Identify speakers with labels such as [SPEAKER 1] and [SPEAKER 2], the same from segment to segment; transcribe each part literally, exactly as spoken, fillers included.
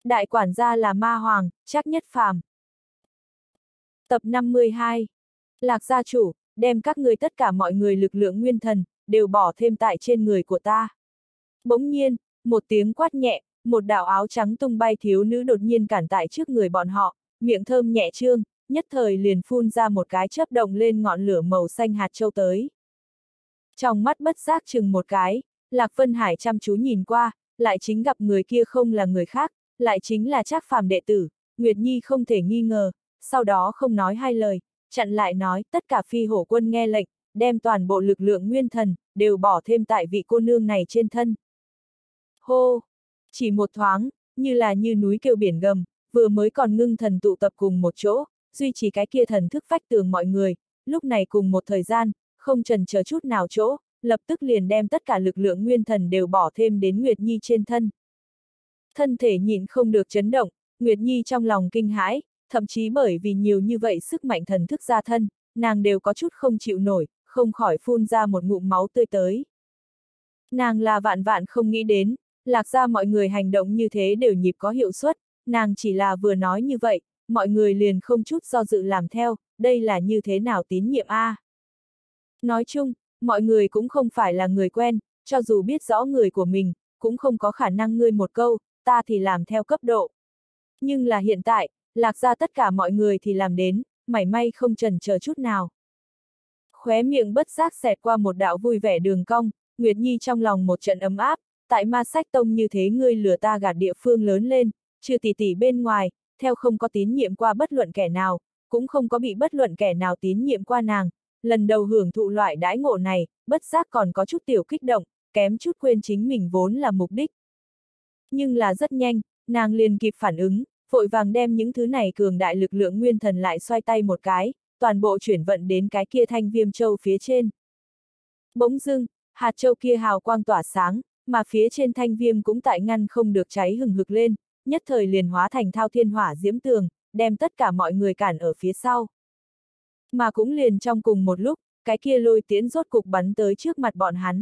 [SPEAKER 1] Đại quản gia là ma hoàng, Trác Nhất Phàm. Tập năm mươi hai. Lạc gia chủ, đem các ngươi tất cả mọi người lực lượng nguyên thần, đều bỏ thêm tại trên người của ta. Bỗng nhiên, một tiếng quát nhẹ, một đạo áo trắng tung bay thiếu nữ đột nhiên cản tại trước người bọn họ, miệng thơm nhẹ trương, nhất thời liền phun ra một cái chớp động lên ngọn lửa màu xanh hạt châu tới. Trong mắt bất giác chừng một cái, Lạc Vân Hải chăm chú nhìn qua, lại chính gặp người kia không là người khác, lại chính là Trác Phàm đệ tử, Nguyệt Nhi không thể nghi ngờ, sau đó không nói hai lời, chặn lại nói tất cả phi hổ quân nghe lệnh, đem toàn bộ lực lượng nguyên thần, đều bỏ thêm tại vị cô nương này trên thân. Hô! Chỉ một thoáng, như là như núi kêu biển gầm, vừa mới còn ngưng thần tụ tập cùng một chỗ, duy trì cái kia thần thức vách tường mọi người, lúc này cùng một thời gian, không chần chờ chút nào chỗ, lập tức liền đem tất cả lực lượng nguyên thần đều bỏ thêm đến Nguyệt Nhi trên thân. Thân thể nhịn không được chấn động, Nguyệt Nhi trong lòng kinh hãi, thậm chí bởi vì nhiều như vậy sức mạnh thần thức ra thân, nàng đều có chút không chịu nổi, không khỏi phun ra một ngụm máu tươi tới. Nàng là vạn vạn không nghĩ đến, Lạc gia mọi người hành động như thế đều nhịp có hiệu suất, nàng chỉ là vừa nói như vậy, mọi người liền không chút do dự làm theo, đây là như thế nào tín nhiệm a? À? Nói chung, mọi người cũng không phải là người quen, cho dù biết rõ người của mình, cũng không có khả năng ngươi một câu, ta thì làm theo cấp độ. Nhưng là hiện tại, Lạc gia tất cả mọi người thì làm đến, mảy may không chần chờ chút nào. Khóe miệng bất giác xẹt qua một đạo vui vẻ đường cong, Nguyệt Nhi trong lòng một trận ấm áp, tại Ma Sách Tông như thế ngươi lừa ta gạt địa phương lớn lên, trừ tỷ tỷ bên ngoài, theo không có tín nhiệm qua bất luận kẻ nào, cũng không có bị bất luận kẻ nào tín nhiệm qua nàng, lần đầu hưởng thụ loại đãi ngộ này, bất giác còn có chút tiểu kích động, kém chút quên chính mình vốn là mục đích. Nhưng là rất nhanh, nàng liền kịp phản ứng, vội vàng đem những thứ này cường đại lực lượng nguyên thần lại xoay tay một cái, toàn bộ chuyển vận đến cái kia thanh viêm châu phía trên. Bỗng dưng, hạt châu kia hào quang tỏa sáng, mà phía trên thanh viêm cũng tại ngăn không được cháy hừng hực lên, nhất thời liền hóa thành thao thiên hỏa diễm tường, đem tất cả mọi người cản ở phía sau. Mà cũng liền trong cùng một lúc, cái kia lôi tiễn rốt cục bắn tới trước mặt bọn hắn.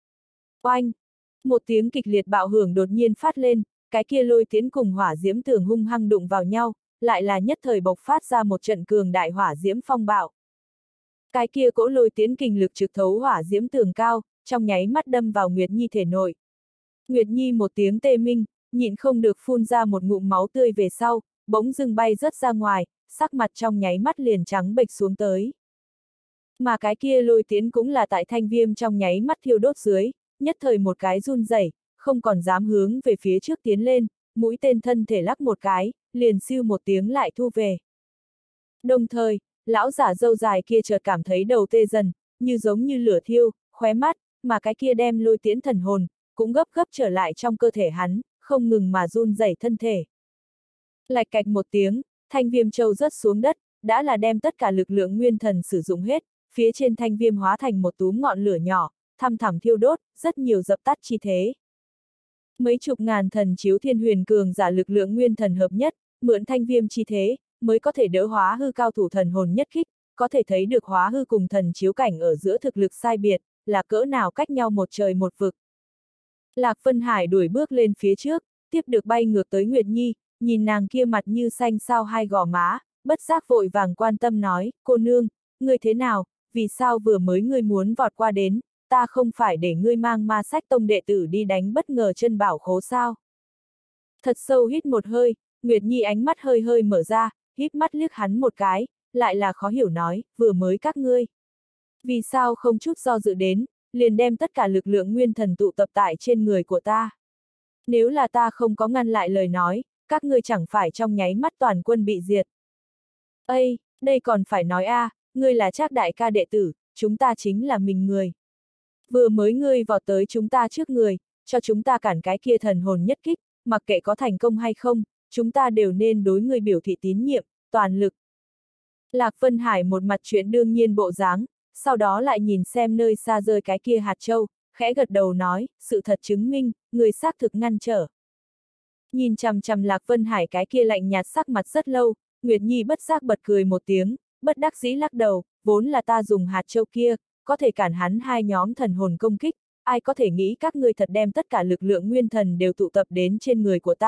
[SPEAKER 1] Oanh! Một tiếng kịch liệt bạo hưởng đột nhiên phát lên, cái kia lôi tiễn cùng hỏa diễm tường hung hăng đụng vào nhau, lại là nhất thời bộc phát ra một trận cường đại hỏa diễm phong bạo. Cái kia cỗ lôi tiễn kình lực trực thấu hỏa diễm tường cao, trong nháy mắt đâm vào Nguyệt Nhi thể nội. Nguyệt Nhi một tiếng tê minh, nhịn không được phun ra một ngụm máu tươi về sau, bỗng dưng bay rớt ra ngoài, sắc mặt trong nháy mắt liền trắng bệch xuống tới. Mà cái kia lôi tiễn cũng là tại thanh viêm trong nháy mắt thiêu đốt dưới, nhất thời một cái run rẩy, không còn dám hướng về phía trước tiến lên, mũi tên thân thể lắc một cái, liền siêu một tiếng lại thu về. Đồng thời, lão giả râu dài kia chợt cảm thấy đầu tê dần, như giống như lửa thiêu, khóe mắt, mà cái kia đem lôi tiễn thần hồn, cũng gấp gấp trở lại trong cơ thể hắn, không ngừng mà run rẩy thân thể. Lạch cạch một tiếng, thanh viêm châu rớt xuống đất, đã là đem tất cả lực lượng nguyên thần sử dụng hết, phía trên thanh viêm hóa thành một túm ngọn lửa nhỏ, thăm thẳm thiêu đốt, rất nhiều dập tắt chi thế. Mấy chục ngàn thần chiếu thiên huyền cường giả lực lượng nguyên thần hợp nhất, mượn thanh viêm chi thế, mới có thể đỡ hóa hư cao thủ thần hồn nhất kích, có thể thấy được hóa hư cùng thần chiếu cảnh ở giữa thực lực sai biệt, là cỡ nào cách nhau một trời một vực. Lạc Vân Hải đuổi bước lên phía trước, tiếp được bay ngược tới Nguyệt Nhi, nhìn nàng kia mặt như xanh sao hai gò má, bất giác vội vàng quan tâm nói, cô nương, ngươi thế nào, vì sao vừa mới ngươi muốn vọt qua đến, ta không phải để ngươi mang Ma Sách Tông đệ tử đi đánh bất ngờ chân bảo khố sao. Thật sâu hít một hơi, Nguyệt Nhi ánh mắt hơi hơi mở ra, híp mắt liếc hắn một cái, lại là khó hiểu nói, vừa mới các ngươi. Vì sao không chút do dự đến, liền đem tất cả lực lượng nguyên thần tụ tập tại trên người của ta. Nếu là ta không có ngăn lại lời nói, các ngươi chẳng phải trong nháy mắt toàn quân bị diệt. Ây, đây còn phải nói a, à, ngươi là Trác đại ca đệ tử, chúng ta chính là mình người. Vừa mới ngươi vọt tới chúng ta trước người, cho chúng ta cản cái kia thần hồn nhất kích, mặc kệ có thành công hay không, chúng ta đều nên đối ngươi biểu thị tín nhiệm, toàn lực. Lạc Vân Hải một mặt chuyện đương nhiên bộ dáng, sau đó lại nhìn xem nơi xa rơi cái kia hạt châu, khẽ gật đầu nói, sự thật chứng minh, người xác thực ngăn trở. Nhìn chằm chằm Lạc Vân Hải cái kia lạnh nhạt sắc mặt rất lâu, Nguyệt Nhi bất giác bật cười một tiếng, bất đắc dĩ lắc đầu, vốn là ta dùng hạt châu kia, có thể cản hắn hai nhóm thần hồn công kích, ai có thể nghĩ các ngươi thật đem tất cả lực lượng nguyên thần đều tụ tập đến trên người của ta,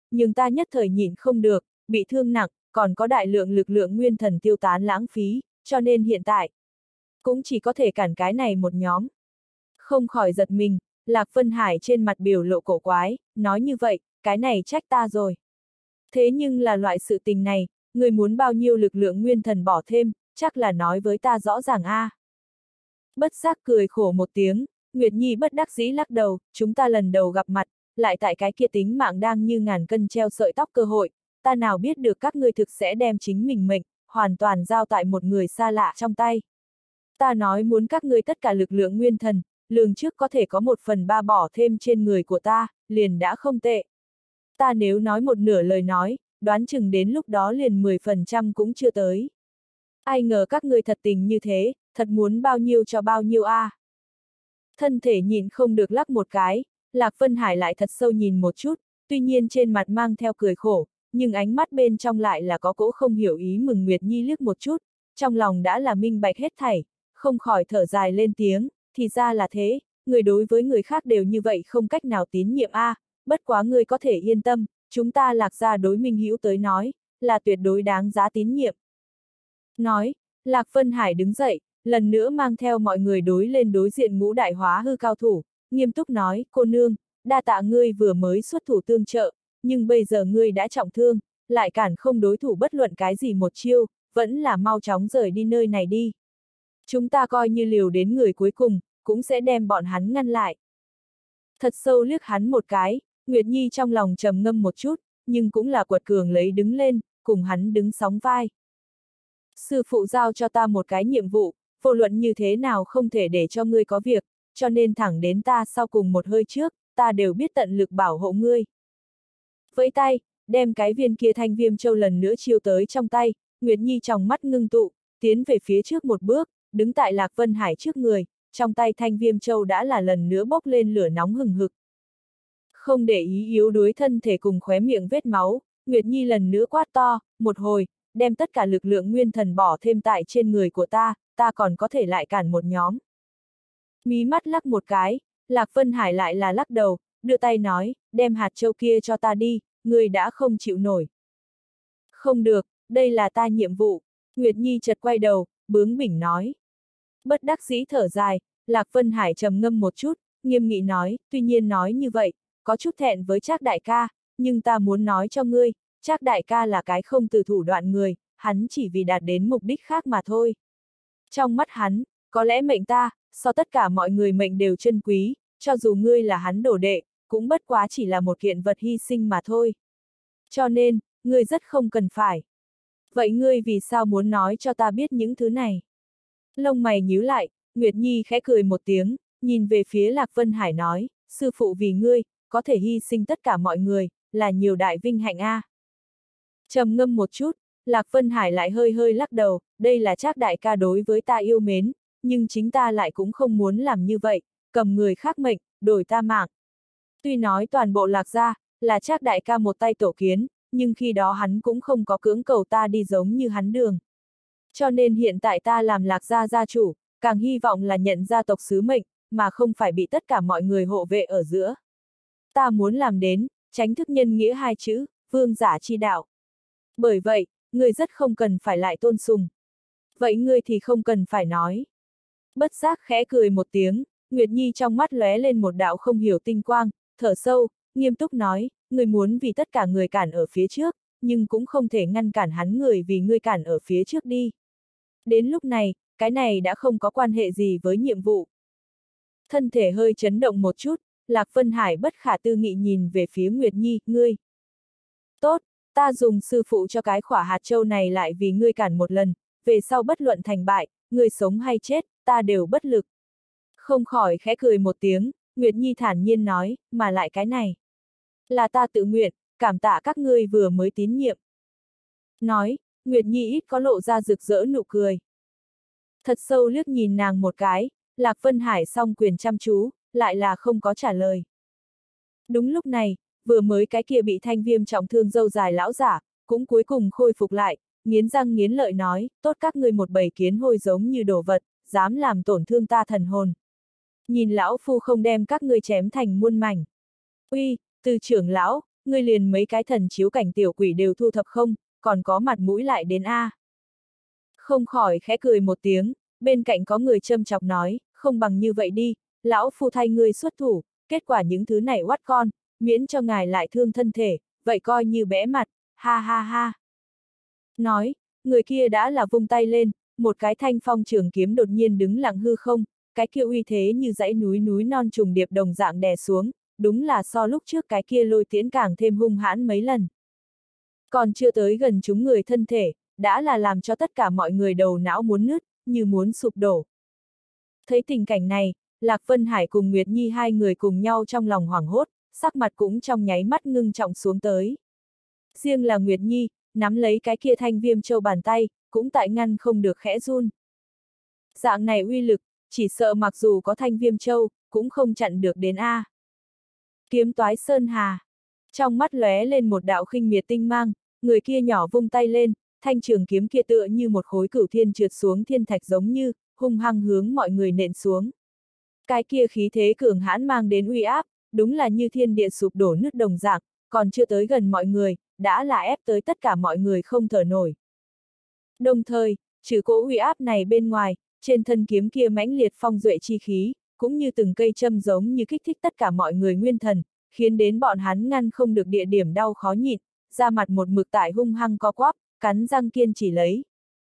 [SPEAKER 1] nhưng ta nhất thời nhịn không được, bị thương nặng, còn có đại lượng lực lượng nguyên thần tiêu tán lãng phí, cho nên hiện tại cũng chỉ có thể cản cái này một nhóm. Không khỏi giật mình, Lạc Vân Hải trên mặt biểu lộ cổ quái, nói như vậy, cái này trách ta rồi. Thế nhưng là loại sự tình này, người muốn bao nhiêu lực lượng nguyên thần bỏ thêm, chắc là nói với ta rõ ràng a. À. Bất giác cười khổ một tiếng, Nguyệt Nhi bất đắc dĩ lắc đầu, chúng ta lần đầu gặp mặt, lại tại cái kia tính mạng đang như ngàn cân treo sợi tóc cơ hội, ta nào biết được các ngươi thực sẽ đem chính mình mệnh, hoàn toàn giao tại một người xa lạ trong tay. Ta nói muốn các ngươi tất cả lực lượng nguyên thần, lường trước có thể có một phần ba bỏ thêm trên người của ta, liền đã không tệ. Ta nếu nói một nửa lời nói, đoán chừng đến lúc đó liền mười phần trăm cũng chưa tới. Ai ngờ các ngươi thật tình như thế, thật muốn bao nhiêu cho bao nhiêu a. À. Thân thể nhìn không được lắc một cái, Lạc Vân Hải lại thật sâu nhìn một chút, tuy nhiên trên mặt mang theo cười khổ, nhưng ánh mắt bên trong lại là có cỗ không hiểu ý mừng Nguyệt Nhi liếc một chút, trong lòng đã là minh bạch hết thảy, không khỏi thở dài lên tiếng, thì ra là thế, người đối với người khác đều như vậy không cách nào tín nhiệm a, à, bất quá người có thể yên tâm, chúng ta Lạc gia đối Minh Hữu tới nói, là tuyệt đối đáng giá tín nhiệm. Nói, Lạc Vân Hải đứng dậy, lần nữa mang theo mọi người đối lên đối diện ngũ đại hóa hư cao thủ, nghiêm túc nói, cô nương, đa tạ ngươi vừa mới xuất thủ tương trợ, nhưng bây giờ ngươi đã trọng thương, lại cản không đối thủ bất luận cái gì một chiêu, vẫn là mau chóng rời đi nơi này đi. Chúng ta coi như liều đến người cuối cùng, cũng sẽ đem bọn hắn ngăn lại. Thật sâu liếc hắn một cái, Nguyệt Nhi trong lòng trầm ngâm một chút, nhưng cũng là quật cường lấy đứng lên, cùng hắn đứng sóng vai. Sư phụ giao cho ta một cái nhiệm vụ, vô luận như thế nào không thể để cho ngươi có việc, cho nên thẳng đến ta sau cùng một hơi trước, ta đều biết tận lực bảo hộ ngươi. Với tay, đem cái viên kia thanh viêm châu lần nữa chiêu tới trong tay, Nguyệt Nhi trong mắt ngưng tụ, tiến về phía trước một bước, đứng tại Lạc Vân Hải trước người, trong tay thanh viêm châu đã là lần nữa bốc lên lửa nóng hừng hực. Không để ý yếu đuối thân thể cùng khóe miệng vết máu, Nguyệt Nhi lần nữa quát to, một hồi, đem tất cả lực lượng nguyên thần bỏ thêm tại trên người của ta, ta còn có thể lại cản một nhóm. Mí mắt lắc một cái, Lạc Vân Hải lại là lắc đầu, đưa tay nói, đem hạt châu kia cho ta đi, người đã không chịu nổi. Không được, đây là ta nhiệm vụ, Nguyệt Nhi chợt quay đầu, bướng bỉnh nói. Bất đắc dĩ thở dài, Lạc Vân Hải trầm ngâm một chút, nghiêm nghị nói, tuy nhiên nói như vậy, có chút thẹn với Trác đại ca, nhưng ta muốn nói cho ngươi, Trác đại ca là cái không từ thủ đoạn người, hắn chỉ vì đạt đến mục đích khác mà thôi. Trong mắt hắn, có lẽ mệnh ta, so tất cả mọi người mệnh đều chân quý, cho dù ngươi là hắn đồ đệ, cũng bất quá chỉ là một kiện vật hy sinh mà thôi. Cho nên, ngươi rất không cần phải. Vậy ngươi vì sao muốn nói cho ta biết những thứ này? Lông mày nhíu lại, Nguyệt Nhi khẽ cười một tiếng, nhìn về phía Lạc Vân Hải nói, sư phụ vì ngươi, có thể hy sinh tất cả mọi người, là nhiều đại vinh hạnh a. À. Trầm ngâm một chút, Lạc Vân Hải lại hơi hơi lắc đầu, đây là Trác đại ca đối với ta yêu mến, nhưng chính ta lại cũng không muốn làm như vậy, cầm người khác mệnh, đổi ta mạng. Tuy nói toàn bộ Lạc gia, là Trác đại ca một tay tổ kiến, nhưng khi đó hắn cũng không có cưỡng cầu ta đi giống như hắn đường. Cho nên hiện tại ta làm Lạc gia gia chủ, càng hy vọng là nhận gia tộc sứ mệnh, mà không phải bị tất cả mọi người hộ vệ ở giữa. Ta muốn làm đến, tránh thức nhân nghĩa hai chữ, vương giả chi đạo. Bởi vậy, ngươi rất không cần phải lại tôn sùng. Vậy ngươi thì không cần phải nói. Bất giác khẽ cười một tiếng, Nguyệt Nhi trong mắt lóe lên một đạo không hiểu tinh quang, thở sâu, nghiêm túc nói, ngươi muốn vì tất cả người cản ở phía trước, nhưng cũng không thể ngăn cản hắn người vì ngươi cản ở phía trước đi. Đến lúc này, cái này đã không có quan hệ gì với nhiệm vụ. Thân thể hơi chấn động một chút, Lạc Vân Hải bất khả tư nghị nhìn về phía Nguyệt Nhi, ngươi. Tốt, ta dùng sư phụ cho cái khỏa hạt châu này lại vì ngươi cản một lần, về sau bất luận thành bại, ngươi sống hay chết, ta đều bất lực. Không khỏi khẽ cười một tiếng, Nguyệt Nhi thản nhiên nói, mà lại cái này. Là ta tự nguyện, cảm tạ các ngươi vừa mới tín nhiệm. Nói, Nguyệt Nhi ít có lộ ra rực rỡ nụ cười. Thật sâu liếc nhìn nàng một cái, Lạc Vân Hải song quyền chăm chú, lại là không có trả lời. Đúng lúc này, vừa mới cái kia bị thanh viêm trọng thương râu dài lão giả, cũng cuối cùng khôi phục lại, nghiến răng nghiến lợi nói, tốt các ngươi một bầy kiến hôi giống như đồ vật, dám làm tổn thương ta thần hồn. Nhìn lão phu không đem các ngươi chém thành muôn mảnh. Uy, từ trưởng lão, ngươi liền mấy cái thần chiếu cảnh tiểu quỷ đều thu thập không, còn có mặt mũi lại đến A. Không khỏi khẽ cười một tiếng, bên cạnh có người châm chọc nói, không bằng như vậy đi, lão phu thay ngươi xuất thủ, kết quả những thứ này oắt con, miễn cho ngài lại thương thân thể, vậy coi như bẽ mặt, ha ha ha. Nói, người kia đã là vung tay lên, một cái thanh phong trường kiếm đột nhiên đứng lặng hư không, cái kia uy thế như dãy núi núi non trùng điệp đồng dạng đè xuống, đúng là so lúc trước cái kia lôi tiễn càng thêm hung hãn mấy lần. Còn chưa tới gần chúng người thân thể, đã là làm cho tất cả mọi người đầu não muốn nứt, như muốn sụp đổ. Thấy tình cảnh này, Lạc Vân Hải cùng Nguyệt Nhi hai người cùng nhau trong lòng hoảng hốt, sắc mặt cũng trong nháy mắt ngưng trọng xuống tới. Riêng là Nguyệt Nhi, nắm lấy cái kia thanh viêm châu bàn tay, cũng tại ngăn không được khẽ run. Dạng này uy lực, chỉ sợ mặc dù có thanh viêm châu, cũng không chặn được đến A. Kiếm toái sơn hà. Trong mắt lóe lên một đạo khinh miệt tinh mang, người kia nhỏ vung tay lên, thanh trường kiếm kia tựa như một khối cửu thiên trượt xuống thiên thạch giống như, hung hăng hướng mọi người nện xuống. Cái kia khí thế cường hãn mang đến uy áp, đúng là như thiên địa sụp đổ nứt đồng dạng, còn chưa tới gần mọi người, đã là ép tới tất cả mọi người không thở nổi. Đồng thời, trừ cỗ uy áp này bên ngoài, trên thân kiếm kia mãnh liệt phong duệ chi khí, cũng như từng cây châm giống như kích thích tất cả mọi người nguyên thần, khiến đến bọn hắn ngăn không được địa điểm đau khó nhịn, da mặt một mực tại hung hăng co quắp, cắn răng kiên trì lấy.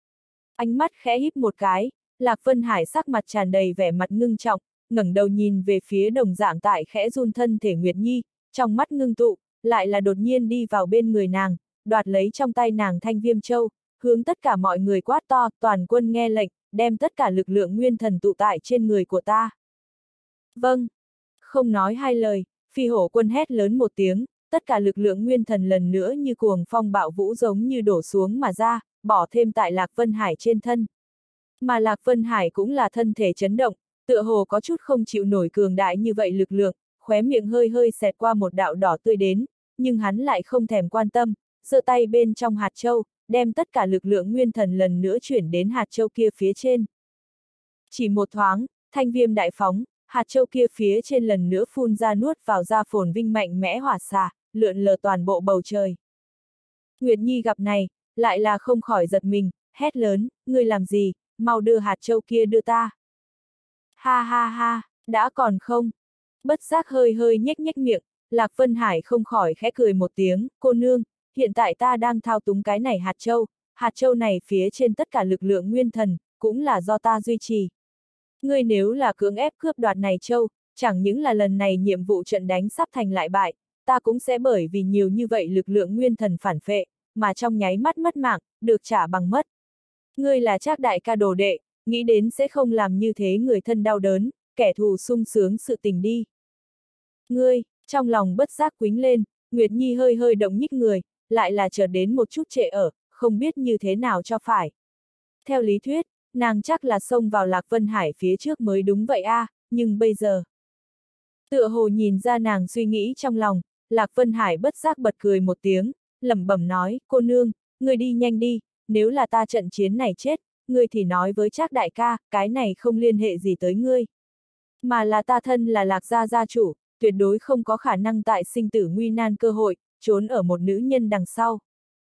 [SPEAKER 1] Ánh mắt khẽ híp một cái, Lạc Vân Hải sắc mặt tràn đầy vẻ mặt ngưng trọng, ngẩng đầu nhìn về phía đồng dạng tại khẽ run thân thể Nguyệt Nhi, trong mắt ngưng tụ, lại là đột nhiên đi vào bên người nàng, đoạt lấy trong tay nàng thanh viêm châu, hướng tất cả mọi người quát to, toàn quân nghe lệnh, đem tất cả lực lượng nguyên thần tụ tại trên người của ta. Vâng. Không nói hai lời, phi hổ quân hét lớn một tiếng, tất cả lực lượng nguyên thần lần nữa như cuồng phong bạo vũ giống như đổ xuống mà ra, bỏ thêm tại Lạc Vân Hải trên thân. Mà Lạc Vân Hải cũng là thân thể chấn động, tựa hồ có chút không chịu nổi cường đại như vậy lực lượng, khóe miệng hơi hơi xẹt qua một đạo đỏ tươi đến, nhưng hắn lại không thèm quan tâm, giơ tay bên trong hạt châu, đem tất cả lực lượng nguyên thần lần nữa chuyển đến hạt châu kia phía trên. Chỉ một thoáng, thanh viêm đại phóng, hạt châu kia phía trên lần nữa phun ra nuốt vào ra phồn vinh mạnh mẽ hỏa xà, lượn lờ toàn bộ bầu trời. Nguyệt Nhi gặp này, lại là không khỏi giật mình, hét lớn, ngươi làm gì, mau đưa hạt châu kia đưa ta. Ha ha ha, đã còn không. Bất giác hơi hơi nhếch nhếch miệng, Lạc Vân Hải không khỏi khẽ cười một tiếng, cô nương, hiện tại ta đang thao túng cái này hạt châu, hạt châu này phía trên tất cả lực lượng nguyên thần, cũng là do ta duy trì. Ngươi nếu là cưỡng ép cướp đoạt này châu, chẳng những là lần này nhiệm vụ trận đánh sắp thành lại bại, ta cũng sẽ bởi vì nhiều như vậy lực lượng nguyên thần phản phệ, mà trong nháy mắt mất mạng, được trả bằng mất. Ngươi là Trác đại ca đồ đệ, nghĩ đến sẽ không làm như thế người thân đau đớn, kẻ thù sung sướng sự tình đi. Ngươi, trong lòng bất giác quính lên, Nguyệt Nhi hơi hơi động nhích người, lại là chợt đến một chút trệ ở, không biết như thế nào cho phải. Theo lý thuyết, nàng chắc là xông vào Lạc Vân Hải phía trước mới đúng vậy a, à, nhưng bây giờ. Tựa hồ nhìn ra nàng suy nghĩ trong lòng, Lạc Vân Hải bất giác bật cười một tiếng, lẩm bẩm nói, cô nương, ngươi đi nhanh đi, nếu là ta trận chiến này chết, ngươi thì nói với Trác đại ca, cái này không liên hệ gì tới ngươi. Mà là ta thân là Lạc gia gia chủ, tuyệt đối không có khả năng tại sinh tử nguy nan cơ hội, trốn ở một nữ nhân đằng sau.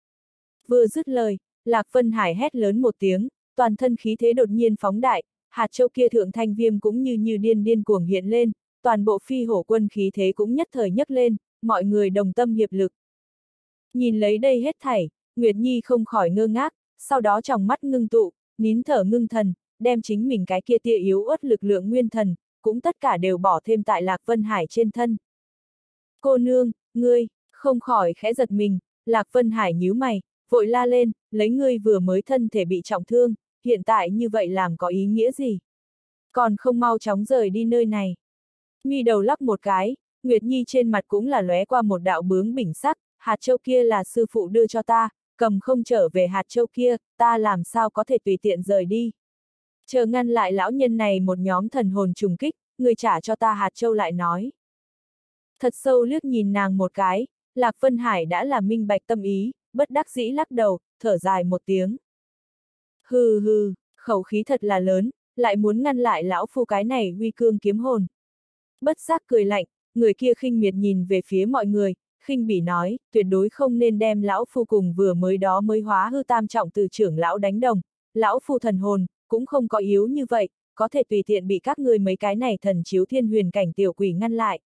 [SPEAKER 1] Vừa dứt lời, Lạc Vân Hải hét lớn một tiếng, toàn thân khí thế đột nhiên phóng đại, hạt châu kia thượng thanh viêm cũng như như điên điên cuồng hiện lên, toàn bộ phi hổ quân khí thế cũng nhất thời nhấc lên, mọi người đồng tâm hiệp lực. Nhìn lấy đây hết thảy, Nguyệt Nhi không khỏi ngơ ngác, sau đó trong mắt ngưng tụ, nín thở ngưng thần, đem chính mình cái kia tia yếu ớt lực lượng nguyên thần, cũng tất cả đều bỏ thêm tại Lạc Vân Hải trên thân. Cô nương, ngươi, không khỏi khẽ giật mình, Lạc Vân Hải nhíu mày, vội la lên, lấy ngươi vừa mới thân thể bị trọng thương, hiện tại như vậy làm có ý nghĩa gì? Còn không mau chóng rời đi nơi này. Mi đầu lắc một cái, Nguyệt Nhi trên mặt cũng là lóe qua một đạo bướng bỉnh sắc, hạt châu kia là sư phụ đưa cho ta, cầm không trở về hạt châu kia, ta làm sao có thể tùy tiện rời đi. Chờ ngăn lại lão nhân này một nhóm thần hồn trùng kích, người trả cho ta hạt châu lại nói. Thật sâu liếc nhìn nàng một cái, Lạc Vân Hải đã là minh bạch tâm ý, bất đắc dĩ lắc đầu, thở dài một tiếng. Hừ hừ, khẩu khí thật là lớn, lại muốn ngăn lại lão phu cái này uy cương kiếm hồn. Bất giác cười lạnh, người kia khinh miệt nhìn về phía mọi người, khinh bỉ nói, tuyệt đối không nên đem lão phu cùng vừa mới đó mới hóa hư tam trọng từ trưởng lão đánh đồng, lão phu thần hồn, cũng không có yếu như vậy, có thể tùy tiện bị các ngươi mấy cái này thần chiếu thiên huyền cảnh tiểu quỷ ngăn lại.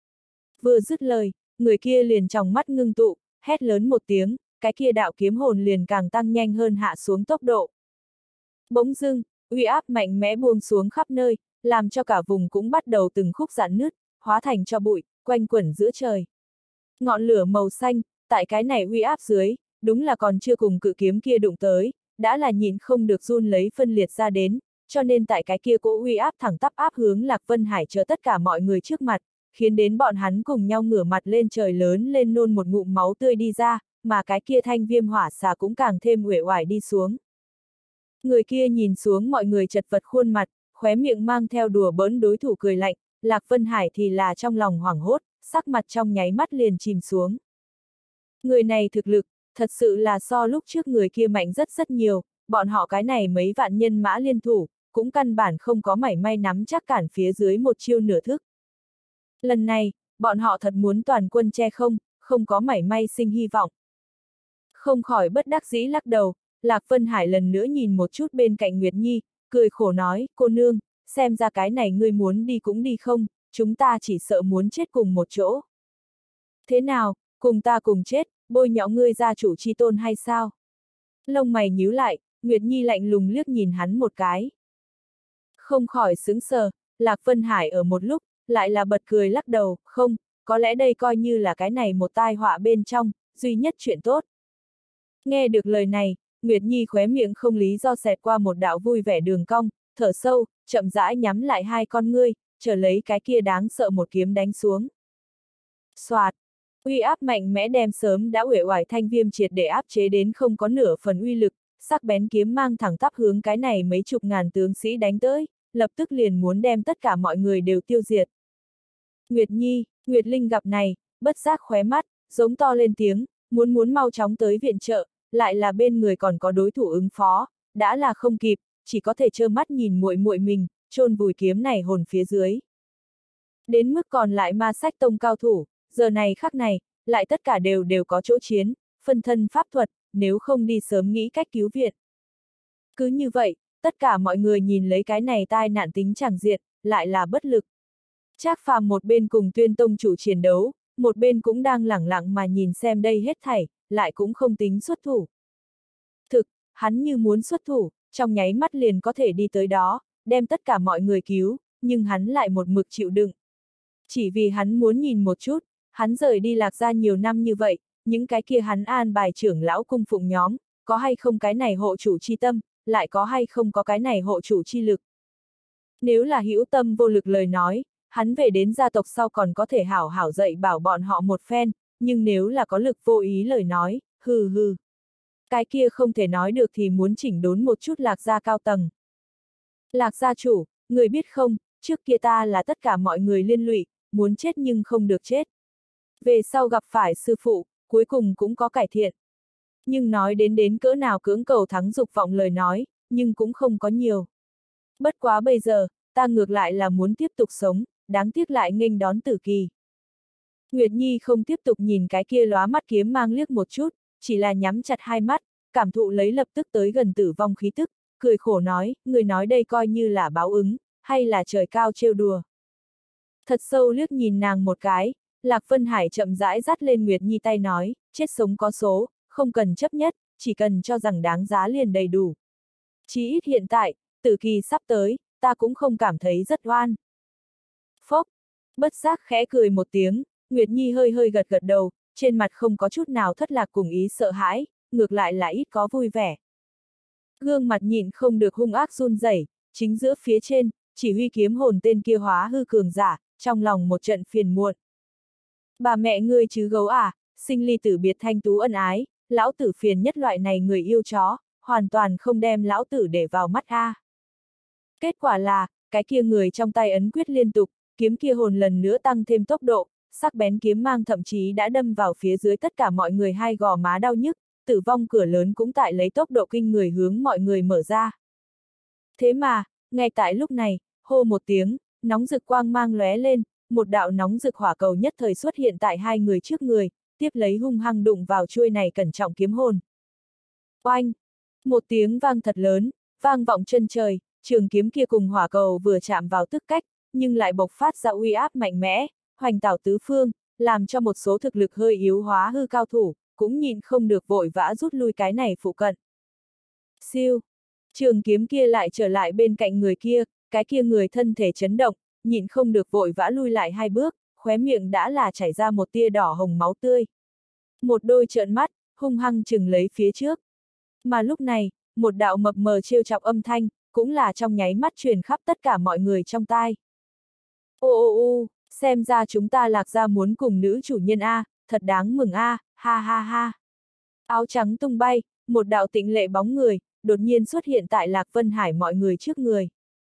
[SPEAKER 1] Vừa dứt lời, người kia liền tròng mắt ngưng tụ, hét lớn một tiếng, cái kia đạo kiếm hồn liền càng tăng nhanh hơn hạ xuống tốc độ. Bỗng dưng, uy áp mạnh mẽ buông xuống khắp nơi, làm cho cả vùng cũng bắt đầu từng khúc rạn nứt, hóa thành cho bụi, quanh quẩn giữa trời. Ngọn lửa màu xanh, tại cái này uy áp dưới, đúng là còn chưa cùng cự kiếm kia đụng tới, đã là nhìn không được run lấy phân liệt ra đến, cho nên tại cái kia cỗ uy áp thẳng tắp áp hướng Lạc Vân Hải chờ tất cả mọi người trước mặt, khiến đến bọn hắn cùng nhau ngửa mặt lên trời lớn lên nôn một ngụm máu tươi đi ra, mà cái kia thanh viêm hỏa xà cũng càng thêm uể oải đi xuống. Người kia nhìn xuống mọi người chật vật khuôn mặt, khóe miệng mang theo đùa bỡn đối thủ cười lạnh, Lạc Vân Hải thì là trong lòng hoảng hốt, sắc mặt trong nháy mắt liền chìm xuống. Người này thực lực, thật sự là so lúc trước người kia mạnh rất rất nhiều, bọn họ cái này mấy vạn nhân mã liên thủ, cũng căn bản không có mảy may nắm chắc cản phía dưới một chiêu nửa thức. Lần này, bọn họ thật muốn toàn quân che không, không có mảy may sinh hy vọng. Không khỏi bất đắc dĩ lắc đầu, Lạc Vân Hải lần nữa nhìn một chút bên cạnh Nguyệt Nhi, cười khổ nói, cô nương, xem ra cái này ngươi muốn đi cũng đi không, chúng ta chỉ sợ muốn chết cùng một chỗ. Thế nào, cùng ta cùng chết, bôi nhọ ngươi gia chủ chi tôn hay sao? Lông mày nhíu lại, Nguyệt Nhi lạnh lùng liếc nhìn hắn một cái. Không khỏi sững sờ, Lạc Vân Hải ở một lúc, lại là bật cười lắc đầu, không, có lẽ đây coi như là cái này một tai họa bên trong, duy nhất chuyện tốt. Nghe được lời này, Nguyệt Nhi khóe miệng không lý do xẹt qua một đạo vui vẻ đường cong, thở sâu, chậm rãi nhắm lại hai con ngươi, chờ lấy cái kia đáng sợ một kiếm đánh xuống. Soạt, uy áp mạnh mẽ đem sớm đã uể oải thanh viêm triệt để áp chế đến không có nửa phần uy lực, sắc bén kiếm mang thẳng tắp hướng cái này mấy chục ngàn tướng sĩ đánh tới, lập tức liền muốn đem tất cả mọi người đều tiêu diệt. Nguyệt Nhi, Nguyệt Linh gặp này, bất giác khóe mắt, giống to lên tiếng, muốn muốn mau chóng tới viện trợ, lại là bên người còn có đối thủ ứng phó, đã là không kịp, chỉ có thể trơ mắt nhìn muội muội mình, chôn vùi kiếm này hồn phía dưới. Đến mức còn lại ma sách tông cao thủ, giờ này khắc này, lại tất cả đều đều có chỗ chiến, phân thân pháp thuật, nếu không đi sớm nghĩ cách cứu viện. Cứ như vậy, tất cả mọi người nhìn lấy cái này tai nạn tính chẳng diện, lại là bất lực. Trác Phàm một bên cùng Tuyên tông chủ chiến đấu, một bên cũng đang lẳng lặng mà nhìn xem đây hết thảy, lại cũng không tính xuất thủ. Thực, hắn như muốn xuất thủ, trong nháy mắt liền có thể đi tới đó, đem tất cả mọi người cứu, nhưng hắn lại một mực chịu đựng. Chỉ vì hắn muốn nhìn một chút, hắn rời đi Lạc gia nhiều năm như vậy, những cái kia hắn an bài trưởng lão cung phụng nhóm, có hay không cái này hộ chủ chi tâm, lại có hay không có cái này hộ chủ chi lực. Nếu là hữu tâm vô lực lời nói, hắn về đến gia tộc sau còn có thể hảo hảo dạy bảo bọn họ một phen, nhưng nếu là có lực vô ý lời nói, hừ hừ. Cái kia không thể nói được thì muốn chỉnh đốn một chút Lạc gia cao tầng. Lạc gia chủ, người biết không, trước kia ta là tất cả mọi người liên lụy, muốn chết nhưng không được chết. Về sau gặp phải sư phụ, cuối cùng cũng có cải thiện. Nhưng nói đến đến cỡ nào cưỡng cầu thắng dục vọng lời nói, nhưng cũng không có nhiều. Bất quá bây giờ, ta ngược lại là muốn tiếp tục sống, đáng tiếc lại nghênh đón tử kỳ. Nguyệt Nhi không tiếp tục nhìn cái kia lóa mắt kiếm mang liếc một chút, chỉ là nhắm chặt hai mắt, cảm thụ lấy lập tức tới gần tử vong khí tức, cười khổ nói, người nói đây coi như là báo ứng, hay là trời cao trêu đùa. Thật sâu liếc nhìn nàng một cái, Lạc Vân Hải chậm rãi dắt lên Nguyệt Nhi tay nói, chết sống có số, không cần chấp nhất, chỉ cần cho rằng đáng giá liền đầy đủ. Chí ít hiện tại, tử kỳ sắp tới, ta cũng không cảm thấy rất oan. Phốc, bất giác khẽ cười một tiếng, Nguyệt Nhi hơi hơi gật gật đầu, trên mặt không có chút nào thất lạc cùng ý sợ hãi, ngược lại là ít có vui vẻ. Gương mặt nhịn không được hung ác run rẩy, chính giữa phía trên, chỉ huy kiếm hồn tên kia hóa hư cường giả, trong lòng một trận phiền muộn. Bà mẹ ngươi chứ gấu à, sinh ly tử biệt thanh tú ân ái, lão tử phiền nhất loại này người yêu chó, hoàn toàn không đem lão tử để vào mắt a. Kết quả là, cái kia người trong tay ấn quyết liên tục, kiếm kia hồn lần nữa tăng thêm tốc độ, sắc bén kiếm mang thậm chí đã đâm vào phía dưới tất cả mọi người hai gò má đau nhức, tử vong cửa lớn cũng tại lấy tốc độ kinh người hướng mọi người mở ra. Thế mà, ngay tại lúc này, hô một tiếng, nóng rực quang mang lóe lên, một đạo nóng rực hỏa cầu nhất thời xuất hiện tại hai người trước người, tiếp lấy hung hăng đụng vào chuôi này cẩn trọng kiếm hồn. Oanh! Một tiếng vang thật lớn, vang vọng chân trời, trường kiếm kia cùng hỏa cầu vừa chạm vào tức cách, nhưng lại bộc phát ra uy áp mạnh mẽ, hoành tảo tứ phương, làm cho một số thực lực hơi yếu hóa hư cao thủ, cũng nhịn không được vội vã rút lui cái này phụ cận. Siêu! Trường kiếm kia lại trở lại bên cạnh người kia, cái kia người thân thể chấn động, nhịn không được vội vã lui lại hai bước, khóe miệng đã là chảy ra một tia đỏ hồng máu tươi. Một đôi trợn mắt, hung hăng chừng lấy phía trước. Mà lúc này, một đạo mập mờ trêu chọc âm thanh, cũng là trong nháy mắt truyền khắp tất cả mọi người trong tai. Ô ô ô, xem ra chúng ta Lạc gia muốn cùng nữ chủ nhân A, thật đáng mừng A, ha ha ha. Áo trắng tung bay, một đạo tịnh lệ bóng người, đột nhiên xuất hiện tại Lạc Vân Hải mọi người trước người.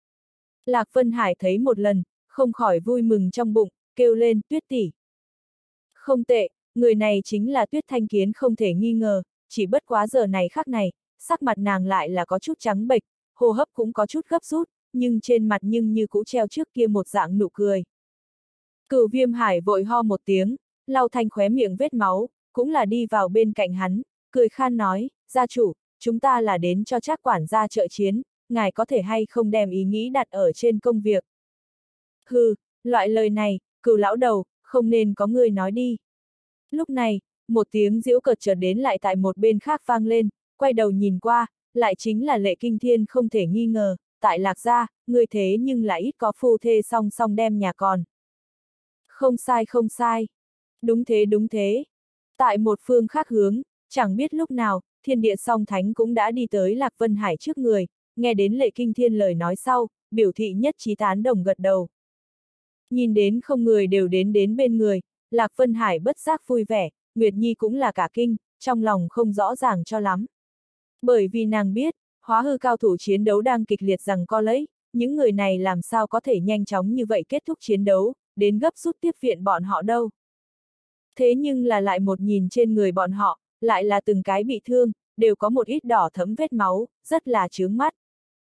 [SPEAKER 1] Lạc Vân Hải thấy một lần, không khỏi vui mừng trong bụng, kêu lên, Tuyết tỷ. Không tệ, người này chính là Tuyết Thanh Kiến không thể nghi ngờ, chỉ bất quá giờ này khắc này, sắc mặt nàng lại là có chút trắng bệch, hô hấp cũng có chút gấp rút, nhưng trên mặt nhưng như cũ treo trước kia một dạng nụ cười. Cửu Viêm Hải vội ho một tiếng, lau thanh khóe miệng vết máu, cũng là đi vào bên cạnh hắn, cười khan nói, gia chủ, chúng ta là đến cho Trác quản gia trợ chiến, ngài có thể hay không đem ý nghĩ đặt ở trên công việc. Hừ, loại lời này, Cửu lão đầu, không nên có người nói đi. Lúc này, một tiếng giễu cợt chợt đến lại tại một bên khác vang lên, quay đầu nhìn qua, lại chính là Lệ Kinh Thiên không thể nghi ngờ, tại Lạc gia, người thế nhưng lại ít có phu thê song song đem nhà còn. Không sai không sai. Đúng thế đúng thế. Tại một phương khác hướng, chẳng biết lúc nào, Thiên Địa Song Thánh cũng đã đi tới Lạc Vân Hải trước người, nghe đến Lệ Kinh Thiên lời nói sau, biểu thị nhất trí tán đồng gật đầu. Nhìn đến không người đều đến đến bên người, Lạc Vân Hải bất giác vui vẻ, Nguyệt Nhi cũng là cả kinh, trong lòng không rõ ràng cho lắm. Bởi vì nàng biết, hóa hư cao thủ chiến đấu đang kịch liệt rằng co lấy, những người này làm sao có thể nhanh chóng như vậy kết thúc chiến đấu, đến gấp rút tiếp viện bọn họ đâu. Thế nhưng là lại một nhìn trên người bọn họ, lại là từng cái bị thương, đều có một ít đỏ thẫm vết máu, rất là chướng mắt.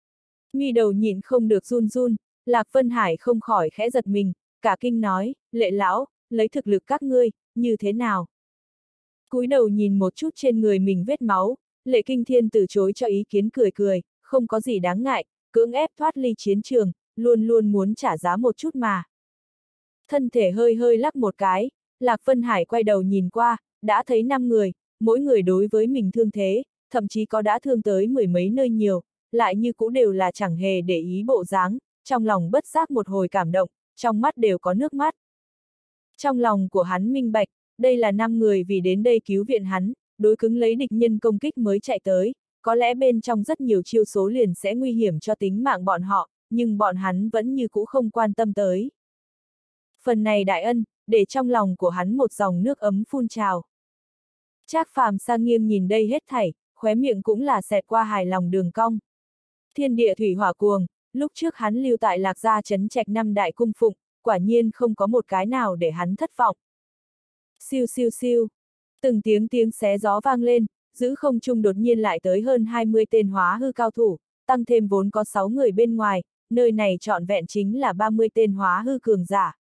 [SPEAKER 1] Mi đầu nhìn không được run run, Lạc Vân Hải không khỏi khẽ giật mình, cả kinh nói, Lệ lão, lấy thực lực các ngươi, như thế nào? Cúi đầu nhìn một chút trên người mình vết máu, Lệ Kinh Thiên từ chối cho ý kiến cười cười, không có gì đáng ngại, cưỡng ép thoát ly chiến trường, luôn luôn muốn trả giá một chút mà. Thân thể hơi hơi lắc một cái, Lạc Vân Hải quay đầu nhìn qua, đã thấy năm người, mỗi người đối với mình thương thế, thậm chí có đã thương tới mười mấy nơi nhiều, lại như cũ đều là chẳng hề để ý bộ dáng, trong lòng bất giác một hồi cảm động, trong mắt đều có nước mắt. Trong lòng của hắn minh bạch, đây là năm người vì đến đây cứu viện hắn, đối cứng lấy địch nhân công kích mới chạy tới, có lẽ bên trong rất nhiều chiêu số liền sẽ nguy hiểm cho tính mạng bọn họ, nhưng bọn hắn vẫn như cũ không quan tâm tới. Phần này đại ân, để trong lòng của hắn một dòng nước ấm phun trào. Trác Phàm sang nghiêng nhìn đây hết thảy, khóe miệng cũng là xẹt qua hài lòng đường cong. Thiên địa thủy hỏa cuồng, lúc trước hắn lưu tại Lạc gia trấn trạch năm đại cung phụng, quả nhiên không có một cái nào để hắn thất vọng. Siêu siêu siêu, từng tiếng tiếng xé gió vang lên, giữ không trung đột nhiên lại tới hơn hai mươi tên hóa hư cao thủ, tăng thêm vốn có sáu người bên ngoài, nơi này trọn vẹn chính là ba mươi tên hóa hư cường giả.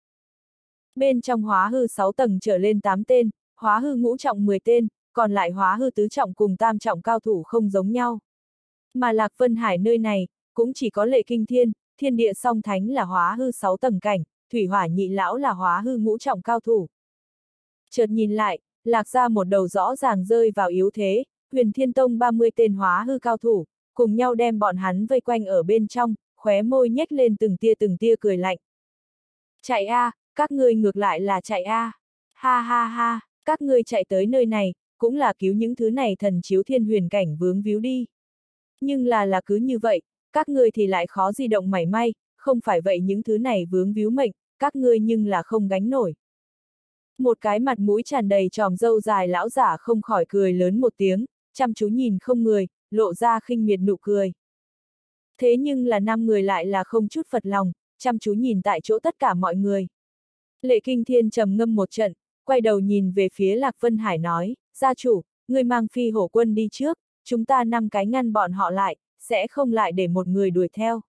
[SPEAKER 1] Bên trong hóa hư sáu tầng trở lên tám tên, hóa hư ngũ trọng mười tên, còn lại hóa hư tứ trọng cùng tam trọng cao thủ không giống nhau. Mà Lạc Vân Hải nơi này, cũng chỉ có Lệ Kinh Thiên, Thiên Địa Song Thánh là hóa hư sáu tầng cảnh, Thủy Hỏa Nhị Lão là hóa hư ngũ trọng cao thủ. Chợt nhìn lại, Lạc gia một đầu rõ ràng rơi vào yếu thế, Huyền Thiên Tông ba mươi tên hóa hư cao thủ, cùng nhau đem bọn hắn vây quanh ở bên trong, khóe môi nhếch lên từng tia từng tia cười lạnh. Chạy a, à, các ngươi ngược lại là chạy a, à. Ha ha ha, các ngươi chạy tới nơi này, cũng là cứu những thứ này thần chiếu thiên huyền cảnh vướng víu đi. Nhưng là là cứ như vậy, các ngươi thì lại khó di động mảy may, không phải vậy những thứ này vướng víu mệnh, các ngươi nhưng là không gánh nổi. Một cái mặt mũi tràn đầy tròm râu dài lão giả không khỏi cười lớn một tiếng, chăm chú nhìn không người, lộ ra khinh miệt nụ cười. Thế nhưng là năm người lại là không chút phật lòng, chăm chú nhìn tại chỗ tất cả mọi người. Lệ Kinh Thiên trầm ngâm một trận, quay đầu nhìn về phía Lạc Vân Hải nói, gia chủ, người mang phi hổ quân đi trước, chúng ta năm cái ngăn bọn họ lại, sẽ không lại để một người đuổi theo.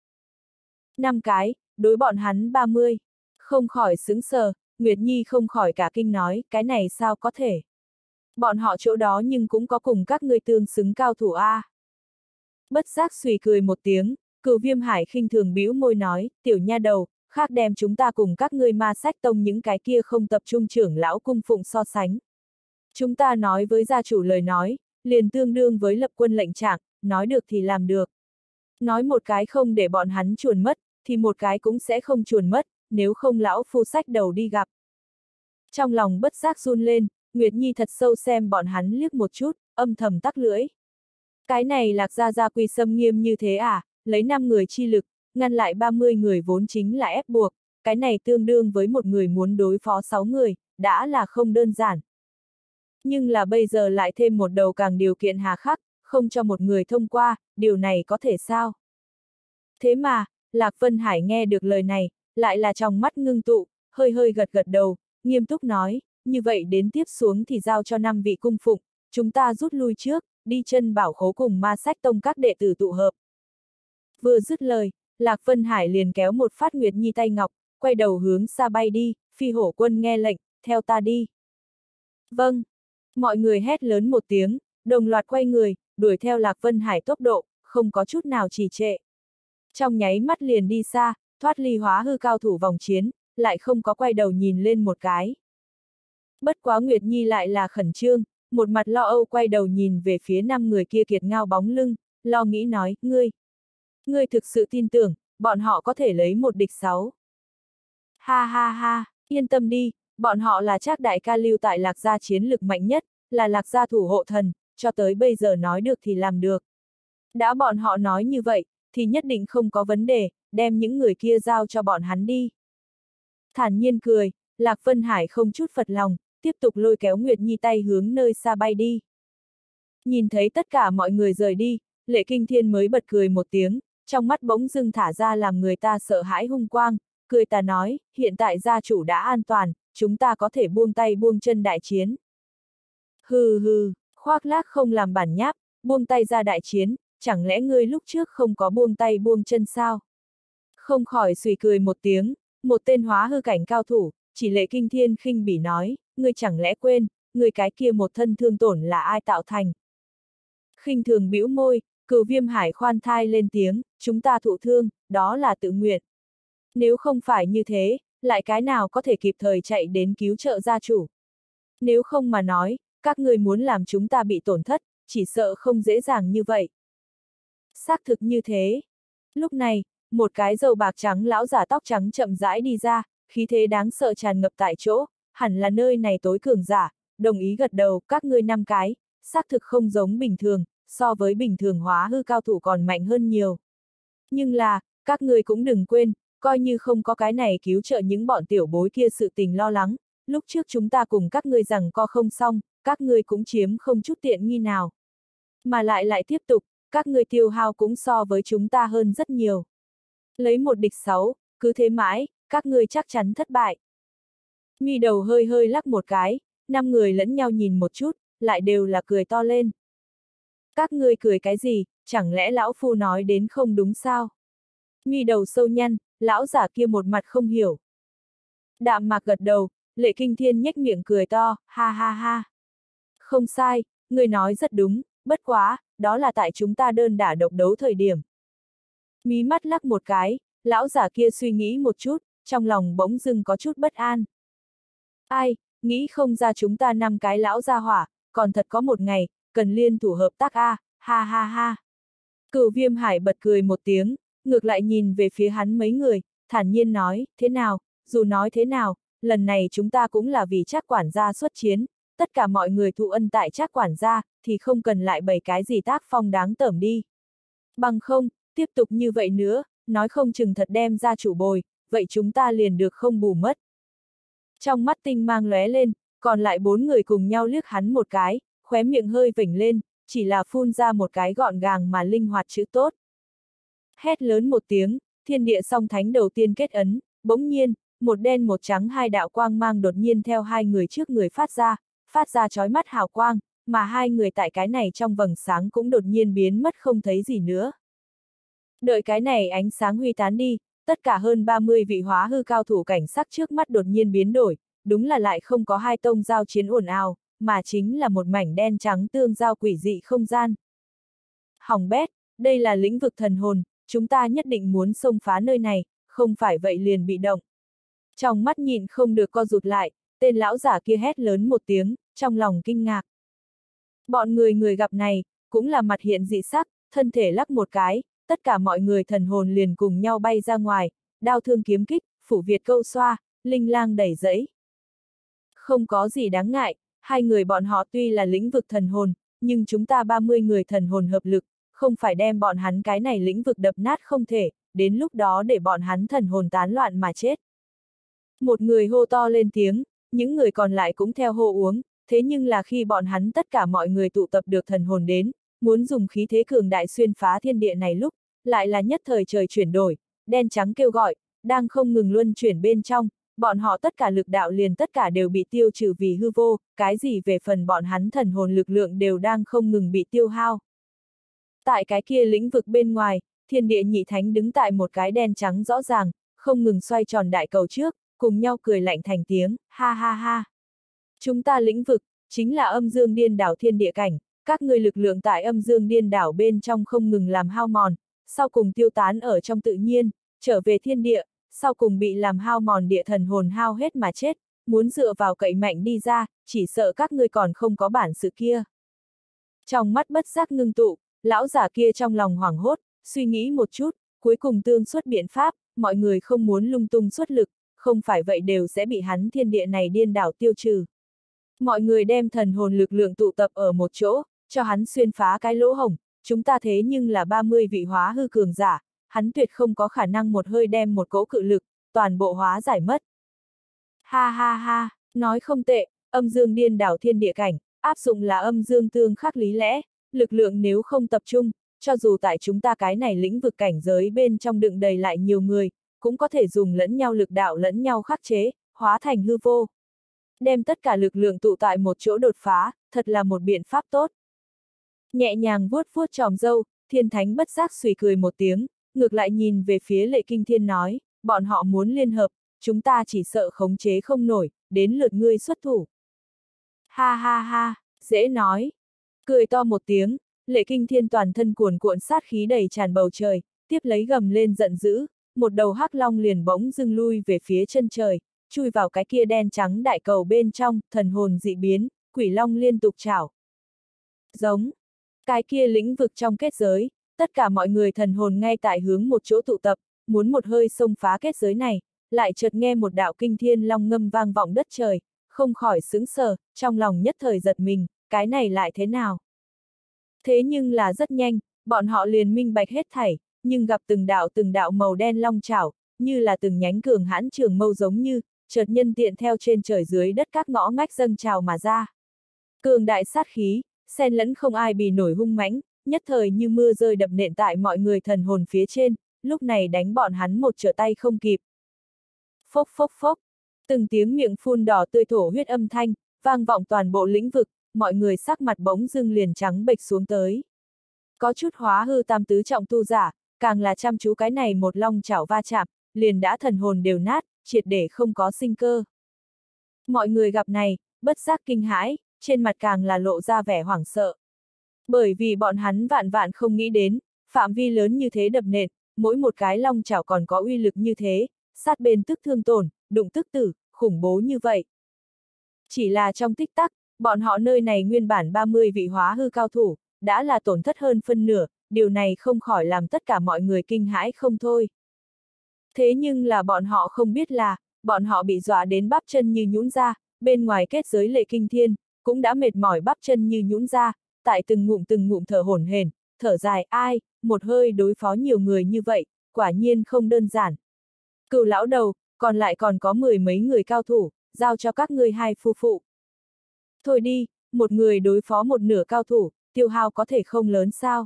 [SPEAKER 1] Năm cái, đối bọn hắn ba mươi, không khỏi sững sờ, Nguyệt Nhi không khỏi cả kinh nói, cái này sao có thể. Bọn họ chỗ đó nhưng cũng có cùng các ngươi tương xứng cao thủ a. À. Bất giác suy cười một tiếng, Cửu Viêm Hải khinh thường bĩu môi nói, tiểu nha đầu, khác đem chúng ta cùng các ngươi ma sách tông những cái kia không tập trung trưởng lão cung phụng so sánh. Chúng ta nói với gia chủ lời nói, liền tương đương với lập quân lệnh trạng, nói được thì làm được. Nói một cái không để bọn hắn chuồn mất, thì một cái cũng sẽ không chuồn mất, nếu không lão phu sách đầu đi gặp. Trong lòng bất giác run lên, Nguyệt Nhi thật sâu xem bọn hắn liếc một chút, âm thầm tắc lưỡi. Cái này Lạc Gia gia quy xâm nghiêm như thế à, lấy năm người chi lực, ngăn lại ba mươi người vốn chính là ép buộc, cái này tương đương với một người muốn đối phó sáu người, đã là không đơn giản. Nhưng là bây giờ lại thêm một đầu càng điều kiện hà khắc, không cho một người thông qua, điều này có thể sao? Thế mà, Lạc Vân Hải nghe được lời này, lại là trong mắt ngưng tụ, hơi hơi gật gật đầu, nghiêm túc nói, như vậy đến tiếp xuống thì giao cho năm vị cung phụng, chúng ta rút lui trước, đi chân bảo khố cùng ma sách tông các đệ tử tụ hợp. Vừa dứt lời, Lạc Vân Hải liền kéo một phát Nguyệt Nhi tay ngọc, quay đầu hướng xa bay đi, Phi Hổ Quân nghe lệnh, theo ta đi. Vâng. Mọi người hét lớn một tiếng, đồng loạt quay người, đuổi theo Lạc Vân Hải tốc độ, không có chút nào trì trệ. Trong nháy mắt liền đi xa, thoát ly hóa hư cao thủ vòng chiến, lại không có quay đầu nhìn lên một cái. Bất quá Nguyệt Nhi lại là khẩn trương, một mặt lo âu quay đầu nhìn về phía năm người kia kiệt ngao bóng lưng, lo nghĩ nói, ngươi, ngươi thực sự tin tưởng, bọn họ có thể lấy một địch sáu. Ha ha ha, yên tâm đi, bọn họ là Trác đại ca lưu tại Lạc Gia chiến lực mạnh nhất, là Lạc Gia thủ hộ thần, cho tới bây giờ nói được thì làm được. Đã bọn họ nói như vậy, thì nhất định không có vấn đề, đem những người kia giao cho bọn hắn đi. Thản nhiên cười, Lạc Vân Hải không chút phật lòng, tiếp tục lôi kéo Nguyệt Nhi tay hướng nơi xa bay đi. Nhìn thấy tất cả mọi người rời đi, Lệ Kinh Thiên mới bật cười một tiếng, trong mắt bỗng dưng thả ra làm người ta sợ hãi hung quang, cười ta nói, hiện tại gia chủ đã an toàn, chúng ta có thể buông tay buông chân đại chiến. Hừ hừ, khoác lác không làm bản nháp, buông tay ra đại chiến, chẳng lẽ ngươi lúc trước không có buông tay buông chân sao? Không khỏi suy cười một tiếng, một tên hóa hư cảnh cao thủ, chỉ Lệ Kinh Thiên khinh bỉ nói, ngươi chẳng lẽ quên, ngươi cái kia một thân thương tổn là ai tạo thành? Khinh thường bĩu môi, Cửu Viêm Hải khoan thai lên tiếng, chúng ta thụ thương, đó là tự nguyện. Nếu không phải như thế, lại cái nào có thể kịp thời chạy đến cứu trợ gia chủ? Nếu không mà nói, các ngươi muốn làm chúng ta bị tổn thất, chỉ sợ không dễ dàng như vậy. Xác thực như thế. Lúc này, một cái râu bạc trắng lão giả tóc trắng chậm rãi đi ra, khí thế đáng sợ tràn ngập tại chỗ, hẳn là nơi này tối cường giả, đồng ý gật đầu, các ngươi năm cái, xác thực không giống bình thường, so với bình thường hóa hư cao thủ còn mạnh hơn nhiều. Nhưng là, các ngươi cũng đừng quên, coi như không có cái này cứu trợ những bọn tiểu bối kia sự tình lo lắng, lúc trước chúng ta cùng các ngươi rằng co không xong, các ngươi cũng chiếm không chút tiện nghi nào. Mà lại lại tiếp tục, các ngươi tiêu hao cũng so với chúng ta hơn rất nhiều. Lấy một địch sáu, cứ thế mãi, các ngươi chắc chắn thất bại. Mi đầu hơi hơi lắc một cái, năm người lẫn nhau nhìn một chút, lại đều là cười to lên. Các ngươi cười cái gì, chẳng lẽ lão phu nói đến không đúng sao? Mi đầu sâu nhăn, lão giả kia một mặt không hiểu. Đạm mạc gật đầu, Lệ Kinh Thiên nhếch miệng cười to, ha ha ha. Không sai, người nói rất đúng, bất quá, đó là tại chúng ta đơn đả độc đấu thời điểm. Mí mắt lắc một cái, lão giả kia suy nghĩ một chút, trong lòng bỗng dưng có chút bất an. Ai, nghĩ không ra chúng ta năm cái lão gia hỏa, còn thật có một ngày, cần liên thủ hợp tác a, ha ha ha. Cửu Viêm Hải bật cười một tiếng, ngược lại nhìn về phía hắn mấy người, thản nhiên nói, thế nào, dù nói thế nào, lần này chúng ta cũng là vì Trác quản gia xuất chiến, tất cả mọi người thụ ân tại Trác quản gia, thì không cần lại bày cái gì tác phong đáng tởm đi. Bằng không, tiếp tục như vậy nữa, nói không chừng thật đem ra chủ bồi, vậy chúng ta liền được không bù mất. Trong mắt tinh mang lóe lên, còn lại bốn người cùng nhau liếc hắn một cái, khóe miệng hơi vểnh lên, chỉ là phun ra một cái gọn gàng mà linh hoạt chữ tốt. Hét lớn một tiếng, thiên địa song thánh đầu tiên kết ấn, bỗng nhiên, một đen một trắng hai đạo quang mang đột nhiên theo hai người trước người phát ra, phát ra chói mắt hào quang, mà hai người tại cái này trong vầng sáng cũng đột nhiên biến mất không thấy gì nữa. Đợi cái này ánh sáng huy tán đi, tất cả hơn ba mươi vị hóa hư cao thủ cảnh sắc trước mắt đột nhiên biến đổi, đúng là lại không có hai tông giao chiến ồn ào, mà chính là một mảnh đen trắng tương giao quỷ dị không gian. Hỏng bét, đây là lĩnh vực thần hồn, chúng ta nhất định muốn xông phá nơi này, không phải vậy liền bị động. Trong mắt nhịn không được co rụt lại, tên lão giả kia hét lớn một tiếng, trong lòng kinh ngạc. Bọn người người gặp này, cũng là mặt hiện dị sắc, thân thể lắc một cái, tất cả mọi người thần hồn liền cùng nhau bay ra ngoài, đao thương kiếm kích, phủ Việt câu xoa, linh lang đẩy dẫy. Không có gì đáng ngại, hai người bọn họ tuy là lĩnh vực thần hồn, nhưng chúng ta ba mươi người thần hồn hợp lực, không phải đem bọn hắn cái này lĩnh vực đập nát không thể, đến lúc đó để bọn hắn thần hồn tán loạn mà chết. Một người hô to lên tiếng, những người còn lại cũng theo hô uống, thế nhưng là khi bọn hắn tất cả mọi người tụ tập được thần hồn đến, muốn dùng khí thế cường đại xuyên phá thiên địa này lúc, lại là nhất thời trời chuyển đổi, đen trắng kêu gọi, đang không ngừng luân chuyển bên trong, bọn họ tất cả lực đạo liền tất cả đều bị tiêu trừ vì hư vô, cái gì về phần bọn hắn thần hồn lực lượng đều đang không ngừng bị tiêu hao. Tại cái kia lĩnh vực bên ngoài, thiên địa nhị thánh đứng tại một cái đen trắng rõ ràng, không ngừng xoay tròn đại cầu trước, cùng nhau cười lạnh thành tiếng, ha ha ha. Chúng ta lĩnh vực, chính là âm dương điên đảo thiên địa cảnh, các ngươi lực lượng tại âm dương điên đảo bên trong không ngừng làm hao mòn, sau cùng tiêu tán ở trong tự nhiên, trở về thiên địa, sau cùng bị làm hao mòn địa thần hồn hao hết mà chết, muốn dựa vào cậy mạnh đi ra, chỉ sợ các ngươi còn không có bản sự kia. Trong mắt bất giác ngưng tụ, lão giả kia trong lòng hoảng hốt, suy nghĩ một chút, cuối cùng tương xuất biện pháp, mọi người không muốn lung tung xuất lực, không phải vậy đều sẽ bị hắn thiên địa này điên đảo tiêu trừ. Mọi người đem thần hồn lực lượng tụ tập ở một chỗ, cho hắn xuyên phá cái lỗ hổng, chúng ta thế nhưng là ba mươi vị hóa hư cường giả, hắn tuyệt không có khả năng một hơi đem một cỗ cự lực, toàn bộ hóa giải mất. Ha ha ha, nói không tệ, âm dương điên đảo thiên địa cảnh, áp dụng là âm dương tương khắc lý lẽ, lực lượng nếu không tập trung, cho dù tại chúng ta cái này lĩnh vực cảnh giới bên trong đựng đầy lại nhiều người, cũng có thể dùng lẫn nhau lực đạo lẫn nhau khắc chế, hóa thành hư vô. Đem tất cả lực lượng tụ tại một chỗ đột phá, thật là một biện pháp tốt. Nhẹ nhàng vuốt vuốt tròm râu, thiên thánh bất giác suy cười một tiếng, ngược lại nhìn về phía Lệ Kinh Thiên nói, bọn họ muốn liên hợp, chúng ta chỉ sợ khống chế không nổi, đến lượt ngươi xuất thủ. Ha ha ha, dễ nói. Cười to một tiếng, Lệ Kinh Thiên toàn thân cuồn cuộn sát khí đầy tràn bầu trời, tiếp lấy gầm lên giận dữ, một đầu hắc long liền bỗng dưng lui về phía chân trời, chui vào cái kia đen trắng đại cầu bên trong, thần hồn dị biến, quỷ long liên tục chảo. Giống. Cái kia lĩnh vực trong kết giới, tất cả mọi người thần hồn ngay tại hướng một chỗ tụ tập, muốn một hơi xông phá kết giới này, lại chợt nghe một đạo kinh thiên long ngâm vang vọng đất trời, không khỏi sững sờ, trong lòng nhất thời giật mình, cái này lại thế nào? Thế nhưng là rất nhanh, bọn họ liền minh bạch hết thảy, nhưng gặp từng đạo từng đạo màu đen long chảo, như là từng nhánh cường hãn trường mâu giống như, chợt nhân tiện theo trên trời dưới đất các ngõ ngách dâng trào mà ra. Cường đại sát khí, xen lẫn không ai bì nổi hung mãnh, nhất thời như mưa rơi đập nện tại mọi người thần hồn phía trên, lúc này đánh bọn hắn một trở tay không kịp. Phốc phốc phốc, từng tiếng miệng phun đỏ tươi thổ huyết âm thanh, vang vọng toàn bộ lĩnh vực, mọi người sắc mặt bỗng dưng liền trắng bệch xuống tới. Có chút hóa hư tam tứ trọng tu giả, càng là chăm chú cái này một long chảo va chạm, liền đã thần hồn đều nát, triệt để không có sinh cơ. Mọi người gặp này, bất giác kinh hãi, trên mặt càng là lộ ra vẻ hoảng sợ. Bởi vì bọn hắn vạn vạn không nghĩ đến, phạm vi lớn như thế đập nện, mỗi một cái long chảo còn có uy lực như thế, sát bên tức thương tổn, đụng tức tử, khủng bố như vậy. Chỉ là trong tích tắc, bọn họ nơi này nguyên bản ba mươi vị hóa hư cao thủ, đã là tổn thất hơn phân nửa, điều này không khỏi làm tất cả mọi người kinh hãi không thôi. Thế nhưng là bọn họ không biết là, bọn họ bị dọa đến bắp chân như nhũn ra, bên ngoài kết giới Lệ Kinh Thiên, cũng đã mệt mỏi bắp chân như nhũn ra, tại từng ngụm từng ngụm thở hổn hển, thở dài ai, một hơi đối phó nhiều người như vậy, quả nhiên không đơn giản. Cửu lão đầu, còn lại còn có mười mấy người cao thủ, giao cho các ngươi hai phu phụ. Thôi đi, một người đối phó một nửa cao thủ, tiêu hao có thể không lớn sao?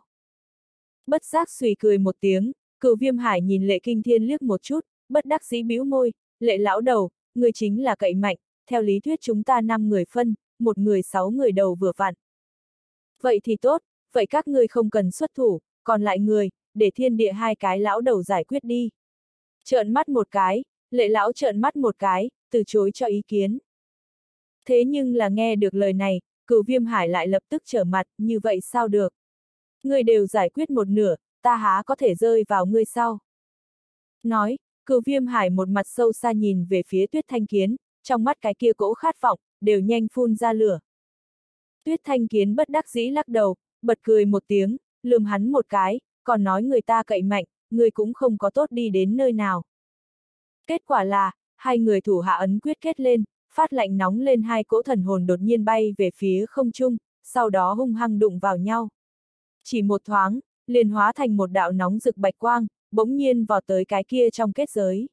[SPEAKER 1] Bất giác suy cười một tiếng, Cửu Viêm Hải nhìn Lệ Kinh Thiên liếc một chút, bất đắc dĩ bĩu môi, Lệ lão đầu, người chính là cậy mạnh, theo lý thuyết chúng ta năm người phân, một người sáu người đầu vừa vặn. Vậy thì tốt, vậy các ngươi không cần xuất thủ, còn lại người, để thiên địa hai cái lão đầu giải quyết đi. Trợn mắt một cái, Lệ lão trợn mắt một cái, từ chối cho ý kiến. Thế nhưng là nghe được lời này, Cửu Viêm Hải lại lập tức trở mặt, như vậy sao được? Ngươi đều giải quyết một nửa, ta há có thể rơi vào ngươi sau. Nói, Cửu Viêm Hải một mặt sâu xa nhìn về phía Tuyết Thanh Kiến, trong mắt cái kia cỗ khát vọng, đều nhanh phun ra lửa. Tuyết Thanh Kiến bất đắc dĩ lắc đầu, bật cười một tiếng, lườm hắn một cái, còn nói người ta cậy mạnh, người cũng không có tốt đi đến nơi nào. Kết quả là, hai người thủ hạ ấn quyết kết lên, phát lạnh nóng lên hai cỗ thần hồn đột nhiên bay về phía không trung, sau đó hung hăng đụng vào nhau. Chỉ một thoáng, liền hóa thành một đạo nóng rực bạch quang, bỗng nhiên vọt tới cái kia trong kết giới.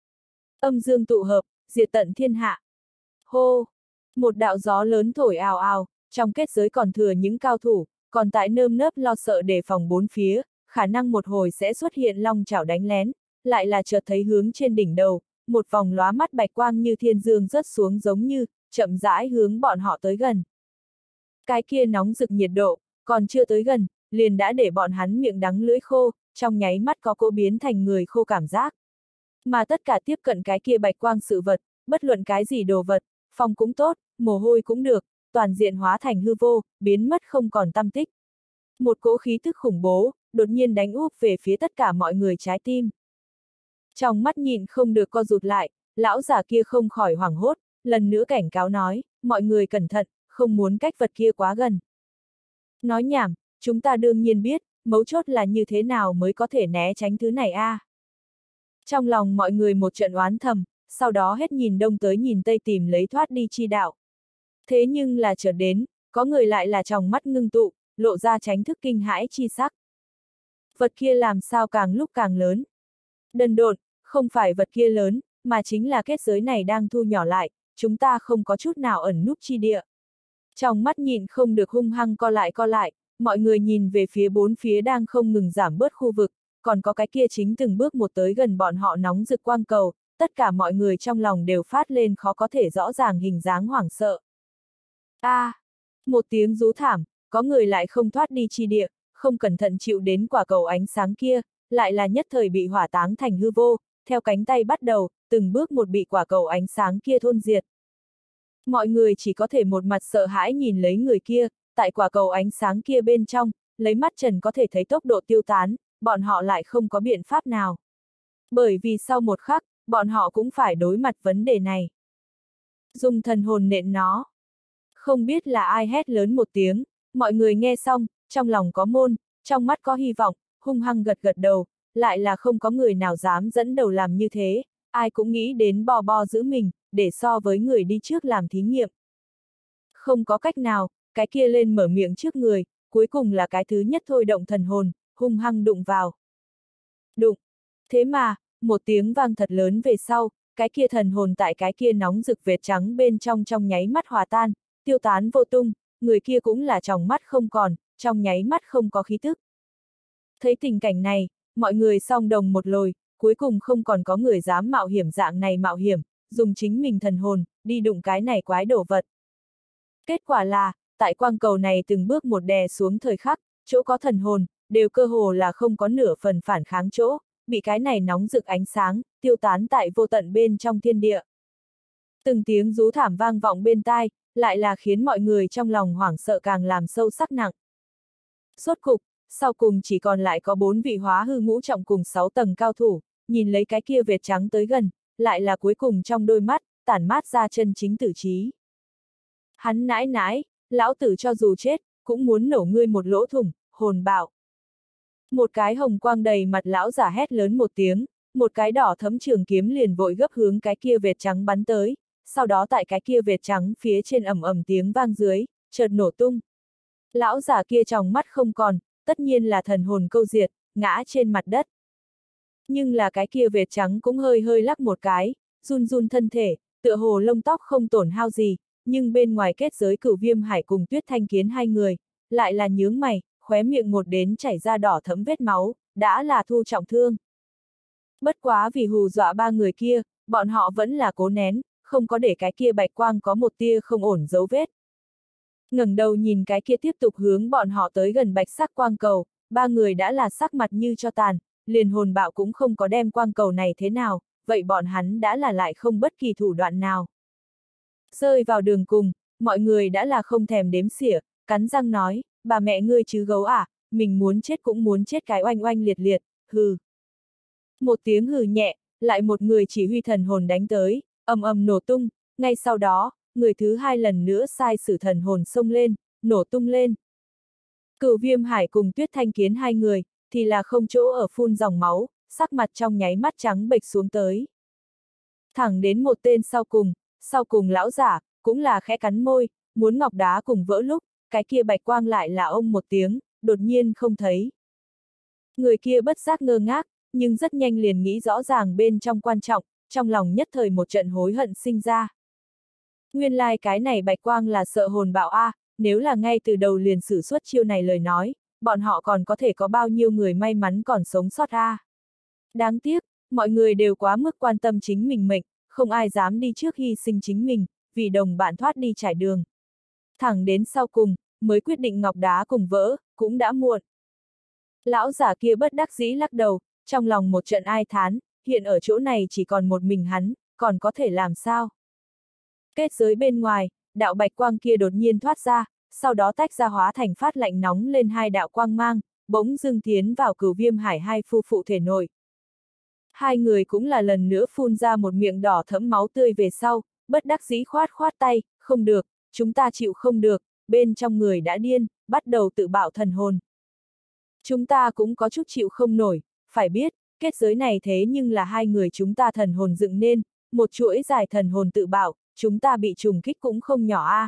[SPEAKER 1] Âm dương tụ hợp, diệt tận thiên hạ. Hô! Một đạo gió lớn thổi ào ào, trong kết giới còn thừa những cao thủ, còn tại nơm nớp lo sợ đề phòng bốn phía, khả năng một hồi sẽ xuất hiện long chảo đánh lén, lại là chợt thấy hướng trên đỉnh đầu, một vòng lóa mắt bạch quang như thiên dương rớt xuống giống như, chậm rãi hướng bọn họ tới gần. Cái kia nóng rực nhiệt độ, còn chưa tới gần, liền đã để bọn hắn miệng đắng lưỡi khô, trong nháy mắt có cỗ biến thành người khô cảm giác. Mà tất cả tiếp cận cái kia bạch quang sự vật, bất luận cái gì đồ vật, phong cũng tốt, mồ hôi cũng được, toàn diện hóa thành hư vô, biến mất không còn tăm tích. Một cỗ khí tức khủng bố, đột nhiên đánh úp về phía tất cả mọi người trái tim. Trong mắt nhìn không được co rụt lại, lão già kia không khỏi hoảng hốt, lần nữa cảnh cáo nói, mọi người cẩn thận, không muốn cách vật kia quá gần. Nói nhảm, chúng ta đương nhiên biết, mấu chốt là như thế nào mới có thể né tránh thứ này a. À? Trong lòng mọi người một trận oán thầm, sau đó hết nhìn đông tới nhìn tây tìm lấy thoát đi chi đạo. Thế nhưng là chợt đến, có người lại là tròng mắt ngưng tụ, lộ ra tránh thức kinh hãi chi sắc. Vật kia làm sao càng lúc càng lớn. Đần độn, không phải vật kia lớn, mà chính là kết giới này đang thu nhỏ lại, chúng ta không có chút nào ẩn núp chi địa. Trong mắt nhìn không được hung hăng co lại co lại, mọi người nhìn về phía bốn phía đang không ngừng giảm bớt khu vực, còn có cái kia chính từng bước một tới gần bọn họ nóng rực quang cầu, tất cả mọi người trong lòng đều phát lên khó có thể rõ ràng hình dáng hoảng sợ. A! À, một tiếng rú thảm, có người lại không thoát đi chi địa, không cẩn thận chịu đến quả cầu ánh sáng kia, lại là nhất thời bị hỏa táng thành hư vô, theo cánh tay bắt đầu, từng bước một bị quả cầu ánh sáng kia thôn diệt. Mọi người chỉ có thể một mặt sợ hãi nhìn lấy người kia, tại quả cầu ánh sáng kia bên trong, lấy mắt trần có thể thấy tốc độ tiêu tán, bọn họ lại không có biện pháp nào. Bởi vì sau một khắc, bọn họ cũng phải đối mặt vấn đề này. Dùng thần hồn nện nó. Không biết là ai hét lớn một tiếng, mọi người nghe xong, trong lòng có môn, trong mắt có hy vọng, hung hăng gật gật đầu, lại là không có người nào dám dẫn đầu làm như thế, ai cũng nghĩ đến bo bo giữ mình, để so với người đi trước làm thí nghiệm. Không có cách nào, cái kia lên mở miệng trước người, cuối cùng là cái thứ nhất thôi động thần hồn, hung hăng đụng vào. Đụng. Thế mà, một tiếng vang thật lớn về sau, cái kia thần hồn tại cái kia nóng rực vệt trắng bên trong trong nháy mắt hòa tan, tiêu tán vô tung, người kia cũng là tròng mắt không còn, trong nháy mắt không có khí tức. Thấy tình cảnh này, mọi người song đồng một lồi, cuối cùng không còn có người dám mạo hiểm dạng này mạo hiểm, dùng chính mình thần hồn, đi đụng cái này quái đổ vật. Kết quả là, tại quang cầu này từng bước một đè xuống thời khắc, chỗ có thần hồn, đều cơ hồ là không có nửa phần phản kháng chỗ, bị cái này nóng rực ánh sáng, tiêu tán tại vô tận bên trong thiên địa. Từng tiếng rú thảm vang vọng bên tai, lại là khiến mọi người trong lòng hoảng sợ càng làm sâu sắc nặng. Rốt cục, sau cùng chỉ còn lại có bốn vị hóa hư ngũ trọng cùng sáu tầng cao thủ, nhìn lấy cái kia vệt trắng tới gần, lại là cuối cùng trong đôi mắt, tản mát ra chân chính tử trí. Hắn nãi nãi, lão tử cho dù chết, cũng muốn nổ ngươi một lỗ thủng, hồn bạo. Một cái hồng quang đầy mặt lão giả hét lớn một tiếng, một cái đỏ thấm trường kiếm liền vội gấp hướng cái kia vệt trắng bắn tới, sau đó tại cái kia vệt trắng phía trên ầm ầm tiếng vang dưới, chợt nổ tung. Lão giả kia trong mắt không còn, tất nhiên là thần hồn câu diệt, ngã trên mặt đất. Nhưng là cái kia vệt trắng cũng hơi hơi lắc một cái, run run thân thể, tựa hồ lông tóc không tổn hao gì, nhưng bên ngoài kết giới Cửu Viêm Hải cùng Tuyết Thanh Kiến hai người, lại là nhướng mày, khóe miệng một đến chảy ra đỏ thẫm vết máu, đã là thu trọng thương. Bất quá vì hù dọa ba người kia, bọn họ vẫn là cố nén, không có để cái kia bạch quang có một tia không ổn dấu vết. Ngẩng đầu nhìn cái kia tiếp tục hướng bọn họ tới gần bạch sắc quang cầu, ba người đã là sắc mặt như cho tàn, liền hồn bạo cũng không có đem quang cầu này thế nào, vậy bọn hắn đã là lại không bất kỳ thủ đoạn nào. Rơi vào đường cùng, mọi người đã là không thèm đếm xỉa, cắn răng nói, bà mẹ ngươi chứ gấu à, mình muốn chết cũng muốn chết cái oanh oanh liệt liệt, hừ. Một tiếng hừ nhẹ, lại một người chỉ huy thần hồn đánh tới, ầm ầm nổ tung, ngay sau đó, người thứ hai lần nữa sai sử thần hồn xông lên, nổ tung lên. Cửu Viêm Hải cùng Tuyết Thanh Kiến hai người, thì là không chỗ ở phun dòng máu, sắc mặt trong nháy mắt trắng bệch xuống tới. Thẳng đến một tên sau cùng, sau cùng lão giả, cũng là khẽ cắn môi, muốn ngọc đá cùng vỡ lúc, cái kia bạch quang lại là ông một tiếng, đột nhiên không thấy. Người kia bất giác ngơ ngác, nhưng rất nhanh liền nghĩ rõ ràng bên trong quan trọng, trong lòng nhất thời một trận hối hận sinh ra. Nguyên lai like cái này bạch quang là sợ hồn bạo a, nếu là ngay từ đầu liền sử xuất chiêu này lời nói, bọn họ còn có thể có bao nhiêu người may mắn còn sống sót a. Đáng tiếc, mọi người đều quá mức quan tâm chính mình mệnh, không ai dám đi trước hy sinh chính mình, vì đồng bạn thoát đi trải đường. Thẳng đến sau cùng, mới quyết định ngọc đá cùng vỡ, cũng đã muộn. Lão giả kia bất đắc dĩ lắc đầu, trong lòng một trận ai thán, hiện ở chỗ này chỉ còn một mình hắn, còn có thể làm sao? Kết giới bên ngoài, đạo bạch quang kia đột nhiên thoát ra, sau đó tách ra hóa thành phát lạnh nóng lên hai đạo quang mang, bỗng dưng tiến vào Cửu Viêm Hải hai phu phụ thể nội. Hai người cũng là lần nữa phun ra một miệng đỏ thẫm máu tươi về sau, bất đắc dĩ khoát khoát tay, không được, chúng ta chịu không được, bên trong người đã điên, bắt đầu tự bạo thần hồn. Chúng ta cũng có chút chịu không nổi, phải biết, kết giới này thế nhưng là hai người chúng ta thần hồn dựng nên, một chuỗi dài thần hồn tự bạo, chúng ta bị trùng kích cũng không nhỏ a. À.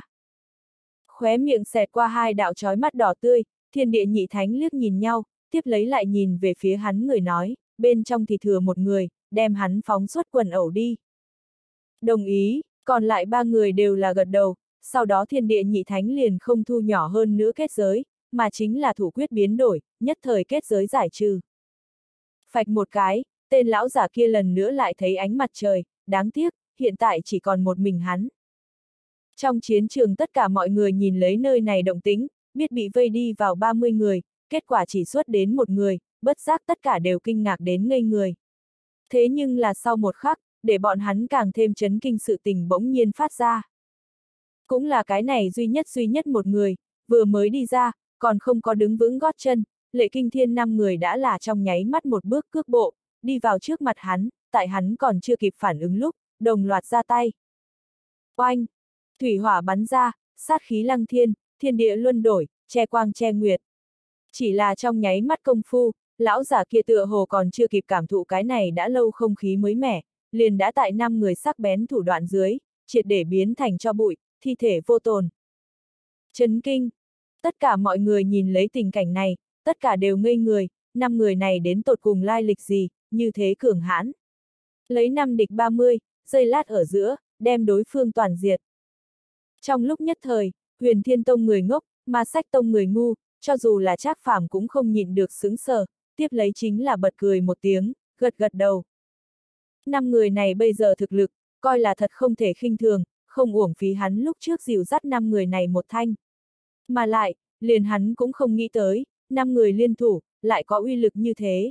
[SPEAKER 1] Khóe miệng xẹt qua hai đạo chói mắt đỏ tươi, Thiên Địa Nhị Thánh liếc nhìn nhau, tiếp lấy lại nhìn về phía hắn người nói, bên trong thì thừa một người, đem hắn phóng xuất quần ẩu đi. Đồng ý, còn lại ba người đều là gật đầu, sau đó Thiên Địa Nhị Thánh liền không thu nhỏ hơn nữa kết giới, mà chính là thủ quyết biến đổi, nhất thời kết giới giải trừ. Phạch một cái, tên lão giả kia lần nữa lại thấy ánh mặt trời, đáng tiếc, hiện tại chỉ còn một mình hắn. Trong chiến trường tất cả mọi người nhìn lấy nơi này động tĩnh, biết bị vây đi vào ba mươi người, kết quả chỉ xuất đến một người, bất giác tất cả đều kinh ngạc đến ngây người. Thế nhưng là sau một khắc, để bọn hắn càng thêm chấn kinh sự tình bỗng nhiên phát ra. Cũng là cái này duy nhất duy nhất một người, vừa mới đi ra, còn không có đứng vững gót chân, Lệ Kinh Thiên năm người đã là trong nháy mắt một bước cước bộ, đi vào trước mặt hắn, tại hắn còn chưa kịp phản ứng lúc, đồng loạt ra tay. Oanh! Thủy hỏa bắn ra, sát khí lăng thiên, thiên địa luân đổi, che quang che nguyệt. Chỉ là trong nháy mắt công phu, lão giả kia tựa hồ còn chưa kịp cảm thụ cái này đã lâu không khí mới mẻ, liền đã tại năm người sắc bén thủ đoạn dưới, triệt để biến thành cho bụi, thi thể vô tồn. Chấn kinh! Tất cả mọi người nhìn lấy tình cảnh này, tất cả đều ngây người, năm người này đến tột cùng lai lịch gì, như thế cường hãn. Lấy năm địch ba mươi, giây lát ở giữa, đem đối phương toàn diệt. Trong lúc nhất thời, Huyền Thiên Tông người ngốc, Ma Sách Tông người ngu, cho dù là Trác Phàm cũng không nhịn được sững sờ, tiếp lấy chính là bật cười một tiếng, gật gật đầu. Năm người này bây giờ thực lực, coi là thật không thể khinh thường, không uổng phí hắn lúc trước dìu dắt năm người này một thanh. Mà lại, liền hắn cũng không nghĩ tới, năm người liên thủ, lại có uy lực như thế.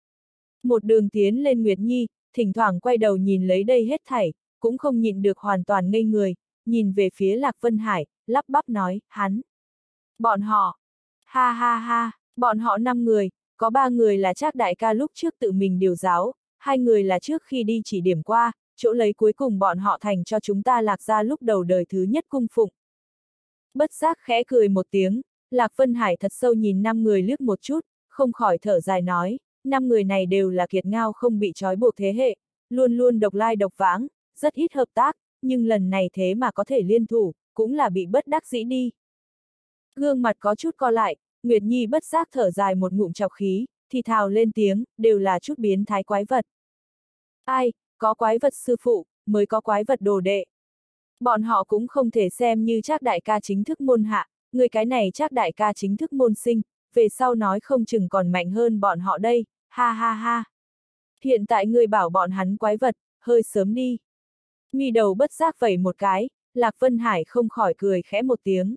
[SPEAKER 1] Một đường tiến lên Nguyệt Nhi, thỉnh thoảng quay đầu nhìn lấy đây hết thảy, cũng không nhịn được hoàn toàn ngây người, nhìn về phía Lạc Vân Hải, lắp bắp nói, hắn. Bọn họ. Ha ha ha, bọn họ năm người, có ba người là Trác đại ca lúc trước tự mình điều giáo, hai người là trước khi đi chỉ điểm qua, chỗ lấy cuối cùng bọn họ thành cho chúng ta Lạc gia lúc đầu đời thứ nhất cung phụng. Bất giác khẽ cười một tiếng, Lạc Vân Hải thật sâu nhìn năm người liếc một chút, không khỏi thở dài nói, năm người này đều là kiệt ngao không bị trói buộc thế hệ, luôn luôn độc lai độc vãng, rất ít hợp tác, nhưng lần này thế mà có thể liên thủ, cũng là bị bất đắc dĩ đi. Gương mặt có chút co lại, Nguyệt Nhi bất giác thở dài một ngụm trọc khí, thì thào lên tiếng, đều là chút biến thái quái vật. Ai, có quái vật sư phụ, mới có quái vật đồ đệ. Bọn họ cũng không thể xem như Trác đại ca chính thức môn hạ, người cái này Trác đại ca chính thức môn sinh, về sau nói không chừng còn mạnh hơn bọn họ đây, ha ha ha. Hiện tại người bảo bọn hắn quái vật, hơi sớm đi. Mi đầu bất giác vẩy một cái, Lạc Vân Hải không khỏi cười khẽ một tiếng.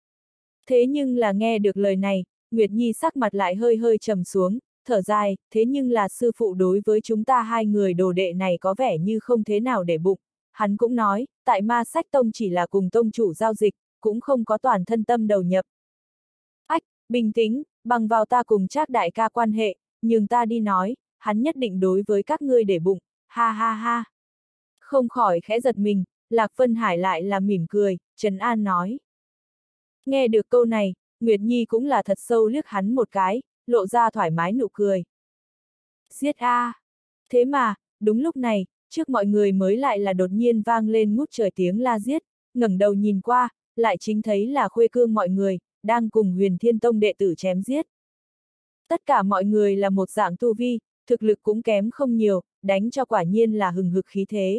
[SPEAKER 1] Thế nhưng là nghe được lời này, Nguyệt Nhi sắc mặt lại hơi hơi trầm xuống, thở dài, thế nhưng là sư phụ đối với chúng ta hai người đồ đệ này có vẻ như không thế nào để bụng, hắn cũng nói, tại Ma Sách Tông chỉ là cùng tông chủ giao dịch, cũng không có toàn thân tâm đầu nhập. Ách, bình tĩnh, bằng vào ta cùng Trác đại ca quan hệ, nhưng ta đi nói, hắn nhất định đối với các ngươi để bụng, ha ha ha. Không khỏi khẽ giật mình, Lạc Vân Hải lại là mỉm cười, trấn an nói. Nghe được câu này, Nguyệt Nhi cũng là thật sâu liếc hắn một cái, lộ ra thoải mái nụ cười. Giết a! À. Thế mà, đúng lúc này, trước mọi người mới lại là đột nhiên vang lên ngút trời tiếng la giết, ngẩng đầu nhìn qua, lại chính thấy là Khuê Cương mọi người, đang cùng Huyền Thiên Tông đệ tử chém giết. Tất cả mọi người là một dạng tu vi, thực lực cũng kém không nhiều, đánh cho quả nhiên là hừng hực khí thế.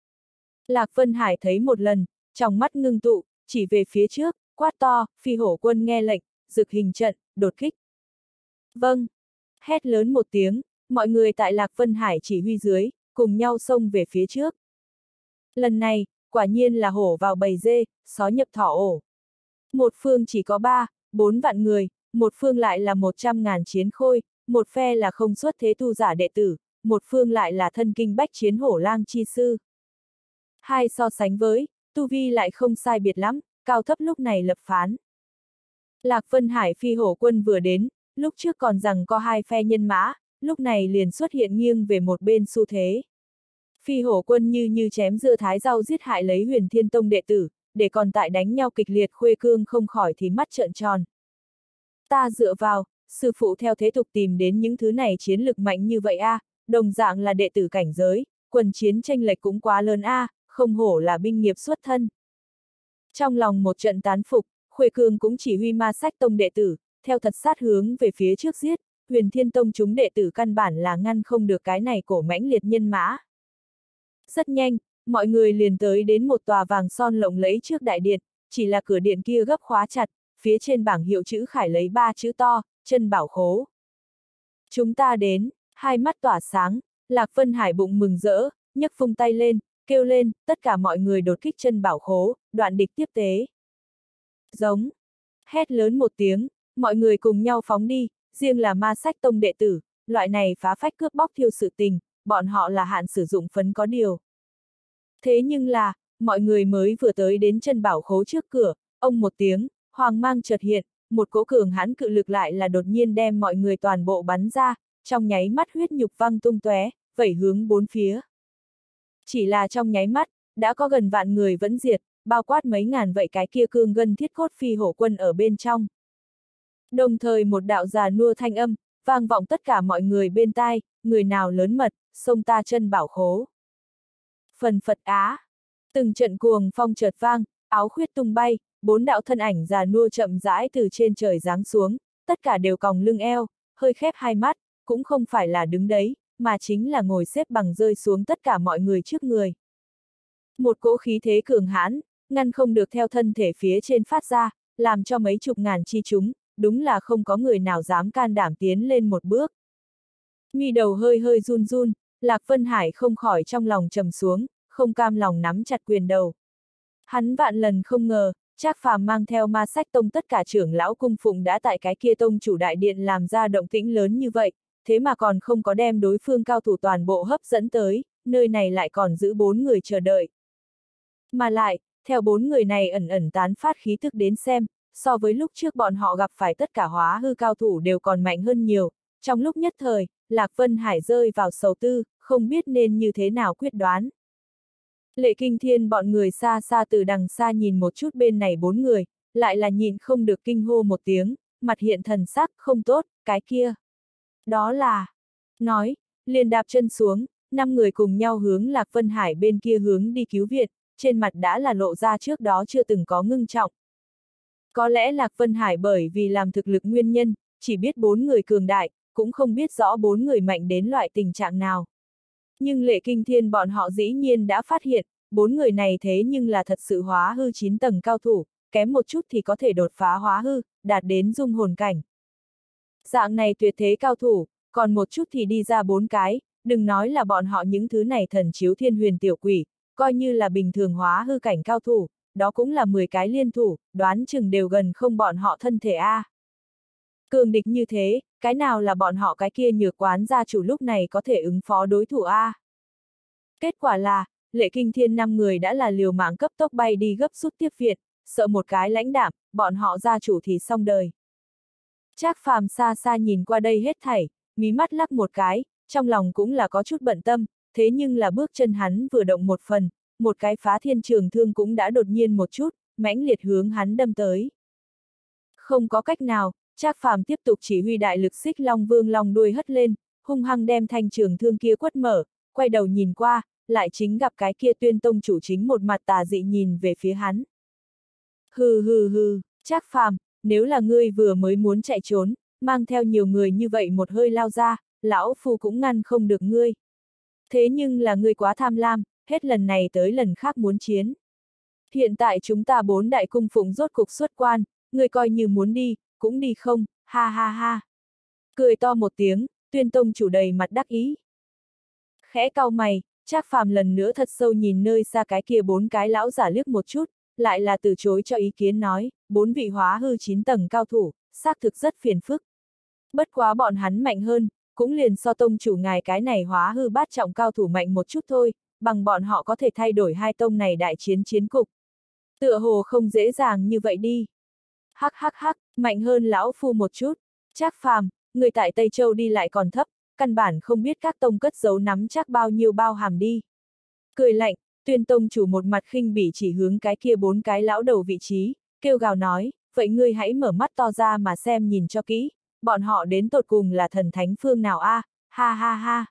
[SPEAKER 1] Lạc Vân Hải thấy một lần, trong mắt ngưng tụ, chỉ về phía trước, quát to, Phi Hổ quân nghe lệnh, dực hình trận, đột kích. Vâng! Hét lớn một tiếng, mọi người tại Lạc Vân Hải chỉ huy dưới, cùng nhau xông về phía trước. Lần này, quả nhiên là hổ vào bầy dê, sói nhập thỏ ổ. Một phương chỉ có ba, bốn vạn người, một phương lại là một trăm ngàn chiến khôi, một phe là không xuất thế tu giả đệ tử, một phương lại là thân kinh bách chiến hổ lang chi sư. Hai so sánh với, tu vi lại không sai biệt lắm, cao thấp lúc này lập phán. Lạc Vân Hải Phi Hổ quân vừa đến, lúc trước còn rằng có hai phe nhân mã, lúc này liền xuất hiện nghiêng về một bên xu thế. Phi Hổ quân như như chém dưa thái rau giết hại lấy Huyền Thiên Tông đệ tử, để còn tại đánh nhau kịch liệt Khuê Cương không khỏi thì mắt trợn tròn. Ta dựa vào, sư phụ theo thế tục tìm đến những thứ này chiến lực mạnh như vậy a, à, đồng dạng là đệ tử cảnh giới, quần chiến tranh lệch cũng quá lớn a, à, không hổ là binh nghiệp xuất thân. Trong lòng một trận tán phục, Khuê Cương cũng chỉ huy Ma Sách Tông đệ tử, theo thật sát hướng về phía trước giết, Huyền Thiên Tông chúng đệ tử căn bản là ngăn không được cái này cổ mãnh liệt nhân mã. Rất nhanh, mọi người liền tới đến một tòa vàng son lộng lẫy trước đại điện, chỉ là cửa điện kia gấp khóa chặt, phía trên bảng hiệu chữ khải lấy ba chữ to, chân bảo khố. Chúng ta đến, hai mắt tỏa sáng, Lạc Vân Hải bụng mừng rỡ, nhấc phung tay lên, kêu lên, tất cả mọi người đột kích chân bảo khố, đoạn địch tiếp tế. Giống, hét lớn một tiếng, mọi người cùng nhau phóng đi, riêng là Ma Sách Tông đệ tử, loại này phá phách cướp bóc thiêu sự tình, bọn họ là hạn sử dụng phấn có điều. Thế nhưng là, mọi người mới vừa tới đến chân bảo khố trước cửa, ông một tiếng, hoàng mang chợt hiện, một cỗ cường hãn cự lực lại là đột nhiên đem mọi người toàn bộ bắn ra, trong nháy mắt huyết nhục văng tung tóe, vẩy hướng bốn phía. Chỉ là trong nháy mắt, đã có gần vạn người vẫn diệt, bao quát mấy ngàn vậy cái kia cương ngân thiết cốt Phi Hổ quân ở bên trong. Đồng thời một đạo già nua thanh âm, vang vọng tất cả mọi người bên tai, người nào lớn mật, xông ta chân bảo khố. Phần phật á, từng trận cuồng phong chợt vang, áo khuyết tung bay, bốn đạo thân ảnh già nua chậm rãi từ trên trời giáng xuống, tất cả đều còng lưng eo, hơi khép hai mắt, cũng không phải là đứng đấy, mà chính là ngồi xếp bằng rơi xuống tất cả mọi người trước người. Một cỗ khí thế cường hãn, ngăn không được theo thân thể phía trên phát ra, làm cho mấy chục ngàn chi chúng, đúng là không có người nào dám can đảm tiến lên một bước. Mi đầu hơi hơi run run, Lạc Vân Hải không khỏi trong lòng trầm xuống, không cam lòng nắm chặt quyền đầu. Hắn vạn lần không ngờ, Trác Phàm mang theo Ma Sách Tông tất cả trưởng lão cung phụng đã tại cái kia tông chủ đại điện làm ra động tĩnh lớn như vậy, thế mà còn không có đem đối phương cao thủ toàn bộ hấp dẫn tới, nơi này lại còn giữ bốn người chờ đợi. Mà lại, theo bốn người này ẩn ẩn tán phát khí tức đến xem, so với lúc trước bọn họ gặp phải tất cả hóa hư cao thủ đều còn mạnh hơn nhiều, trong lúc nhất thời, Lạc Vân Hải rơi vào sầu tư, không biết nên như thế nào quyết đoán. Lệ Kinh Thiên bọn người xa xa từ đằng xa nhìn một chút bên này bốn người, lại là nhìn không được kinh hô một tiếng, mặt hiện thần sắc, không tốt, cái kia. Đó là, nói, liền đạp chân xuống, năm người cùng nhau hướng Lạc Vân Hải bên kia hướng đi cứu viện, trên mặt đã là lộ ra trước đó chưa từng có ngưng trọng. Có lẽ Lạc Vân Hải bởi vì làm thực lực nguyên nhân, chỉ biết bốn người cường đại, cũng không biết rõ bốn người mạnh đến loại tình trạng nào. Nhưng Lệ Kinh Thiên bọn họ dĩ nhiên đã phát hiện, bốn người này thế nhưng là thật sự hóa hư chín tầng cao thủ, kém một chút thì có thể đột phá hóa hư, đạt đến dung hồn cảnh. Dạng này tuyệt thế cao thủ, còn một chút thì đi ra bốn cái, đừng nói là bọn họ những thứ này thần chiếu thiên huyền tiểu quỷ, coi như là bình thường hóa hư cảnh cao thủ, đó cũng là mười cái liên thủ, đoán chừng đều gần không bọn họ thân thể a. À. Cường địch như thế, cái nào là bọn họ cái kia nhược quán gia chủ lúc này có thể ứng phó đối thủ a. À. Kết quả là, Lệ Kinh Thiên năm người đã là liều mạng cấp tốc bay đi gấp rút tiếp viện, sợ một cái lãnh đạm, bọn họ gia chủ thì xong đời. Trác Phàm xa xa nhìn qua đây hết thảy, mí mắt lắc một cái, trong lòng cũng là có chút bận tâm, thế nhưng là bước chân hắn vừa động một phần, một cái phá thiên trường thương cũng đã đột nhiên một chút, mãnh liệt hướng hắn đâm tới. Không có cách nào, Trác Phàm tiếp tục chỉ huy đại lực Xích Long Vương long đuôi hất lên, hung hăng đem thanh trường thương kia quất mở, quay đầu nhìn qua, lại chính gặp cái kia Tuyên tông chủ chính một mặt tà dị nhìn về phía hắn. Hừ hừ hừ, Trác Phàm, nếu là ngươi vừa mới muốn chạy trốn, mang theo nhiều người như vậy một hơi lao ra, lão phu cũng ngăn không được ngươi. Thế nhưng là ngươi quá tham lam, hết lần này tới lần khác muốn chiến. Hiện tại chúng ta bốn đại cung phụng rốt cục xuất quan, ngươi coi như muốn đi, cũng đi không, ha ha ha. Cười to một tiếng, Tuyên tông chủ đầy mặt đắc ý. Khẽ cau mày, Trác Phàm lần nữa thật sâu nhìn nơi xa cái kia bốn cái lão giả liếc một chút, lại là từ chối cho ý kiến nói, bốn vị hóa hư chín tầng cao thủ, xác thực rất phiền phức. Bất quá bọn hắn mạnh hơn, cũng liền so tông chủ ngài cái này hóa hư bát trọng cao thủ mạnh một chút thôi, bằng bọn họ có thể thay đổi hai tông này đại chiến chiến cục. Tựa hồ không dễ dàng như vậy đi. Hắc hắc hắc, mạnh hơn lão phu một chút. Trác Phàm, người tại Tây Châu đi lại còn thấp, căn bản không biết các tông cất giấu nắm chắc bao nhiêu bao hàm đi. Cười lạnh, Tuyên tông chủ một mặt khinh bỉ chỉ hướng cái kia bốn cái lão đầu vị trí, kêu gào nói, vậy ngươi hãy mở mắt to ra mà xem nhìn cho kỹ, bọn họ đến tột cùng là thần thánh phương nào a, à? Ha ha ha.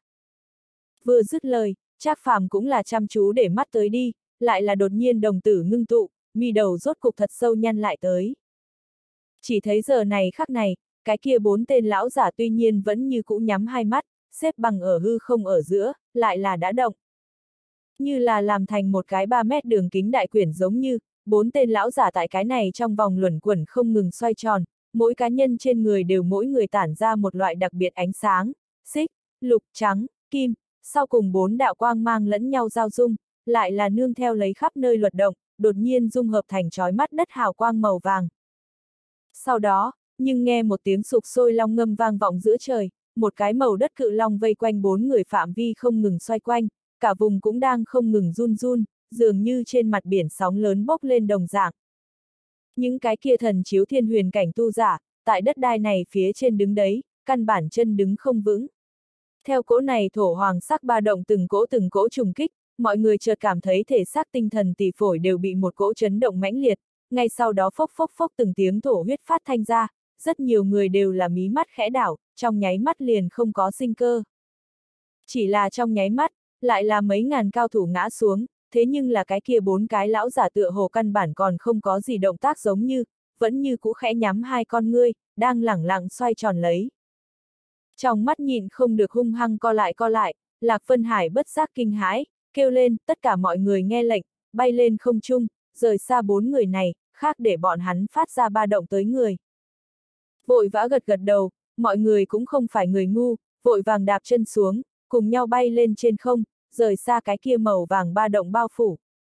[SPEAKER 1] Vừa dứt lời, Trác Phàm cũng là chăm chú để mắt tới đi, lại là đột nhiên đồng tử ngưng tụ, mi đầu rốt cục thật sâu nhăn lại tới. Chỉ thấy giờ này khắc này, cái kia bốn tên lão giả tuy nhiên vẫn như cũ nhắm hai mắt, xếp bằng ở hư không ở giữa, lại là đã động. Như là làm thành một cái ba mét đường kính đại quyển giống như, bốn tên lão giả tại cái này trong vòng luẩn quẩn không ngừng xoay tròn, mỗi cá nhân trên người đều mỗi người tản ra một loại đặc biệt ánh sáng, xích, lục, trắng, kim, sau cùng bốn đạo quang mang lẫn nhau giao dung, lại là nương theo lấy khắp nơi luật động, đột nhiên dung hợp thành chói mắt đất hào quang màu vàng. Sau đó, nhưng nghe một tiếng sục sôi long ngâm vang vọng giữa trời, một cái màu đất cự long vây quanh bốn người phạm vi không ngừng xoay quanh, cả vùng cũng đang không ngừng run run, dường như trên mặt biển sóng lớn bốc lên đồng dạng. Những cái kia thần chiếu thiên huyền cảnh tu giả, tại đất đai này phía trên đứng đấy, căn bản chân đứng không vững. Theo cỗ này thổ hoàng sắc ba động từng cỗ từng cỗ trùng kích, mọi người chợt cảm thấy thể xác tinh thần tỳ phổi đều bị một cỗ chấn động mãnh liệt, ngay sau đó phốc phốc phốc từng tiếng thổ huyết phát thanh ra, rất nhiều người đều là mí mắt khẽ đảo, trong nháy mắt liền không có sinh cơ. Chỉ là trong nháy mắt, lại là mấy ngàn cao thủ ngã xuống, thế nhưng là cái kia bốn cái lão giả tựa hồ căn bản còn không có gì động tác giống như, vẫn như cũ khẽ nhắm hai con ngươi, đang lẳng lặng xoay tròn lấy. Trong mắt nhịn không được hung hăng co lại co lại, Lạc Vân Hải bất giác kinh hãi, kêu lên, tất cả mọi người nghe lệnh, bay lên không trung, rời xa bốn người này, khác để bọn hắn phát ra ba động tới người. Vội vã gật gật đầu, mọi người cũng không phải người ngu, vội vàng đạp chân xuống, cùng nhau bay lên trên không, rời xa cái kia màu vàng ba động bao phủ.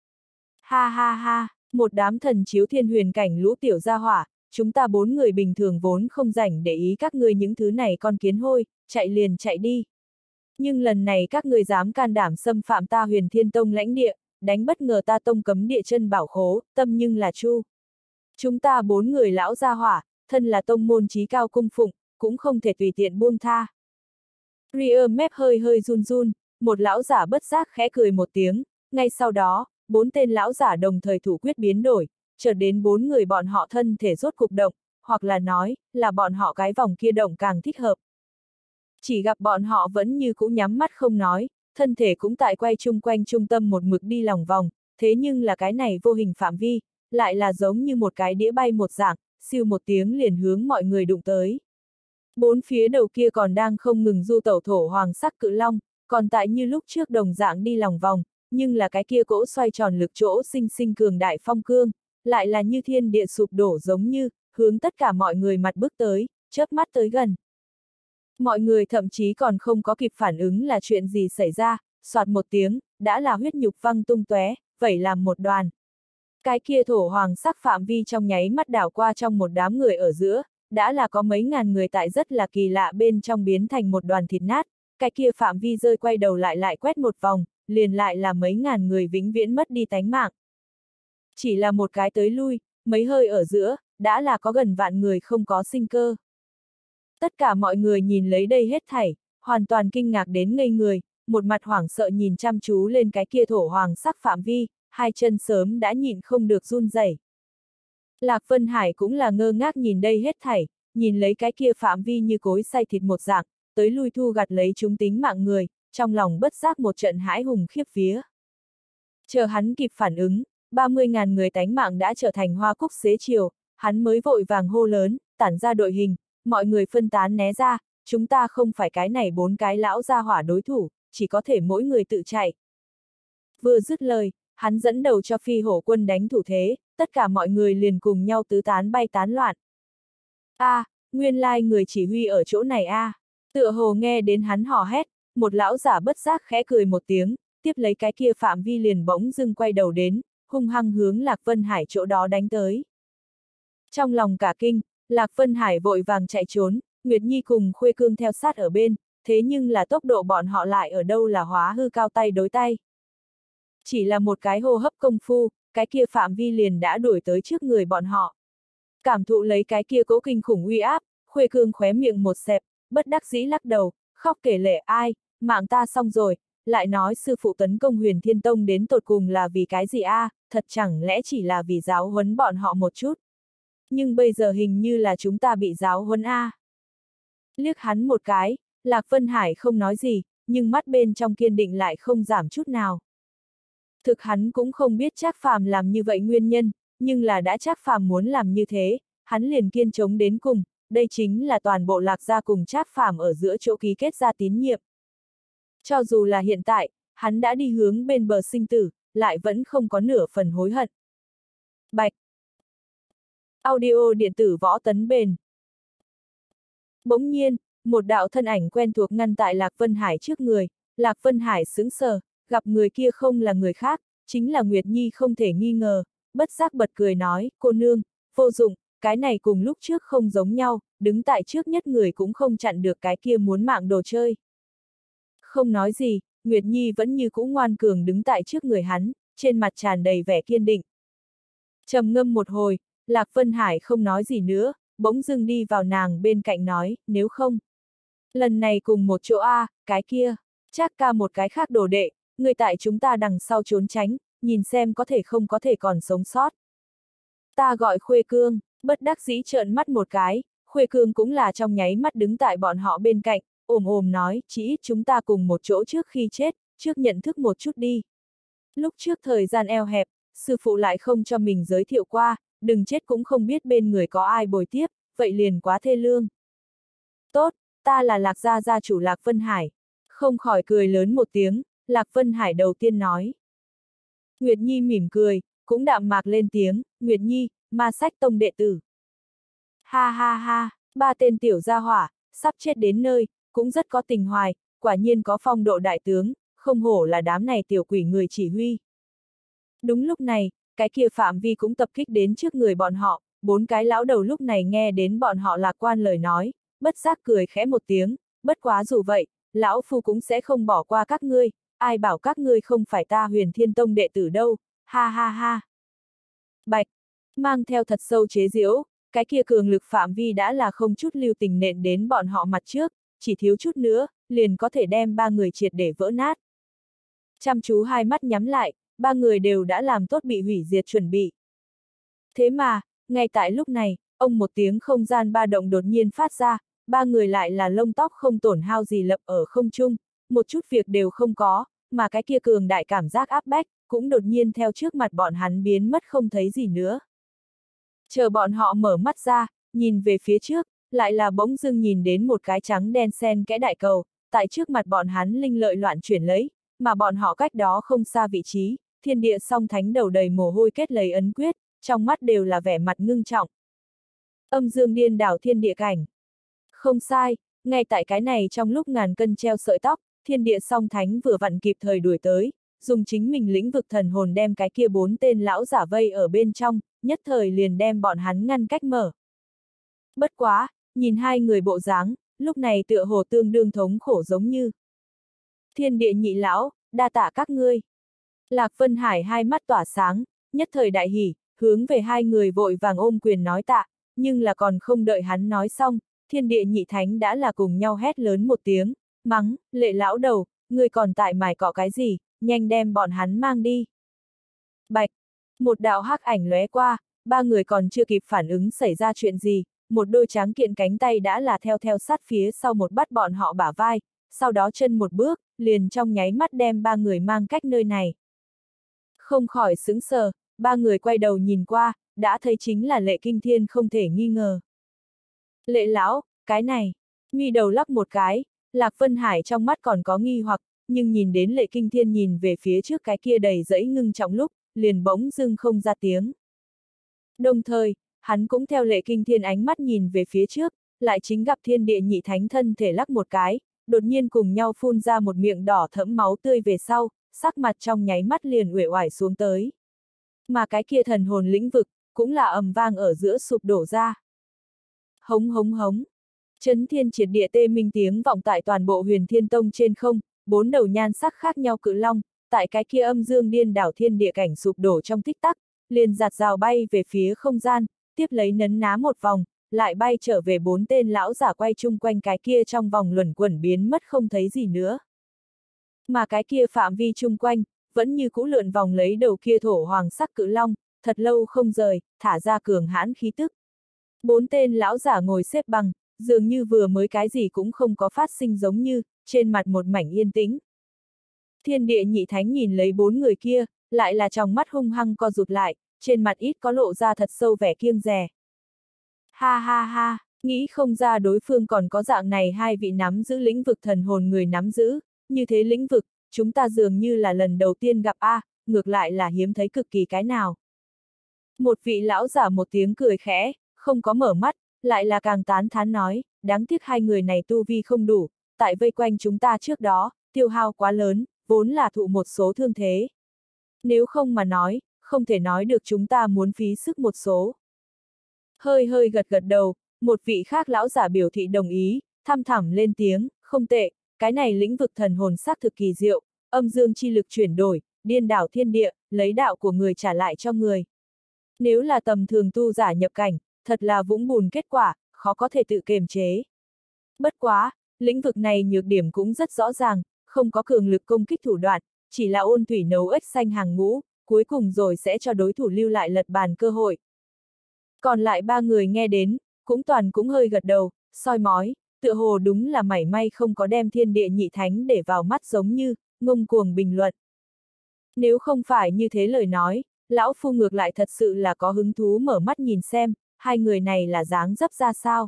[SPEAKER 1] Ha ha ha, một đám thần chiếu thiên huyền cảnh lũ tiểu gia hỏa, chúng ta bốn người bình thường vốn không rảnh để ý các ngươi những thứ này con kiến hôi, chạy liền chạy đi. Nhưng lần này các ngươi dám can đảm xâm phạm ta Huyền Thiên Tông lãnh địa, đánh bất ngờ ta tông cấm địa chân bảo khố, tâm nhưng là chu. Chúng ta bốn người lão gia hỏa, thân là tông môn chí cao cung phụng, cũng không thể tùy tiện buông tha. Ria mép hơi hơi run run, một lão giả bất giác khẽ cười một tiếng, ngay sau đó, bốn tên lão giả đồng thời thủ quyết biến đổi, chợt đến bốn người bọn họ thân thể rốt cục động, hoặc là nói, là bọn họ cái vòng kia động càng thích hợp. Chỉ gặp bọn họ vẫn như cũ nhắm mắt không nói, thân thể cũng tại quay chung quanh trung tâm một mực đi lòng vòng, thế nhưng là cái này vô hình phạm vi, lại là giống như một cái đĩa bay một dạng, siêu một tiếng liền hướng mọi người đụng tới. Bốn phía đầu kia còn đang không ngừng du tẩu thổ hoàng sắc cự long, còn tại như lúc trước đồng dạng đi lòng vòng, nhưng là cái kia cỗ xoay tròn lực chỗ sinh sinh cường đại phong cương, lại là như thiên địa sụp đổ giống như, hướng tất cả mọi người mặt bước tới, chớp mắt tới gần. Mọi người thậm chí còn không có kịp phản ứng là chuyện gì xảy ra, soạt một tiếng, đã là huyết nhục văng tung tóe, vẩy làm một đoàn. Cái kia thổ hoàng sắc phạm vi trong nháy mắt đảo qua trong một đám người ở giữa, đã là có mấy ngàn người tại rất là kỳ lạ bên trong biến thành một đoàn thịt nát, cái kia phạm vi rơi quay đầu lại lại quét một vòng, liền lại là mấy ngàn người vĩnh viễn mất đi tánh mạng. Chỉ là một cái tới lui, mấy hơi ở giữa, đã là có gần vạn người không có sinh cơ. Tất cả mọi người nhìn lấy đây hết thảy, hoàn toàn kinh ngạc đến ngây người, một mặt hoảng sợ nhìn chăm chú lên cái kia thổ hoàng sắc phạm vi, hai chân sớm đã nhịn không được run rẩy. Lạc Vân Hải cũng là ngơ ngác nhìn đây hết thảy, nhìn lấy cái kia phạm vi như cối xay thịt một dạng, tới lui thu gặt lấy chúng tính mạng người, trong lòng bất giác một trận hãi hùng khiếp vía. Chờ hắn kịp phản ứng, ba mươi ngàn người tánh mạng đã trở thành hoa cúc xế chiều, hắn mới vội vàng hô lớn, tản ra đội hình, mọi người phân tán né ra, chúng ta không phải cái này bốn cái lão gia hỏa đối thủ, chỉ có thể mỗi người tự chạy. Vừa dứt lời, hắn dẫn đầu cho phi hổ quân đánh thủ thế, tất cả mọi người liền cùng nhau tứ tán bay tán loạn. A, à, nguyên lai người chỉ huy ở chỗ này a. À. Tựa hồ nghe đến hắn hò hét, một lão giả bất giác khẽ cười một tiếng, tiếp lấy cái kia phạm vi liền bỗng dưng quay đầu đến, hung hăng hướng Lạc Vân Hải chỗ đó đánh tới. Trong lòng cả kinh, Lạc Vân Hải vội vàng chạy trốn, Nguyệt Nhi cùng Khuê Cương theo sát ở bên, thế nhưng là tốc độ bọn họ lại ở đâu là hóa hư cao tay đối tay. Chỉ là một cái hô hấp công phu, cái kia phạm vi liền đã đuổi tới trước người bọn họ. Cảm thụ lấy cái kia cỗ kinh khủng uy áp, Khuê Cương khóe miệng một xẹp, bất đắc dĩ lắc đầu, khóc kể lể ai, mạng ta xong rồi, lại nói sư phụ tấn công Huyền Thiên Tông đến tột cùng là vì cái gì a? À, thật chẳng lẽ chỉ là vì giáo huấn bọn họ một chút. Nhưng bây giờ hình như là chúng ta bị giáo huấn a. À. Liếc hắn một cái, Lạc Vân Hải không nói gì, nhưng mắt bên trong kiên định lại không giảm chút nào. Thực hắn cũng không biết Trác Phàm làm như vậy nguyên nhân, nhưng là đã Trác Phàm muốn làm như thế, hắn liền kiên chống đến cùng, đây chính là toàn bộ Lạc gia cùng Trác Phàm ở giữa chỗ ký kết ra tín nhiệm. Cho dù là hiện tại, hắn đã đi hướng bên bờ sinh tử, lại vẫn không có nửa phần hối hận. Bạch. Audio điện tử võ tấn bền. Bỗng nhiên, một đạo thân ảnh quen thuộc ngăn tại Lạc Vân Hải trước người, Lạc Vân Hải sững sờ, gặp người kia không là người khác, chính là Nguyệt Nhi không thể nghi ngờ, bất giác bật cười nói, cô nương, vô dụng, cái này cùng lúc trước không giống nhau, đứng tại trước nhất người cũng không chặn được cái kia muốn mạng đồ chơi. Không nói gì, Nguyệt Nhi vẫn như cũ ngoan cường đứng tại trước người hắn, trên mặt tràn đầy vẻ kiên định. Trầm ngâm một hồi, Lạc Vân Hải không nói gì nữa, bỗng dưng đi vào nàng bên cạnh nói, nếu không. Lần này cùng một chỗ A, à, cái kia, Trác ca một cái khác đồ đệ, người tại chúng ta đằng sau trốn tránh, nhìn xem có thể không có thể còn sống sót. Ta gọi Khuê Cương, bất đắc dĩ trợn mắt một cái, Khuê Cương cũng là trong nháy mắt đứng tại bọn họ bên cạnh, ồm ồm nói, chỉ ít chúng ta cùng một chỗ trước khi chết, trước nhận thức một chút đi. Lúc trước thời gian eo hẹp, sư phụ lại không cho mình giới thiệu qua, đừng chết cũng không biết bên người có ai bồi tiếp, vậy liền quá thê lương. Tốt, ta là Lạc gia gia chủ Lạc Vân Hải. Không khỏi cười lớn một tiếng, Lạc Vân Hải đầu tiên nói. Nguyệt Nhi mỉm cười, cũng đạm mạc lên tiếng, Nguyệt Nhi, Ma Sách Tông đệ tử. Ha ha ha, ba tên tiểu gia hỏa, sắp chết đến nơi, cũng rất có tình hoài, quả nhiên có phong độ đại tướng, không hổ là đám này tiểu quỷ người chỉ huy. Đúng lúc này, cái kia phạm vi cũng tập kích đến trước người bọn họ, bốn cái lão đầu lúc này nghe đến bọn họ lạc quan lời nói, bất giác cười khẽ một tiếng, bất quá dù vậy, lão phu cũng sẽ không bỏ qua các ngươi, ai bảo các ngươi không phải ta Huyền Thiên Tông đệ tử đâu, ha ha ha. Bạch, mang theo thật sâu chế giễu, cái kia cường lực phạm vi đã là không chút lưu tình nện đến bọn họ mặt trước, chỉ thiếu chút nữa, liền có thể đem ba người triệt để vỡ nát. Chăm chú hai mắt nhắm lại, ba người đều đã làm tốt bị hủy diệt chuẩn bị. Thế mà, ngay tại lúc này, ông một tiếng không gian ba động đột nhiên phát ra, ba người lại là lông tóc không tổn hao gì lập ở không trung, một chút việc đều không có, mà cái kia cường đại cảm giác áp bách, cũng đột nhiên theo trước mặt bọn hắn biến mất không thấy gì nữa. Chờ bọn họ mở mắt ra, nhìn về phía trước, lại là bỗng dưng nhìn đến một cái trắng đen xen kẽ đại cầu, tại trước mặt bọn hắn linh lợi loạn chuyển lấy, mà bọn họ cách đó không xa vị trí, thiên địa song thánh đầu đầy mồ hôi kết lấy ấn quyết, trong mắt đều là vẻ mặt ngưng trọng. Âm dương điên đảo thiên địa cảnh. Không sai, ngay tại cái này trong lúc ngàn cân treo sợi tóc, thiên địa song thánh vừa vặn kịp thời đuổi tới, dùng chính mình lĩnh vực thần hồn đem cái kia bốn tên lão giả vây ở bên trong, nhất thời liền đem bọn hắn ngăn cách mở. Bất quá, nhìn hai người bộ dáng, lúc này tựa hồ tương đương thống khổ giống như. Thiên địa nhị lão, đa tạ các ngươi. Lạc Vân Hải hai mắt tỏa sáng, nhất thời đại hỉ, hướng về hai người vội vàng ôm quyền nói tạ, nhưng là còn không đợi hắn nói xong, thiên địa nhị thánh đã là cùng nhau hét lớn một tiếng, mắng, Lệ lão đầu, ngươi còn tại mải cọ cái gì, nhanh đem bọn hắn mang đi. Bạch, một đạo hắc ảnh lóe qua, ba người còn chưa kịp phản ứng xảy ra chuyện gì, một đôi tráng kiện cánh tay đã là theo theo sát phía sau một bắt bọn họ bả vai, sau đó chân một bước, liền trong nháy mắt đem ba người mang cách nơi này. Không khỏi sững sờ, ba người quay đầu nhìn qua, đã thấy chính là Lệ Kinh Thiên không thể nghi ngờ. Lệ lão, cái này, mi đầu lắc một cái, Lạc Vân Hải trong mắt còn có nghi hoặc, nhưng nhìn đến Lệ Kinh Thiên nhìn về phía trước cái kia đầy dẫy ngưng trọng lúc, liền bỗng dưng không ra tiếng. Đồng thời, hắn cũng theo Lệ Kinh Thiên ánh mắt nhìn về phía trước, lại chính gặp thiên địa nhị thánh thân thể lắc một cái, đột nhiên cùng nhau phun ra một miệng đỏ thẫm máu tươi về sau, sắc mặt trong nháy mắt liền uể oải xuống tới. Mà cái kia thần hồn lĩnh vực, cũng là ầm vang ở giữa sụp đổ ra. Hống hống hống. Chấn thiên triệt địa tê minh tiếng vọng tại toàn bộ Huyền Thiên Tông trên không, bốn đầu nhan sắc khác nhau cự long, tại cái kia âm dương điên đảo thiên địa cảnh sụp đổ trong tích tắc, liền giạt rào bay về phía không gian, tiếp lấy nấn ná một vòng, lại bay trở về bốn tên lão giả quay chung quanh cái kia trong vòng luẩn quẩn biến mất không thấy gì nữa. Mà cái kia phạm vi chung quanh, vẫn như cũ lượn vòng lấy đầu kia thổ hoàng sắc cự long, thật lâu không rời, thả ra cường hãn khí tức. Bốn tên lão giả ngồi xếp bằng, dường như vừa mới cái gì cũng không có phát sinh giống như, trên mặt một mảnh yên tĩnh. Thiên địa nhị thánh nhìn lấy bốn người kia, lại là trong mắt hung hăng co rụt lại, trên mặt ít có lộ ra thật sâu vẻ kiêng dè. Ha ha ha, nghĩ không ra đối phương còn có dạng này hai vị nắm giữ lĩnh vực thần hồn người nắm giữ, như thế lĩnh vực, chúng ta dường như là lần đầu tiên gặp a, à, ngược lại là hiếm thấy cực kỳ cái nào. Một vị lão giả một tiếng cười khẽ, không có mở mắt, lại là càng tán thán nói, đáng tiếc hai người này tu vi không đủ, tại vây quanh chúng ta trước đó, tiêu hao quá lớn, vốn là thụ một số thương thế. Nếu không mà nói, không thể nói được chúng ta muốn phí sức một số. Hơi hơi gật gật đầu, một vị khác lão giả biểu thị đồng ý, thăm thẳm lên tiếng, không tệ, cái này lĩnh vực thần hồn xác thực kỳ diệu, âm dương chi lực chuyển đổi, điên đảo thiên địa, lấy đạo của người trả lại cho người. Nếu là tầm thường tu giả nhập cảnh, thật là vũng bùn kết quả, khó có thể tự kiềm chế. Bất quá, lĩnh vực này nhược điểm cũng rất rõ ràng, không có cường lực công kích thủ đoạn, chỉ là ôn thủy nấu ếch xanh hàng ngũ, cuối cùng rồi sẽ cho đối thủ lưu lại lật bàn cơ hội. Còn lại ba người nghe đến, cũng toàn cũng hơi gật đầu, soi mói, tựa hồ đúng là mảy may không có đem thiên địa nhị thánh để vào mắt giống như, ngông cuồng bình luận. Nếu không phải như thế lời nói, lão phu ngược lại thật sự là có hứng thú mở mắt nhìn xem, hai người này là dáng dấp ra sao.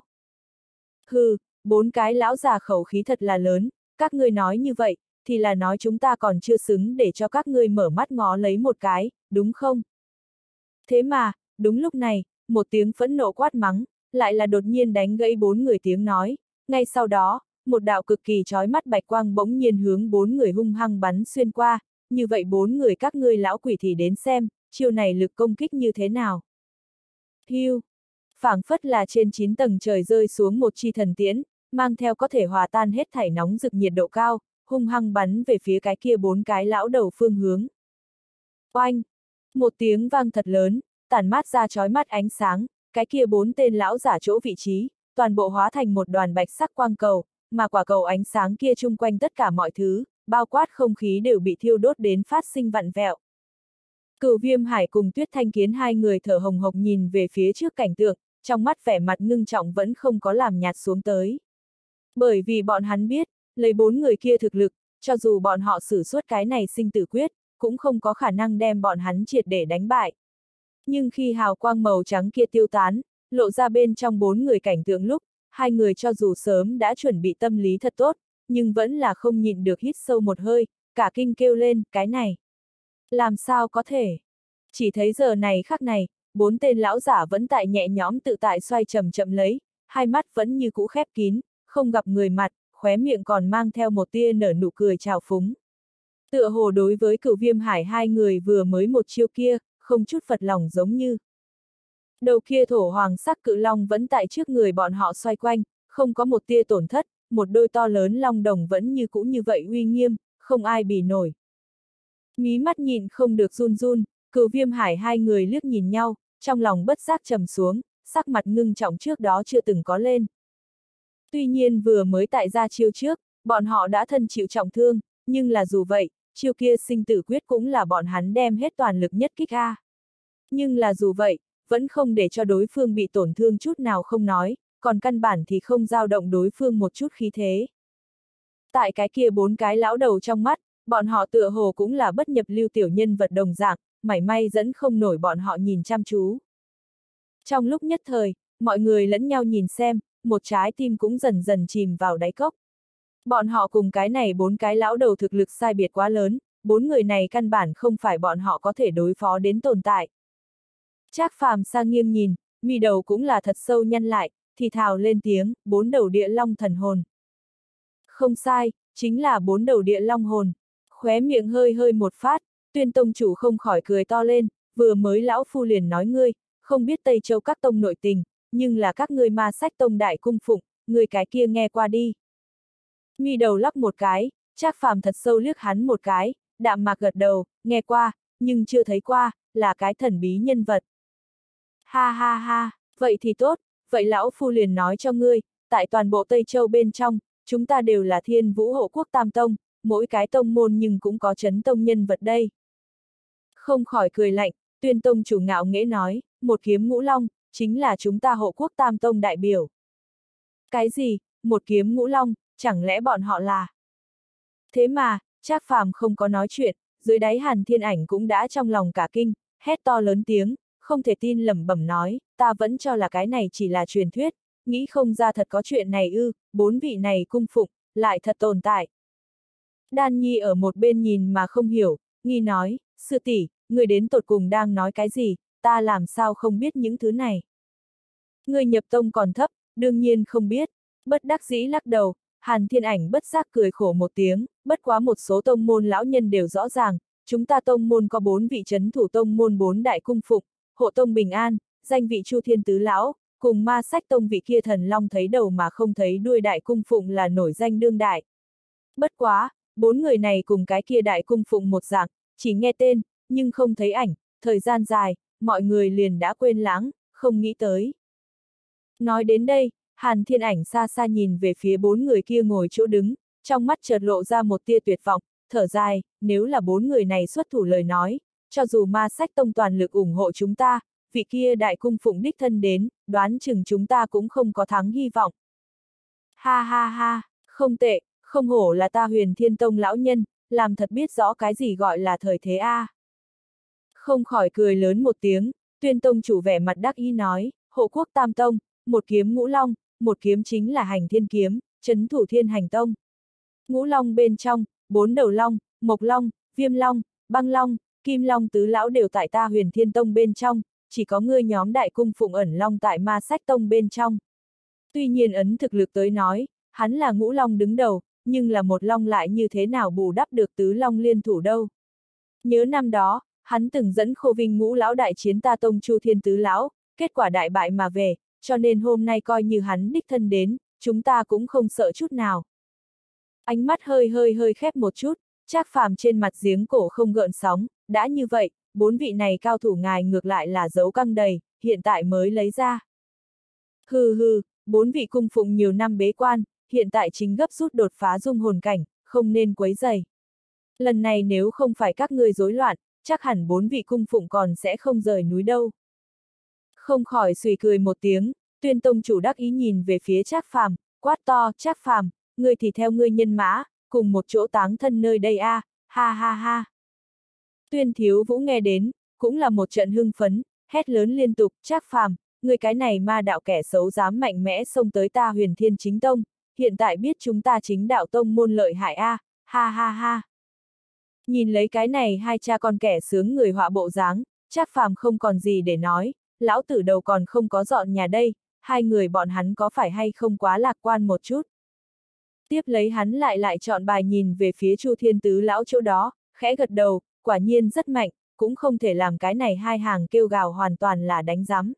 [SPEAKER 1] Hừ, bốn cái lão già khẩu khí thật là lớn, các ngươi nói như vậy, thì là nói chúng ta còn chưa xứng để cho các ngươi mở mắt ngó lấy một cái, đúng không? Thế mà, đúng lúc này, một tiếng phẫn nộ quát mắng, lại là đột nhiên đánh gãy bốn người tiếng nói, ngay sau đó, một đạo cực kỳ chói mắt bạch quang bỗng nhiên hướng bốn người hung hăng bắn xuyên qua, như vậy bốn người các ngươi lão quỷ thì đến xem, chiêu này lực công kích như thế nào. Hiu, phảng phất là trên chín tầng trời rơi xuống một chi thần tiễn, mang theo có thể hòa tan hết thảy nóng rực nhiệt độ cao, hung hăng bắn về phía cái kia bốn cái lão đầu phương hướng. Oanh! Một tiếng vang thật lớn, tản mát ra chói mắt ánh sáng, cái kia bốn tên lão giả chỗ vị trí, toàn bộ hóa thành một đoàn bạch sắc quang cầu, mà quả cầu ánh sáng kia chung quanh tất cả mọi thứ, bao quát không khí đều bị thiêu đốt đến phát sinh vặn vẹo. Cửu Viêm Hải cùng Tuyết Thanh Kiến hai người thở hồng hộc nhìn về phía trước cảnh tượng, trong mắt vẻ mặt ngưng trọng vẫn không có làm nhạt xuống tới. Bởi vì bọn hắn biết, lấy bốn người kia thực lực, cho dù bọn họ sử xuất cái này sinh tử quyết, cũng không có khả năng đem bọn hắn triệt để đánh bại. Nhưng khi hào quang màu trắng kia tiêu tán, lộ ra bên trong bốn người cảnh tượng lúc, hai người cho dù sớm đã chuẩn bị tâm lý thật tốt, nhưng vẫn là không nhịn được hít sâu một hơi, cả kinh kêu lên, cái này. Làm sao có thể? Chỉ thấy giờ này khắc này, bốn tên lão giả vẫn tại nhẹ nhõm tự tại xoay chậm chậm lấy, hai mắt vẫn như cũ khép kín, không gặp người mặt, khóe miệng còn mang theo một tia nở nụ cười trào phúng. Tựa hồ đối với Cửu Viêm Hải hai người vừa mới một chiêu kia, không chút phật lòng giống như. Đầu kia thổ hoàng sắc cự long vẫn tại trước người bọn họ xoay quanh, không có một tia tổn thất, một đôi to lớn long đồng vẫn như cũ như vậy uy nghiêm, không ai bì nổi. Mí mắt nhìn không được run run, Cửu Viêm Hải hai người liếc nhìn nhau, trong lòng bất giác trầm xuống, sắc mặt ngưng trọng trước đó chưa từng có lên. Tuy nhiên vừa mới tại ra chiêu trước, bọn họ đã thân chịu trọng thương, nhưng là dù vậy, chiêu kia sinh tử quyết cũng là bọn hắn đem hết toàn lực nhất kích a. Nhưng là dù vậy, vẫn không để cho đối phương bị tổn thương chút nào không nói, còn căn bản thì không dao động đối phương một chút khí thế. Tại cái kia bốn cái lão đầu trong mắt, bọn họ tựa hồ cũng là bất nhập lưu tiểu nhân vật đồng dạng, mảy may dẫn không nổi bọn họ nhìn chăm chú. Trong lúc nhất thời, mọi người lẫn nhau nhìn xem, một trái tim cũng dần dần chìm vào đáy cốc. Bọn họ cùng cái này bốn cái lão đầu thực lực sai biệt quá lớn, bốn người này căn bản không phải bọn họ có thể đối phó đến tồn tại. Trác Phàm sang nghiêng nhìn, mi đầu cũng là thật sâu nhăn lại, thì thào lên tiếng, bốn đầu địa long thần hồn. Không sai, chính là bốn đầu địa long hồn. Khóe miệng hơi hơi một phát, Tuyên tông chủ không khỏi cười to lên, vừa mới lão phu liền nói ngươi, không biết Tây Châu các tông nội tình, nhưng là các ngươi ma sách tông đại cung phụng, người cái kia nghe qua đi. Mi đầu lắc một cái, Trác Phàm thật sâu liếc hắn một cái, đạm mạc gật đầu, nghe qua, nhưng chưa thấy qua, là cái thần bí nhân vật. Ha ha ha, vậy thì tốt, vậy lão phu liền nói cho ngươi, tại toàn bộ Tây Châu bên trong, chúng ta đều là Thiên Vũ Hộ Quốc Tam Tông, mỗi cái tông môn nhưng cũng có chấn tông nhân vật đây. Không khỏi cười lạnh, Tuyên tông chủ ngạo nghễ nói, một kiếm ngũ long, chính là chúng ta Hộ Quốc Tam Tông đại biểu. Cái gì, một kiếm ngũ long, chẳng lẽ bọn họ là... Thế mà, Trác Phàm không có nói chuyện, dưới đáy Hàn Thiên Ảnh cũng đã trong lòng cả kinh, hét to lớn tiếng, không thể tin lẩm bẩm nói, ta vẫn cho là cái này chỉ là truyền thuyết, nghĩ không ra thật có chuyện này ư, bốn vị này cung phụng, lại thật tồn tại. Đan Nhi ở một bên nhìn mà không hiểu, nghi nói, sư tỷ, người đến tột cùng đang nói cái gì, ta làm sao không biết những thứ này. Người nhập tông còn thấp, đương nhiên không biết, bất đắc dĩ lắc đầu, Hàn Thiên Ảnh bất giác cười khổ một tiếng, bất quá một số tông môn lão nhân đều rõ ràng, chúng ta tông môn có bốn vị trấn thủ tông môn bốn đại cung phụng, hộ tông bình an, danh vị Chu Thiên Tứ Lão, cùng ma sách tông vị kia thần long thấy đầu mà không thấy đuôi đại cung phụng là nổi danh đương đại. Bất quá, bốn người này cùng cái kia đại cung phụng một dạng, chỉ nghe tên, nhưng không thấy ảnh, thời gian dài, mọi người liền đã quên lãng, không nghĩ tới. Nói đến đây, Hàn Thiên Ảnh xa xa nhìn về phía bốn người kia ngồi chỗ đứng, trong mắt chợt lộ ra một tia tuyệt vọng, thở dài, nếu là bốn người này xuất thủ lời nói, cho dù ma sách tông toàn lực ủng hộ chúng ta, vị kia đại cung phụng đích thân đến, đoán chừng chúng ta cũng không có thắng hy vọng. Ha ha ha, không tệ, không hổ là ta Huyền Thiên Tông lão nhân, làm thật biết rõ cái gì gọi là thời thế a. À. Không khỏi cười lớn một tiếng, Tuyên tông chủ vẻ mặt đắc ý nói, Hộ Quốc Tam Tông, một kiếm ngũ long, một kiếm chính là Hành Thiên kiếm, trấn thủ Thiên Hành Tông. Ngũ long bên trong, bốn đầu long, Mộc Long, Viêm Long, Băng Long, Kim Long tứ lão đều tại ta Huyền Thiên Tông bên trong, chỉ có ngươi nhóm đại cung phụng ẩn long tại ma sách tông bên trong. Tuy nhiên ấn thực lực tới nói, hắn là ngũ long đứng đầu, nhưng là một long lại như thế nào bù đắp được tứ long liên thủ đâu. Nhớ năm đó, hắn từng dẫn Khô Vinh ngũ lão đại chiến ta tông Chu Thiên Tứ lão, kết quả đại bại mà về, cho nên hôm nay coi như hắn đích thân đến, chúng ta cũng không sợ chút nào. Ánh mắt hơi hơi hơi khép một chút, Trác Phàm trên mặt giếng cổ không gợn sóng, đã như vậy, bốn vị này cao thủ ngài ngược lại là giấu căng đầy, hiện tại mới lấy ra. Hừ hừ, bốn vị cung phụng nhiều năm bế quan, hiện tại chính gấp rút đột phá dung hồn cảnh, không nên quấy rầy. Lần này nếu không phải các ngươi rối loạn, chắc hẳn bốn vị cung phụng còn sẽ không rời núi đâu. Không khỏi suy cười một tiếng, Tuyên tông chủ đắc ý nhìn về phía Trác Phàm, quát to, Trác Phàm, ngươi thì theo ngươi nhân mã, cùng một chỗ táng thân nơi đây a, à, ha ha ha. Tuyên Thiếu Vũ nghe đến, cũng là một trận hưng phấn, hét lớn liên tục, Trác Phàm, người cái này ma đạo kẻ xấu dám mạnh mẽ xông tới ta Huyền Thiên Chính Tông, hiện tại biết chúng ta chính đạo tông môn lợi hại a, à, ha ha ha. Nhìn lấy cái này hai cha con kẻ sướng người họa bộ dáng, Trác Phàm không còn gì để nói, lão tử đầu còn không có dọn nhà đây, hai người bọn hắn có phải hay không quá lạc quan một chút. Tiếp lấy hắn lại lại chọn bài nhìn về phía Chu Thiên Tứ lão chỗ đó, khẽ gật đầu, quả nhiên rất mạnh, cũng không thể làm cái này hai hàng kêu gào hoàn toàn là đánh giám.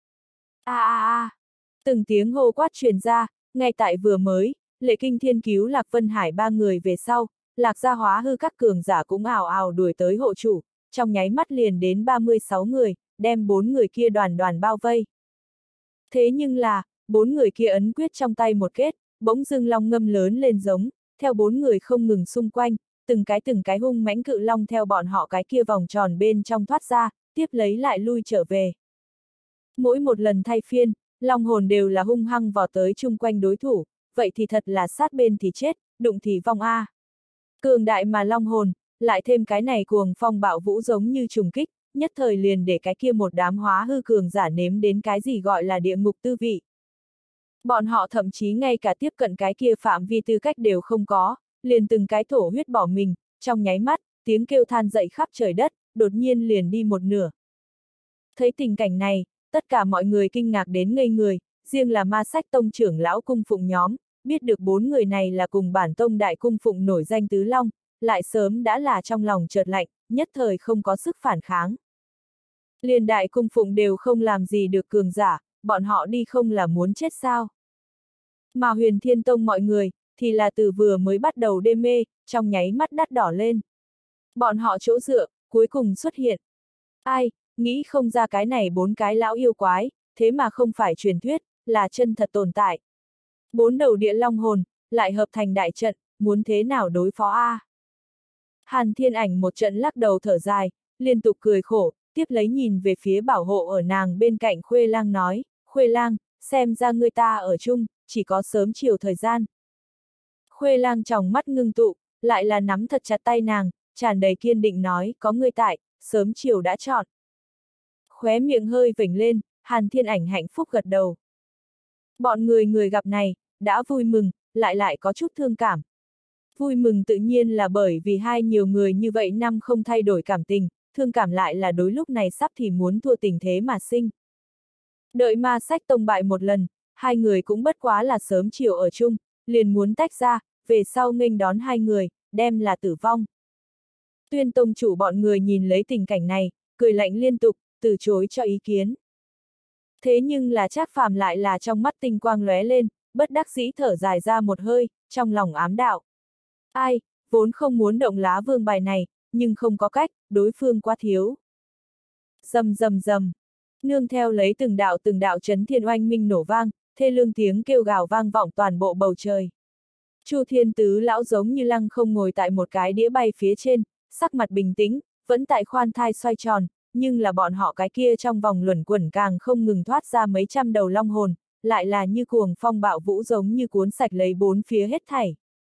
[SPEAKER 1] A a a, từng tiếng hô quát truyền ra, ngay tại vừa mới, Lệ Kinh Thiên cứu Lạc Vân Hải ba người về sau, Lạc gia hóa hư các cường giả cũng ào ào đuổi tới hộ chủ, trong nháy mắt liền đến ba mươi sáu người, đem bốn người kia đoàn đoàn bao vây. Thế nhưng là, bốn người kia ấn quyết trong tay một kết, bỗng dưng long ngâm lớn lên giống, theo bốn người không ngừng xung quanh, từng cái từng cái hung mãnh cự long theo bọn họ cái kia vòng tròn bên trong thoát ra, tiếp lấy lại lui trở về. Mỗi một lần thay phiên, long hồn đều là hung hăng vò tới chung quanh đối thủ, vậy thì thật là sát bên thì chết, đụng thì vong a. À. Cường đại mà long hồn, lại thêm cái này cuồng phong bạo vũ giống như trùng kích, nhất thời liền để cái kia một đám hóa hư cường giả nếm đến cái gì gọi là địa ngục tư vị. Bọn họ thậm chí ngay cả tiếp cận cái kia phạm vi tư cách đều không có, liền từng cái thổ huyết bỏ mình, trong nháy mắt, tiếng kêu than dậy khắp trời đất, đột nhiên liền đi một nửa. Thấy tình cảnh này, tất cả mọi người kinh ngạc đến ngây người, riêng là Ma Sách Tông trưởng lão cung phụng nhóm, biết được bốn người này là cùng bản tông đại cung phụng nổi danh tứ long, lại sớm đã là trong lòng chợt lạnh, nhất thời không có sức phản kháng. Liền đại cung phụng đều không làm gì được cường giả, bọn họ đi không là muốn chết sao. Mà Huyền Thiên Tông mọi người, thì là từ vừa mới bắt đầu đê mê, trong nháy mắt đắt đỏ lên. Bọn họ chỗ dựa, cuối cùng xuất hiện. Ai, nghĩ không ra cái này bốn cái lão yêu quái, thế mà không phải truyền thuyết, là chân thật tồn tại. Bốn đầu địa long hồn, lại hợp thành đại trận, muốn thế nào đối phó a? À? Hàn Thiên Ảnh một trận lắc đầu thở dài, liên tục cười khổ, tiếp lấy nhìn về phía bảo hộ ở nàng bên cạnh Khuê Lang nói, Khuê Lang, xem ra người ta ở chung, chỉ có sớm chiều thời gian. Khuê Lang tròng mắt ngưng tụ, lại là nắm thật chặt tay nàng, tràn đầy kiên định nói, có người tại, sớm chiều đã chọn. Khóe miệng hơi vểnh lên, Hàn Thiên Ảnh hạnh phúc gật đầu. Bọn người người gặp này, đã vui mừng, lại lại có chút thương cảm. Vui mừng tự nhiên là bởi vì hai nhiều người như vậy năm không thay đổi cảm tình, thương cảm lại là đối lúc này sắp thì muốn thua tình thế mà sinh. Đợi Ma Sách Tông bại một lần, hai người cũng bất quá là sớm chiều ở chung, liền muốn tách ra, về sau nghênh đón hai người, đem là tử vong. Tuyên Tông chủ bọn người nhìn lấy tình cảnh này, cười lạnh liên tục, từ chối cho ý kiến. Thế nhưng là Trác Phàm lại là trong mắt tinh quang lóe lên, bất đắc dĩ thở dài ra một hơi, trong lòng ám đạo. Ai, vốn không muốn động lá vương bài này, nhưng không có cách, đối phương quá thiếu. Rầm rầm rầm, nương theo lấy từng đạo từng đạo chấn thiên oanh minh nổ vang, thê lương tiếng kêu gào vang vọng toàn bộ bầu trời. Chu Thiên Tứ lão giống như lăng không ngồi tại một cái đĩa bay phía trên, sắc mặt bình tĩnh, vẫn tại khoan thai xoay tròn, nhưng là bọn họ cái kia trong vòng luẩn quẩn càng không ngừng thoát ra mấy trăm đầu long hồn, lại là như cuồng phong bạo vũ giống như cuốn sạch lấy bốn phía hết thảy.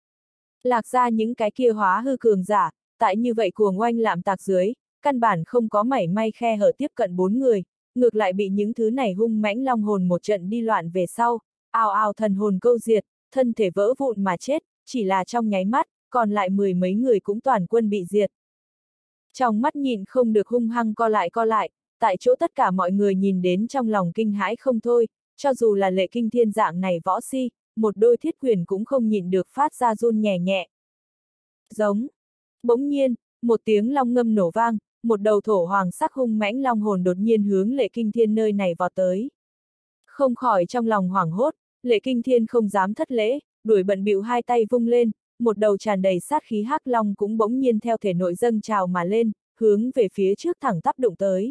[SPEAKER 1] Lạc ra những cái kia hóa hư cường giả, tại như vậy cuồng oanh lạm tạc dưới, căn bản không có mảy may khe hở tiếp cận bốn người, ngược lại bị những thứ này hung mãnh long hồn một trận đi loạn về sau, ào ào thần hồn câu diệt, thân thể vỡ vụn mà chết, chỉ là trong nháy mắt, còn lại mười mấy người cũng toàn quân bị diệt. Trong mắt nhìn không được hung hăng co lại co lại, tại chỗ tất cả mọi người nhìn đến trong lòng kinh hãi không thôi, cho dù là Lệ Kinh Thiên dạng này võ si, một đôi thiết quyền cũng không nhịn được phát ra run nhẹ nhẹ. Giống. Bỗng nhiên, một tiếng long ngâm nổ vang, một đầu thổ hoàng sắc hung mãnh long hồn đột nhiên hướng Lệ Kinh Thiên nơi này vọt tới. Không khỏi trong lòng hoảng hốt, Lệ Kinh Thiên không dám thất lễ, đuổi bận bịu hai tay vung lên, một đầu tràn đầy sát khí hắc long cũng bỗng nhiên theo thể nội dâng trào mà lên, hướng về phía trước thẳng tắp đụng tới.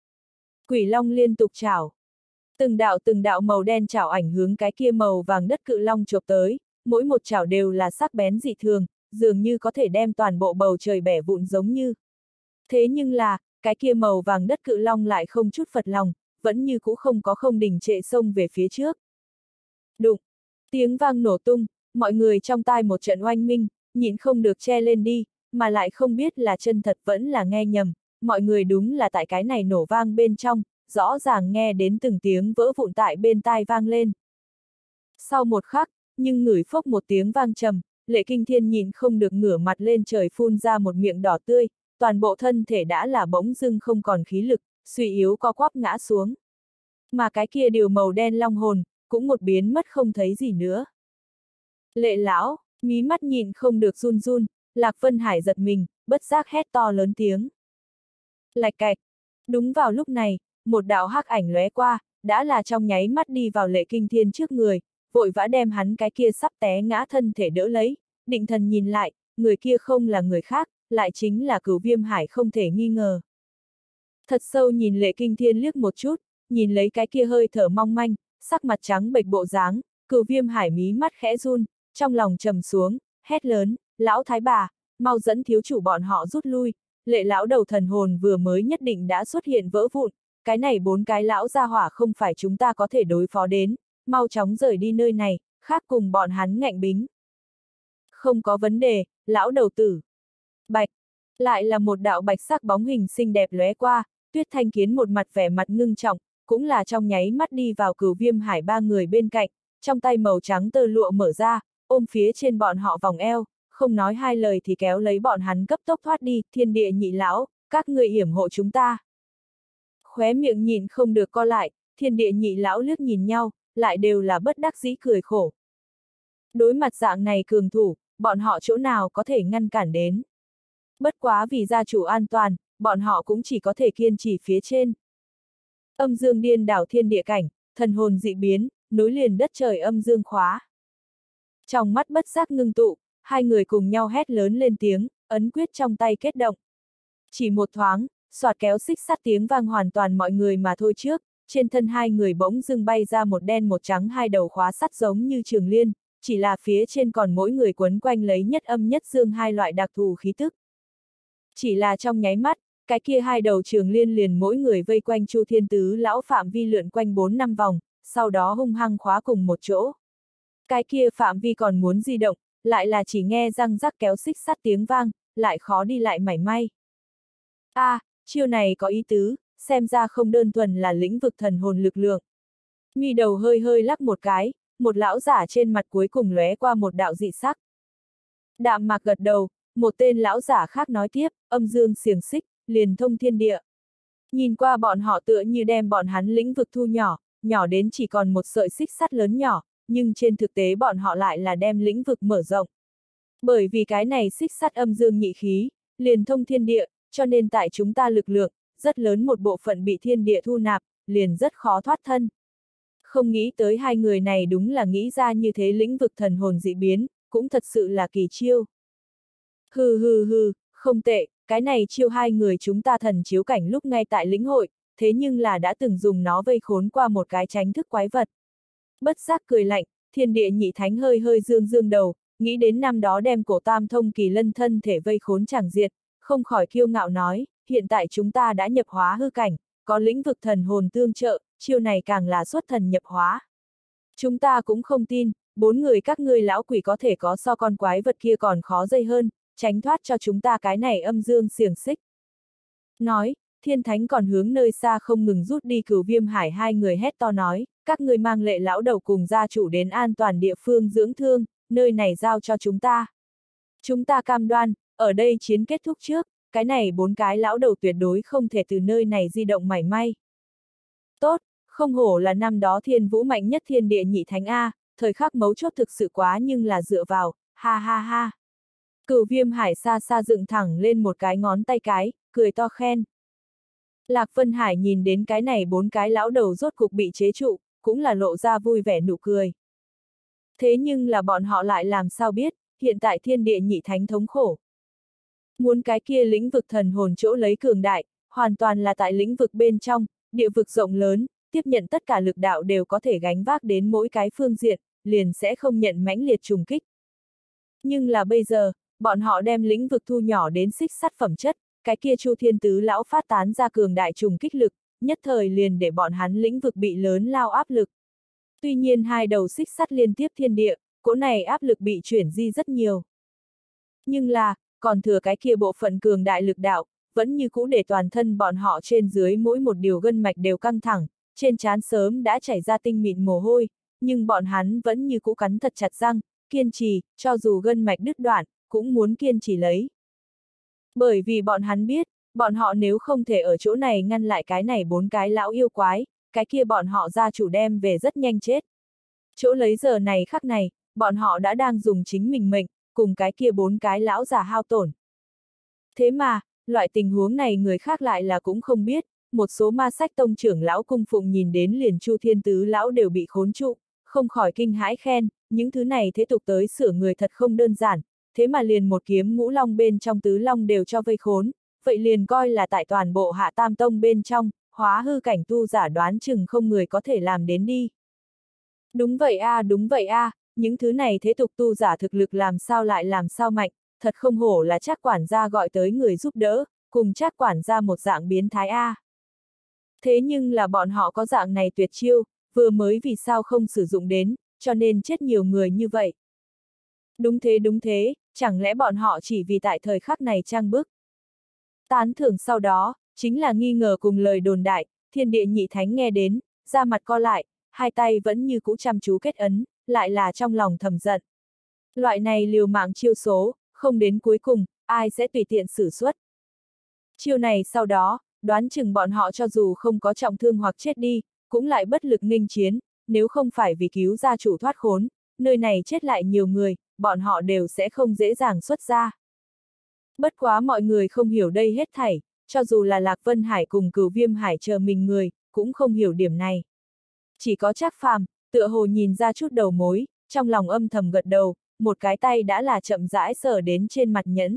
[SPEAKER 1] Quỷ long liên tục chảo. Từng đạo từng đạo màu đen chảo ảnh hướng cái kia màu vàng đất cự long chộp tới, mỗi một chảo đều là sắc bén dị thường, dường như có thể đem toàn bộ bầu trời bẻ vụn giống như. Thế nhưng là, cái kia màu vàng đất cự long lại không chút phật lòng, vẫn như cũ không có không đình trệ xông về phía trước. Đụng, tiếng vang nổ tung, mọi người trong tai một trận oanh minh, nhịn không được che lên đi, mà lại không biết là chân thật vẫn là nghe nhầm, mọi người đúng là tại cái này nổ vang bên trong, rõ ràng nghe đến từng tiếng vỡ vụn tại bên tai vang lên. Sau một khắc, nhưng ngửi phốc một tiếng vang trầm, Lệ Kinh Thiên nhìn không được ngửa mặt lên trời phun ra một miệng đỏ tươi, toàn bộ thân thể đã là bỗng dưng không còn khí lực, suy yếu co quắp ngã xuống. Mà cái kia điều màu đen long hồn, cũng một biến mất không thấy gì nữa. Lệ lão, mí mắt nhìn không được run run, Lạc Vân Hải giật mình, bất giác hét to lớn tiếng. Lạch cạch, đúng vào lúc này, một đạo hắc ảnh lóe qua, đã là trong nháy mắt đi vào Lệ Kinh Thiên trước người, vội vã đem hắn cái kia sắp té ngã thân thể đỡ lấy, định thần nhìn lại, người kia không là người khác, lại chính là Cửu Viêm Hải không thể nghi ngờ. Thật sâu nhìn Lệ Kinh Thiên liếc một chút, nhìn lấy cái kia hơi thở mong manh, sắc mặt trắng bệch bộ dáng, Cửu Viêm Hải mí mắt khẽ run, trong lòng trầm xuống, hét lớn, lão thái bà, mau dẫn thiếu chủ bọn họ rút lui, Lệ lão đầu thần hồn vừa mới nhất định đã xuất hiện vỡ vụn, cái này bốn cái lão gia hỏa không phải chúng ta có thể đối phó đến, mau chóng rời đi nơi này, khác cùng bọn hắn ngạnh bính. Không có vấn đề, lão đầu tử. Bạch, lại là một đạo bạch sắc bóng hình xinh đẹp lóe qua, Tuyết Thanh Kiến một mặt vẻ mặt ngưng trọng, cũng là trong nháy mắt đi vào Cửu Viêm Hải ba người bên cạnh, trong tay màu trắng tơ lụa mở ra, ôm phía trên bọn họ vòng eo, không nói hai lời thì kéo lấy bọn hắn cấp tốc thoát đi, Thiên Địa nhị lão, các người yểm hộ chúng ta. Khóe miệng nhìn không được co lại, Thiên Địa nhị lão liếc nhìn nhau, lại đều là bất đắc dĩ cười khổ. Đối mặt dạng này cường thủ, bọn họ chỗ nào có thể ngăn cản đến. Bất quá vì gia chủ an toàn, bọn họ cũng chỉ có thể kiên trì phía trên. Âm dương điên đảo thiên địa cảnh, thần hồn dị biến, nối liền đất trời âm dương khóa. Trong mắt bất giác ngưng tụ, hai người cùng nhau hét lớn lên tiếng, ấn quyết trong tay kết động. Chỉ một thoáng, xoạt kéo xích sắt tiếng vang hoàn toàn mọi người mà thôi trước, trên thân hai người bỗng dưng bay ra một đen một trắng hai đầu khóa sắt giống như trường liên, chỉ là phía trên còn mỗi người quấn quanh lấy nhất âm nhất dương hai loại đặc thù khí tức. Chỉ là trong nháy mắt, cái kia hai đầu trường liên liền mỗi người vây quanh Chu Thiên Tứ lão phạm vi lượn quanh bốn năm vòng, sau đó hung hăng khóa cùng một chỗ. Cái kia phạm vi còn muốn di động, lại là chỉ nghe răng rắc kéo xích sắt tiếng vang, lại khó đi lại mảy may. A, à, chiêu này có ý tứ, xem ra không đơn thuần là lĩnh vực thần hồn lực lượng. Mi đầu hơi hơi lắc một cái, một lão giả trên mặt cuối cùng lóe qua một đạo dị sắc. Đạm Mạc gật đầu, một tên lão giả khác nói tiếp, âm dương xiềng xích, liền thông thiên địa. Nhìn qua bọn họ tựa như đem bọn hắn lĩnh vực thu nhỏ, nhỏ đến chỉ còn một sợi xích sắt lớn nhỏ, nhưng trên thực tế bọn họ lại là đem lĩnh vực mở rộng. Bởi vì cái này xích sắt âm dương nhị khí, liền thông thiên địa, cho nên tại chúng ta lực lượng, rất lớn một bộ phận bị thiên địa thu nạp, liền rất khó thoát thân. Không nghĩ tới hai người này đúng là nghĩ ra như thế lĩnh vực thần hồn dị biến, cũng thật sự là kỳ chiêu. Hừ hừ hừ, không tệ, cái này chiêu hai người chúng ta thần chiếu cảnh lúc ngay tại lĩnh hội, thế nhưng là đã từng dùng nó vây khốn qua một cái tránh thức quái vật. Bất giác cười lạnh, Thiên Địa nhị thánh hơi hơi dương dương đầu, nghĩ đến năm đó đem cổ tam thông kỳ lân thân thể vây khốn chẳng diệt, không khỏi kiêu ngạo nói, hiện tại chúng ta đã nhập hóa hư cảnh, có lĩnh vực thần hồn tương trợ, chiêu này càng là xuất thần nhập hóa. Chúng ta cũng không tin, bốn người các ngươi lão quỷ có thể có so con quái vật kia còn khó dây hơn, tránh thoát cho chúng ta cái này âm dương xiềng xích. Nói, Thiên Thánh còn hướng nơi xa không ngừng rút đi Cửu Viêm Hải hai người hét to nói, các ngươi mang Lệ lão đầu cùng gia chủ đến an toàn địa phương dưỡng thương, nơi này giao cho chúng ta. Chúng ta cam đoan, ở đây chiến kết thúc trước, cái này bốn cái lão đầu tuyệt đối không thể từ nơi này di động mảy may. Tốt, không hổ là năm đó thiên vũ mạnh nhất thiên địa nhị thánh A, thời khắc mấu chốt thực sự quá nhưng là dựa vào, ha ha ha. Cửu Viêm Hải xa xa dựng thẳng lên một cái ngón tay cái, cười to khen. Lạc Vân Hải nhìn đến cái này bốn cái lão đầu rốt cục bị chế trụ, cũng là lộ ra vui vẻ nụ cười. Thế nhưng là bọn họ lại làm sao biết, hiện tại thiên địa nhị thánh thống khổ. Muốn cái kia lĩnh vực thần hồn chỗ lấy cường đại, hoàn toàn là tại lĩnh vực bên trong, địa vực rộng lớn, tiếp nhận tất cả lực đạo đều có thể gánh vác đến mỗi cái phương diện, liền sẽ không nhận mãnh liệt trùng kích. Nhưng là bây giờ, bọn họ đem lĩnh vực thu nhỏ đến xích sắt phẩm chất, cái kia Chu Thiên Tứ lão phát tán ra cường đại trùng kích lực, nhất thời liền để bọn hắn lĩnh vực bị lớn lao áp lực. Tuy nhiên hai đầu xích sắt liên tiếp thiên địa, cỗ này áp lực bị chuyển di rất nhiều. Nhưng là, còn thừa cái kia bộ phận cường đại lực đạo, vẫn như cũ để toàn thân bọn họ trên dưới mỗi một điều gân mạch đều căng thẳng, trên trán sớm đã chảy ra tinh mịn mồ hôi, nhưng bọn hắn vẫn như cũ cắn thật chặt răng, kiên trì, cho dù gân mạch đứt đoạn, cũng muốn kiên trì lấy. Bởi vì bọn hắn biết, bọn họ nếu không thể ở chỗ này ngăn lại cái này bốn cái lão yêu quái, cái kia bọn họ gia chủ đem về rất nhanh chết. Chỗ lấy giờ này khắc này, bọn họ đã đang dùng chính mình mệnh, cùng cái kia bốn cái lão già hao tổn. Thế mà, loại tình huống này người khác lại là cũng không biết, một số ma sách tông trưởng lão cung phụng nhìn đến liền Chu Thiên Tứ lão đều bị khốn trụ, không khỏi kinh hãi khen, những thứ này thế tục tới sửa người thật không đơn giản, thế mà liền một kiếm ngũ long bên trong tứ long đều cho vây khốn, vậy liền coi là tại toàn bộ hạ tam tông bên trong, hóa hư cảnh tu giả đoán chừng không người có thể làm đến đi. Đúng vậy a, à, đúng vậy a, à, những thứ này thế tục tu giả thực lực làm sao lại làm sao mạnh, thật không hổ là Trác quản gia gọi tới người giúp đỡ, cùng Trác quản gia một dạng biến thái a. À. Thế nhưng là bọn họ có dạng này tuyệt chiêu, vừa mới vì sao không sử dụng đến, cho nên chết nhiều người như vậy. Đúng thế đúng thế, chẳng lẽ bọn họ chỉ vì tại thời khắc này trang bức. Tán thưởng sau đó, chính là nghi ngờ cùng lời đồn đại, thiên địa nhị thánh nghe đến, ra mặt co lại, hai tay vẫn như cũ chăm chú kết ấn, lại là trong lòng thầm giận. Loại này liều mạng chiêu số, không đến cuối cùng, ai sẽ tùy tiện sử xuất. Chiêu này sau đó, đoán chừng bọn họ cho dù không có trọng thương hoặc chết đi, cũng lại bất lực nghênh chiến, nếu không phải vì cứu gia chủ thoát khốn, nơi này chết lại nhiều người, bọn họ đều sẽ không dễ dàng xuất ra. Bất quá mọi người không hiểu đây hết thảy, cho dù là Lạc Vân Hải cùng Cửu Viêm Hải chờ mình người, cũng không hiểu điểm này. Chỉ có Trác Phàm, tựa hồ nhìn ra chút đầu mối, trong lòng âm thầm gật đầu, một cái tay đã là chậm rãi sờ đến trên mặt nhẫn.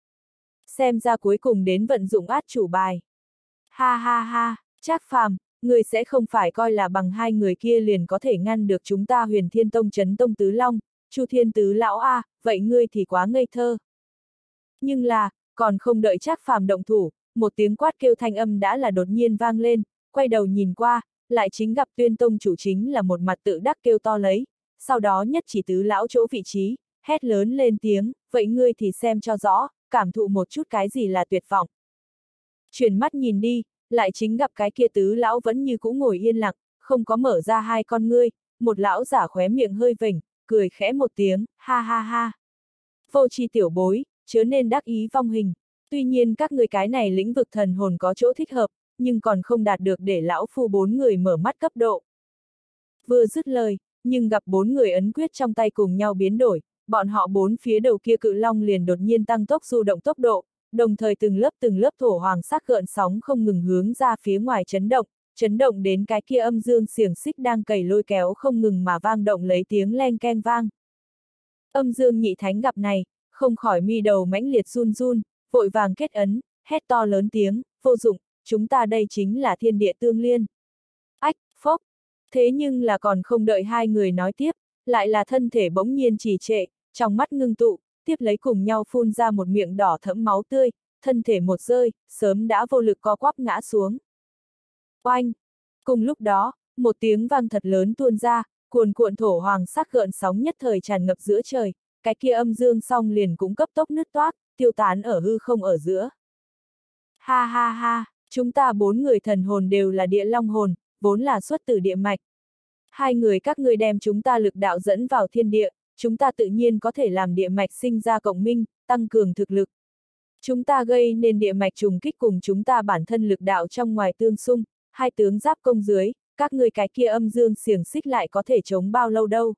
[SPEAKER 1] Xem ra cuối cùng đến vận dụng át chủ bài. Ha ha ha, Trác Phàm, người sẽ không phải coi là bằng hai người kia liền có thể ngăn được chúng ta Huyền Thiên Tông Chấn Tông Tứ Long, Chu Thiên Tứ Lão a, vậy ngươi thì quá ngây thơ. Nhưng là, còn không đợi Trác Phàm động thủ, một tiếng quát kêu thanh âm đã là đột nhiên vang lên, quay đầu nhìn qua, lại chính gặp Tuyên Tông chủ chính là một mặt tự đắc kêu to lấy, sau đó nhất chỉ Tứ Lão chỗ vị trí, hét lớn lên tiếng, vậy ngươi thì xem cho rõ, cảm thụ một chút cái gì là tuyệt vọng. Chuyển mắt nhìn đi, lại chính gặp cái kia Tứ Lão vẫn như cũ ngồi yên lặng, không có mở ra hai con ngươi, một lão giả khóe miệng hơi vểnh, cười khẽ một tiếng, ha ha ha. Vô tri tiểu bối, chớ nên đắc ý vong hình, tuy nhiên các người cái này lĩnh vực thần hồn có chỗ thích hợp, nhưng còn không đạt được để lão phu bốn người mở mắt cấp độ. Vừa dứt lời, nhưng gặp bốn người ấn quyết trong tay cùng nhau biến đổi, bọn họ bốn phía đầu kia cự long liền đột nhiên tăng tốc du động tốc độ, đồng thời từng lớp từng lớp thổ hoàng sắc gợn sóng không ngừng hướng ra phía ngoài chấn động, chấn động đến cái kia âm dương xiềng xích đang cày lôi kéo không ngừng mà vang động lấy tiếng len keng vang. Âm dương nhị thánh gặp này, không khỏi mi đầu mãnh liệt run run, vội vàng kết ấn, hét to lớn tiếng, vô dụng, chúng ta đây chính là thiên địa tương liên. Ách, phốc, thế nhưng là còn không đợi hai người nói tiếp, lại là thân thể bỗng nhiên trì trệ, trong mắt ngưng tụ, tiếp lấy cùng nhau phun ra một miệng đỏ thẫm máu tươi, thân thể một rơi, sớm đã vô lực co quắp ngã xuống. Oanh! Cùng lúc đó, một tiếng vang thật lớn tuôn ra, cuồn cuộn thổ hoàng sắc gợn sóng nhất thời tràn ngập giữa trời, cái kia âm dương song liền cũng cấp tốc nứt toác, tiêu tán ở hư không ở giữa. Ha ha ha, chúng ta bốn người thần hồn đều là địa long hồn, vốn là xuất từ địa mạch. Hai người các ngươi đem chúng ta lực đạo dẫn vào thiên địa, chúng ta tự nhiên có thể làm địa mạch sinh ra cộng minh, tăng cường thực lực. Chúng ta gây nên địa mạch trùng kích cùng chúng ta bản thân lực đạo trong ngoài tương xung, hai tướng giáp công dưới, các ngươi cái kia âm dương xiềng xích lại có thể chống bao lâu đâu.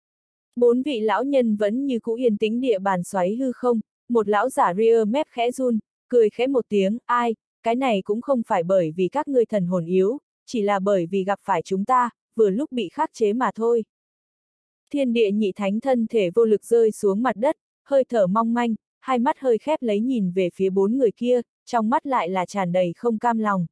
[SPEAKER 1] Bốn vị lão nhân vẫn như cũ yên tĩnh địa bàn xoáy hư không, một lão giả ria mép khẽ run, cười khẽ một tiếng, ai, cái này cũng không phải bởi vì các ngươi thần hồn yếu, chỉ là bởi vì gặp phải chúng ta, vừa lúc bị khắc chế mà thôi. Thiên địa nhị thánh thân thể vô lực rơi xuống mặt đất, hơi thở mong manh, hai mắt hơi khép lấy nhìn về phía bốn người kia, trong mắt lại là tràn đầy không cam lòng.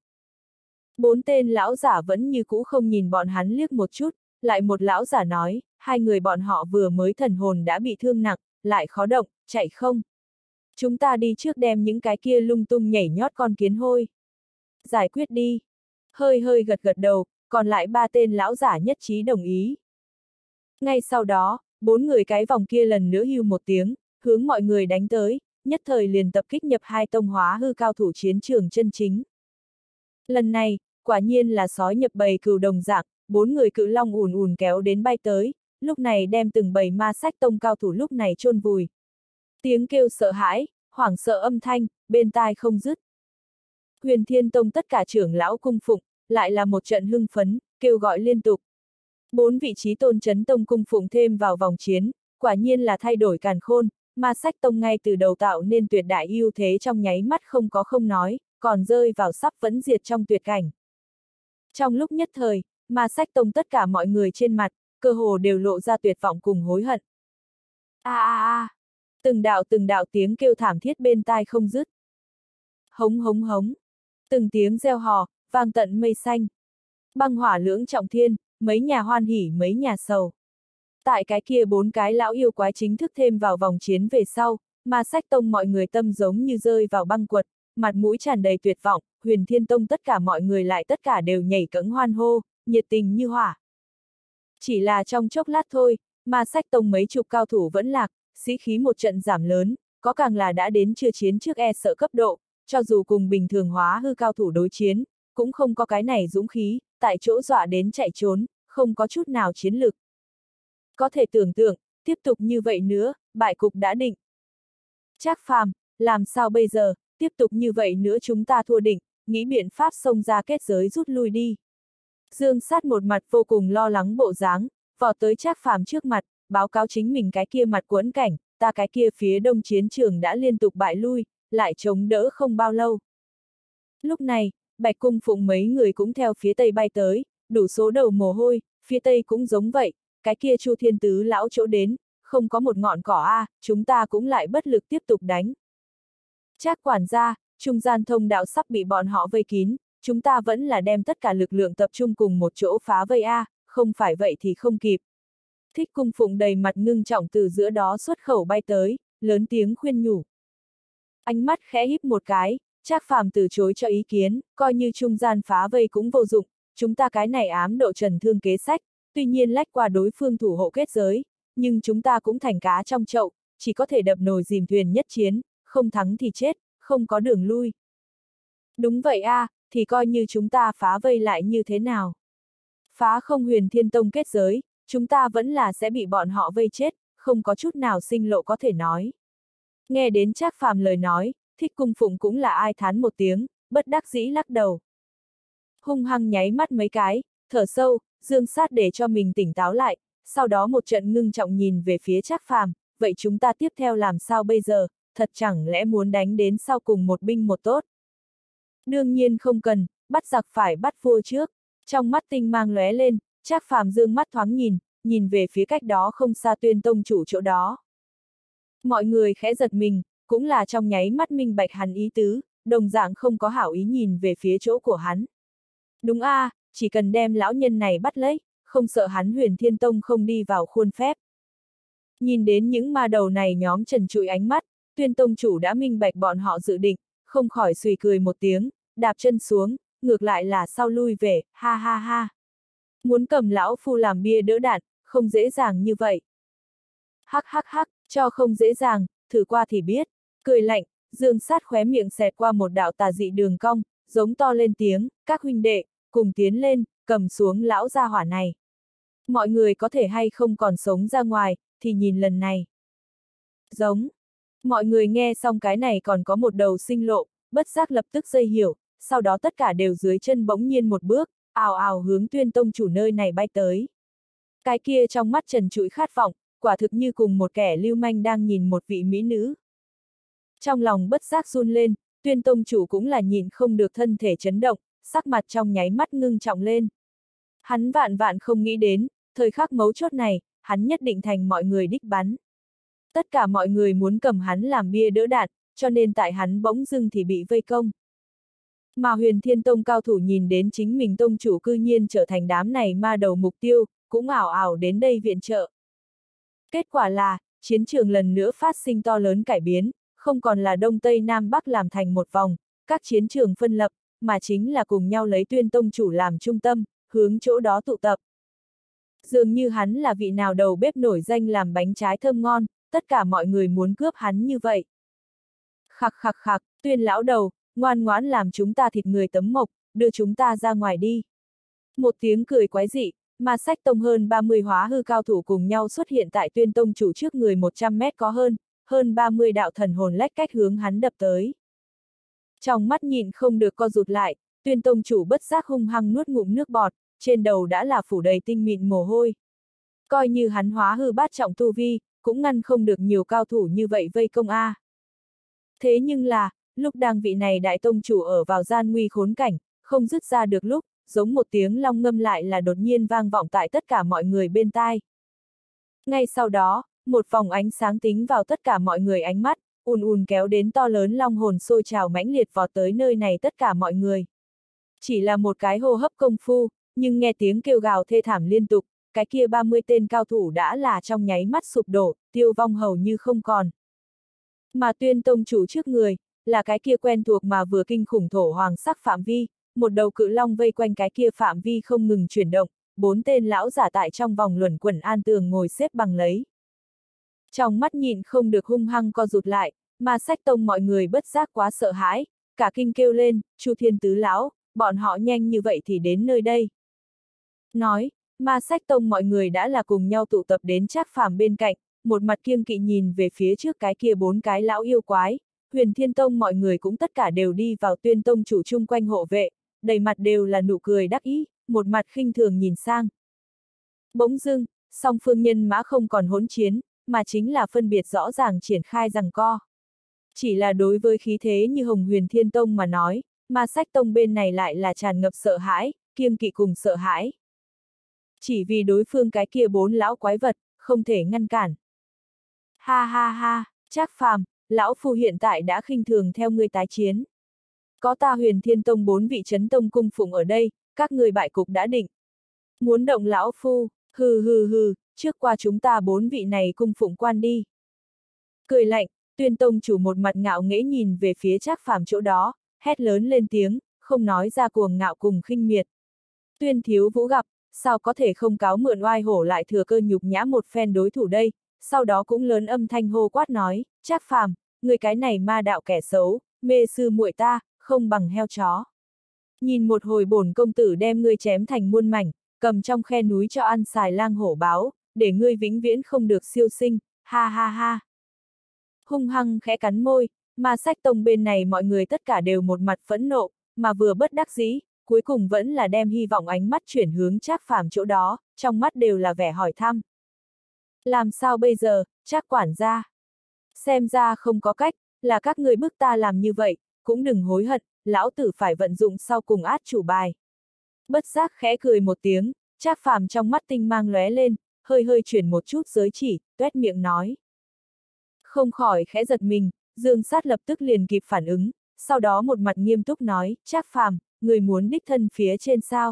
[SPEAKER 1] Bốn tên lão giả vẫn như cũ không nhìn bọn hắn liếc một chút, lại một lão giả nói, hai người bọn họ vừa mới thần hồn đã bị thương nặng, lại khó động, chạy không. Chúng ta đi trước đem những cái kia lung tung nhảy nhót con kiến hôi. Giải quyết đi. Hơi hơi gật gật đầu, còn lại ba tên lão giả nhất trí đồng ý. Ngay sau đó, bốn người cái vòng kia lần nữa hưu một tiếng, hướng mọi người đánh tới, nhất thời liền tập kích nhập hai tông hóa hư cao thủ chiến trường chân chính. Lần này, quả nhiên là sói nhập bầy cừu đồng dạng, bốn người cự long ùn ùn kéo đến bay tới, lúc này đem từng bầy ma sách tông cao thủ lúc này chôn vùi. Tiếng kêu sợ hãi, hoảng sợ âm thanh, bên tai không dứt. Huyền Thiên Tông tất cả trưởng lão cung phụng, lại là một trận hưng phấn, kêu gọi liên tục. Bốn vị trí tôn chấn tông cung phụng thêm vào vòng chiến, quả nhiên là thay đổi càn khôn, ma sách tông ngay từ đầu tạo nên tuyệt đại ưu thế trong nháy mắt không có không nói, còn rơi vào sắp vẫn diệt trong tuyệt cảnh. Trong lúc nhất thời, ma sách tông tất cả mọi người trên mặt, cơ hồ đều lộ ra tuyệt vọng cùng hối hận. A a a! Từng đạo từng đạo tiếng kêu thảm thiết bên tai không dứt. Hống hống hống. Từng tiếng reo hò, vang tận mây xanh. Băng hỏa lưỡng trọng thiên, mấy nhà hoan hỉ mấy nhà sầu. Tại cái kia bốn cái lão yêu quái chính thức thêm vào vòng chiến về sau, mà sách tông mọi người tâm giống như rơi vào băng quật, mặt mũi tràn đầy tuyệt vọng, Huyền Thiên Tông tất cả mọi người lại tất cả đều nhảy cẫng hoan hô, nhiệt tình như hỏa. Chỉ là trong chốc lát thôi, mà sách tông mấy chục cao thủ vẫn lạc, sĩ khí một trận giảm lớn, có càng là đã đến chưa chiến trước e sợ cấp độ, cho dù cùng bình thường hóa hư cao thủ đối chiến, cũng không có cái này dũng khí, tại chỗ dọa đến chạy trốn, không có chút nào chiến lực. Có thể tưởng tượng, tiếp tục như vậy nữa, bại cục đã định. Trác Phàm, làm sao bây giờ, tiếp tục như vậy nữa chúng ta thua định, nghĩ biện pháp xông ra kết giới rút lui đi. Dương Sát một mặt vô cùng lo lắng bộ dáng, vọt tới Trác Phàm trước mặt, báo cáo chính mình cái kia mặt quẫn cảnh, ta cái kia phía đông chiến trường đã liên tục bại lui, lại chống đỡ không bao lâu. Lúc này, Bạch Cung Phụng mấy người cũng theo phía tây bay tới, đủ số đầu mồ hôi, phía tây cũng giống vậy, cái kia Chu Thiên Tứ lão chỗ đến, không có một ngọn cỏ a, à, chúng ta cũng lại bất lực tiếp tục đánh. Trác quản gia, trung gian thông đạo sắp bị bọn họ vây kín, chúng ta vẫn là đem tất cả lực lượng tập trung cùng một chỗ phá vây a, à, không phải vậy thì không kịp. Thích Cung Phụng đầy mặt ngưng trọng từ giữa đó xuất khẩu bay tới, lớn tiếng khuyên nhủ. Ánh mắt khẽ híp một cái, Trác Phàm từ chối cho ý kiến, coi như trung gian phá vây cũng vô dụng, chúng ta cái này ám độ trần thương kế sách, tuy nhiên lách qua đối phương thủ hộ kết giới, nhưng chúng ta cũng thành cá trong chậu, chỉ có thể đập nồi dìm thuyền nhất chiến, không thắng thì chết, không có đường lui. Đúng vậy a, à, thì coi như chúng ta phá vây lại như thế nào? Phá không Huyền Thiên Tông kết giới, chúng ta vẫn là sẽ bị bọn họ vây chết, không có chút nào sinh lộ có thể nói. Nghe đến Trác Phàm lời nói, Thích Cung Phụng cũng là ai thán một tiếng, bất đắc dĩ lắc đầu. Hung hăng nháy mắt mấy cái, thở sâu, Dương Sát để cho mình tỉnh táo lại, sau đó một trận ngưng trọng nhìn về phía Trác Phàm, vậy chúng ta tiếp theo làm sao bây giờ, thật chẳng lẽ muốn đánh đến sau cùng một binh một tốt? Đương nhiên không cần, bắt giặc phải bắt vua trước. Trong mắt tinh mang lóe lên, Trác Phàm dương mắt thoáng nhìn, nhìn về phía cách đó không xa Tuyên Tông chủ chỗ đó. Mọi người khẽ giật mình, cũng là trong nháy mắt minh bạch hắn ý tứ, đồng dạng không có hảo ý nhìn về phía chỗ của hắn. Đúng a, à, chỉ cần đem lão nhân này bắt lấy, không sợ hắn Huyền Thiên Tông không đi vào khuôn phép. Nhìn đến những ma đầu này nhóm trần trụi ánh mắt, Tuyên Tông chủ đã minh bạch bọn họ dự định, không khỏi suy cười một tiếng, đạp chân xuống, ngược lại là sau lui về, ha ha ha. Muốn cầm lão phu làm bia đỡ đạn, không dễ dàng như vậy. Hắc hắc hắc, cho không dễ dàng, thử qua thì biết. Cười lạnh, Dương Sát khóe miệng xẹt qua một đạo tà dị đường cong, giống to lên tiếng, các huynh đệ, cùng tiến lên, cầm xuống lão gia hỏa này. Mọi người có thể hay không còn sống ra ngoài, thì nhìn lần này. Giống. Mọi người nghe xong cái này còn có một đầu sinh lộ, bất giác lập tức dây hiểu, sau đó tất cả đều dưới chân bỗng nhiên một bước, ào ào hướng Tuyên Tông chủ nơi này bay tới. Cái kia trong mắt trần trụi khát vọng, quả thực như cùng một kẻ lưu manh đang nhìn một vị mỹ nữ. Trong lòng bất giác run lên, Tuyên Tông chủ cũng là nhìn không được thân thể chấn động, sắc mặt trong nháy mắt ngưng trọng lên. Hắn vạn vạn không nghĩ đến, thời khắc mấu chốt này, hắn nhất định thành mọi người đích bắn. Tất cả mọi người muốn cầm hắn làm bia đỡ đạn, cho nên tại hắn bỗng dưng thì bị vây công. Mà Huyền Thiên Tông cao thủ nhìn đến chính mình tông chủ cư nhiên trở thành đám này ma đầu mục tiêu, cũng ảo ảo đến đây viện trợ. Kết quả là, chiến trường lần nữa phát sinh to lớn cải biến, không còn là Đông Tây Nam Bắc làm thành một vòng, các chiến trường phân lập, mà chính là cùng nhau lấy Tuyên Tông chủ làm trung tâm, hướng chỗ đó tụ tập. Dường như hắn là vị nào đầu bếp nổi danh làm bánh trái thơm ngon, tất cả mọi người muốn cướp hắn như vậy. Khặc khặc khặc, Tuyên lão đầu, ngoan ngoãn làm chúng ta thịt người tấm mộc, đưa chúng ta ra ngoài đi. Một tiếng cười quái dị, mà sách tông hơn ba mươi hóa hư cao thủ cùng nhau xuất hiện tại Tuyên Tông chủ trước người một trăm mét có hơn, hơn ba mươi đạo thần hồn lách cách hướng hắn đập tới. Trong mắt nhìn không được co rụt lại, Tuyên Tông chủ bất giác hung hăng nuốt ngụm nước bọt, trên đầu đã là phủ đầy tinh mịn mồ hôi. Coi như hắn hóa hư bát trọng tu vi, cũng ngăn không được nhiều cao thủ như vậy vây công a. Thế nhưng là, lúc đang vị này đại tông chủ ở vào gian nguy khốn cảnh, không dứt ra được lúc, giống một tiếng long ngâm lại là đột nhiên vang vọng tại tất cả mọi người bên tai. Ngay sau đó, Một vòng ánh sáng tính vào tất cả mọi người ánh mắt, ùn ùn kéo đến to lớn long hồn sôi trào mãnh liệt vọt tới nơi này tất cả mọi người. Chỉ là một cái hô hấp công phu, nhưng nghe tiếng kêu gào thê thảm liên tục, cái kia ba mươi tên cao thủ đã là trong nháy mắt sụp đổ, tiêu vong hầu như không còn. Mà Tuyên tông chủ trước người, là cái kia quen thuộc mà vừa kinh khủng thổ hoàng sắc phạm vi, một đầu cự long vây quanh cái kia phạm vi không ngừng chuyển động, bốn tên lão giả tại trong vòng luẩn quẩn an tường ngồi xếp bằng lấy. Trong mắt nhịn không được hung hăng co rụt lại, mà Sách tông mọi người bất giác quá sợ hãi, cả kinh kêu lên, Chu Thiên tứ lão, bọn họ nhanh như vậy thì đến nơi đây. Nói, mà Sách tông mọi người đã là cùng nhau tụ tập đến Trác Phàm bên cạnh, một mặt kiêng kỵ nhìn về phía trước cái kia bốn cái lão yêu quái, Huyền Thiên tông mọi người cũng tất cả đều đi vào Tuyên tông chủ chung quanh hộ vệ, đầy mặt đều là nụ cười đắc ý, một mặt khinh thường nhìn sang. Bỗng dưng, song phương nhân mã không còn hỗn chiến, mà chính là phân biệt rõ ràng triển khai giằng co. Chỉ là đối với khí thế như Hồng Huyền Thiên tông mà nói, mà Sách tông bên này lại là tràn ngập sợ hãi, kiêng kỵ cùng sợ hãi. Chỉ vì đối phương cái kia bốn lão quái vật, không thể ngăn cản. Ha ha ha, Trác Phàm, lão phu hiện tại đã khinh thường theo ngươi tái chiến. Có ta Huyền Thiên tông bốn vị chấn tông cung phụng ở đây, các người bại cục đã định. Muốn động lão phu, hừ hừ hừ, trước qua chúng ta bốn vị này cung phụng quan đi. Cười lạnh, Tuyên tông chủ một mặt ngạo nghễ nhìn về phía Trác Phàm chỗ đó, hét lớn lên tiếng, không nói ra cuồng ngạo cùng khinh miệt. Tuyên thiếu vũ gặp, sao có thể không cáo mượn oai hổ lại thừa cơ nhục nhã một phen đối thủ đây, sau đó cũng lớn âm thanh hô quát nói, Trác Phàm, người cái này ma đạo kẻ xấu, mê sư muội ta, không bằng heo chó. Nhìn một hồi bổn công tử đem ngươi chém thành muôn mảnh, cầm trong khe núi cho ăn xài lang hổ báo, để ngươi vĩnh viễn không được siêu sinh, ha ha ha. Hung hăng khẽ cắn môi, mà Sách tông bên này mọi người tất cả đều một mặt phẫn nộ, mà vừa bất đắc dĩ, cuối cùng vẫn là đem hy vọng ánh mắt chuyển hướng Trác Phàm chỗ đó, trong mắt đều là vẻ hỏi thăm. Làm sao bây giờ, Trác quản gia? Xem ra không có cách, là các người bức ta làm như vậy, cũng đừng hối hận, lão tử phải vận dụng sau cùng át chủ bài. Bất giác khẽ cười một tiếng, Trác Phàm trong mắt tinh mang lóe lên, hơi hơi chuyển một chút giới chỉ, tuét miệng nói. Không khỏi khẽ giật mình, Dương Sát lập tức liền kịp phản ứng, sau đó một mặt nghiêm túc nói, Trác Phàm, người muốn đích thân phía trên sao?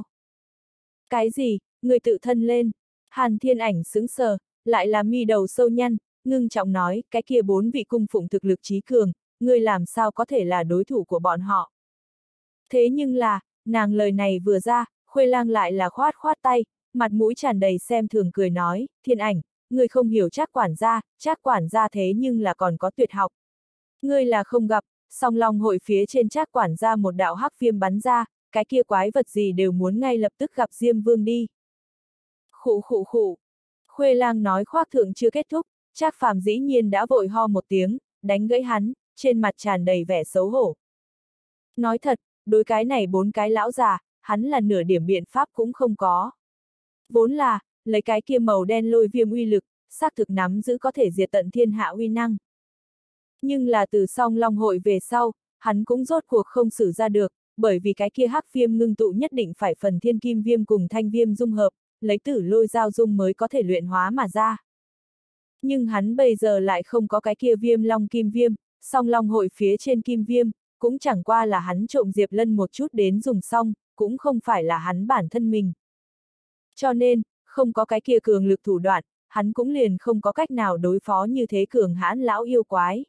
[SPEAKER 1] Cái gì, người tự thân lên? Hàn Thiên Ảnh sững sờ, lại là mi đầu sâu nhăn, ngưng trọng nói, cái kia bốn vị cung phụng thực lực trí cường, người làm sao có thể là đối thủ của bọn họ? Thế nhưng là, nàng lời này vừa ra, Khuê Lang lại là khoát khoát tay, mặt mũi tràn đầy xem thường cười nói, Thiên Ảnh, ngươi không hiểu Trác quản gia, Trác quản gia thế nhưng là còn có tuyệt học. Ngươi là không gặp, song long hội phía trên Trác quản gia một đạo hắc viêm bắn ra, cái kia quái vật gì đều muốn ngay lập tức gặp Diêm Vương đi. Khụ khụ khụ. Khuê Lang nói khoác thượng chưa kết thúc, Trác Phàm dĩ nhiên đã vội ho một tiếng, đánh gãy hắn, trên mặt tràn đầy vẻ xấu hổ. Nói thật, đối cái này bốn cái lão già, hắn là nửa điểm biện pháp cũng không có. Vốn là, lấy cái kia màu đen lôi viêm uy lực, xác thực nắm giữ có thể diệt tận thiên hạ uy năng. Nhưng là từ song long hội về sau, hắn cũng rốt cuộc không xử ra được, bởi vì cái kia hắc viêm ngưng tụ nhất định phải phần thiên kim viêm cùng thanh viêm dung hợp, lấy tử lôi giao dung mới có thể luyện hóa mà ra. Nhưng hắn bây giờ lại không có cái kia viêm long kim viêm, song long hội phía trên kim viêm, cũng chẳng qua là hắn trộm Diệp Lân một chút đến dùng xong, cũng không phải là hắn bản thân mình. Cho nên, không có cái kia cường lực thủ đoạn, hắn cũng liền không có cách nào đối phó như thế cường hãn lão yêu quái.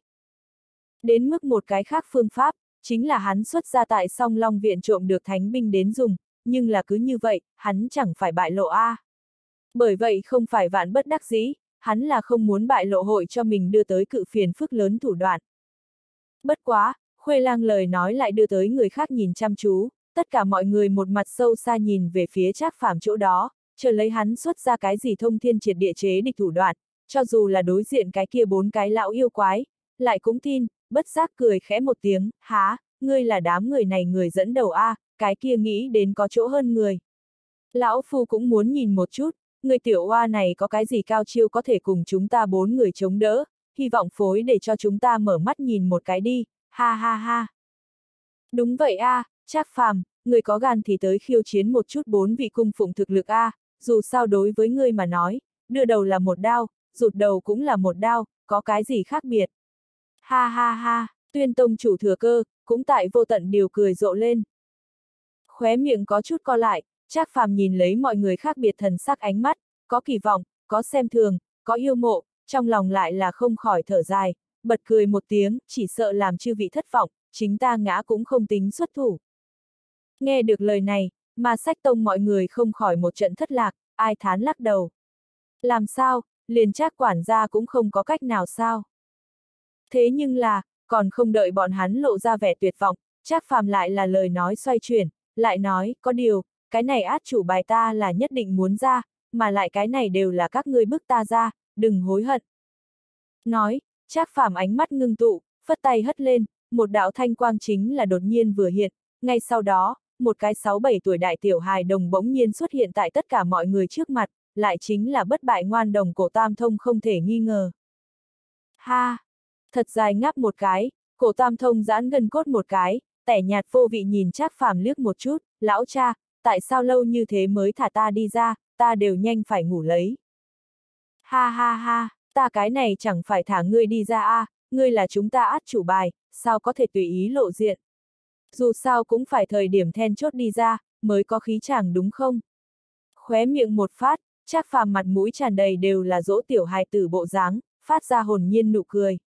[SPEAKER 1] Đến mức một cái khác phương pháp, chính là hắn xuất ra tại song long viện trộm được thánh binh đến dùng, nhưng là cứ như vậy, hắn chẳng phải bại lộ a. À. Bởi vậy không phải vạn bất đắc dĩ, hắn là không muốn bại lộ hội cho mình đưa tới cự phiền phức lớn thủ đoạn. Bất quá, Khuê Lang lời nói lại đưa tới người khác nhìn chăm chú, tất cả mọi người một mặt sâu xa nhìn về phía Trác Phàm chỗ đó, chờ lấy hắn xuất ra cái gì thông thiên triệt địa chế địch thủ đoạn, cho dù là đối diện cái kia bốn cái lão yêu quái, lại cũng tin, bất giác cười khẽ một tiếng, há, ngươi là đám người này người dẫn đầu a, à, cái kia nghĩ đến có chỗ hơn người. Lão phu cũng muốn nhìn một chút, người tiểu oa này có cái gì cao chiêu có thể cùng chúng ta bốn người chống đỡ, hy vọng phối để cho chúng ta mở mắt nhìn một cái đi, ha ha ha. Đúng vậy a, à, Trác Phàm, người có gan thì tới khiêu chiến một chút bốn vị cung phụng thực lực a, à, dù sao đối với ngươi mà nói, đưa đầu là một đao, rụt đầu cũng là một đao, có cái gì khác biệt. Ha ha ha, Tuyên tông chủ thừa cơ, cũng tại vô tận điều cười rộ lên. Khóe miệng có chút co lại, Trác Phàm nhìn lấy mọi người khác biệt thần sắc ánh mắt, có kỳ vọng, có xem thường, có yêu mộ, trong lòng lại là không khỏi thở dài, bật cười một tiếng, chỉ sợ làm chư vị thất vọng, chính ta ngã cũng không tính xuất thủ. Nghe được lời này, mà sách tông mọi người không khỏi một trận thất lạc, ai thán lắc đầu. Làm sao, liền Trác quản gia cũng không có cách nào sao? Thế nhưng là, còn không đợi bọn hắn lộ ra vẻ tuyệt vọng, Trác Phàm lại là lời nói xoay chuyển, lại nói, có điều, cái này át chủ bài ta là nhất định muốn ra, mà lại cái này đều là các ngươi bức ta ra, đừng hối hận. Nói, Trác Phàm ánh mắt ngưng tụ, phất tay hất lên, một đạo thanh quang chính là đột nhiên vừa hiện, ngay sau đó, một cái sáu bảy tuổi đại tiểu hài đồng bỗng nhiên xuất hiện tại tất cả mọi người trước mặt, lại chính là bất bại ngoan đồng Cổ Tam Thông không thể nghi ngờ. Ha! Thật dài ngáp một cái, Cổ Tam Thông giãn gân cốt một cái, tẻ nhạt vô vị nhìn Trác Phàm liếc một chút, lão cha, tại sao lâu như thế mới thả ta đi ra, ta đều nhanh phải ngủ lấy. Ha ha ha, ta cái này chẳng phải thả ngươi đi ra a, à, ngươi là chúng ta át chủ bài, sao có thể tùy ý lộ diện. Dù sao cũng phải thời điểm then chốt đi ra, mới có khí chàng đúng không? Khóe miệng một phát, Trác Phàm mặt mũi tràn đầy đều là dỗ tiểu hài tử bộ dáng, phát ra hồn nhiên nụ cười.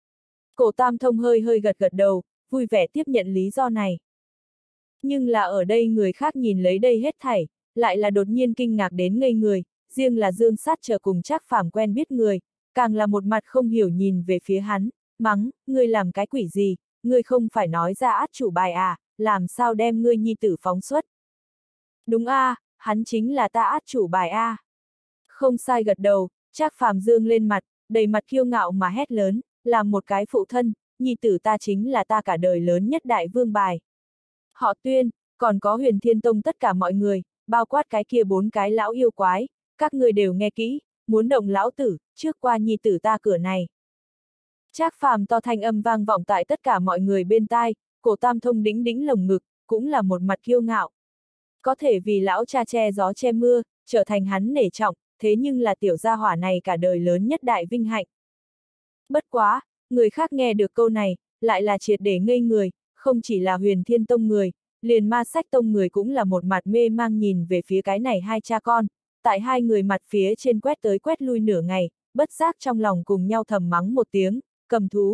[SPEAKER 1] Cổ Tam Thông hơi hơi gật gật đầu, vui vẻ tiếp nhận lý do này. Nhưng là ở đây người khác nhìn lấy đây hết thảy, lại là đột nhiên kinh ngạc đến ngây người, riêng là Dương Sát chờ cùng Trác Phàm quen biết người, càng là một mặt không hiểu nhìn về phía hắn, mắng, ngươi làm cái quỷ gì, ngươi không phải nói ra át chủ bài à, làm sao đem ngươi nhi tử phóng xuất. Đúng a, à, hắn chính là ta át chủ bài a. À. Không sai gật đầu, Trác Phàm dương lên mặt, đầy mặt kiêu ngạo mà hét lớn, làm một cái phụ thân, nhi tử ta chính là ta cả đời lớn nhất đại vương bài. Họ Tuyên, còn có Huyền Thiên Tông tất cả mọi người, bao quát cái kia bốn cái lão yêu quái, các người đều nghe kỹ, muốn động lão tử, trước qua nhi tử ta cửa này. Trác Phàm to thanh âm vang vọng tại tất cả mọi người bên tai, Cổ Tam Thông đĩnh đĩnh lồng ngực, cũng là một mặt kiêu ngạo. Có thể vì lão cha che gió che mưa, trở thành hắn nể trọng, thế nhưng là tiểu gia hỏa này cả đời lớn nhất đại vinh hạnh. Bất quá, người khác nghe được câu này, lại là triệt để ngây người, không chỉ là Huyền Thiên Tông người, liền Ma Sách Tông người cũng là một mặt mê mang nhìn về phía cái này hai cha con, tại hai người mặt phía trên quét tới quét lui nửa ngày, bất giác trong lòng cùng nhau thầm mắng một tiếng, cầm thú.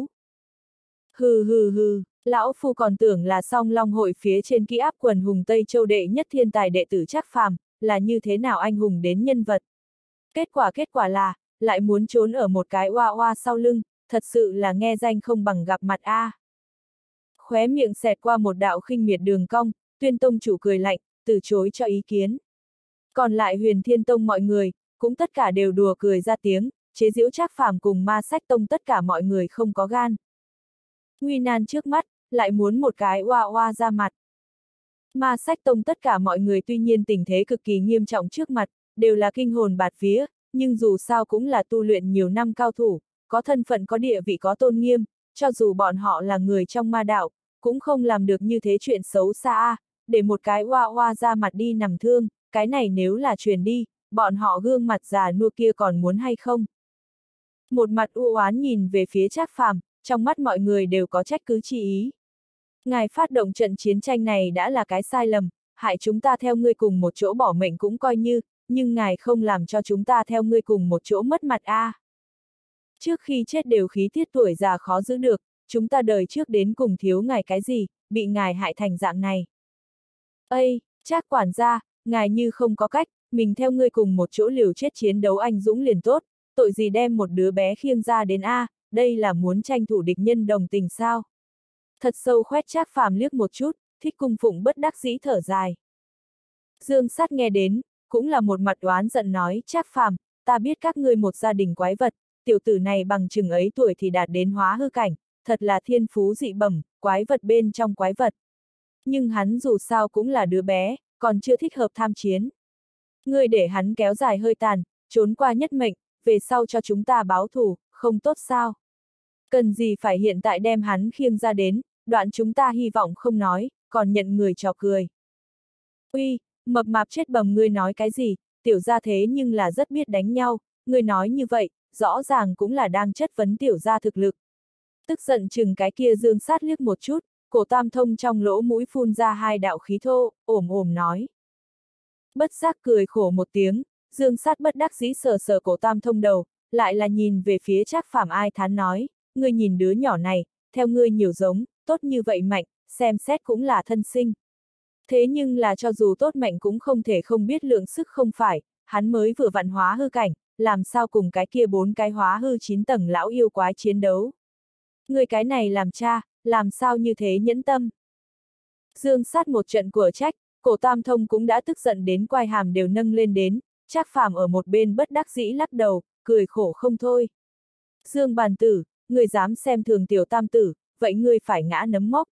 [SPEAKER 1] Hừ hừ hừ, lão phu còn tưởng là song long hội phía trên kỹ áp quần hùng Tây Châu đệ nhất thiên tài đệ tử Trác Phàm, là như thế nào anh hùng đến nhân vật. Kết quả kết quả là, lại muốn trốn ở một cái oa oa sau lưng, thật sự là nghe danh không bằng gặp mặt a. À. Khóe miệng xẹt qua một đạo khinh miệt đường cong, Tuyên tông chủ cười lạnh, từ chối cho ý kiến. Còn lại Huyền Thiên Tông mọi người, cũng tất cả đều đùa cười ra tiếng, chế giễu Trác Phàm cùng Ma Sách Tông tất cả mọi người không có gan. Nguy nan trước mắt, lại muốn một cái oa oa ra mặt. Ma Sách Tông tất cả mọi người tuy nhiên tình thế cực kỳ nghiêm trọng trước mặt, đều là kinh hồn bạt vía, nhưng dù sao cũng là tu luyện nhiều năm cao thủ, có thân phận có địa vị có tôn nghiêm, cho dù bọn họ là người trong ma đạo, cũng không làm được như thế chuyện xấu xa, để một cái oa oa ra mặt đi nằm thương, cái này nếu là truyền đi, bọn họ gương mặt già nua kia còn muốn hay không? Một mặt u oán nhìn về phía Trác Phàm, trong mắt mọi người đều có trách cứ chi ý. Ngài phát động trận chiến tranh này đã là cái sai lầm, hại chúng ta theo ngươi cùng một chỗ bỏ mệnh cũng coi như, nhưng ngài không làm cho chúng ta theo ngươi cùng một chỗ mất mặt a. À. Trước khi chết đều khí tiết tuổi già khó giữ được, chúng ta đời trước đến cùng thiếu ngài cái gì, bị ngài hại thành dạng này. Ây, Trác quản gia, ngài như không có cách, mình theo ngươi cùng một chỗ liều chết chiến đấu anh dũng liền tốt, tội gì đem một đứa bé khiêng ra đến a, à, đây là muốn tranh thủ địch nhân đồng tình sao? Thật sâu khoét Trác Phàm liếc một chút, Thích Cung Phụng bất đắc dĩ thở dài. Dương Sát nghe đến, cũng là một mặt oán giận nói, Trác Phàm, ta biết các ngươi một gia đình quái vật, tiểu tử này bằng chừng ấy tuổi thì đạt đến hóa hư cảnh, thật là thiên phú dị bẩm, quái vật bên trong quái vật. Nhưng hắn dù sao cũng là đứa bé, còn chưa thích hợp tham chiến. Ngươi để hắn kéo dài hơi tàn, trốn qua nhất mệnh, về sau cho chúng ta báo thù, không tốt sao? Cần gì phải hiện tại đem hắn khiêng ra đến, đoạn chúng ta hy vọng không nói, còn nhận người trò cười. Uy, mập mạp chết bầm ngươi nói cái gì, tiểu gia thế nhưng là rất biết đánh nhau, ngươi nói như vậy, rõ ràng cũng là đang chất vấn tiểu gia thực lực. Tức giận chừng cái kia Dương Sát liếc một chút, Cổ Tam Thông trong lỗ mũi phun ra hai đạo khí thô, ồm ồm nói. Bất giác cười khổ một tiếng, Dương Sát bất đắc dĩ sờ sờ Cổ Tam Thông đầu, lại là nhìn về phía Trác Phàm ai thán nói, ngươi nhìn đứa nhỏ này, theo ngươi nhiều giống, tốt như vậy mạnh, xem xét cũng là thân sinh. Thế nhưng là cho dù tốt mạnh cũng không thể không biết lượng sức không phải, hắn mới vừa vặn hóa hư cảnh, làm sao cùng cái kia bốn cái hóa hư chín tầng lão yêu quái chiến đấu. Người cái này làm cha, làm sao như thế nhẫn tâm. Dương Sát một trận của trách, Cổ Tam Thông cũng đã tức giận đến quai hàm đều nâng lên đến, Trác Phàm ở một bên bất đắc dĩ lắc đầu, cười khổ không thôi. Dương bàn tử, người dám xem thường tiểu tam tử, vậy ngươi phải ngã nấm mốc.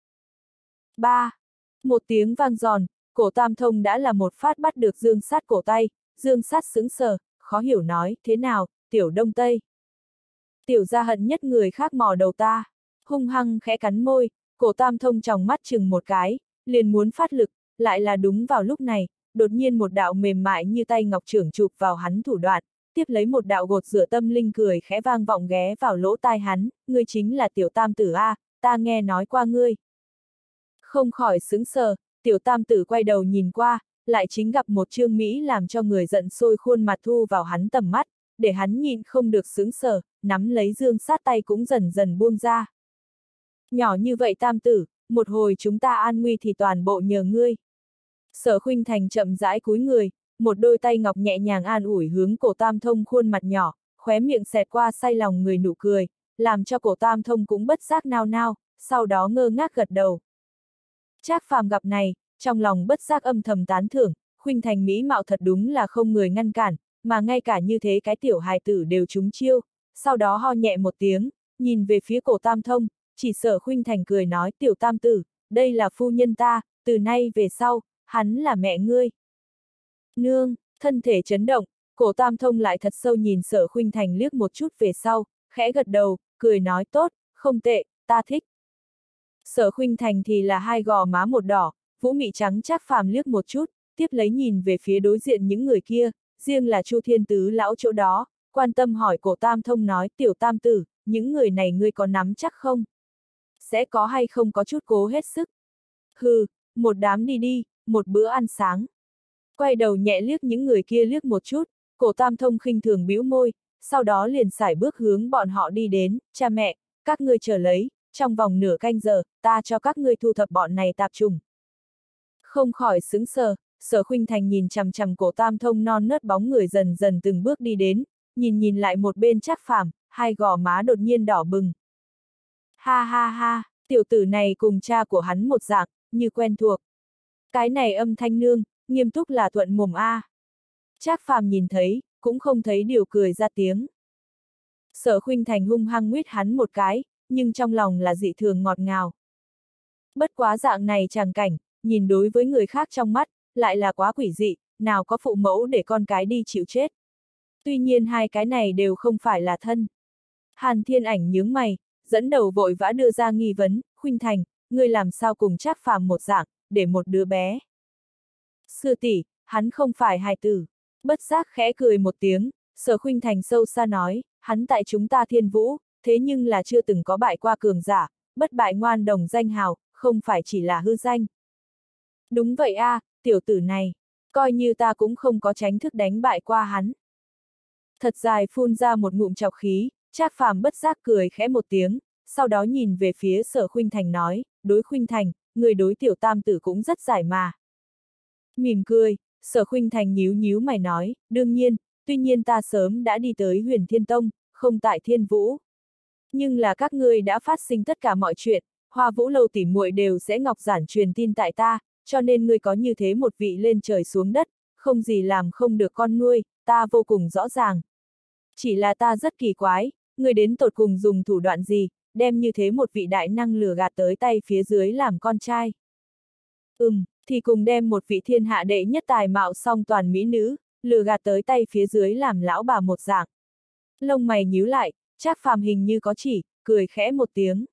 [SPEAKER 1] Ba. Một tiếng vang giòn, Cổ Tam Thông đã là một phát bắt được Dương Sát cổ tay, Dương Sát sững sờ, khó hiểu nói, thế nào, tiểu Đông Tây. Tiểu gia hận nhất người khác mò đầu ta, hung hăng khẽ cắn môi, Cổ Tam Thông tròng mắt chừng một cái, liền muốn phát lực, lại là đúng vào lúc này, đột nhiên một đạo mềm mại như tay ngọc trưởng chụp vào hắn thủ đoạn, tiếp lấy một đạo gột rửa tâm linh cười khẽ vang vọng ghé vào lỗ tai hắn, ngươi chính là tiểu tam tử a, ta nghe nói qua ngươi. Không khỏi sững sờ, tiểu tam tử quay đầu nhìn qua, lại chính gặp một Trương Mỹ làm cho người giận sôi khuôn mặt thu vào hắn tầm mắt, để hắn nhìn không được sững sờ, nắm lấy Dương Sát tay cũng dần dần buông ra. Nhỏ như vậy tam tử, một hồi chúng ta an nguy thì toàn bộ nhờ ngươi. Sở Khuynh Thành chậm rãi cúi người, một đôi tay ngọc nhẹ nhàng an ủi hướng Cổ Tam Thông khuôn mặt nhỏ, khóe miệng xẹt qua say lòng người nụ cười, làm cho Cổ Tam Thông cũng bất giác nao nao, sau đó ngơ ngác gật đầu. Trác Phàm gặp này, trong lòng bất giác âm thầm tán thưởng, Khuynh Thành mỹ mạo thật đúng là không người ngăn cản, mà ngay cả như thế cái tiểu hài tử đều trúng chiêu, sau đó ho nhẹ một tiếng, nhìn về phía Cổ Tam Thông, chỉ sợ Khuynh Thành cười nói tiểu tam tử, đây là phu nhân ta, từ nay về sau, hắn là mẹ ngươi. Nương, thân thể chấn động, Cổ Tam Thông lại thật sâu nhìn Sở Khuynh Thành liếc một chút về sau, khẽ gật đầu, cười nói tốt, không tệ, ta thích. Sở Khuynh Thành thì là hai gò má một đỏ, vũ mị trắng Trác Phàm liếc một chút, tiếp lấy nhìn về phía đối diện những người kia, riêng là Chu Thiên Tứ lão chỗ đó, quan tâm hỏi Cổ Tam Thông nói tiểu tam tử, những người này ngươi có nắm chắc không? Sẽ có hay không có chút cố hết sức? Hừ, một đám đi đi, một bữa ăn sáng. Quay đầu nhẹ liếc những người kia liếc một chút, Cổ Tam Thông khinh thường bĩu môi, sau đó liền sải bước hướng bọn họ đi đến, cha mẹ, các ngươi chờ lấy, trong vòng nửa canh giờ, ta cho các ngươi thu thập bọn này tạp trùng. Không khỏi sững sờ, Sở Khuynh Thành nhìn chằm chằm Cổ Tam Thông non nớt bóng người dần dần từng bước đi đến, nhìn nhìn lại một bên Trác Phàm, hai gò má đột nhiên đỏ bừng. Ha ha ha, tiểu tử này cùng cha của hắn một dạng, như quen thuộc. Cái này âm thanh nương, nghiêm túc là thuận mồm a. Trác Phàm nhìn thấy, cũng không thấy điều cười ra tiếng. Sở Khuynh Thành hung hăng nguyết hắn một cái, nhưng trong lòng là dị thường ngọt ngào. Bất quá dạng này tràng cảnh, nhìn đối với người khác trong mắt, lại là quá quỷ dị, nào có phụ mẫu để con cái đi chịu chết. Tuy nhiên hai cái này đều không phải là thân. Hàn Thiên Ảnh nhướng mày, dẫn đầu vội vã đưa ra nghi vấn, Khuynh Thành, ngươi làm sao cùng Trác Phàm một dạng, để một đứa bé. Sư tỷ, hắn không phải hài tử. Bất giác khẽ cười một tiếng, Sở Khuynh Thành sâu xa nói, hắn tại chúng ta Thiên Vũ, thế nhưng là chưa từng có bại qua cường giả, bất bại ngoan đồng danh hào, không phải chỉ là hư danh. Đúng vậy a, à, tiểu tử này, coi như ta cũng không có tránh thức đánh bại qua hắn. Thật dài phun ra một ngụm trọc khí, Trác Phàm bất giác cười khẽ một tiếng, sau đó nhìn về phía Sở Khuynh Thành nói, đối Khuynh Thành, người đối tiểu tam tử cũng rất giải mà. Mỉm cười, Sở Khuynh Thành nhíu nhíu mày nói, đương nhiên, tuy nhiên ta sớm đã đi tới Huyền Thiên Tông, không tại Thiên Vũ. Nhưng là các ngươi đã phát sinh tất cả mọi chuyện, Hoa Vũ lâu tỉ muội đều sẽ ngọc giản truyền tin tại ta, cho nên ngươi có như thế một vị lên trời xuống đất, không gì làm không được con nuôi, ta vô cùng rõ ràng. Chỉ là ta rất kỳ quái, ngươi đến tột cùng dùng thủ đoạn gì, đem như thế một vị đại năng lừa gạt tới tay phía dưới làm con trai. Ừm, thì cùng đem một vị thiên hạ đệ nhất tài mạo song toàn mỹ nữ, lừa gạt tới tay phía dưới làm lão bà một dạng. Lông mày nhíu lại, Trác Phàm hình như có chỉ, cười khẽ một tiếng.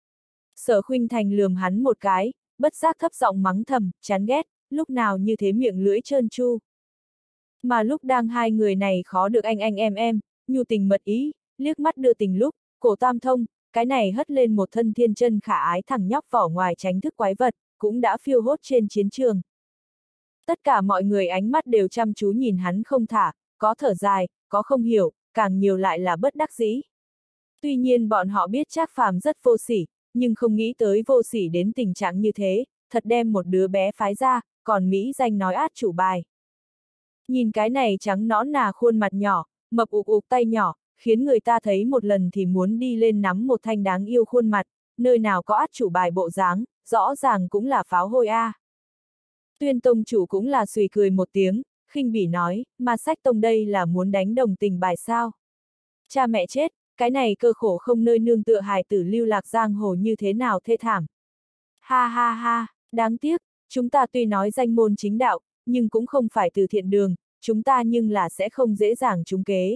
[SPEAKER 1] Sở Khuynh Thành lườm hắn một cái, bất giác thấp giọng mắng thầm, chán ghét, lúc nào như thế miệng lưỡi trơn tru. Mà lúc đang hai người này khó được anh anh em em, nhu tình mật ý, liếc mắt đưa tình lúc, cổ Tam Thông, cái này hất lên một thân thiên chân khả ái thằng nhóc vỏ ngoài tránh thức quái vật, cũng đã phiêu hốt trên chiến trường. Tất cả mọi người ánh mắt đều chăm chú nhìn hắn không thả, có thở dài, có không hiểu, càng nhiều lại là bất đắc dĩ. Tuy nhiên bọn họ biết Trác Phàm rất vô sỉ, nhưng không nghĩ tới vô sỉ đến tình trạng như thế, thật đem một đứa bé phái ra, còn Mỹ danh nói át chủ bài. Nhìn cái này trắng nõn nà khuôn mặt nhỏ, mập ục ục tay nhỏ, khiến người ta thấy một lần thì muốn đi lên nắm một thanh đáng yêu khuôn mặt, nơi nào có át chủ bài bộ dáng, rõ ràng cũng là pháo hôi a. À. Tuyên tông chủ cũng là suy cười một tiếng, khinh bỉ nói, mà sách tông đây là muốn đánh đồng tình bài sao. Cha mẹ chết, cái này cơ khổ không nơi nương tựa hài tử lưu lạc giang hồ như thế nào thê thảm. Ha ha ha, đáng tiếc, chúng ta tuy nói danh môn chính đạo, nhưng cũng không phải từ thiện đường, chúng ta nhưng là sẽ không dễ dàng trúng kế.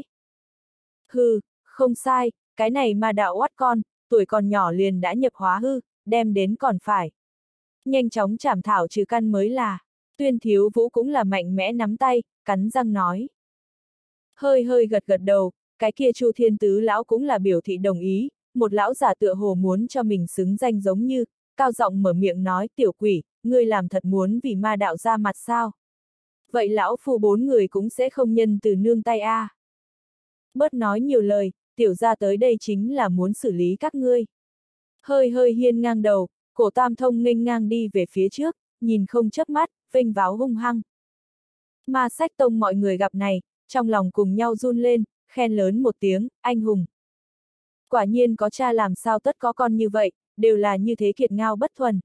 [SPEAKER 1] Hừ, không sai, cái này mà đạo oát con, tuổi còn nhỏ liền đã nhập hóa hư, đem đến còn phải. Nhanh chóng chảm thảo trừ căn mới là. Tuyên Thiếu Vũ cũng là mạnh mẽ nắm tay, cắn răng nói. Hơi hơi gật gật đầu, cái kia Chu Thiên Tứ lão cũng là biểu thị đồng ý, một lão giả tựa hồ muốn cho mình xứng danh giống như, cao giọng mở miệng nói tiểu quỷ, ngươi làm thật muốn vì ma đạo ra mặt sao? Vậy lão phu bốn người cũng sẽ không nhân từ nương tay a. À. Bớt nói nhiều lời, tiểu gia tới đây chính là muốn xử lý các ngươi. Hơi hơi hiên ngang đầu, cổ Tam Thông nghênh ngang đi về phía trước, nhìn không chớp mắt, vênh váo hung hăng. Ma Sách Tông mọi người gặp này, trong lòng cùng nhau run lên, khen lớn một tiếng, anh hùng. Quả nhiên có cha làm sao tất có con như vậy, đều là như thế kiệt ngao bất thuần.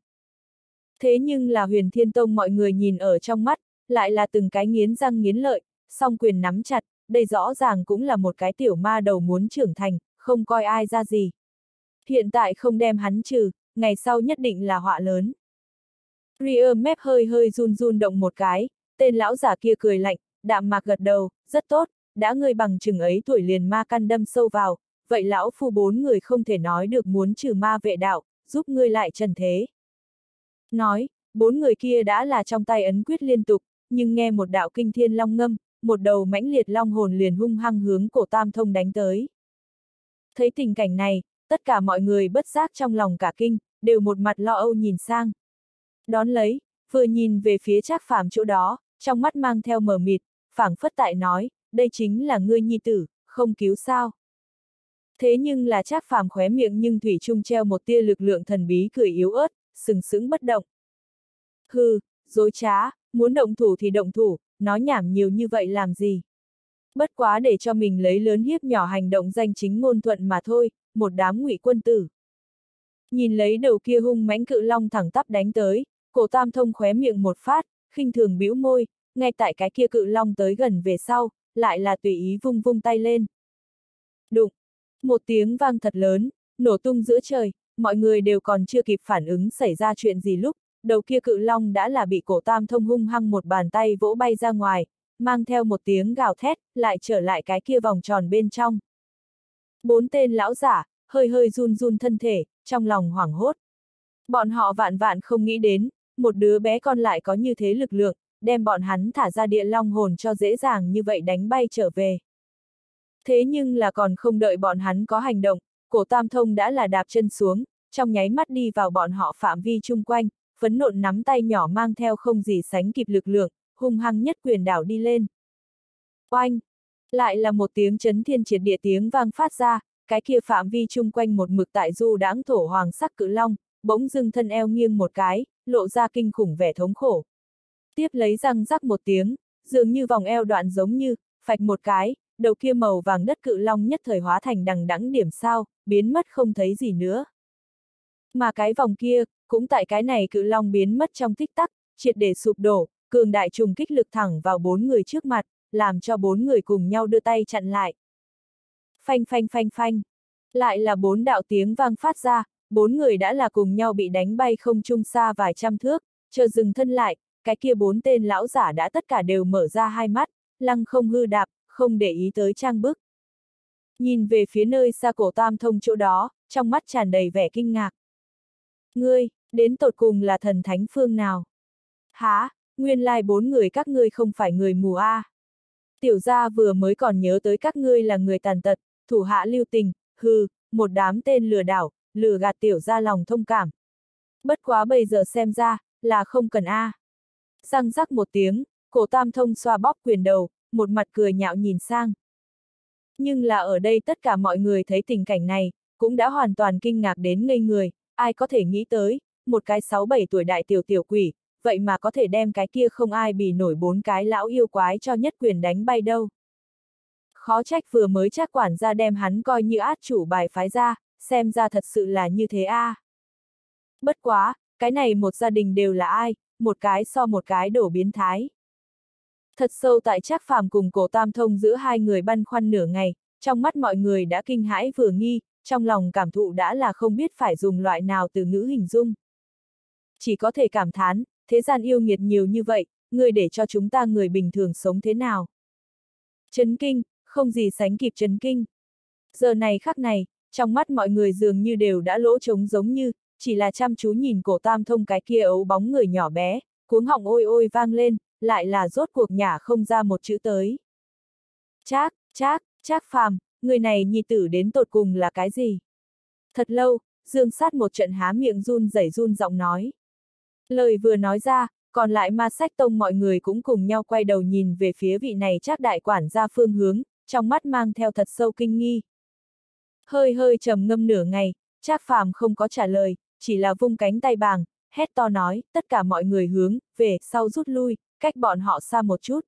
[SPEAKER 1] Thế nhưng là Huyền Thiên Tông mọi người nhìn ở trong mắt, lại là từng cái nghiến răng nghiến lợi, song quyền nắm chặt, đây rõ ràng cũng là một cái tiểu ma đầu muốn trưởng thành, không coi ai ra gì. Hiện tại không đem hắn trừ, ngày sau nhất định là họa lớn. Ria mép hơi hơi run run động một cái, tên lão giả kia cười lạnh, đạm mạc gật đầu, rất tốt, đã ngươi bằng chừng ấy tuổi liền ma căn đâm sâu vào, vậy lão phu bốn người không thể nói được muốn trừ ma vệ đạo, giúp ngươi lại trần thế. Nói, bốn người kia đã là trong tay ấn quyết liên tục, nhưng nghe một đạo kinh thiên long ngâm, một đầu mãnh liệt long hồn liền hung hăng hướng cổ Tam Thông đánh tới. Thấy tình cảnh này, tất cả mọi người bất giác trong lòng cả kinh, đều một mặt lo âu nhìn sang. Đón lấy, vừa nhìn về phía Trác Phàm chỗ đó, trong mắt mang theo mờ mịt, phảng phất tại nói, đây chính là ngươi nhi tử, không cứu sao. Thế nhưng là Trác Phàm khóe miệng nhưng thủy chung treo một tia lực lượng thần bí cười yếu ớt, sừng sững bất động. Hừ, dối trá, muốn động thủ thì động thủ, nói nhảm nhiều như vậy làm gì. Bất quá để cho mình lấy lớn hiếp nhỏ hành động danh chính ngôn thuận mà thôi, một đám ngụy quân tử. Nhìn lấy đầu kia hung mãnh cự long thẳng tắp đánh tới, cổ Tam Thông khóe miệng một phát, khinh thường bĩu môi, ngay tại cái kia cự long tới gần về sau, lại là tùy ý vung vung tay lên. Đụng! Một tiếng vang thật lớn, nổ tung giữa trời, mọi người đều còn chưa kịp phản ứng xảy ra chuyện gì lúc, đầu kia cự long đã là bị cổ Tam Thông hung hăng một bàn tay vỗ bay ra ngoài, mang theo một tiếng gào thét, lại trở lại cái kia vòng tròn bên trong. Bốn tên lão giả, hơi hơi run run thân thể, trong lòng hoảng hốt. Bọn họ vạn vạn không nghĩ đến, một đứa bé con lại có như thế lực lượng, đem bọn hắn thả ra địa long hồn cho dễ dàng như vậy đánh bay trở về. Thế nhưng là còn không đợi bọn hắn có hành động, cổ Tam Thông đã là đạp chân xuống, trong nháy mắt đi vào bọn họ phạm vi chung quanh, phấn nộn nắm tay nhỏ mang theo không gì sánh kịp lực lượng, hung hăng nhất quyền đảo đi lên. Oanh! Lại là một tiếng chấn thiên triệt địa tiếng vang phát ra, cái kia phạm vi chung quanh một mực tại du đãng thổ hoàng sắc cự long, bỗng dưng thân eo nghiêng một cái, lộ ra kinh khủng vẻ thống khổ. Tiếp lấy răng rắc một tiếng, dường như vòng eo đoạn giống như, phạch một cái, đầu kia màu vàng đất cự long nhất thời hóa thành đằng đẵng điểm sao, biến mất không thấy gì nữa. Mà cái vòng kia, cũng tại cái này cự long biến mất trong tích tắc, triệt để sụp đổ, cường đại trùng kích lực thẳng vào bốn người trước mặt, làm cho bốn người cùng nhau đưa tay chặn lại. Phanh phanh phanh phanh. Lại là bốn đạo tiếng vang phát ra, bốn người đã là cùng nhau bị đánh bay không trung xa vài trăm thước, chờ dừng thân lại, cái kia bốn tên lão giả đã tất cả đều mở ra hai mắt, lăng không hư đạp, không để ý tới trang bức. Nhìn về phía nơi xa cổ Tam Thông chỗ đó, trong mắt tràn đầy vẻ kinh ngạc. Ngươi, đến tột cùng là thần thánh phương nào? Hả, nguyên lai bốn người các ngươi không phải người mù a. À. Tiểu gia vừa mới còn nhớ tới các ngươi là người tàn tật, thủ hạ lưu tình, hừ, một đám tên lừa đảo, lừa gạt tiểu ra lòng thông cảm. Bất quá bây giờ xem ra, là không cần a. À. Răng rắc một tiếng, Cổ Tam Thông xoa bóp quyền đầu, một mặt cười nhạo nhìn sang. Nhưng là ở đây tất cả mọi người thấy tình cảnh này, cũng đã hoàn toàn kinh ngạc đến ngây người, ai có thể nghĩ tới, một cái sáu bảy tuổi đại tiểu tiểu quỷ, vậy mà có thể đem cái kia không ai bì nổi bốn cái lão yêu quái cho nhất quyền đánh bay đâu. Khó trách vừa mới Trác quản gia đem hắn coi như át chủ bài phái ra, xem ra thật sự là như thế a. À. Bất quá, cái này một gia đình đều là ai, một cái so một cái đổ biến thái. Thật sâu tại Trác Phàm cùng Cổ Tam Thông giữa hai người băn khoăn nửa ngày, trong mắt mọi người đã kinh hãi vừa nghi, trong lòng cảm thụ đã là không biết phải dùng loại nào từ ngữ hình dung. Chỉ có thể cảm thán, thế gian yêu nghiệt nhiều như vậy, người để cho chúng ta người bình thường sống thế nào. Chấn kinh, không gì sánh kịp chấn kinh. Giờ này khắc này, trong mắt mọi người dường như đều đã lỗ trống giống như, chỉ là chăm chú nhìn Cổ Tam Thông cái kia ấu bóng người nhỏ bé, cuống họng ôi ôi vang lên, lại là rốt cuộc nhả không ra một chữ tới. Trác, Trác, Trác Phàm, người này nhi tử đến tột cùng là cái gì? Thật lâu, Dương Sát một trận há miệng run rẩy run giọng nói. Lời vừa nói ra, còn lại Ma Sách Tông mọi người cũng cùng nhau quay đầu nhìn về phía vị này Trác đại quản gia phương hướng, trong mắt mang theo thật sâu kinh nghi. Hơi hơi trầm ngâm nửa ngày, Trác Phàm không có trả lời, chỉ là vung cánh tay bàng, hét to nói, tất cả mọi người hướng về sau rút lui, cách bọn họ xa một chút.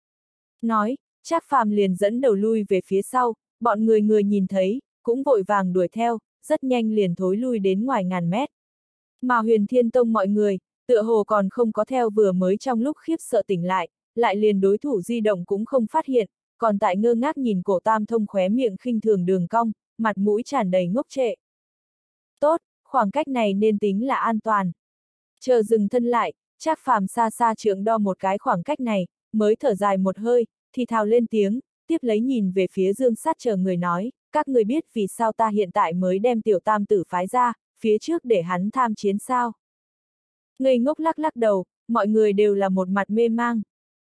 [SPEAKER 1] Nói, Trác Phàm liền dẫn đầu lui về phía sau, bọn người người nhìn thấy, cũng vội vàng đuổi theo, rất nhanh liền thối lui đến ngoài ngàn mét. Mà Huyền Thiên Tông mọi người, tựa hồ còn không có theo vừa mới trong lúc khiếp sợ tỉnh lại, lại liền đối thủ di động cũng không phát hiện, còn tại ngơ ngác nhìn Cổ Tam Thông khóe miệng khinh thường đường cong, mặt mũi tràn đầy ngốc trệ. Tốt, khoảng cách này nên tính là an toàn. Chờ dừng thân lại, Trác Phàm xa xa trượng đo một cái khoảng cách này, mới thở dài một hơi, thì thào lên tiếng, tiếp lấy nhìn về phía Dương Sát chờ người nói, các người biết vì sao ta hiện tại mới đem tiểu tam tử phái ra, phía trước để hắn tham chiến sao? Ngây ngốc lắc lắc đầu, mọi người đều là một mặt mê mang.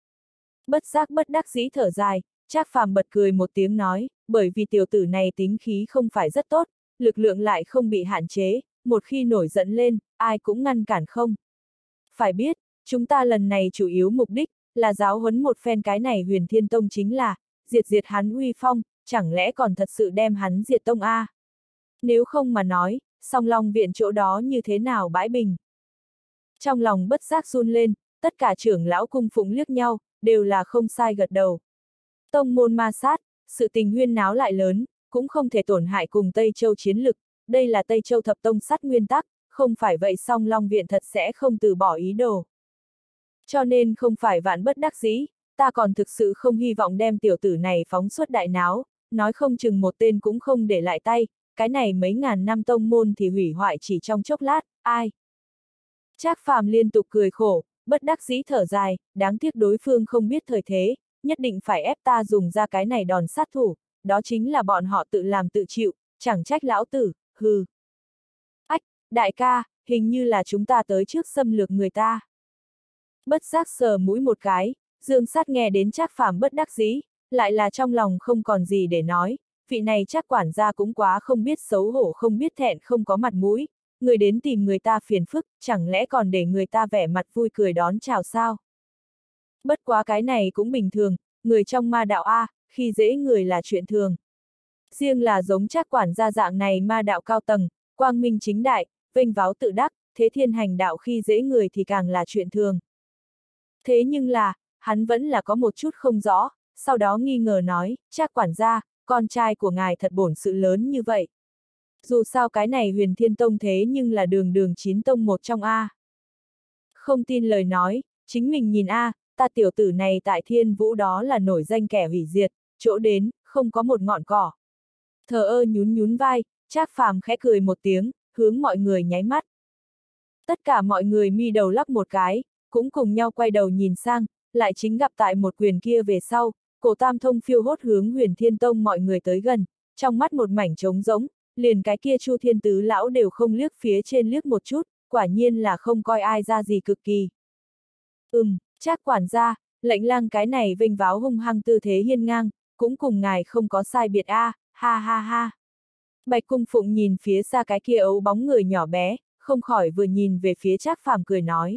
[SPEAKER 1] Bất giác bất đắc dĩ thở dài, Trác Phàm bật cười một tiếng nói, bởi vì tiểu tử này tính khí không phải rất tốt, lực lượng lại không bị hạn chế, một khi nổi giận lên, ai cũng ngăn cản không. Phải biết, chúng ta lần này chủ yếu mục đích, là giáo huấn một phen cái này Huyền Thiên Tông chính là, diệt diệt hắn uy phong, chẳng lẽ còn thật sự đem hắn diệt tông a? Nếu không mà nói, Song Long viện chỗ đó như thế nào bãi bình? Trong lòng bất giác run lên, tất cả trưởng lão cung phụng liếc nhau, đều là không sai gật đầu. Tông môn ma sát, sự tình huyên náo lại lớn, cũng không thể tổn hại cùng Tây Châu chiến lực, đây là Tây Châu thập tông sát nguyên tắc, không phải vậy Song Long viện thật sẽ không từ bỏ ý đồ. Cho nên không phải vạn bất đắc dĩ, ta còn thực sự không hy vọng đem tiểu tử này phóng suốt đại náo, nói không chừng một tên cũng không để lại tay, cái này mấy ngàn năm tông môn thì hủy hoại chỉ trong chốc lát, ai? Trác Phàm liên tục cười khổ, bất đắc dĩ thở dài, đáng tiếc đối phương không biết thời thế, nhất định phải ép ta dùng ra cái này đòn sát thủ, đó chính là bọn họ tự làm tự chịu, chẳng trách lão tử, hừ. Ách, đại ca, hình như là chúng ta tới trước xâm lược người ta. Bất giác sờ mũi một cái, Dương Sát nghe đến Trác Phàm bất đắc dĩ, lại là trong lòng không còn gì để nói, vị này Trác quản gia cũng quá không biết xấu hổ không biết thẹn không có mặt mũi, người đến tìm người ta phiền phức, chẳng lẽ còn để người ta vẻ mặt vui cười đón chào sao? Bất quá cái này cũng bình thường, người trong ma đạo A, khi dễ người là chuyện thường. Riêng là giống Trác quản gia dạng này ma đạo cao tầng, quang minh chính đại, vênh váo tự đắc, thế thiên hành đạo khi dễ người thì càng là chuyện thường. Thế nhưng là, hắn vẫn là có một chút không rõ, sau đó nghi ngờ nói, Trác quản gia, con trai của ngài thật bổn sự lớn như vậy. Dù sao cái này Huyền Thiên Tông thế nhưng là đường đường chín tông một trong A. Không tin lời nói, chính mình nhìn A, ta tiểu tử này tại Thiên Vũ đó là nổi danh kẻ hủy diệt, chỗ đến, không có một ngọn cỏ. Thờ ơ nhún nhún vai, Trác Phàm khẽ cười một tiếng, hướng mọi người nháy mắt. Tất cả mọi người mi đầu lắc một cái, cũng cùng nhau quay đầu nhìn sang, lại chính gặp tại một quyền kia về sau, Cổ Tam Thông phiêu hốt hướng Huyền Thiên Tông mọi người tới gần, trong mắt một mảnh trống rỗng, liền cái kia Chu Thiên Tứ lão đều không liếc phía trên liếc một chút, quả nhiên là không coi ai ra gì cực kỳ. Ừm, Trác quản gia, lệnh lang cái này vênh váo hung hăng tư thế hiên ngang, cũng cùng ngài không có sai biệt a, ha ha ha. Bạch Cung Phụng nhìn phía xa cái kia ấu bóng người nhỏ bé, không khỏi vừa nhìn về phía Trác Phàm cười nói.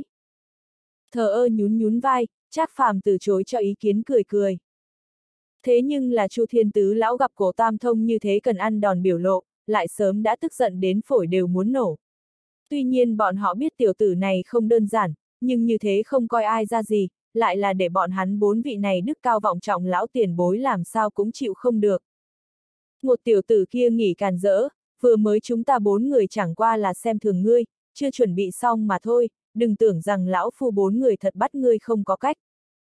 [SPEAKER 1] Thờ ơ nhún nhún vai, Trác Phàm từ chối cho ý kiến cười cười. Thế nhưng là Chu Thiên Tứ lão gặp Cổ Tam Thông như thế cần ăn đòn biểu lộ, lại sớm đã tức giận đến phổi đều muốn nổ. Tuy nhiên bọn họ biết tiểu tử này không đơn giản, nhưng như thế không coi ai ra gì, lại là để bọn hắn bốn vị này đức cao vọng trọng lão tiền bối làm sao cũng chịu không được. Một tiểu tử kia nghỉ càn rỡ, vừa mới chúng ta bốn người chẳng qua là xem thường ngươi, chưa chuẩn bị xong mà thôi, đừng tưởng rằng lão phu bốn người thật bắt ngươi không có cách.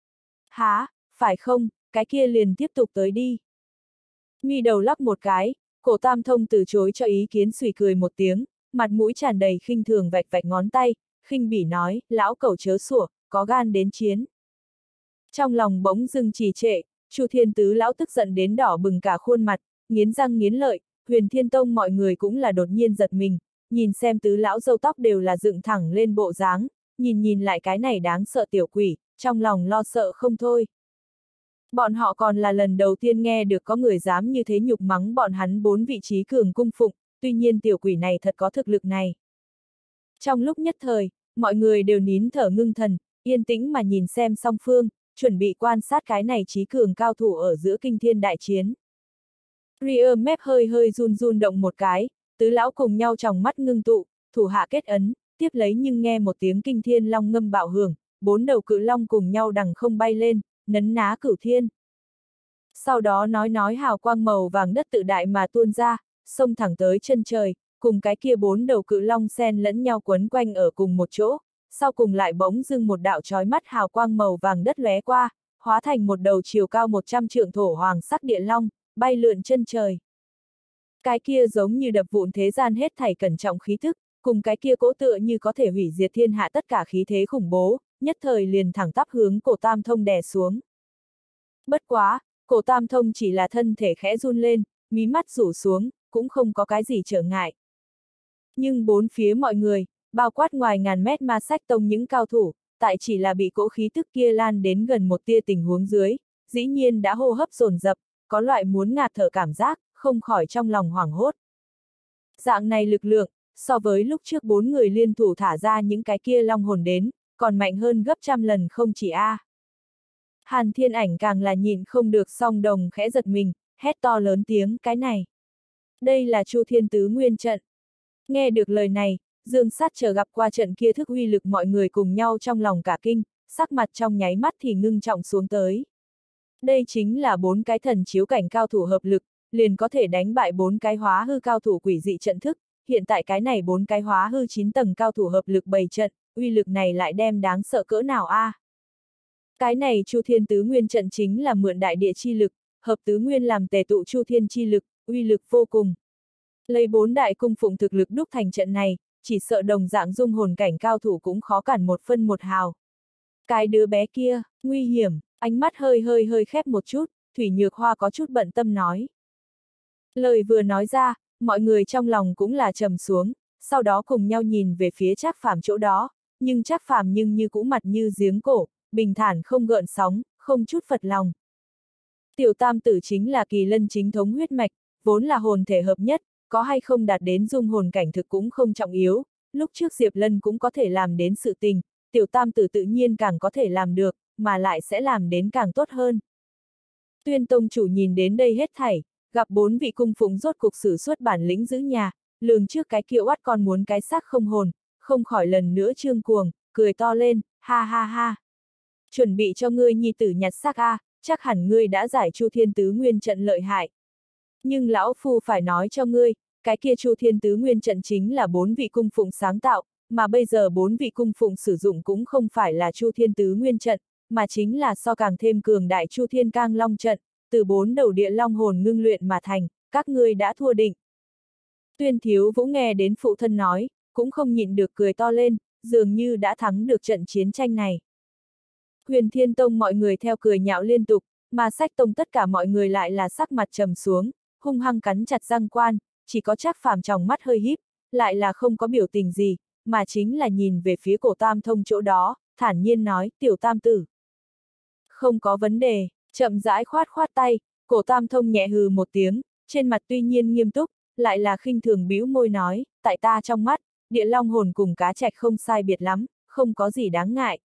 [SPEAKER 1] Hả, phải không, cái kia liền tiếp tục tới đi. Mi đầu lắc một cái, Cổ Tam Thông từ chối cho ý kiến suy cười một tiếng, mặt mũi tràn đầy khinh thường vạch vạch ngón tay, khinh bỉ nói, lão cẩu chớ sủa, có gan đến chiến. Trong lòng bỗng dưng trì trệ, Chu Thiên Tứ lão tức giận đến đỏ bừng cả khuôn mặt, nghiến răng nghiến lợi, Huyền Thiên Tông mọi người cũng là đột nhiên giật mình, nhìn xem tứ lão râu tóc đều là dựng thẳng lên bộ dáng, nhìn nhìn lại cái này đáng sợ tiểu quỷ, trong lòng lo sợ không thôi. Bọn họ còn là lần đầu tiên nghe được có người dám như thế nhục mắng bọn hắn bốn vị trí cường cung phụng, tuy nhiên tiểu quỷ này thật có thực lực này. Trong lúc nhất thời, mọi người đều nín thở ngưng thần, yên tĩnh mà nhìn xem song phương, chuẩn bị quan sát cái này trí cường cao thủ ở giữa kinh thiên đại chiến. Ria mép hơi hơi run run động một cái, tứ lão cùng nhau tròng mắt ngưng tụ, thủ hạ kết ấn, tiếp lấy nhưng nghe một tiếng kinh thiên long ngâm bạo hưởng, bốn đầu cự long cùng nhau đằng không bay lên, nấn ná cửu thiên. Sau đó nói nói hào quang màu vàng đất tự đại mà tuôn ra, xông thẳng tới chân trời, cùng cái kia bốn đầu cự long xen lẫn nhau quấn quanh ở cùng một chỗ, sau cùng lại bỗng dưng một đạo chói mắt hào quang màu vàng đất lóe qua, hóa thành một đầu chiều cao một trăm trượng thổ hoàng sắc địa long, bay lượn chân trời. Cái kia giống như đập vụn thế gian hết thảy cẩn trọng khí thức, cùng cái kia cỗ tựa như có thể hủy diệt thiên hạ tất cả khí thế khủng bố, nhất thời liền thẳng tắp hướng Cổ Tam Thông đè xuống. Bất quá, Cổ Tam Thông chỉ là thân thể khẽ run lên, mí mắt rủ xuống, cũng không có cái gì trở ngại. Nhưng bốn phía mọi người, bao quát ngoài ngàn mét Ma Sách Tông những cao thủ, tại chỉ là bị cỗ khí tức kia lan đến gần một tia tình huống dưới, dĩ nhiên đã hô hấp dồn dập, có loại muốn ngạt thở cảm giác, không khỏi trong lòng hoảng hốt. Dạng này lực lượng, so với lúc trước bốn người liên thủ thả ra những cái kia long hồn đến, còn mạnh hơn gấp trăm lần không chỉ a. À. Hàn Thiên Ảnh càng là nhịn không được song đồng khẽ giật mình, hét to lớn tiếng, cái này. Đây là Chu Thiên Tứ Nguyên trận. Nghe được lời này, Dương Sát chờ gặp qua trận kia thức uy lực mọi người cùng nhau trong lòng cả kinh, sắc mặt trong nháy mắt thì ngưng trọng xuống tới. Đây chính là bốn cái thần chiếu cảnh cao thủ hợp lực, liền có thể đánh bại bốn cái hóa hư cao thủ quỷ dị trận thức, hiện tại cái này bốn cái hóa hư chín tầng cao thủ hợp lực bày trận, uy lực này lại đem đáng sợ cỡ nào a? À? Cái này Chu Thiên Tứ Nguyên trận chính là mượn đại địa chi lực, hợp tứ nguyên làm tề tụ Chu Thiên chi lực, uy lực vô cùng. Lấy bốn đại cung phụng thực lực đúc thành trận này, chỉ sợ đồng dạng dung hồn cảnh cao thủ cũng khó cản một phân một hào. Cái đứa bé kia, nguy hiểm, ánh mắt hơi hơi hơi khép một chút, Thủy Nhược Hoa có chút bận tâm nói. Lời vừa nói ra, mọi người trong lòng cũng là trầm xuống, sau đó cùng nhau nhìn về phía Trác Phàm chỗ đó, nhưng Trác Phàm nhưng như cũ mặt như giếng cổ, bình thản không gợn sóng, không chút phật lòng. Tiểu tam tử chính là kỳ lân chính thống huyết mạch, vốn là hồn thể hợp nhất, có hay không đạt đến dung hồn cảnh thực cũng không trọng yếu, lúc trước Diệp Lân cũng có thể làm đến sự tình, tiểu tam tử tự nhiên càng có thể làm được, mà lại sẽ làm đến càng tốt hơn. Tuyên tông chủ nhìn đến đây hết thảy, gặp bốn vị cung phụng rốt cuộc sử xuất bản lĩnh giữ nhà, lường trước cái kiệu oắt còn muốn cái xác không hồn, không khỏi lần nữa trương cuồng, cười to lên, ha ha ha. Chuẩn bị cho ngươi nhi tử nhặt xác a, chắc hẳn ngươi đã giải Chu Thiên Tứ Nguyên trận lợi hại. Nhưng lão phu phải nói cho ngươi, cái kia Chu Thiên Tứ Nguyên trận chính là bốn vị cung phụng sáng tạo, mà bây giờ bốn vị cung phụng sử dụng cũng không phải là Chu Thiên Tứ Nguyên trận, mà chính là so càng thêm cường đại Chu Thiên Cang Long trận, từ bốn đầu địa long hồn ngưng luyện mà thành, các ngươi đã thua định. Tuyên Thiếu Vũ nghe đến phụ thân nói, cũng không nhịn được cười to lên, dường như đã thắng được trận chiến tranh này. Huyền Thiên Tông mọi người theo cười nhạo liên tục, mà Sách Tông tất cả mọi người lại là sắc mặt trầm xuống, hung hăng cắn chặt răng quan, chỉ có Trác Phàm trong mắt hơi híp, lại là không có biểu tình gì, mà chính là nhìn về phía Cổ Tam Thông chỗ đó, thản nhiên nói, tiểu tam tử. Không có vấn đề, chậm rãi khoát khoát tay, Cổ Tam Thông nhẹ hừ một tiếng, trên mặt tuy nhiên nghiêm túc, lại là khinh thường bĩu môi nói, tại ta trong mắt, địa long hồn cùng cá trạch không sai biệt lắm, không có gì đáng ngại.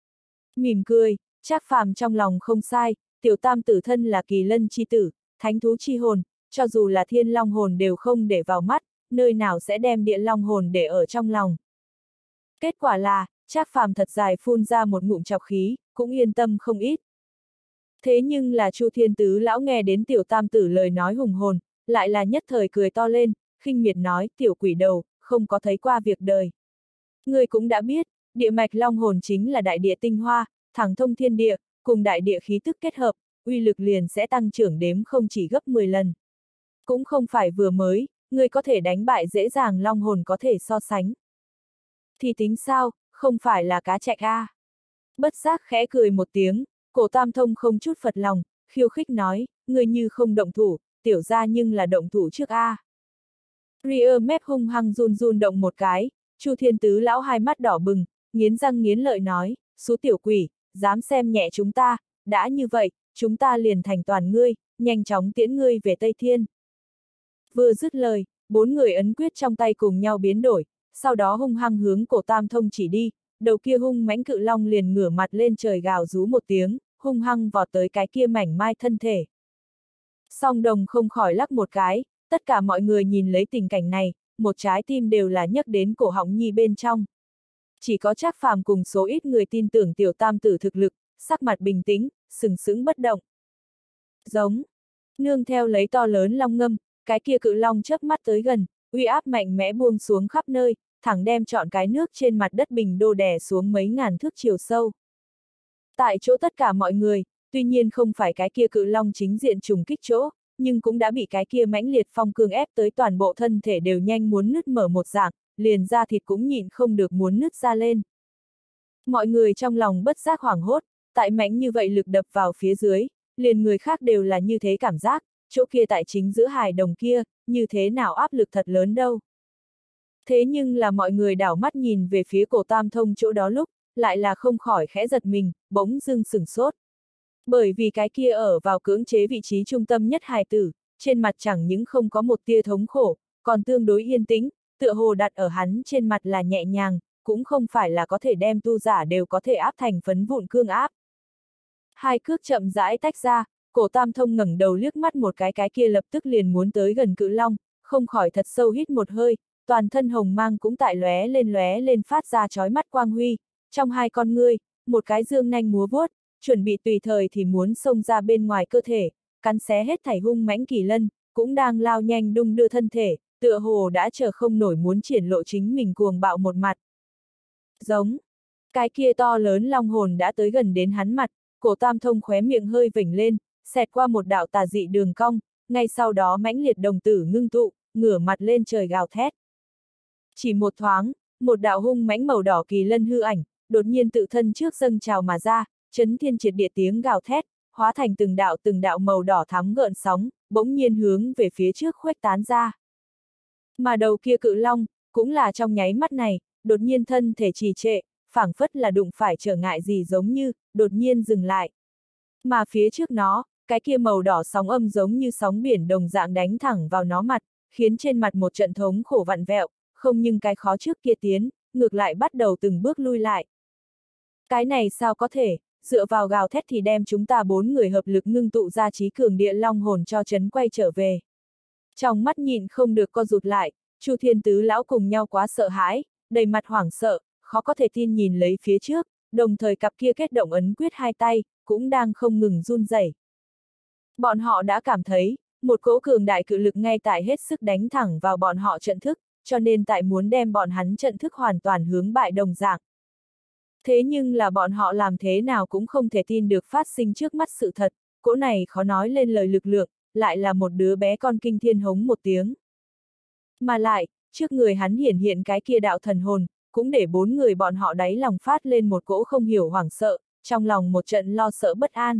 [SPEAKER 1] Mỉm cười, Trác Phàm trong lòng không sai, tiểu tam tử thân là kỳ lân chi tử, thánh thú chi hồn, cho dù là thiên long hồn đều không để vào mắt, nơi nào sẽ đem địa long hồn để ở trong lòng. Kết quả là, Trác Phàm thật dài phun ra một ngụm trọc khí, cũng yên tâm không ít. Thế nhưng là Chu Thiên Tứ lão nghe đến tiểu tam tử lời nói hùng hồn, lại là nhất thời cười to lên, khinh miệt nói, tiểu quỷ đầu, không có thấy qua việc đời. Ngươi cũng đã biết, địa mạch long hồn chính là đại địa tinh hoa, thẳng thông thiên địa, cùng đại địa khí tức kết hợp, uy lực liền sẽ tăng trưởng đếm không chỉ gấp mười lần. Cũng không phải vừa mới, ngươi có thể đánh bại dễ dàng long hồn có thể so sánh. Thì tính sao, không phải là cá trạch a? Bất giác khẽ cười một tiếng, Cổ Tam Thông không chút phật lòng, khiêu khích nói, ngươi như không động thủ, tiểu ra nhưng là động thủ trước a. Ria mép hung hăng run run động một cái, Chu Thiên Tứ lão hai mắt đỏ bừng, nghiến răng nghiến lợi nói, số tiểu quỷ, dám xem nhẹ chúng ta, đã như vậy, chúng ta liền thành toàn ngươi, nhanh chóng tiễn ngươi về Tây Thiên. Vừa dứt lời, bốn người ấn quyết trong tay cùng nhau biến đổi, sau đó hung hăng hướng Cổ Tam Thông chỉ đi, đầu kia hung mãnh cự long liền ngửa mặt lên trời gào rú một tiếng, hung hăng vọt tới cái kia mảnh mai thân thể. Song Đồng không khỏi lắc một cái, tất cả mọi người nhìn lấy tình cảnh này, một trái tim đều là nhấc đến cổ họng nhi bên trong. Chỉ có Trác Phàm cùng số ít người tin tưởng tiểu tam tử thực lực, sắc mặt bình tĩnh, sừng sững bất động. Giống, nương theo lấy to lớn long ngâm, cái kia cự long chớp mắt tới gần, uy áp mạnh mẽ buông xuống khắp nơi, thẳng đem trọn cái nước trên mặt đất bình đô đè xuống mấy ngàn thước chiều sâu. Tại chỗ tất cả mọi người, tuy nhiên không phải cái kia cự long chính diện trùng kích chỗ, nhưng cũng đã bị cái kia mãnh liệt phong cương ép tới toàn bộ thân thể đều nhanh muốn nứt mở một dạng, liền da thịt cũng nhịn không được muốn nứt ra lên. Mọi người trong lòng bất giác hoảng hốt, tại mãnh như vậy lực đập vào phía dưới, liền người khác đều là như thế cảm giác, chỗ kia tại chính giữa hài đồng kia, như thế nào áp lực thật lớn đâu. Thế nhưng là mọi người đảo mắt nhìn về phía Cổ Tam Thông chỗ đó lúc, lại là không khỏi khẽ giật mình, bỗng dưng sửng sốt. Bởi vì cái kia ở vào cưỡng chế vị trí trung tâm nhất hài tử, trên mặt chẳng những không có một tia thống khổ, còn tương đối yên tĩnh, tựa hồ đặt ở hắn trên mặt là nhẹ nhàng, cũng không phải là có thể đem tu giả đều có thể áp thành phấn vụn cương áp. Hai cước chậm rãi tách ra, Cổ Tam Thông ngẩng đầu liếc mắt một cái cái kia lập tức liền muốn tới gần cự long, không khỏi thật sâu hít một hơi, toàn thân hồng mang cũng tại lóe lên lóe lên phát ra chói mắt quang huy, trong hai con ngươi, một cái dương nanh múa vuốt, chuẩn bị tùy thời thì muốn xông ra bên ngoài cơ thể, cắn xé hết thảy hung mãnh kỳ lân, cũng đang lao nhanh đung đưa thân thể, tựa hồ đã chờ không nổi muốn triển lộ chính mình cuồng bạo một mặt. Giống, cái kia to lớn long hồn đã tới gần đến hắn mặt, Cổ Tam Thông khóe miệng hơi vểnh lên, xẹt qua một đạo tà dị đường cong, ngay sau đó mãnh liệt đồng tử ngưng tụ, ngửa mặt lên trời gào thét. Chỉ một thoáng, một đạo hung mãnh màu đỏ kỳ lân hư ảnh, đột nhiên tự thân trước dâng trào mà ra, chấn thiên triệt địa tiếng gào thét, hóa thành từng đạo từng đạo màu đỏ thắm gợn sóng, bỗng nhiên hướng về phía trước khuếch tán ra. Mà đầu kia cự long, cũng là trong nháy mắt này, đột nhiên thân thể trì trệ, phảng phất là đụng phải trở ngại gì giống như, đột nhiên dừng lại. Mà phía trước nó, cái kia màu đỏ sóng âm giống như sóng biển đồng dạng đánh thẳng vào nó mặt, khiến trên mặt một trận thống khổ vặn vẹo, không nhưng cái khó trước kia tiến, ngược lại bắt đầu từng bước lui lại. Cái này sao có thể, dựa vào gào thét thì đem chúng ta bốn người hợp lực ngưng tụ ra trí cường địa long hồn cho chấn quay trở về. Trong mắt nhịn không được co rụt lại, Chu Thiên Tứ lão cùng nhau quá sợ hãi, đầy mặt hoảng sợ, khó có thể tin nhìn lấy phía trước, đồng thời cặp kia kết động ấn quyết hai tay, cũng đang không ngừng run rẩy. Bọn họ đã cảm thấy, một cỗ cường đại cự lực ngay tại hết sức đánh thẳng vào bọn họ trận thức, cho nên tại muốn đem bọn hắn trận thức hoàn toàn hướng bại đồng dạng. Thế nhưng là bọn họ làm thế nào cũng không thể tin được phát sinh trước mắt sự thật, cỗ này khó nói lên lời lực lượng, lại là một đứa bé con kinh thiên hống một tiếng. Mà lại, trước người hắn hiển hiện cái kia đạo thần hồn, cũng để bốn người bọn họ đáy lòng phát lên một cỗ không hiểu hoảng sợ, trong lòng một trận lo sợ bất an.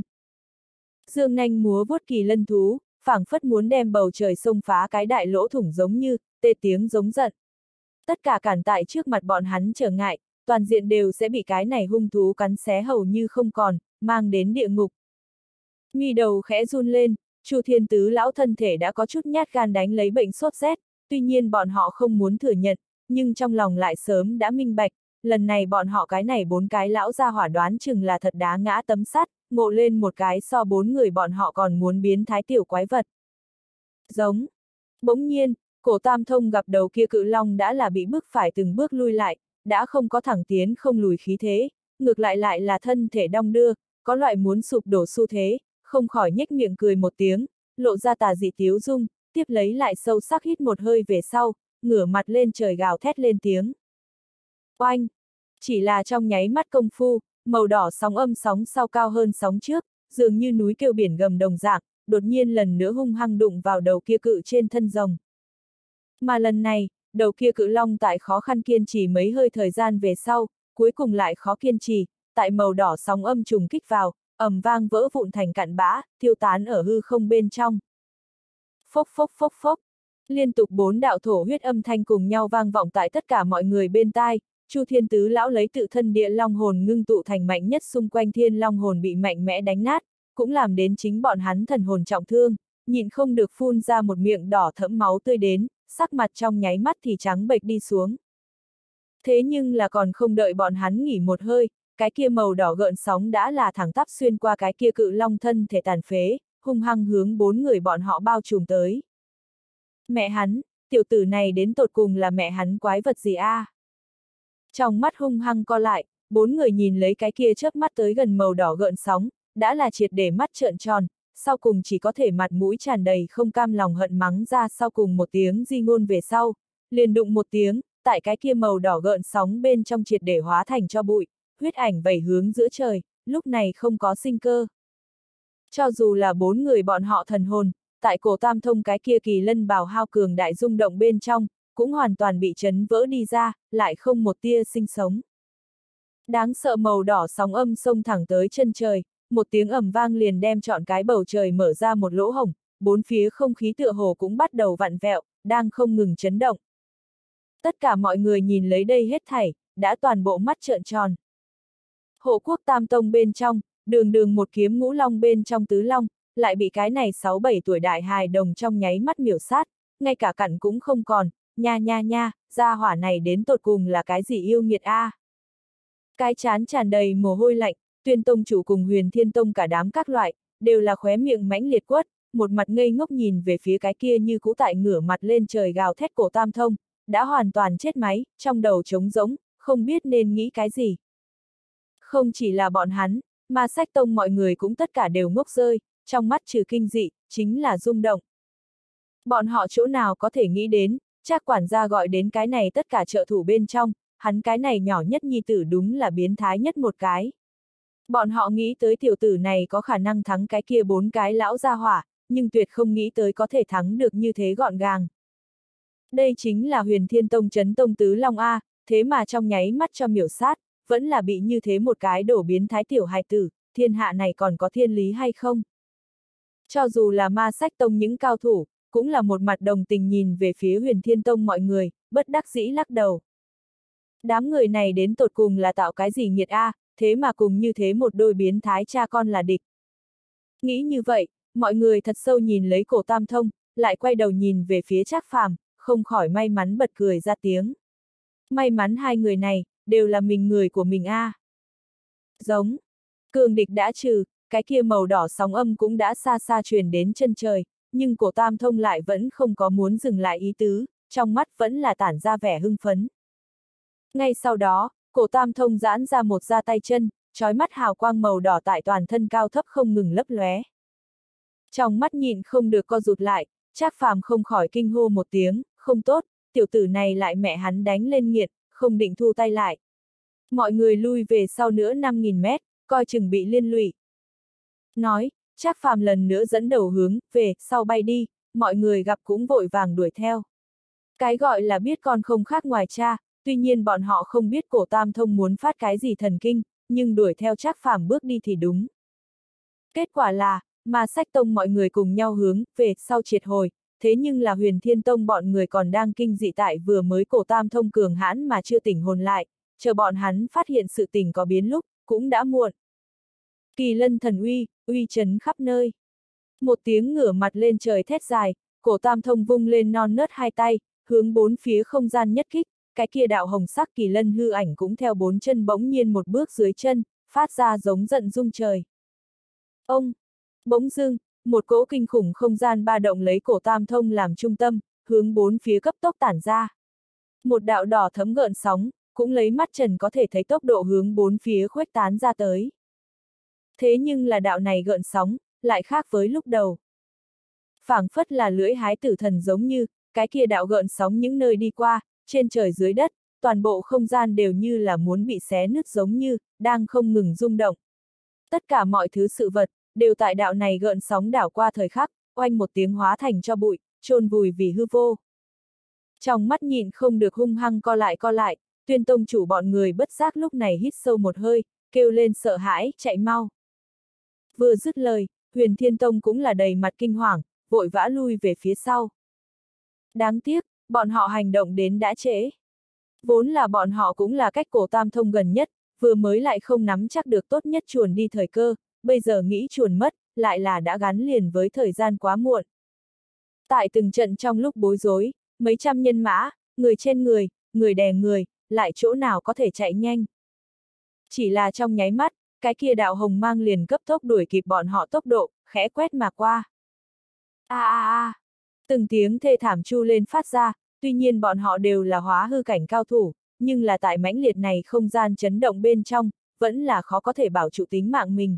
[SPEAKER 1] Dương nanh múa vuốt kỳ lân thú, phảng phất muốn đem bầu trời xông phá cái đại lỗ thủng giống như, tê tiếng giống giận. Tất cả cản tại trước mặt bọn hắn trở ngại, toàn diện đều sẽ bị cái này hung thú cắn xé hầu như không còn, mang đến địa ngục. Mi đầu khẽ run lên, Chu Thiên Tứ lão thân thể đã có chút nhát gan đánh lấy bệnh sốt rét, tuy nhiên bọn họ không muốn thừa nhận, nhưng trong lòng lại sớm đã minh bạch, lần này bọn họ cái này bốn cái lão gia hỏa đoán chừng là thật đá ngã tấm sắt, ngộ lên một cái so bốn người bọn họ còn muốn biến thái tiểu quái vật. Giống. Bỗng nhiên, cổ Tam Thông gặp đầu kia cự long đã là bị bức phải từng bước lui lại, đã không có thẳng tiến không lùi khí thế, ngược lại lại là thân thể đong đưa, có loại muốn sụp đổ xu thế, không khỏi nhếch miệng cười một tiếng, lộ ra tà dị tiếu dung, tiếp lấy lại sâu sắc hít một hơi về sau, ngửa mặt lên trời gào thét lên tiếng. Oanh! Chỉ là trong nháy mắt công phu, màu đỏ sóng âm sóng sau cao hơn sóng trước, dường như núi kêu biển gầm đồng dạng, đột nhiên lần nữa hung hăng đụng vào đầu kia cự trên thân rồng. Mà lần này, đầu kia cự long tại khó khăn kiên trì mấy hơi thời gian về sau, cuối cùng lại khó kiên trì, tại màu đỏ sóng âm trùng kích vào, ầm vang vỡ vụn thành cặn bã, tiêu tán ở hư không bên trong. Phốc phốc phốc phốc, liên tục bốn đạo thổ huyết âm thanh cùng nhau vang vọng tại tất cả mọi người bên tai. Chu Thiên Tứ lão lấy tự thân địa long hồn ngưng tụ thành mạnh nhất xung quanh thiên long hồn bị mạnh mẽ đánh nát, cũng làm đến chính bọn hắn thần hồn trọng thương, nhịn không được phun ra một miệng đỏ thẫm máu tươi đến, sắc mặt trong nháy mắt thì trắng bệch đi xuống. Thế nhưng là còn không đợi bọn hắn nghỉ một hơi, cái kia màu đỏ gợn sóng đã là thẳng tắp xuyên qua cái kia cự long thân thể tàn phế, hung hăng hướng bốn người bọn họ bao trùm tới. Mẹ hắn, tiểu tử này đến tột cùng là mẹ hắn quái vật gì a? À? Trong mắt hung hăng co lại, bốn người nhìn lấy cái kia chớp mắt tới gần màu đỏ gợn sóng, đã là triệt để mắt trợn tròn, sau cùng chỉ có thể mặt mũi tràn đầy không cam lòng hận mắng ra sau cùng một tiếng di ngôn về sau, liền đụng một tiếng, tại cái kia màu đỏ gợn sóng bên trong triệt để hóa thành cho bụi, huyết ảnh vẩy hướng giữa trời, lúc này không có sinh cơ. Cho dù là bốn người bọn họ thần hồn, tại cổ Tam Thông cái kia kỳ lân bào hao cường đại rung động bên trong, cũng hoàn toàn bị chấn vỡ đi ra, lại không một tia sinh sống. Đáng sợ màu đỏ sóng âm xông thẳng tới chân trời, một tiếng ầm vang liền đem trọn cái bầu trời mở ra một lỗ hổng, bốn phía không khí tựa hồ cũng bắt đầu vặn vẹo, đang không ngừng chấn động. Tất cả mọi người nhìn lấy đây hết thảy, đã toàn bộ mắt trợn tròn. Hộ quốc Tam Tông bên trong, đường đường một kiếm ngũ long bên trong tứ long, lại bị cái này sáu bảy tuổi đại hài đồng trong nháy mắt miểu sát, ngay cả cặn cũng không còn, nha nha nha, gia hỏa này đến tột cùng là cái gì yêu nghiệt a? À? Cái chán tràn đầy mồ hôi lạnh, Tuyên Tông chủ cùng Huyền Thiên Tông cả đám các loại, đều là khóe miệng mãnh liệt quất, một mặt ngây ngốc nhìn về phía cái kia như cũ tại ngửa mặt lên trời gào thét cổ Tam Thông, đã hoàn toàn chết máy, trong đầu trống rỗng, không biết nên nghĩ cái gì. Không chỉ là bọn hắn, mà Sách Tông mọi người cũng tất cả đều ngốc rơi, trong mắt trừ kinh dị, chính là rung động. Bọn họ chỗ nào có thể nghĩ đến, Trác quản gia gọi đến cái này tất cả trợ thủ bên trong, hắn cái này nhỏ nhất nhi tử đúng là biến thái nhất một cái. Bọn họ nghĩ tới tiểu tử này có khả năng thắng cái kia bốn cái lão gia hỏa, nhưng tuyệt không nghĩ tới có thể thắng được như thế gọn gàng. Đây chính là Huyền Thiên Tông Chấn Tông Tứ Long A, thế mà trong nháy mắt cho miểu sát, vẫn là bị như thế một cái đổ biến thái tiểu hài tử, thiên hạ này còn có thiên lý hay không? Cho dù là Ma Sách Tông những cao thủ, cũng là một mặt đồng tình nhìn về phía Huyền Thiên Tông mọi người, bất đắc dĩ lắc đầu. Đám người này đến tột cùng là tạo cái gì nghiệt a, thế mà cùng như thế một đôi biến thái cha con là địch. Nghĩ như vậy, mọi người thật sâu nhìn lấy cổ Tam Thông, lại quay đầu nhìn về phía Trác Phàm, không khỏi may mắn bật cười ra tiếng. May mắn hai người này, đều là mình người của mình a. À. Giống. Cường địch đã trừ, cái kia màu đỏ sóng âm cũng đã xa xa truyền đến chân trời, nhưng cổ Tam Thông lại vẫn không có muốn dừng lại ý tứ, trong mắt vẫn là tản ra vẻ hưng phấn. Ngay sau đó, cổ Tam Thông giãn ra một ra tay chân, trói mắt hào quang màu đỏ tại toàn thân cao thấp không ngừng lấp lóe. Trong mắt nhịn không được co rụt lại, Trác Phàm không khỏi kinh hô một tiếng, không tốt, tiểu tử này lại mẹ hắn đánh lên nghiệt, không định thu tay lại. Mọi người lui về sau nữa năm nghìn mét, coi chừng bị liên lụy. Nói, Trác Phàm lần nữa dẫn đầu hướng về sau bay đi, mọi người gặp cũng vội vàng đuổi theo. Cái gọi là biết con không khác ngoài cha, tuy nhiên bọn họ không biết cổ Tam Thông muốn phát cái gì thần kinh, nhưng đuổi theo Trác Phàm bước đi thì đúng. Kết quả là, Ma Sách Tông mọi người cùng nhau hướng về sau triệt hồi, thế nhưng là Huyền Thiên Tông bọn người còn đang kinh dị tại vừa mới cổ Tam Thông cường hãn mà chưa tỉnh hồn lại, chờ bọn hắn phát hiện sự tình có biến lúc, cũng đã muộn. Kỳ lân thần uy, uy chấn khắp nơi. Một tiếng ngửa mặt lên trời thét dài, cổ Tam Thông vung lên non nớt hai tay, hướng bốn phía không gian nhất kích, cái kia đạo hồng sắc kỳ lân hư ảnh cũng theo bốn chân bỗng nhiên một bước dưới chân, phát ra giống giận rung trời. Ông! Bỗng dưng, một cỗ kinh khủng không gian ba động lấy cổ Tam Thông làm trung tâm, hướng bốn phía cấp tốc tản ra. Một đạo đỏ thấm gợn sóng, cũng lấy mắt trần có thể thấy tốc độ hướng bốn phía khuếch tán ra tới. Thế nhưng là đạo này gợn sóng, lại khác với lúc đầu. Phảng phất là lưỡi hái tử thần giống như, cái kia đạo gợn sóng những nơi đi qua, trên trời dưới đất, toàn bộ không gian đều như là muốn bị xé nứt giống như, đang không ngừng rung động. Tất cả mọi thứ sự vật, đều tại đạo này gợn sóng đảo qua thời khắc, oanh một tiếng hóa thành cho bụi, chôn vùi vì hư vô. Trong mắt nhịn không được hung hăng co lại co lại, Tuyên tông chủ bọn người bất giác lúc này hít sâu một hơi, kêu lên sợ hãi, chạy mau. Vừa dứt lời, Huyền Thiên Tông cũng là đầy mặt kinh hoàng, vội vã lui về phía sau. Đáng tiếc, bọn họ hành động đến đã trễ. Vốn là bọn họ cũng là cách cổ Tam Thông gần nhất, vừa mới lại không nắm chắc được tốt nhất chuồn đi thời cơ, bây giờ nghĩ chuồn mất, lại là đã gắn liền với thời gian quá muộn. Tại từng trận trong lúc bối rối, mấy trăm nhân mã, người trên người, người đè người, lại chỗ nào có thể chạy nhanh. Chỉ là trong nháy mắt, cái kia đạo hồng mang liền cấp tốc đuổi kịp bọn họ tốc độ, khẽ quét mà qua. A a a! Từng tiếng thê thảm chu lên phát ra, tuy nhiên bọn họ đều là hóa hư cảnh cao thủ, nhưng là tại mãnh liệt này không gian chấn động bên trong, vẫn là khó có thể bảo trụ tính mạng mình.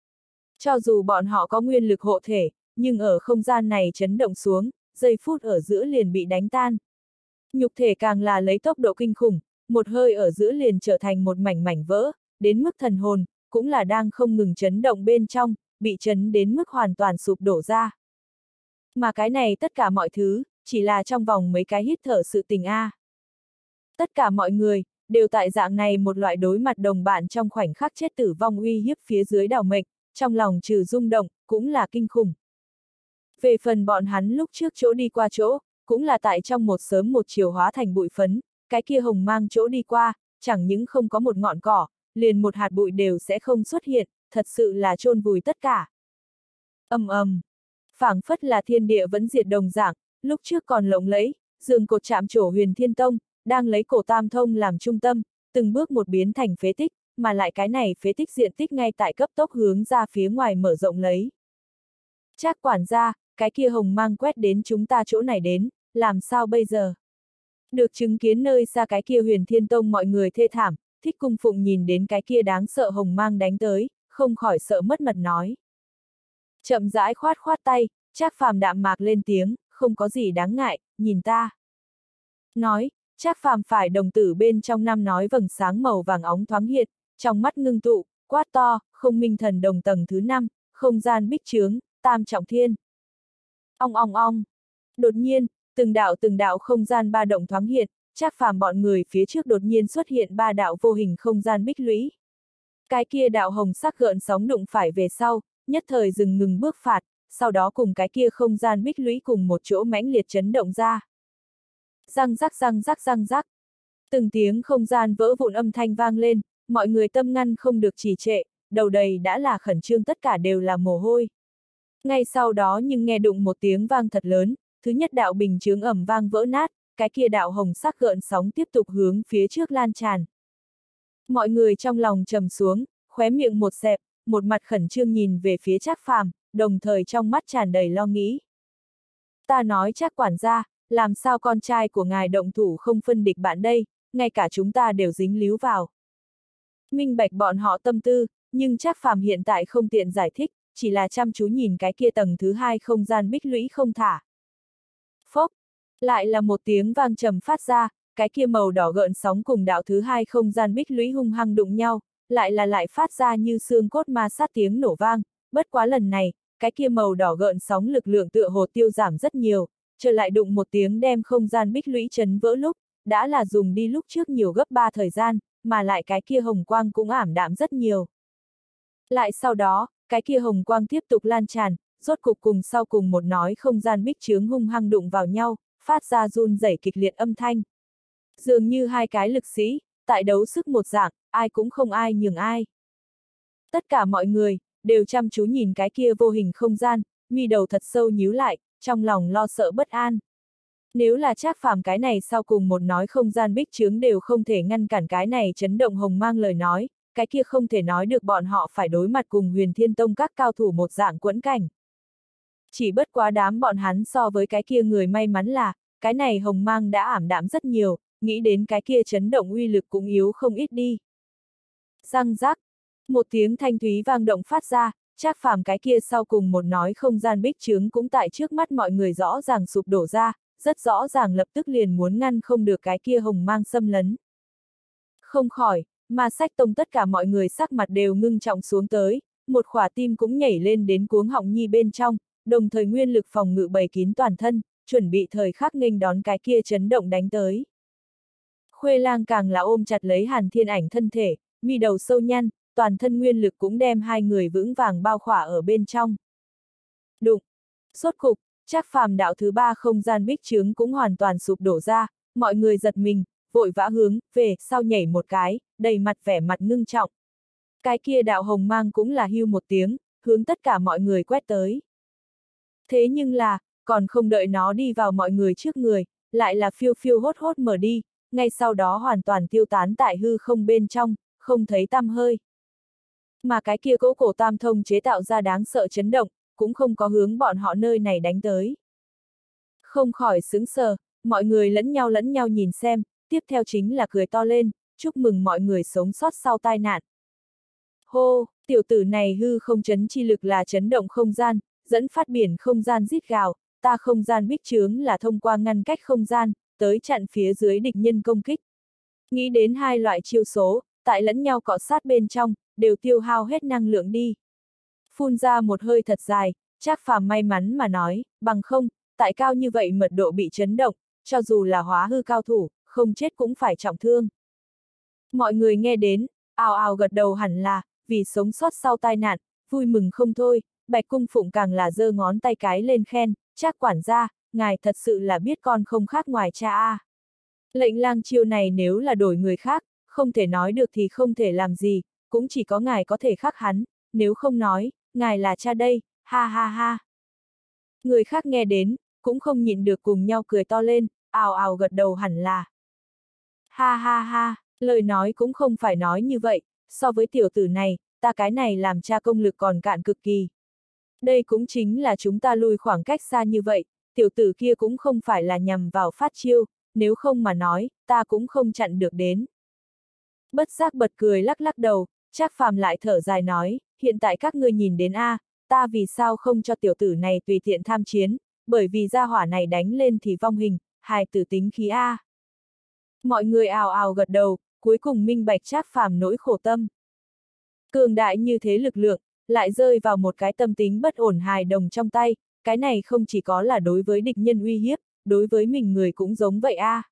[SPEAKER 1] Cho dù bọn họ có nguyên lực hộ thể, nhưng ở không gian này chấn động xuống, giây phút ở giữa liền bị đánh tan. Nhục thể càng là lấy tốc độ kinh khủng, một hơi ở giữa liền trở thành một mảnh mảnh vỡ, đến mức thần hồn, cũng là đang không ngừng chấn động bên trong, bị chấn đến mức hoàn toàn sụp đổ ra. Mà cái này tất cả mọi thứ, chỉ là trong vòng mấy cái hít thở sự tình a. À. Tất cả mọi người, đều tại dạng này một loại đối mặt đồng bạn trong khoảnh khắc chết tử vong uy hiếp phía dưới đảo mệnh, trong lòng trừ rung động, cũng là kinh khủng. Về phần bọn hắn lúc trước chỗ đi qua chỗ, cũng là tại trong một sớm một chiều hóa thành bụi phấn, cái kia hồng mang chỗ đi qua, chẳng những không có một ngọn cỏ, liền một hạt bụi đều sẽ không xuất hiện, thật sự là chôn vùi tất cả. Ầm ầm, phảng phất là thiên địa vẫn diệt đồng dạng, lúc trước còn lộng lẫy, giường cột chạm trổ Huyền Thiên Tông, đang lấy cổ Tam Thông làm trung tâm, từng bước một biến thành phế tích, mà lại cái này phế tích diện tích ngay tại cấp tốc hướng ra phía ngoài mở rộng lấy. Trác quản gia, cái kia hồng mang quét đến chúng ta chỗ này đến, làm sao bây giờ? Được chứng kiến nơi xa cái kia Huyền Thiên Tông mọi người thê thảm, Thích Cung Phụng nhìn đến cái kia đáng sợ hồng mang đánh tới, không khỏi sợ mất mật nói. Chậm rãi khoát khoát tay, Trác Phàm đạm mạc lên tiếng, không có gì đáng ngại, nhìn ta. Nói, Trác Phàm phải đồng tử bên trong năm nói vầng sáng màu vàng óng thoáng hiện, trong mắt ngưng tụ, quát to, không minh thần đồng tầng thứ năm, không gian bích trướng, tam trọng thiên. Ong ong ong. Đột nhiên, từng đạo từng đạo không gian ba động thoáng hiện, Trác Phàm bọn người phía trước đột nhiên xuất hiện ba đạo vô hình không gian bích lũy. Cái kia đạo hồng sắc gợn sóng đụng phải về sau, nhất thời dừng ngừng bước phạt, sau đó cùng cái kia không gian bích lũy cùng một chỗ mãnh liệt chấn động ra. Răng rắc răng rắc răng rắc. Từng tiếng không gian vỡ vụn âm thanh vang lên, mọi người tâm ngăn không được trì trệ, đầu đầy đã là khẩn trương, tất cả đều là mồ hôi. Ngay sau đó nhưng nghe đụng một tiếng vang thật lớn, thứ nhất đạo bình chướng ầm vang vỡ nát, cái kia đạo hồng sắc gợn sóng tiếp tục hướng phía trước lan tràn. Mọi người trong lòng trầm xuống, khóe miệng một xẹp, một mặt khẩn trương nhìn về phía Trác Phàm, đồng thời trong mắt tràn đầy lo nghĩ. Ta nói Trác quản gia, làm sao con trai của ngài động thủ không phân địch bạn đây, ngay cả chúng ta đều dính líu vào. Minh bạch bọn họ tâm tư, nhưng Trác Phàm hiện tại không tiện giải thích, chỉ là chăm chú nhìn cái kia tầng thứ hai không gian bích lũy không thả. Phốc, lại là một tiếng vang trầm phát ra, cái kia màu đỏ gợn sóng cùng đạo thứ hai không gian bích lũy hung hăng đụng nhau, lại là lại phát ra như xương cốt ma sát tiếng nổ vang, bất quá lần này, cái kia màu đỏ gợn sóng lực lượng tựa hồ tiêu giảm rất nhiều, trở lại đụng một tiếng đem không gian bích lũy chấn vỡ lúc, đã là dùng đi lúc trước nhiều gấp ba thời gian, mà lại cái kia hồng quang cũng ảm đạm rất nhiều. Lại sau đó, cái kia hồng quang tiếp tục lan tràn, rốt cục cùng sau cùng một nói không gian bích chướng hung hăng đụng vào nhau, phát ra run rẩy kịch liệt âm thanh. Dường như hai cái lực sĩ, tại đấu sức một dạng, ai cũng không ai nhường ai. Tất cả mọi người, đều chăm chú nhìn cái kia vô hình không gian, mi đầu thật sâu nhíu lại, trong lòng lo sợ bất an. Nếu là Trác Phàm cái này sau cùng một nói không gian bích chướng đều không thể ngăn cản cái này chấn động hồng mang lời nói, cái kia không thể nói được bọn họ phải đối mặt cùng Huyền Thiên Tông các cao thủ một dạng quẫn cảnh. Chỉ bất quá đám bọn hắn so với cái kia người may mắn là, cái này hồng mang đã ảm đạm rất nhiều, nghĩ đến cái kia chấn động uy lực cũng yếu không ít đi. Răng rắc, một tiếng thanh thúy vang động phát ra, Trác Phàm cái kia sau cùng một nói không gian bích chướng cũng tại trước mắt mọi người rõ ràng sụp đổ ra, rất rõ ràng lập tức liền muốn ngăn không được cái kia hồng mang xâm lấn. Không khỏi, Ma Sách Tông tất cả mọi người sắc mặt đều ngưng trọng xuống tới, một khỏa tim cũng nhảy lên đến cuống họng nhi bên trong, đồng thời nguyên lực phòng ngự bày kín toàn thân, chuẩn bị thời khắc nghênh đón cái kia chấn động đánh tới. Khuê Lang càng là ôm chặt lấy Hàn Thiên Ảnh thân thể, mi đầu sâu nhăn, toàn thân nguyên lực cũng đem hai người vững vàng bao khỏa ở bên trong. Đụng, sốt cục, Trác Phàm đạo thứ ba không gian bích chướng cũng hoàn toàn sụp đổ ra, mọi người giật mình, vội vã hướng về sau nhảy một cái, đầy mặt vẻ mặt ngưng trọng. Cái kia đạo hồng mang cũng là hưu một tiếng, hướng tất cả mọi người quét tới. Thế nhưng là, còn không đợi nó đi vào mọi người trước người, lại là phiêu phiêu hốt hốt mở đi, ngay sau đó hoàn toàn tiêu tán tại hư không bên trong, không thấy tăm hơi. Mà cái kia cỗ cổ tam thông chế tạo ra đáng sợ chấn động, cũng không có hướng bọn họ nơi này đánh tới. Không khỏi sững sờ, mọi người lẫn nhau lẫn nhau nhìn xem, tiếp theo chính là cười to lên, chúc mừng mọi người sống sót sau tai nạn. Hô, tiểu tử này hư không chấn chi lực là chấn động không gian, dẫn phát biển không gian rít gào, ta không gian bích chướng là thông qua ngăn cách không gian, tới chặn phía dưới địch nhân công kích. Nghĩ đến hai loại chiêu số, tại lẫn nhau cọ sát bên trong, đều tiêu hao hết năng lượng đi. Phun ra một hơi thật dài, Trác Phàm may mắn mà nói, bằng không, tại cao như vậy mật độ bị chấn động, cho dù là hóa hư cao thủ, không chết cũng phải trọng thương. Mọi người nghe đến, ào ào gật đầu hẳn là, vì sống sót sau tai nạn, vui mừng không thôi, Bạch Cung Phụng càng là giơ ngón tay cái lên khen, Trác quản gia, ngài thật sự là biết con không khác ngoài cha a. Lệnh lang chiêu này nếu là đổi người khác, không thể nói được thì không thể làm gì, cũng chỉ có ngài có thể khắc hắn, nếu không nói, ngài là cha đây, ha ha ha. Người khác nghe đến, cũng không nhịn được cùng nhau cười to lên, ào ào gật đầu hẳn là. Ha ha ha, lời nói cũng không phải nói như vậy, so với tiểu tử này, ta cái này làm cha công lực còn cạn cực kỳ. Đây cũng chính là chúng ta lui khoảng cách xa như vậy, tiểu tử kia cũng không phải là nhằm vào phát chiêu, nếu không mà nói, ta cũng không chặn được đến. Bất giác bật cười lắc lắc đầu, Trác Phàm lại thở dài nói, hiện tại các ngươi nhìn đến a, ta vì sao không cho tiểu tử này tùy tiện tham chiến, bởi vì gia hỏa này đánh lên thì vong hình, hài tử tính khí a. Mọi người ào ào gật đầu, cuối cùng minh bạch Trác Phàm nỗi khổ tâm. Cường đại như thế lực lượng, lại rơi vào một cái tâm tính bất ổn hài đồng trong tay, cái này không chỉ có là đối với địch nhân uy hiếp, đối với mình người cũng giống vậy a.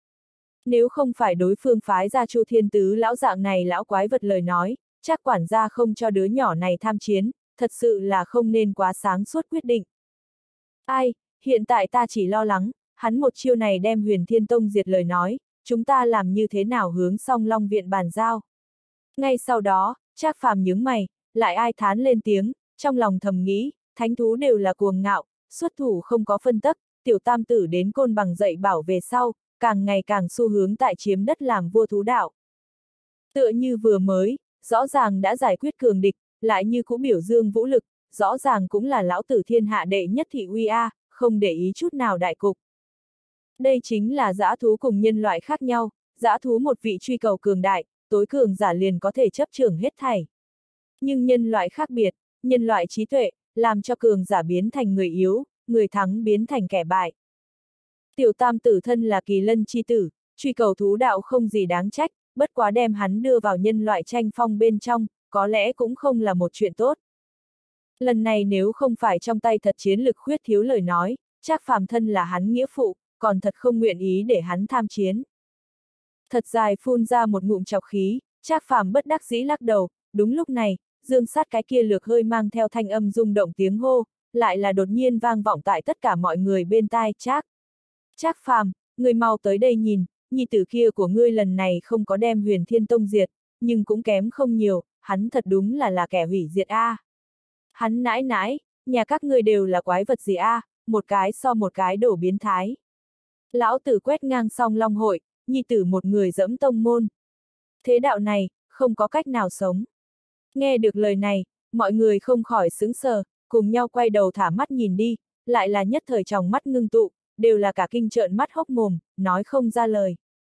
[SPEAKER 1] Nếu không phải đối phương phái ra Chu Thiên Tứ lão dạng này lão quái vật lời nói, chắc quản gia không cho đứa nhỏ này tham chiến, thật sự là không nên quá sáng suốt quyết định. Ai, hiện tại ta chỉ lo lắng, hắn một chiêu này đem Huyền Thiên Tông diệt lời nói, chúng ta làm như thế nào hướng Song Long Viện bàn giao. Ngay sau đó, Trác Phàm nhướng mày, lại ai thán lên tiếng, trong lòng thầm nghĩ, thánh thú đều là cuồng ngạo, xuất thủ không có phân tấp, tiểu tam tử đến Côn Bằng dạy bảo về sau, càng ngày càng xu hướng tại chiếm đất làm vua thú đạo. Tựa như vừa mới, rõ ràng đã giải quyết cường địch, lại như cũng biểu dương vũ lực, rõ ràng cũng là lão tử thiên hạ đệ nhất thị uy a, không để ý chút nào đại cục. Đây chính là dã thú cùng nhân loại khác nhau, dã thú một vị truy cầu cường đại, tối cường giả liền có thể chấp trưởng hết thảy. Nhưng nhân loại khác biệt, nhân loại trí tuệ, làm cho cường giả biến thành người yếu, người thắng biến thành kẻ bại. Tiểu tam tử thân là kỳ lân chi tử, truy cầu thú đạo không gì đáng trách, bất quá đem hắn đưa vào nhân loại tranh phong bên trong, có lẽ cũng không là một chuyện tốt. Lần này nếu không phải trong tay thật chiến lực khuyết thiếu lời nói, Trác Phàm thân là hắn nghĩa phụ, còn thật không nguyện ý để hắn tham chiến. Thật dài phun ra một ngụm trọc khí, Trác Phàm bất đắc dĩ lắc đầu, đúng lúc này, dương sát cái kia lược hơi mang theo thanh âm rung động tiếng hô, lại là đột nhiên vang vọng tại tất cả mọi người bên tai. Trác. Trác Phàm, người mau tới đây nhìn, nhi tử kia của ngươi lần này không có đem Huyền Thiên Tông diệt, nhưng cũng kém không nhiều, hắn thật đúng là là kẻ hủy diệt a. À. Hắn nãi nãi, nhà các ngươi đều là quái vật gì a, à, một cái so một cái đổ biến thái. Lão tử quét ngang xong long hội, nhi tử một người dẫm tông môn. Thế đạo này, không có cách nào sống. Nghe được lời này, mọi người không khỏi sững sờ, cùng nhau quay đầu thả mắt nhìn đi, lại là nhất thời tròng mắt ngưng tụ, đều là cả kinh trợn mắt hốc mồm, nói không ra lời.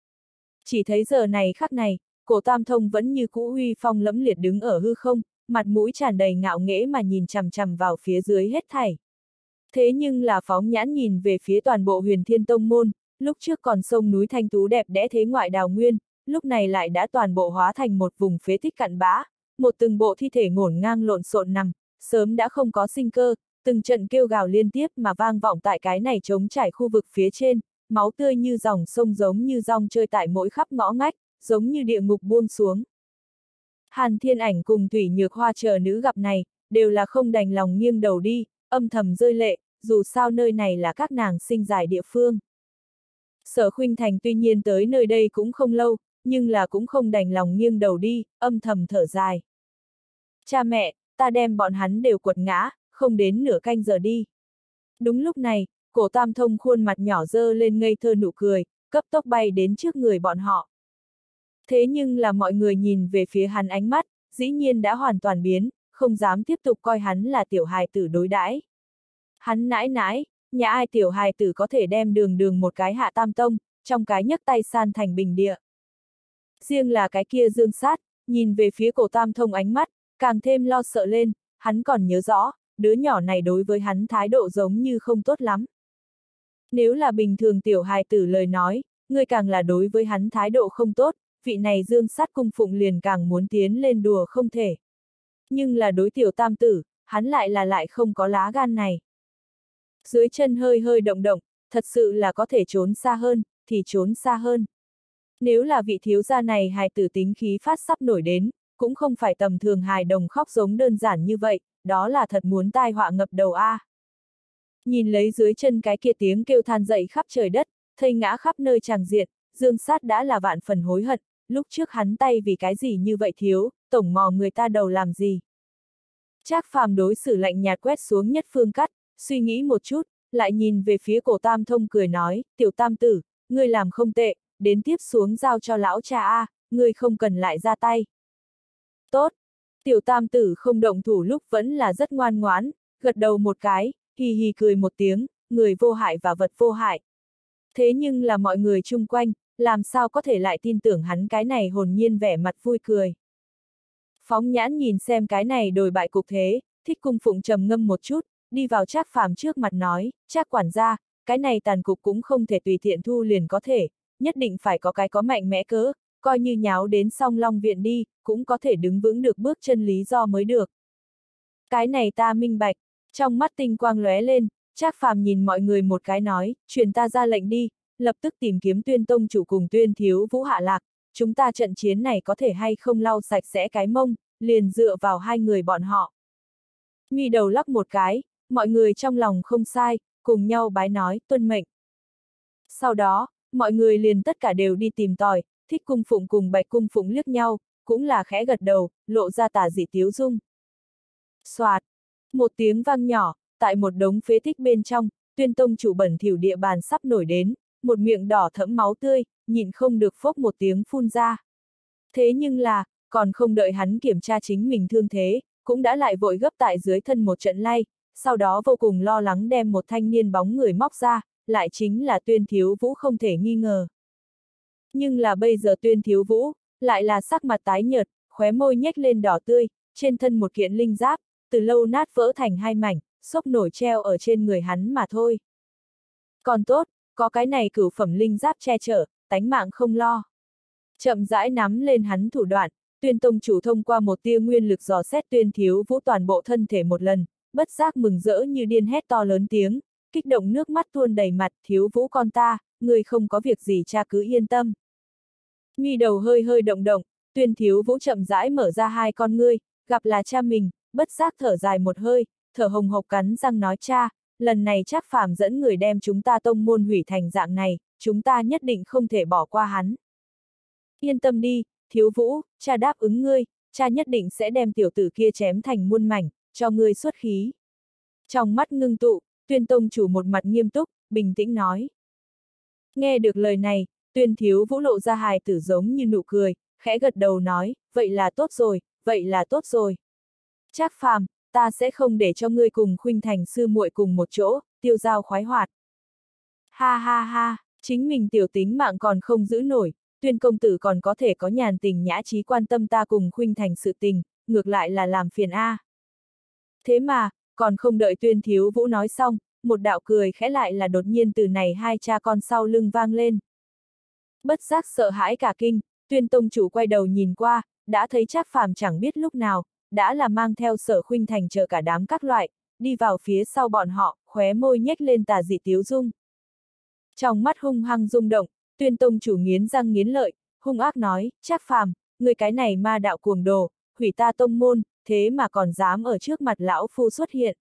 [SPEAKER 1] Chỉ thấy giờ này khắc này, Cổ Tam Thông vẫn như cũ uy phong lẫm liệt đứng ở hư không, mặt mũi tràn đầy ngạo nghễ mà nhìn chằm chằm vào phía dưới hết thảy. Thế nhưng là phóng nhãn nhìn về phía toàn bộ Huyền Thiên Tông môn, lúc trước còn sông núi thanh tú đẹp đẽ thế ngoại đào nguyên, lúc này lại đã toàn bộ hóa thành một vùng phế tích cặn bã, một từng bộ thi thể ngổn ngang lộn xộn nằm, sớm đã không có sinh cơ, từng trận kêu gào liên tiếp mà vang vọng tại cái này trống trải khu vực phía trên, máu tươi như dòng sông giống như dòng chơi tại mỗi khắp ngõ ngách, giống như địa ngục buông xuống. Hàn Thiên Ảnh cùng Thủy Nhược Hoa chờ nữ gặp này, đều là không đành lòng nghiêng đầu đi, âm thầm rơi lệ, dù sao nơi này là các nàng sinh giải địa phương. Sở Khuynh Thành tuy nhiên tới nơi đây cũng không lâu, nhưng là cũng không đành lòng nghiêng đầu đi, âm thầm thở dài. Cha mẹ, ta đem bọn hắn đều quật ngã, không đến nửa canh giờ đi. Đúng lúc này, Cổ Tam Thông khuôn mặt nhỏ dơ lên ngây thơ nụ cười, cấp tốc bay đến trước người bọn họ. Thế nhưng là mọi người nhìn về phía hắn ánh mắt, dĩ nhiên đã hoàn toàn biến, không dám tiếp tục coi hắn là tiểu hài tử đối đãi. Hắn nãi nãi, nhà ai tiểu hài tử có thể đem đường đường một cái hạ tam tông, trong cái nhấc tay san thành bình địa. Riêng là cái kia Dương Sát, nhìn về phía Cổ Tam Thông ánh mắt, càng thêm lo sợ lên, hắn còn nhớ rõ, đứa nhỏ này đối với hắn thái độ giống như không tốt lắm. Nếu là bình thường tiểu hài tử lời nói, người càng là đối với hắn thái độ không tốt, vị này Dương Sát cung phụng liền càng muốn tiến lên đùa không thể. Nhưng là đối tiểu tam tử, hắn lại là lại không có lá gan này. Dưới chân hơi hơi động động, thật sự là có thể trốn xa hơn, thì trốn xa hơn. Nếu là vị thiếu gia này hài tử tính khí phát sắp nổi đến, cũng không phải tầm thường hài đồng khóc giống đơn giản như vậy, đó là thật muốn tai họa ngập đầu a. À. Nhìn lấy dưới chân cái kia tiếng kêu than dậy khắp trời đất, thây ngã khắp nơi tràng diện, Dương Sát đã là vạn phần hối hận, lúc trước hắn tay vì cái gì như vậy thiếu, tổng mò người ta đầu làm gì. Trác Phàm đối xử lạnh nhạt quét xuống nhất phương cắt, suy nghĩ một chút, lại nhìn về phía Cổ Tam Thông cười nói, tiểu tam tử, ngươi làm không tệ, đến tiếp xuống giao cho lão cha a, ngươi không cần lại ra tay. Tốt, tiểu tam tử không động thủ lúc vẫn là rất ngoan ngoãn, gật đầu một cái, hì hì cười một tiếng, người vô hại và vật vô hại. Thế nhưng là mọi người chung quanh, làm sao có thể lại tin tưởng hắn cái này hồn nhiên vẻ mặt vui cười. Phóng nhãn nhìn xem cái này đồi bại cục thế, Thích Cung Phụng trầm ngâm một chút, đi vào Trác Phàm trước mặt nói, Trác quản gia, cái này tàn cục cũng không thể tùy tiện thu liền có thể, nhất định phải có cái có mạnh mẽ cớ, coi như nháo đến song long viện đi, cũng có thể đứng vững được bước chân lý do mới được. Cái này ta minh bạch, trong mắt tinh quang lóe lên, Trác Phàm nhìn mọi người một cái nói, truyền ta ra lệnh đi, lập tức tìm kiếm Tuyên tông chủ cùng Tuyên thiếu vũ hạ lạc, chúng ta trận chiến này có thể hay không lau sạch sẽ cái mông, liền dựa vào hai người bọn họ. Mi đầu lắc một cái, mọi người trong lòng không sai, cùng nhau bái nói, tuân mệnh. Sau đó, mọi người liền tất cả đều đi tìm tòi, Thích Cung Phụng cùng Bạch Cung Phụng liếc nhau, cũng là khẽ gật đầu, lộ ra tà dị tiếu dung. Soạt, một tiếng vang nhỏ, tại một đống phế tích bên trong, Tuyên tông chủ bẩn thỉu địa bàn sắp nổi đến, một miệng đỏ thẫm máu tươi, nhịn không được phốc một tiếng phun ra. Thế nhưng là, còn không đợi hắn kiểm tra chính mình thương thế, cũng đã lại vội gấp tại dưới thân một trận lay, sau đó vô cùng lo lắng đem một thanh niên bóng người móc ra, lại chính là Tuyên thiếu vũ không thể nghi ngờ. Nhưng là bây giờ Tuyên thiếu vũ, lại là sắc mặt tái nhợt, khóe môi nhếch lên đỏ tươi, trên thân một kiện linh giáp, từ lâu nát vỡ thành hai mảnh, xốc nổi treo ở trên người hắn mà thôi. Còn tốt, có cái này cửu phẩm linh giáp che chở, tánh mạng không lo. Chậm rãi nắm lên hắn thủ đoạn, Tuyên tông chủ thông qua một tia nguyên lực dò xét Tuyên thiếu vũ toàn bộ thân thể một lần, bất giác mừng rỡ như điên hét to lớn tiếng, kích động nước mắt tuôn đầy mặt, thiếu vũ con ta, người không có việc gì cha cứ yên tâm. Mi đầu hơi hơi động động, Tuyên thiếu vũ chậm rãi mở ra hai con ngươi, gặp là cha mình, bất giác thở dài một hơi, thở hồng hộc cắn răng nói cha, lần này Trác Phàm dẫn người đem chúng ta tông môn hủy thành dạng này, chúng ta nhất định không thể bỏ qua hắn. Yên tâm đi, thiếu vũ, cha đáp ứng ngươi, cha nhất định sẽ đem tiểu tử kia chém thành muôn mảnh, cho ngươi xuất khí. Trong mắt ngưng tụ, Tuyên tông chủ một mặt nghiêm túc, bình tĩnh nói. Nghe được lời này, Tuyên Thiếu Vũ lộ ra hài tử giống như nụ cười, khẽ gật đầu nói, vậy là tốt rồi, vậy là tốt rồi. Trác Phàm, ta sẽ không để cho ngươi cùng Khuynh Thành sư muội cùng một chỗ, tiêu dao khoái hoạt. Ha ha ha, chính mình tiểu tính mạng còn không giữ nổi, Tuyên công tử còn có thể có nhàn tình nhã trí quan tâm ta cùng Khuynh Thành sự tình, ngược lại là làm phiền a. Thế mà, còn không đợi Tuyên Thiếu Vũ nói xong, một đạo cười khẽ lại là đột nhiên từ này hai cha con sau lưng vang lên. Bất giác sợ hãi cả kinh, Tuyên tông chủ quay đầu nhìn qua, đã thấy Trác Phàm chẳng biết lúc nào, đã là mang theo Sở Khuynh Thành chờ cả đám các loại, đi vào phía sau bọn họ, khóe môi nhếch lên tà dị tiếu dung. Trong mắt hung hăng rung động, Tuyên tông chủ nghiến răng nghiến lợi, hung ác nói, Trác Phàm, người cái này ma đạo cuồng đồ, hủy ta tông môn, thế mà còn dám ở trước mặt lão phu xuất hiện.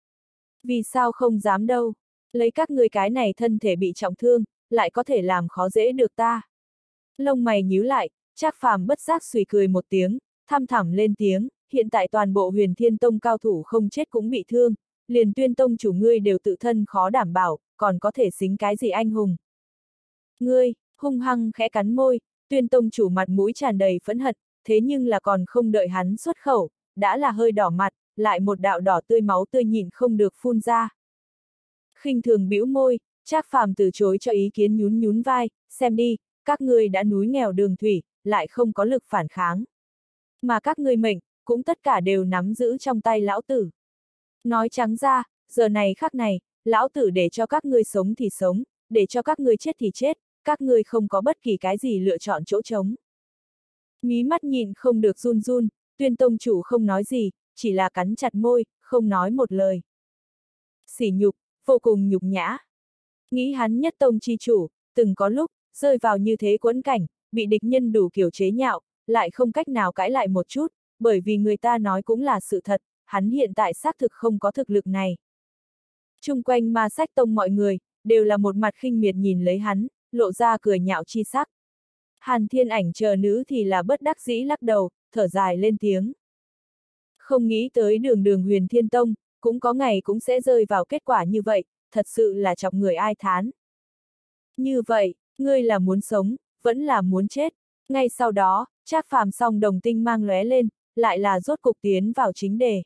[SPEAKER 1] Vì sao không dám đâu, lấy các người cái này thân thể bị trọng thương, lại có thể làm khó dễ được ta. Lông mày nhíu lại, Trác Phàm bất giác suy cười một tiếng, thăm thẳm lên tiếng, hiện tại toàn bộ Huyền Thiên Tông cao thủ không chết cũng bị thương, liền Tuyên tông chủ ngươi đều tự thân khó đảm bảo, còn có thể xính cái gì anh hùng. Ngươi, hung hăng khẽ cắn môi, Tuyên tông chủ mặt mũi tràn đầy phẫn hận, thế nhưng là còn không đợi hắn xuất khẩu, đã là hơi đỏ mặt, lại một đạo đỏ tươi máu tươi nhịn không được phun ra. Khinh thường bĩu môi, Trác Phàm từ chối cho ý kiến nhún nhún vai, xem đi, các ngươi đã núi nghèo đường thủy, lại không có lực phản kháng. Mà các ngươi mệnh, cũng tất cả đều nắm giữ trong tay lão tử. Nói trắng ra, giờ này khắc này, lão tử để cho các ngươi sống thì sống, để cho các ngươi chết thì chết, các ngươi không có bất kỳ cái gì lựa chọn chỗ trống. Mí mắt nhìn không được run run, Tuyên tông chủ không nói gì, chỉ là cắn chặt môi, không nói một lời. Sỉ nhục, vô cùng nhục nhã. Nghĩ hắn nhất tông chi chủ, từng có lúc, rơi vào như thế quẫn cảnh, bị địch nhân đủ kiểu chế nhạo, lại không cách nào cãi lại một chút, bởi vì người ta nói cũng là sự thật, hắn hiện tại xác thực không có thực lực này. Chung quanh Ma Sách Tông mọi người, đều là một mặt khinh miệt nhìn lấy hắn, lộ ra cười nhạo chi sắc. Hàn Thiên Ảnh chờ nữ thì là bất đắc dĩ lắc đầu, thở dài lên tiếng. Không nghĩ tới đường đường Huyền Thiên Tông, cũng có ngày cũng sẽ rơi vào kết quả như vậy, thật sự là chọc người ai thán. Như vậy, ngươi là muốn sống, vẫn là muốn chết. Ngay sau đó, Trác Phàm song đồng tinh mang lóe lên, lại là rốt cục tiến vào chính đề.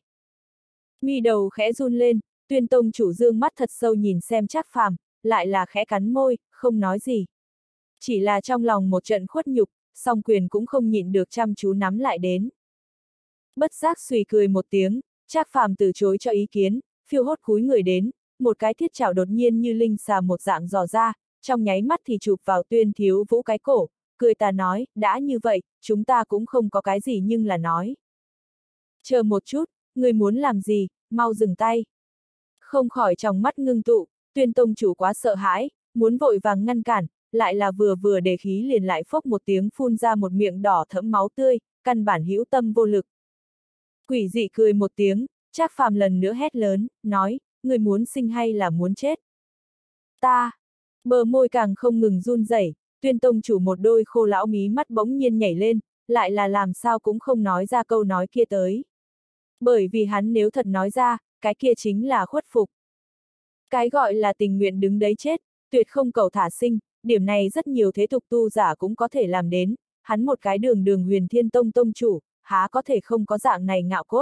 [SPEAKER 1] Mi đầu khẽ run lên, Tuyên tông chủ dương mắt thật sâu nhìn xem Trác Phàm, lại là khẽ cắn môi, không nói gì. Chỉ là trong lòng một trận khuất nhục, song quyền cũng không nhịn được chăm chú nắm lại đến. Bất giác suy cười một tiếng, Trác Phàm từ chối cho ý kiến, phiêu hốt cúi người đến, một cái thiết chảo đột nhiên như linh xà một dạng dò ra, trong nháy mắt thì chụp vào Tuyên Thiếu Vũ cái cổ, cười ta nói, đã như vậy, chúng ta cũng không có cái gì nhưng là nói. Chờ một chút, người muốn làm gì, mau dừng tay. Không khỏi trong mắt ngưng tụ, Tuyên tông chủ quá sợ hãi, muốn vội vàng ngăn cản, lại là vừa vừa để khí liền lại phốc một tiếng phun ra một miệng đỏ thẫm máu tươi, căn bản hữu tâm vô lực. Quỷ dị cười một tiếng, Trác Phàm lần nữa hét lớn, nói, người muốn sinh hay là muốn chết? Ta! Bờ môi càng không ngừng run rẩy, Tuyên tông chủ một đôi khô lão mí mắt bỗng nhiên nhảy lên, lại là làm sao cũng không nói ra câu nói kia tới. Bởi vì hắn nếu thật nói ra, cái kia chính là khuất phục. Cái gọi là tình nguyện đứng đấy chết, tuyệt không cầu thả sinh, điểm này rất nhiều thế tục tu giả cũng có thể làm đến, hắn một cái đường đường Huyền Thiên Tông tông chủ, há có thể không có dạng này ngạo cốt.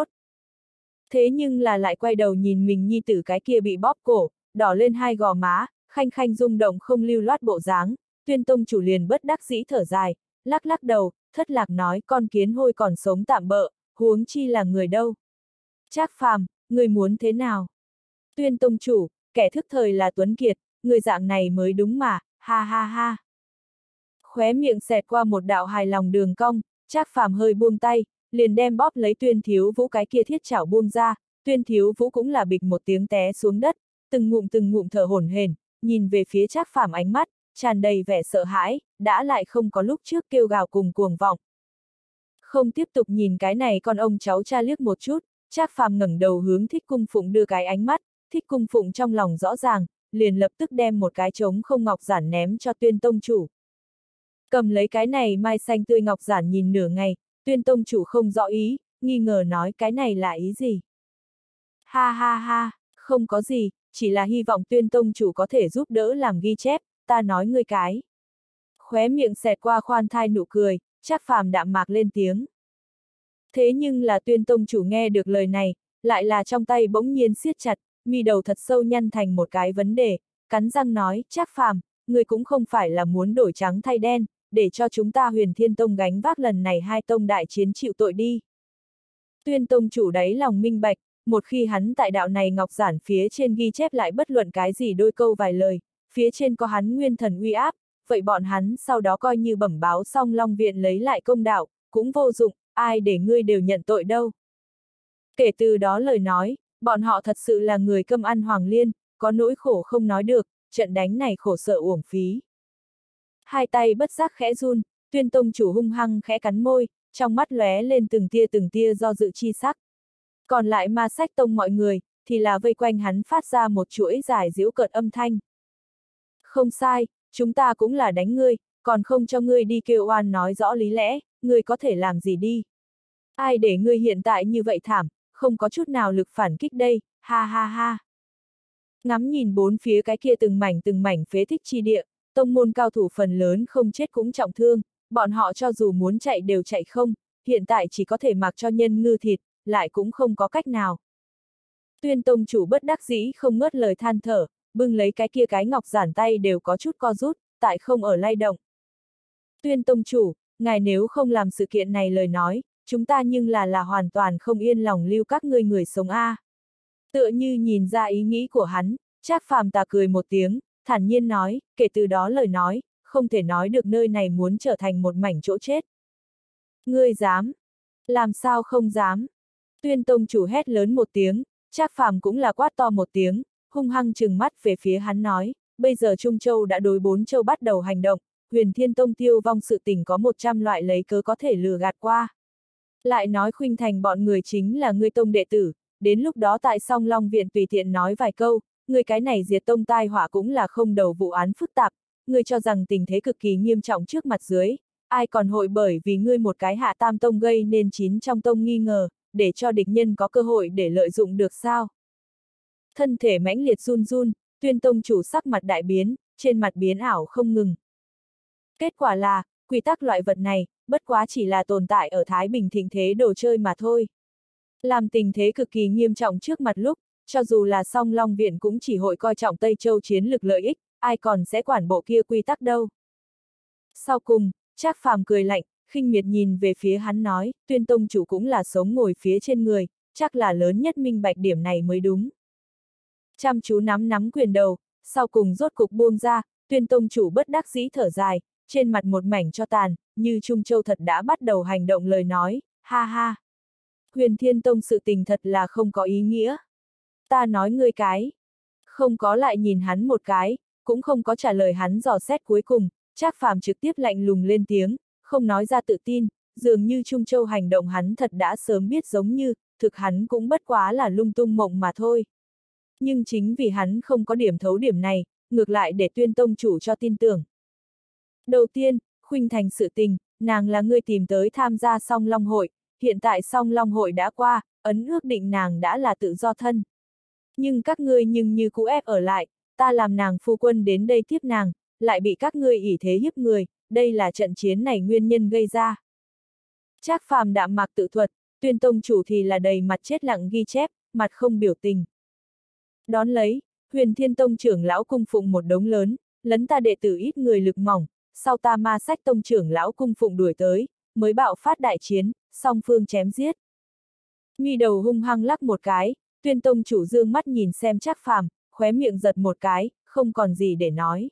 [SPEAKER 1] Thế nhưng là lại quay đầu nhìn mình nhi tử cái kia bị bóp cổ, đỏ lên hai gò má, khanh khanh rung động không lưu loát bộ dáng, Tuyên tông chủ liền bất đắc dĩ thở dài, lắc lắc đầu, thất lạc nói con kiến hôi còn sống tạm bợ, huống chi là người đâu. Trác Phàm, người muốn thế nào? Tuyên tông chủ, kẻ thức thời là Tuấn Kiệt, người dạng này mới đúng mà, ha ha ha. Khóe miệng xẹt qua một đạo hài lòng đường cong, Trác Phàm hơi buông tay, liền đem bóp lấy Tuyên Thiếu Vũ cái kia thiết chảo buông ra, Tuyên Thiếu Vũ cũng là bịch một tiếng té xuống đất, từng ngụm từng ngụm thở hổn hển, nhìn về phía Trác Phàm ánh mắt, tràn đầy vẻ sợ hãi, đã lại không có lúc trước kêu gào cùng cuồng vọng. Không tiếp tục nhìn cái này con ông cháu cha liếc một chút, Trác Phàm ngẩng đầu hướng Thích Cung Phụng đưa cái ánh mắt, Thích Cung Phụng trong lòng rõ ràng, liền lập tức đem một cái trống không ngọc giản ném cho Tuyên tông chủ. Cầm lấy cái này mai xanh tươi ngọc giản nhìn nửa ngày, Tuyên tông chủ không rõ ý, nghi ngờ nói cái này là ý gì. Ha ha ha, Không có gì, chỉ là hy vọng Tuyên tông chủ có thể giúp đỡ làm ghi chép, ta nói ngươi cái. Khóe miệng xẹt qua khoan thai nụ cười, Trác Phàm đạm mạc lên tiếng. Thế nhưng là Tuyên tông chủ nghe được lời này, lại là trong tay bỗng nhiên siết chặt, mi đầu thật sâu nhăn thành một cái vấn đề, cắn răng nói, Trác Phàm, ngươi cũng không phải là muốn đổi trắng thay đen, để cho chúng ta Huyền Thiên Tông gánh vác lần này hai tông đại chiến chịu tội đi. Tuyên tông chủ đáy lòng minh bạch, một khi hắn tại đạo này ngọc giản phía trên ghi chép lại bất luận cái gì đôi câu vài lời, phía trên có hắn nguyên thần uy áp, vậy bọn hắn sau đó coi như bẩm báo xong Long Viện lấy lại công đạo, cũng vô dụng, ai để ngươi đều nhận tội đâu. Kể từ đó lời nói, bọn họ thật sự là người cơm ăn hoàng liên, có nỗi khổ không nói được, trận đánh này khổ sở uổng phí. Hai tay bất giác khẽ run, Tuyên tông chủ hung hăng khẽ cắn môi, trong mắt lóe lên từng tia từng tia do dự chi sắc. Còn lại Ma Sách Tông mọi người, thì là vây quanh hắn phát ra một chuỗi dài giễu cợt âm thanh. Không sai, chúng ta cũng là đánh ngươi, còn không cho ngươi đi kêu oan nói rõ lý lẽ, ngươi có thể làm gì đi. Ai để ngươi hiện tại như vậy thảm, không có chút nào lực phản kích đây, ha ha ha. Ngắm nhìn bốn phía cái kia từng mảnh từng mảnh phế tích chi địa, tông môn cao thủ phần lớn không chết cũng trọng thương, bọn họ cho dù muốn chạy đều chạy không, hiện tại chỉ có thể mặc cho nhân ngư thịt, lại cũng không có cách nào. Tuyên tông chủ bất đắc dĩ không ngớt lời than thở, bưng lấy cái kia cái ngọc giản tay đều có chút co rút, tại không ở lay động. Tuyên tông chủ, ngài nếu không làm sự kiện này lời nói, chúng ta nhưng là là hoàn toàn không yên lòng lưu các ngươi người sống a. À. Tựa như nhìn ra ý nghĩ của hắn, Trác Phàm tà cười một tiếng, thản nhiên nói, kể từ đó lời nói, không thể nói được nơi này muốn trở thành một mảnh chỗ chết. Ngươi dám? Làm sao không dám? Tuyên tông chủ hét lớn một tiếng, Trác Phàm cũng là quát to một tiếng, hung hăng trừng mắt về phía hắn nói, bây giờ Trung Châu đã đối bốn châu bắt đầu hành động, Huyền Thiên Tông tiêu vong sự tình có một trăm loại lấy cớ có thể lừa gạt qua. Lại nói Khuynh Thành bọn người chính là ngươi tông đệ tử, đến lúc đó tại Song Long Viện tùy tiện nói vài câu, người cái này diệt tông tai họa cũng là không đầu vụ án phức tạp, ngươi cho rằng tình thế cực kỳ nghiêm trọng trước mặt dưới, ai còn hội bởi vì ngươi một cái hạ tam tông gây nên chín trong tông nghi ngờ, để cho địch nhân có cơ hội để lợi dụng được sao? Thân thể mãnh liệt run run, Tuyên tông chủ sắc mặt đại biến, trên mặt biến ảo không ngừng. Kết quả là, quy tắc loại vật này, bất quá chỉ là tồn tại ở Thái Bình thịnh thế đồ chơi mà thôi. Làm tình thế cực kỳ nghiêm trọng trước mặt lúc, cho dù là Song Long Viện cũng chỉ hội coi trọng Tây Châu chiến lược lợi ích, ai còn sẽ quản bộ kia quy tắc đâu. Sau cùng, Trác Phàm cười lạnh, khinh miệt nhìn về phía hắn nói, Tuyên tông chủ cũng là sống ngồi phía trên người, chắc là lớn nhất minh bạch điểm này mới đúng. Chăm chú nắm nắm quyền đầu, sau cùng rốt cục buông ra, Tuyên tông chủ bất đắc dĩ thở dài, trên mặt một mảnh cho tàn, như Trung Châu thật đã bắt đầu hành động lời nói, ha ha. Huyền Thiên Tông sự tình thật là không có ý nghĩa. Ta nói ngươi cái. Không có lại nhìn hắn một cái, cũng không có trả lời hắn dò xét cuối cùng, Trác Phàm trực tiếp lạnh lùng lên tiếng, không nói ra tự tin, dường như Trung Châu hành động hắn thật đã sớm biết giống như, thực hắn cũng bất quá là lung tung mộng mà thôi. Nhưng chính vì hắn không có điểm thấu điểm này, ngược lại để Tuyên tông chủ cho tin tưởng. Đầu tiên, Khuynh Thành sự tình, nàng là người tìm tới tham gia Song Long hội, hiện tại Song Long hội đã qua, ấn ước định nàng đã là tự do thân. Nhưng các ngươi nhưng như cũ ép ở lại, ta làm nàng phu quân đến đây tiếp nàng, lại bị các ngươi ỷ thế hiếp người, đây là trận chiến này nguyên nhân gây ra. Trác Phàm đạm mạc tự thuật, Tuyên tông chủ thì là đầy mặt chết lặng ghi chép, mặt không biểu tình. Đón lấy, Huyền Thiên Tông trưởng lão cung phụng một đống lớn, lấn ta đệ tử ít người lực mỏng, sau ta Ma Sách Tông trưởng lão cung phụng đuổi tới, mới bạo phát đại chiến, song phương chém giết. Mi đầu hung hăng lắc một cái, Tuyên tông chủ dương mắt nhìn xem Trác Phàm, khóe miệng giật một cái, không còn gì để nói.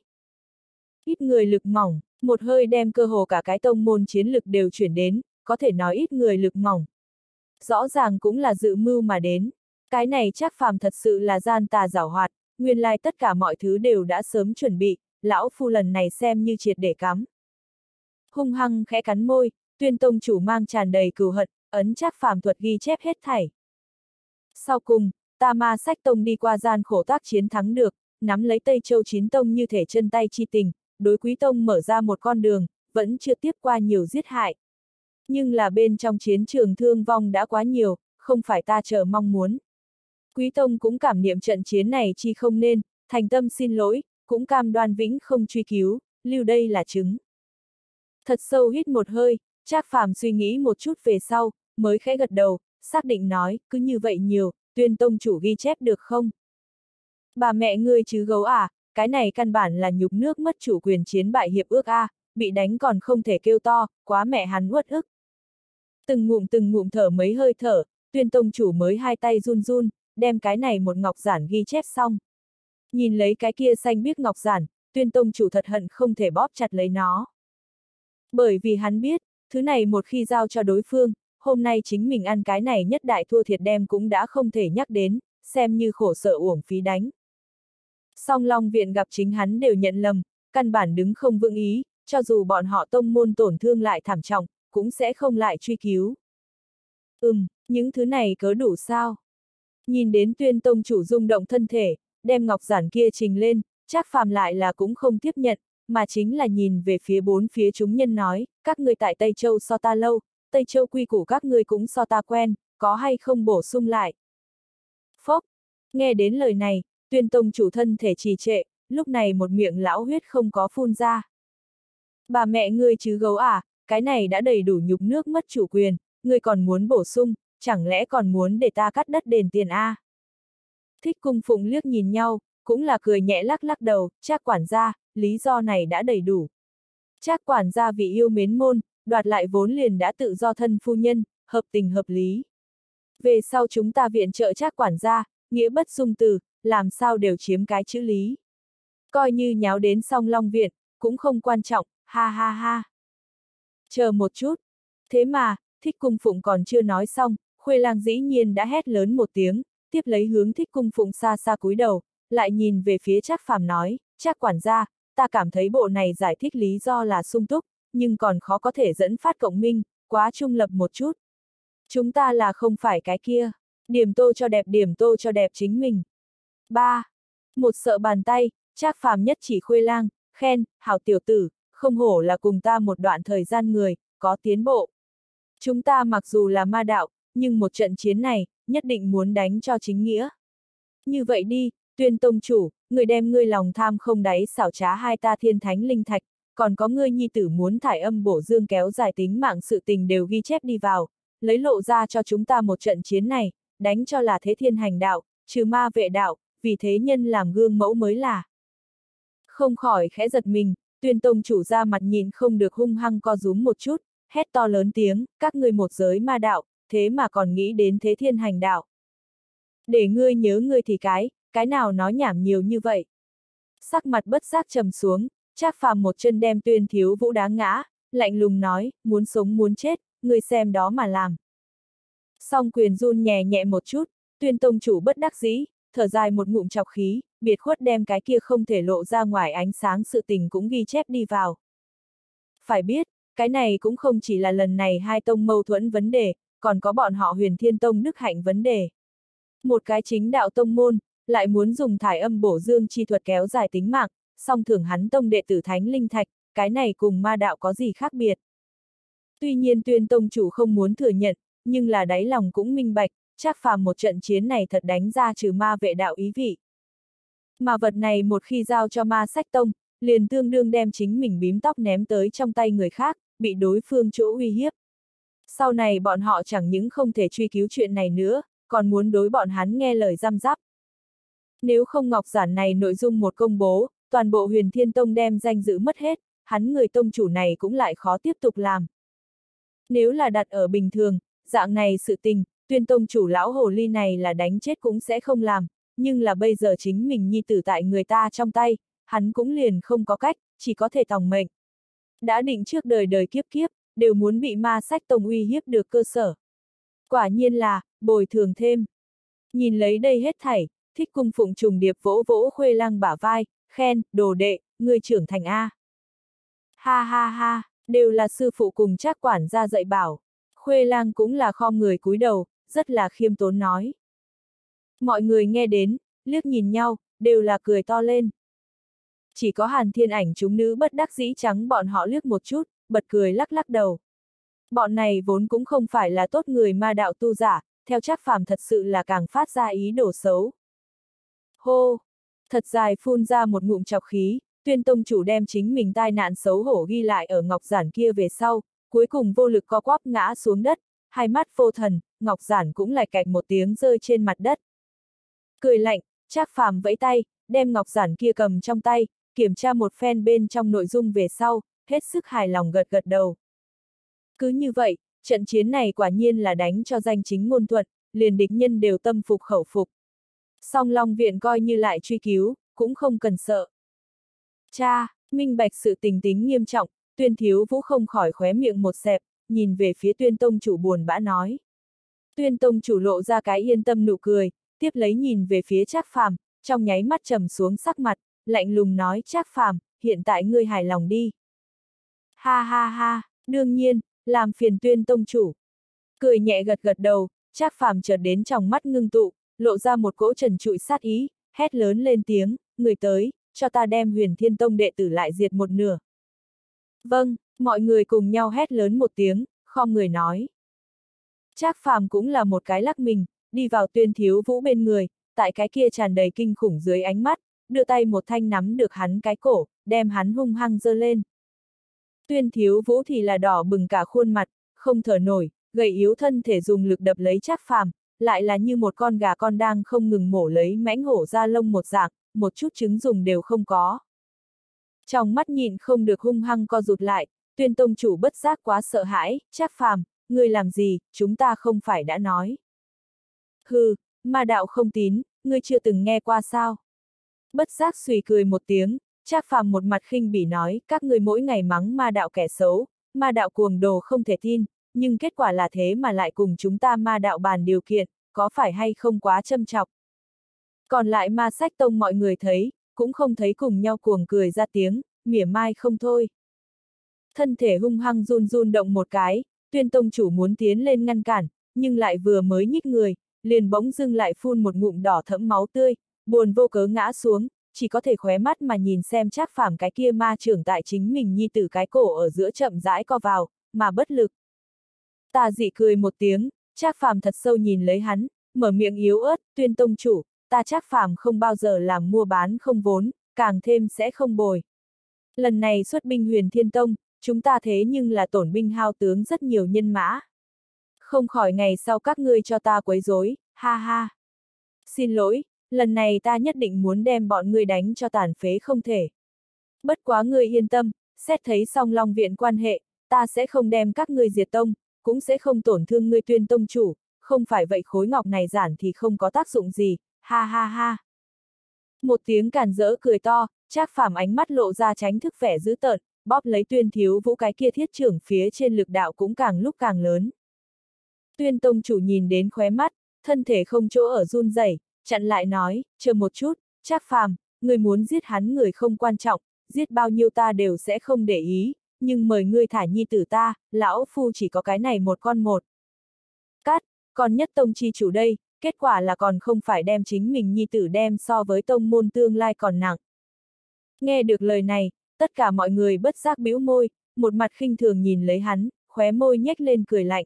[SPEAKER 1] Ít người lực mỏng, một hơi đem cơ hồ cả cái tông môn chiến lực đều chuyển đến, có thể nói ít người lực mỏng. Rõ ràng cũng là dự mưu mà đến. Cái này Trác Phàm thật sự là gian tà giảo hoạt, nguyên lai tất cả mọi thứ đều đã sớm chuẩn bị, lão phu lần này xem như triệt để cắm. Hung hăng khẽ cắn môi, Tuyên tông chủ mang tràn đầy cừu hận, ấn Trác Phàm thuật ghi chép hết thảy. Sau cùng, ta Ma Sách Tông đi qua gian khổ tác chiến thắng được, nắm lấy Tây Châu chín tông như thể chân tay chi tình, đối Quý Tông mở ra một con đường, vẫn chưa tiếp qua nhiều giết hại. Nhưng là bên trong chiến trường thương vong đã quá nhiều, không phải ta chờ mong muốn. Quý tông cũng cảm niệm trận chiến này chi không nên, thành tâm xin lỗi, cũng cam đoan vĩnh không truy cứu, lưu đây là chứng. Thật sâu hít một hơi, Trác Phàm suy nghĩ một chút về sau, mới khẽ gật đầu, xác định nói, cứ như vậy nhiều, Tuyên tông chủ ghi chép được không? Bà mẹ ngươi chứ gấu à, cái này căn bản là nhục nước mất chủ quyền chiến bại hiệp ước a, bị đánh còn không thể kêu to, quá mẹ hắn uất ức. Từng ngụm từng ngụm thở mấy hơi thở, Tuyên tông chủ mới hai tay run run, đem cái này một ngọc giản ghi chép xong. Nhìn lấy cái kia xanh biếc ngọc giản, Tuyên tông chủ thật hận không thể bóp chặt lấy nó. Bởi vì hắn biết, thứ này một khi giao cho đối phương, hôm nay chính mình ăn cái này nhất đại thua thiệt đem cũng đã không thể nhắc đến, xem như khổ sở uổng phí đánh. Song Long viện gặp chính hắn đều nhận lầm, căn bản đứng không vững ý, cho dù bọn họ tông môn tổn thương lại thảm trọng, cũng sẽ không lại truy cứu. Ừm, những thứ này cớ đủ sao? Nhìn đến Tuyên tông chủ rung động thân thể, đem ngọc giản kia trình lên, Trác Phàm lại là cũng không tiếp nhận, mà chính là nhìn về phía bốn phía chúng nhân nói, các người tại Tây Châu so ta lâu, Tây Châu quy củ các người cũng so ta quen, có hay không bổ sung lại. Phốc, nghe đến lời này, Tuyên tông chủ thân thể trì trệ, lúc này một miệng lão huyết không có phun ra. Bà mẹ ngươi chứ gấu à, cái này đã đầy đủ nhục nước mất chủ quyền, ngươi còn muốn bổ sung, chẳng lẽ còn muốn để ta cắt đất đền tiền a? À? Thích Cung Phụng liếc nhìn nhau, cũng là cười nhẹ lắc lắc đầu, Trác quản gia, lý do này đã đầy đủ. Trác quản gia vì yêu mến môn, đoạt lại vốn liền đã tự do thân phu nhân, hợp tình hợp lý. Về sau chúng ta viện trợ Trác quản gia, nghĩa bất dung từ, làm sao đều chiếm cái chữ lý. Coi như nháo đến Song Long viện, cũng không quan trọng, ha ha ha. Chờ một chút. Thế mà, Thích Cung Phụng còn chưa nói xong, Khuê Lang dĩ nhiên đã hét lớn một tiếng, tiếp lấy hướng Thích Cung Phụng xa xa cúi đầu, lại nhìn về phía Trác Phàm nói, Trác quản gia, ta cảm thấy bộ này giải thích lý do là sung túc, nhưng còn khó có thể dẫn phát cộng minh, quá trung lập một chút. Chúng ta là không phải cái kia, điểm tô cho đẹp điểm tô cho đẹp chính mình. ba. Một sợ bàn tay, Trác Phàm nhất chỉ Khuê Lang, khen, hảo tiểu tử, không hổ là cùng ta một đoạn thời gian người, có tiến bộ. Chúng ta mặc dù là ma đạo, nhưng một trận chiến này, nhất định muốn đánh cho chính nghĩa. Như vậy đi, Tuyên tông chủ, người đem ngươi lòng tham không đáy xảo trá hai ta thiên thánh linh thạch, còn có ngươi nhi tử muốn thải âm bổ dương kéo dài tính mạng sự tình đều ghi chép đi vào, lấy lộ ra cho chúng ta một trận chiến này, đánh cho là thế thiên hành đạo, trừ ma vệ đạo, vì thế nhân làm gương mẫu mới là. Không khỏi khẽ giật mình, Tuyên tông chủ ra mặt nhìn không được hung hăng co rúm một chút, hét to lớn tiếng, các ngươi một giới ma đạo, thế mà còn nghĩ đến thế thiên hành đạo. Để ngươi nhớ ngươi thì cái, cái nào nói nhảm nhiều như vậy. Sắc mặt bất giác trầm xuống, Trác Phàm một chân đem Tuyên thiếu vũ đá ngã, lạnh lùng nói, muốn sống muốn chết, ngươi xem đó mà làm. Song quyền run nhẹ nhẹ một chút, Tuyên tông chủ bất đắc dĩ, thở dài một ngụm chọc khí, biệt khuất đem cái kia không thể lộ ra ngoài ánh sáng sự tình cũng ghi chép đi vào. Phải biết, cái này cũng không chỉ là lần này hai tông mâu thuẫn vấn đề, còn có bọn họ Huyền Thiên Tông đức hạnh vấn đề. Một cái chính đạo tông môn, lại muốn dùng thải âm bổ dương chi thuật kéo dài tính mạng, song thưởng hắn tông đệ tử thánh linh thạch, cái này cùng ma đạo có gì khác biệt. Tuy nhiên Tuyên tông chủ không muốn thừa nhận, nhưng là đáy lòng cũng minh bạch, Trác Phàm một trận chiến này thật đánh ra trừ ma vệ đạo ý vị. Mà vật này một khi giao cho ma sách tông, liền tương đương đem chính mình bím tóc ném tới trong tay người khác, bị đối phương chỗ uy hiếp. Sau này bọn họ chẳng những không thể truy cứu chuyện này nữa, còn muốn đối bọn hắn nghe lời giam giáp. Nếu không ngọc giản này nội dung một công bố, toàn bộ Huyền Thiên Tông đem danh dự mất hết, hắn người tông chủ này cũng lại khó tiếp tục làm. Nếu là đặt ở bình thường, dạng này sự tình, Tuyên tông chủ lão hồ ly này là đánh chết cũng sẽ không làm, nhưng là bây giờ chính mình nhi tử tại người ta trong tay, hắn cũng liền không có cách, chỉ có thể tòng mệnh. Đã định trước đời đời kiếp kiếp, đều muốn bị ma sách tông uy hiếp được cơ sở. Quả nhiên là, bồi thường thêm. Nhìn lấy đây hết thảy, Thích Cung Phụng trùng điệp vỗ vỗ Khuê Lang bả vai, khen, đồ đệ, người trưởng thành A. Ha ha ha, đều là sư phụ cùng Trác quản gia dạy bảo. Khuê Lang cũng là khom người cúi đầu, rất là khiêm tốn nói. Mọi người nghe đến, liếc nhìn nhau, đều là cười to lên. Chỉ có Hàn Thiên Ảnh chúng nữ bất đắc dĩ trắng bọn họ liếc một chút, bật cười lắc lắc đầu. Bọn này vốn cũng không phải là tốt người ma đạo tu giả, theo Trác Phàm thật sự là càng phát ra ý đồ xấu. Hô! Thật dài phun ra một ngụm trọc khí, Tuyên tông chủ đem chính mình tai nạn xấu hổ ghi lại ở ngọc giản kia về sau, cuối cùng vô lực co quắp ngã xuống đất, hai mắt vô thần, ngọc giản cũng lạch cạch một tiếng rơi trên mặt đất. Cười lạnh, Trác Phàm vẫy tay, đem ngọc giản kia cầm trong tay, kiểm tra một phen bên trong nội dung về sau, hết sức hài lòng gật gật đầu. Cứ như vậy, trận chiến này quả nhiên là đánh cho danh chính ngôn thuận, liền địch nhân đều tâm phục khẩu phục. Song Long Viện coi như lại truy cứu, cũng không cần sợ. Cha, minh bạch sự tình tính nghiêm trọng, Tuyên Thiếu Vũ không khỏi khóe miệng một xẹp, nhìn về phía Tuyên tông chủ buồn bã nói. Tuyên tông chủ lộ ra cái yên tâm nụ cười, tiếp lấy nhìn về phía Trác Phàm, trong nháy mắt trầm xuống sắc mặt, lạnh lùng nói Trác Phàm, hiện tại ngươi hài lòng đi. Ha ha ha, đương nhiên, làm phiền Tuyên tông chủ. Cười nhẹ gật gật đầu, Trác Phàm chợt đến trong mắt ngưng tụ, lộ ra một cỗ trần trụi sát ý, hét lớn lên tiếng, người tới, cho ta đem Huyền Thiên Tông đệ tử lại diệt một nửa. Vâng, mọi người cùng nhau hét lớn một tiếng, khom người nói. Trác Phàm cũng là một cái lắc mình, đi vào Tuyên Thiếu Vũ bên người, tại cái kia tràn đầy kinh khủng dưới ánh mắt, đưa tay một thanh nắm được hắn cái cổ, đem hắn hung hăng giơ lên. Tuyên Thiếu Vũ thì là đỏ bừng cả khuôn mặt, không thở nổi, gầy yếu thân thể dùng lực đập lấy Trác Phàm, lại là như một con gà con đang không ngừng mổ lấy mãnh hổ da lông một dạng, một chút trứng dùng đều không có. Trong mắt nhịn không được hung hăng co rụt lại, Tuyên tông chủ bất giác quá sợ hãi, Trác Phàm, ngươi làm gì, chúng ta không phải đã nói. Hừ, ma đạo không tín, ngươi chưa từng nghe qua sao. Bất giác suy cười một tiếng, Trác Phàm một mặt khinh bỉ nói, các ngươi mỗi ngày mắng ma đạo kẻ xấu, ma đạo cuồng đồ không thể tin, nhưng kết quả là thế mà lại cùng chúng ta ma đạo bàn điều kiện, có phải hay không quá châm chọc. Còn lại ma sách tông mọi người thấy, cũng không thấy cùng nhau cuồng cười ra tiếng, mỉa mai không thôi. Thân thể hung hăng run run động một cái, Tuyên tông chủ muốn tiến lên ngăn cản, nhưng lại vừa mới nhích người, liền bỗng dưng lại phun một ngụm đỏ thẫm máu tươi, buồn vô cớ ngã xuống, chỉ có thể khóe mắt mà nhìn xem Trác Phàm cái kia ma trưởng tại chính mình nhi tử cái cổ ở giữa chậm rãi co vào, mà bất lực. Tà dị cười một tiếng, Trác Phàm thật sâu nhìn lấy hắn, mở miệng yếu ớt, Tuyên tông chủ, ta Trác Phàm không bao giờ làm mua bán không vốn, càng thêm sẽ không bồi. Lần này xuất binh Huyền Thiên Tông, chúng ta thế nhưng là tổn binh hao tướng rất nhiều nhân mã. Không khỏi ngày sau các ngươi cho ta quấy rối, ha ha. Xin lỗi, lần này ta nhất định muốn đem bọn ngươi đánh cho tàn phế không thể. Bất quá ngươi yên tâm, xét thấy Song Long Viện quan hệ, ta sẽ không đem các ngươi diệt tông, cũng sẽ không tổn thương ngươi Tuyên tông chủ, không phải vậy khối ngọc này giản thì không có tác dụng gì, ha ha ha. Một tiếng càn rỡ cười to, Trác Phàm ánh mắt lộ ra tránh thức vẻ dữ tợn, bóp lấy Tuyên Thiếu Vũ cái kia thiết trưởng phía trên lực đạo cũng càng lúc càng lớn. Tuyên tông chủ nhìn đến khóe mắt, thân thể không chỗ ở run rẩy, chặn lại nói, chờ một chút, Trác Phàm, người muốn giết hắn người không quan trọng, giết bao nhiêu ta đều sẽ không để ý, nhưng mời ngươi thả nhi tử ta, lão phu chỉ có cái này một con một. Cát, còn nhất tông chi chủ đây, kết quả là còn không phải đem chính mình nhi tử đem so với tông môn tương lai còn nặng. Nghe được lời này, tất cả mọi người bất giác bĩu môi, một mặt khinh thường nhìn lấy hắn, khóe môi nhếch lên cười lạnh.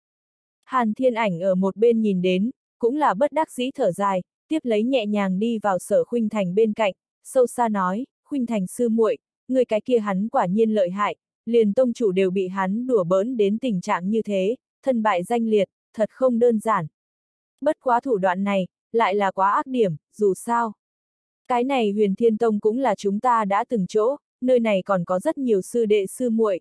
[SPEAKER 1] Hàn Thiên Ảnh ở một bên nhìn đến, cũng là bất đắc dĩ thở dài, tiếp lấy nhẹ nhàng đi vào Sở Khuynh Thành bên cạnh, sâu xa nói, Khuynh Thành sư muội, người cái kia hắn quả nhiên lợi hại, liền tông chủ đều bị hắn đùa bỡn đến tình trạng như thế, thân bại danh liệt, thật không đơn giản. Bất quá thủ đoạn này, lại là quá ác điểm, dù sao. Cái này Huyền Thiên Tông cũng là chúng ta đã từng chỗ, nơi này còn có rất nhiều sư đệ sư muội.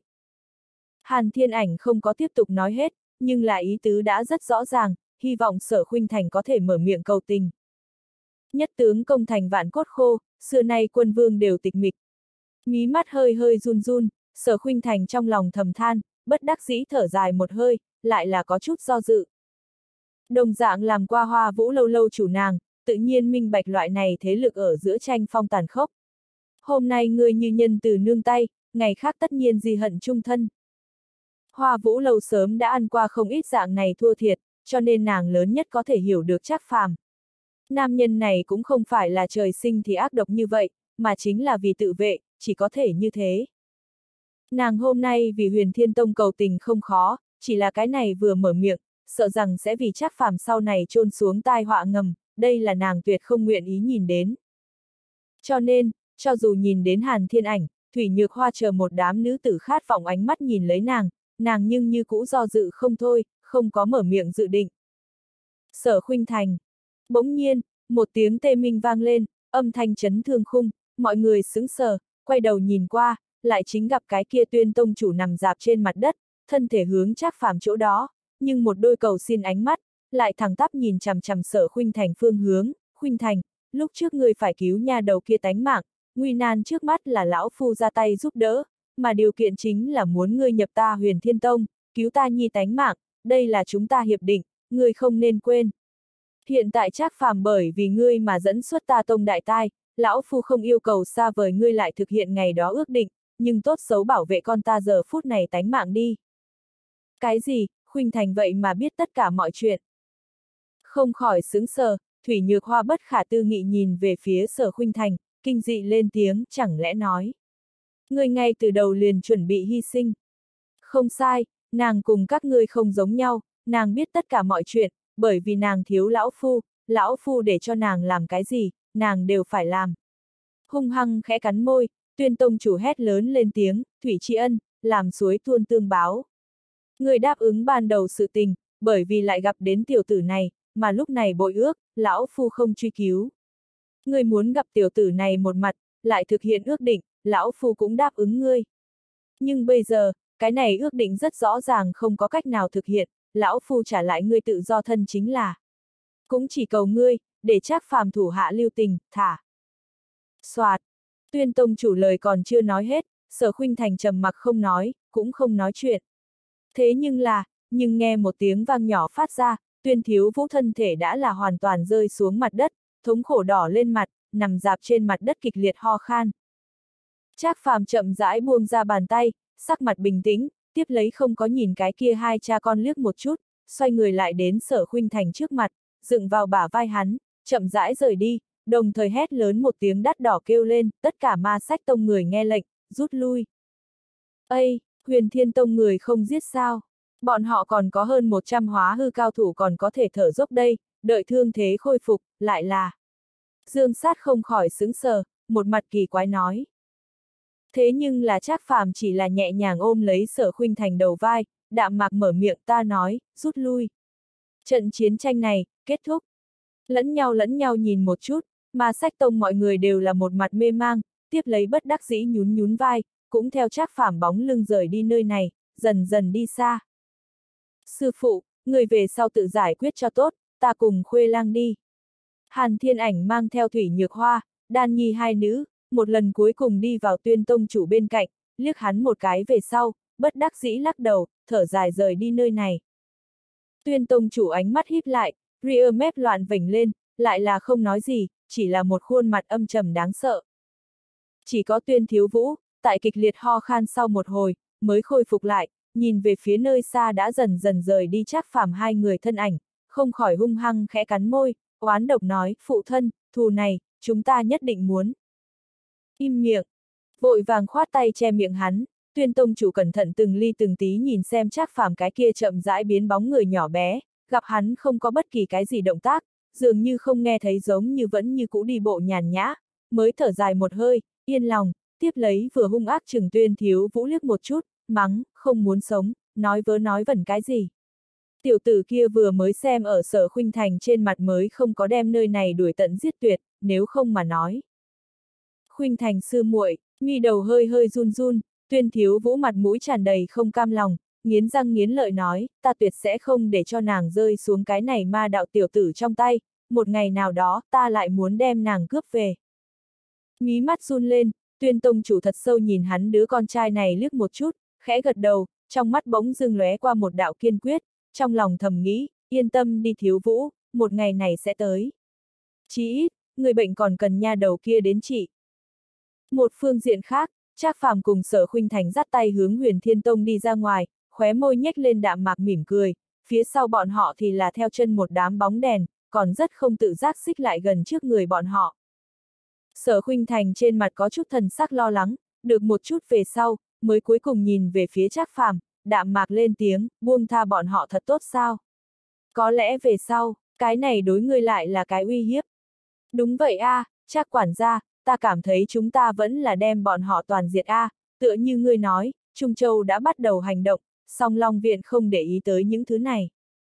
[SPEAKER 1] Hàn Thiên Ảnh không có tiếp tục nói hết, nhưng là ý tứ đã rất rõ ràng, hy vọng Sở Khuynh Thành có thể mở miệng cầu tình. Nhất tướng công thành vạn cốt khô, xưa nay quân vương đều tịch mịch. Mí mắt hơi hơi run run, Sở Khuynh Thành trong lòng thầm than, bất đắc dĩ thở dài một hơi, lại là có chút do dự. Đồng dạng làm qua Hoa Vũ lâu lâu chủ nàng, tự nhiên minh bạch loại này thế lực ở giữa tranh phong tàn khốc. Hôm nay ngươi như nhân từ nương tay, ngày khác tất nhiên di hận chung thân. Hoa Vũ lâu sớm đã ăn qua không ít dạng này thua thiệt, cho nên nàng lớn nhất có thể hiểu được Trác Phàm. Nam nhân này cũng không phải là trời sinh thì ác độc như vậy, mà chính là vì tự vệ, chỉ có thể như thế. Nàng hôm nay vì Huyền Thiên Tông cầu tình không khó, chỉ là cái này vừa mở miệng, sợ rằng sẽ vì Trác Phàm sau này chôn xuống tai họa ngầm, đây là nàng tuyệt không nguyện ý nhìn đến. Cho nên, cho dù nhìn đến Hàn Thiên Ảnh, Thủy Nhược Hoa chờ một đám nữ tử khát vọng ánh mắt nhìn lấy nàng, nàng nhưng như cũ do dự không thôi, không có mở miệng dự định. Sở Khuynh Thành. Bỗng nhiên, một tiếng tê minh vang lên, âm thanh chấn thương khung, mọi người sững sờ, quay đầu nhìn qua, lại chính gặp cái kia Tuyên tông chủ nằm dạp trên mặt đất, thân thể hướng Trác Phàm chỗ đó, nhưng một đôi cầu xin ánh mắt, lại thẳng tắp nhìn chằm chằm Sở Khuynh Thành phương hướng. Khuynh Thành, lúc trước ngươi phải cứu nha đầu kia tánh mạng, nguy nan trước mắt là lão phu ra tay giúp đỡ, mà điều kiện chính là muốn ngươi nhập ta Huyền Thiên Tông, cứu ta nhi tánh mạng, đây là chúng ta hiệp định, ngươi không nên quên. Hiện tại Trác Phàm bởi vì ngươi mà dẫn xuất ta tông đại tai, lão phu không yêu cầu xa vời ngươi lại thực hiện ngày đó ước định, nhưng tốt xấu bảo vệ con ta giờ phút này tánh mạng đi. Cái gì, Khuynh Thành vậy mà biết tất cả mọi chuyện. Không khỏi sững sờ, Thủy Nhược Hoa bất khả tư nghị nhìn về phía Sở Khuynh Thành, kinh dị lên tiếng, chẳng lẽ nói. Ngươi ngay từ đầu liền chuẩn bị hy sinh. Không sai, nàng cùng các ngươi không giống nhau, nàng biết tất cả mọi chuyện, bởi vì nàng thiếu lão phu, lão phu để cho nàng làm cái gì, nàng đều phải làm. Hung hăng khẽ cắn môi, Tuyên tông chủ hét lớn lên tiếng, Thủy tri ân, làm suối tuôn tương báo. Người đáp ứng ban đầu sự tình, bởi vì lại gặp đến tiểu tử này, mà lúc này bội ước, lão phu không truy cứu. Người muốn gặp tiểu tử này một mặt, lại thực hiện ước định, lão phu cũng đáp ứng ngươi. Nhưng bây giờ, cái này ước định rất rõ ràng không có cách nào thực hiện, lão phu trả lại ngươi tự do thân chính là. Cũng chỉ cầu ngươi, để Trác Phàm thủ hạ lưu tình, thả. Soạt, Tuyên tông chủ lời còn chưa nói hết, Sở Khuynh Thành trầm mặc không nói, cũng không nói chuyện. Thế nhưng là, nhưng nghe một tiếng vang nhỏ phát ra, Tuyên Thiếu Vũ thân thể đã là hoàn toàn rơi xuống mặt đất, thống khổ đỏ lên mặt, nằm dạp trên mặt đất kịch liệt ho khan. Trác Phàm chậm rãi buông ra bàn tay, sắc mặt bình tĩnh, tiếp lấy không có nhìn cái kia hai cha con liếc một chút, xoay người lại đến Sở Khuynh Thành trước mặt, dựng vào bả vai hắn, chậm rãi rời đi, đồng thời hét lớn một tiếng đắt đỏ kêu lên, tất cả Ma Sách Tông người nghe lệnh, rút lui. Ây, Huyền Thiên Tông người không giết sao? Bọn họ còn có hơn một trăm hóa hư cao thủ còn có thể thở dốc đây, đợi thương thế khôi phục, lại là. Dương Sát không khỏi sững sờ, một mặt kỳ quái nói. Thế nhưng là Trác Phàm chỉ là nhẹ nhàng ôm lấy Sở Khuynh Thành đầu vai, đạm mạc mở miệng ta nói, rút lui. Trận chiến tranh này, kết thúc. Lẫn nhau lẫn nhau nhìn một chút, Ma Sách Tông mọi người đều là một mặt mê mang, tiếp lấy bất đắc dĩ nhún nhún vai, cũng theo Trác Phàm bóng lưng rời đi nơi này, dần dần đi xa. Sư phụ, người về sau tự giải quyết cho tốt, ta cùng Khuê Lang đi. Hàn Thiên Ảnh mang theo Thủy Nhược Hoa, Đan Nhi hai nữ, một lần cuối cùng đi vào Tuyên tông chủ bên cạnh, liếc hắn một cái về sau, bất đắc dĩ lắc đầu, thở dài rời đi nơi này. Tuyên tông chủ ánh mắt híp lại, ria mép loạn vểnh lên, lại là không nói gì, chỉ là một khuôn mặt âm trầm đáng sợ. Chỉ có Tuyên Thiếu Vũ, tại kịch liệt ho khan sau một hồi, mới khôi phục lại, nhìn về phía nơi xa đã dần dần rời đi Trác Phàm hai người thân ảnh, không khỏi hung hăng khẽ cắn môi, oán độc nói, phụ thân, thù này, chúng ta nhất định muốn. Im miệng, vội vàng khoát tay che miệng hắn, Tuyên tông chủ cẩn thận từng ly từng tí nhìn xem Trác Phàm cái kia chậm rãi biến bóng người nhỏ bé, gặp hắn không có bất kỳ cái gì động tác, dường như không nghe thấy giống như vẫn như cũ đi bộ nhàn nhã, mới thở dài một hơi, yên lòng, tiếp lấy vừa hung ác chừng Tuyên Thiếu Vũ liếc một chút, mắng, không muốn sống, nói vớ nói vẩn cái gì. Tiểu tử kia vừa mới xem ở Sở Khuynh Thành trên mặt mới không có đem nơi này đuổi tận giết tuyệt, nếu không mà nói. Khuynh Thành sư muội, mi đầu hơi hơi run run, Tuyên Thiếu Vũ mặt mũi tràn đầy không cam lòng, nghiến răng nghiến lợi nói, ta tuyệt sẽ không để cho nàng rơi xuống cái này ma đạo tiểu tử trong tay, một ngày nào đó ta lại muốn đem nàng cướp về. Mí mắt run lên, Tuyên tông chủ thật sâu nhìn hắn đứa con trai này liếc một chút, khẽ gật đầu, trong mắt bỗng dưng lóe qua một đạo kiên quyết, trong lòng thầm nghĩ, yên tâm đi Thiếu Vũ, một ngày này sẽ tới. Chí ít, người bệnh còn cần nha đầu kia đến trị. Một phương diện khác, Trác Phàm cùng Sở Khuynh Thành dắt tay hướng Huyền Thiên Tông đi ra ngoài, khóe môi nhếch lên đạm mạc mỉm cười, phía sau bọn họ thì là theo chân một đám bóng đèn, còn rất không tự giác xích lại gần trước người bọn họ. Sở Khuynh Thành trên mặt có chút thần sắc lo lắng, được một chút về sau, mới cuối cùng nhìn về phía Trác Phàm, đạm mạc lên tiếng, buông tha bọn họ thật tốt sao? Có lẽ về sau, cái này đối ngươi lại là cái uy hiếp. Đúng vậy a, à, Trác quản gia, ta cảm thấy chúng ta vẫn là đem bọn họ toàn diệt a, à, tựa như ngươi nói, Trung Châu đã bắt đầu hành động, song Long Viện không để ý tới những thứ này.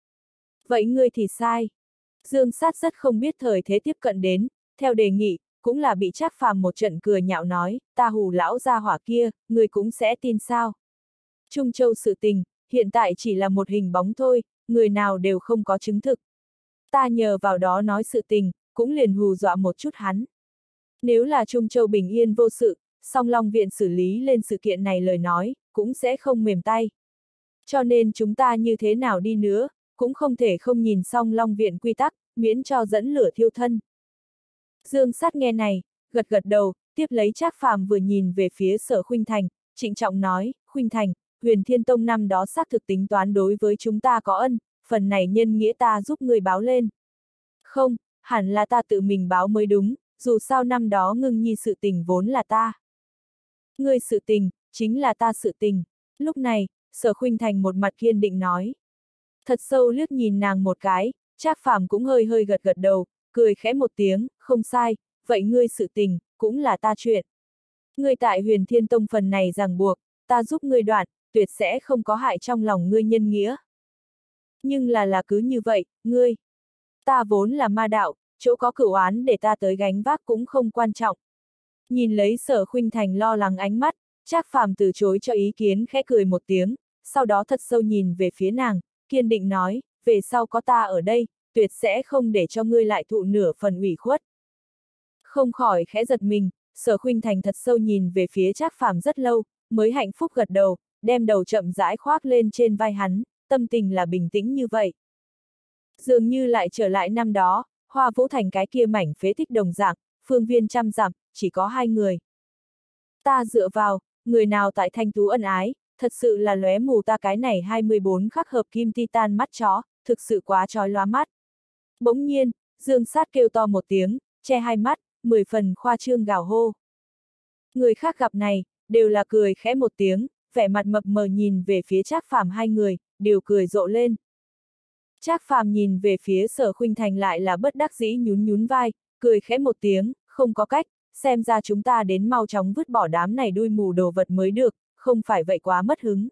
[SPEAKER 1] Vậy ngươi thì sai. Dương Sát rất không biết thời thế tiếp cận đến, theo đề nghị, cũng là bị Trác Phàm một trận cười nhạo nói, ta hù lão gia hỏa kia, ngươi cũng sẽ tin sao. Trung Châu sự tình, hiện tại chỉ là một hình bóng thôi, người nào đều không có chứng thực. Ta nhờ vào đó nói sự tình, cũng liền hù dọa một chút hắn. Nếu là Trung Châu bình yên vô sự, song Long Viện xử lý lên sự kiện này lời nói, cũng sẽ không mềm tay. Cho nên chúng ta như thế nào đi nữa, cũng không thể không nhìn song Long Viện quy tắc, miễn cho dẫn lửa thiêu thân. Dương Sát nghe này, gật gật đầu, tiếp lấy Trác Phàm vừa nhìn về phía Sở Khuynh Thành, trịnh trọng nói, Khuynh Thành, Huyền Thiên Tông năm đó xác thực tính toán đối với chúng ta có ân, phần này nhân nghĩa ta giúp người báo lên. Không, hẳn là ta tự mình báo mới đúng, dù sao năm đó Ngưng Nhi sự tình vốn là ta. Ngươi sự tình, chính là ta sự tình. Lúc này, Sở Khuynh Thành một mặt kiên định nói. Thật sâu liếc nhìn nàng một cái, Trác Phàm cũng hơi hơi gật gật đầu, cười khẽ một tiếng, không sai, vậy ngươi sự tình, cũng là ta chuyện. Ngươi tại Huyền Thiên Tông phần này ràng buộc, ta giúp ngươi đoạn, tuyệt sẽ không có hại trong lòng ngươi nhân nghĩa. Nhưng là là cứ như vậy, ngươi. Ta vốn là ma đạo, chỗ có cửu án để ta tới gánh vác cũng không quan trọng. Nhìn lấy Sở Khuynh Thành lo lắng ánh mắt, Trác Phàm từ chối cho ý kiến khẽ cười một tiếng, sau đó thật sâu nhìn về phía nàng, kiên định nói, về sau có ta ở đây, tuyệt sẽ không để cho ngươi lại thụ nửa phần ủy khuất. Không khỏi khẽ giật mình, Sở Khuynh Thành thật sâu nhìn về phía Trác Phàm rất lâu, mới hạnh phúc gật đầu, đem đầu chậm rãi khoác lên trên vai hắn, tâm tình là bình tĩnh như vậy. Dường như lại trở lại năm đó, Hoa Vũ Thành cái kia mảnh phế tích đồng dạng, phương viên trăm dặm, chỉ có hai người. Ta dựa vào, người nào tại thanh tú ân ái, thật sự là lóe mù ta cái này hai mươi bốn khắc hợp kim titan mắt chó, thực sự quá chói lóa mắt. Bỗng nhiên, Dương Sát kêu to một tiếng, che hai mắt, mười phần khoa trương gào hô. Người khác gặp này, đều là cười khẽ một tiếng, vẻ mặt mập mờ nhìn về phía Trác Phàm hai người, đều cười rộ lên. Trác Phàm nhìn về phía Sở Khuynh Thành lại là bất đắc dĩ nhún nhún vai, cười khẽ một tiếng, không có cách, xem ra chúng ta đến mau chóng vứt bỏ đám này đuôi mù đồ vật mới được, không phải vậy quá mất hứng.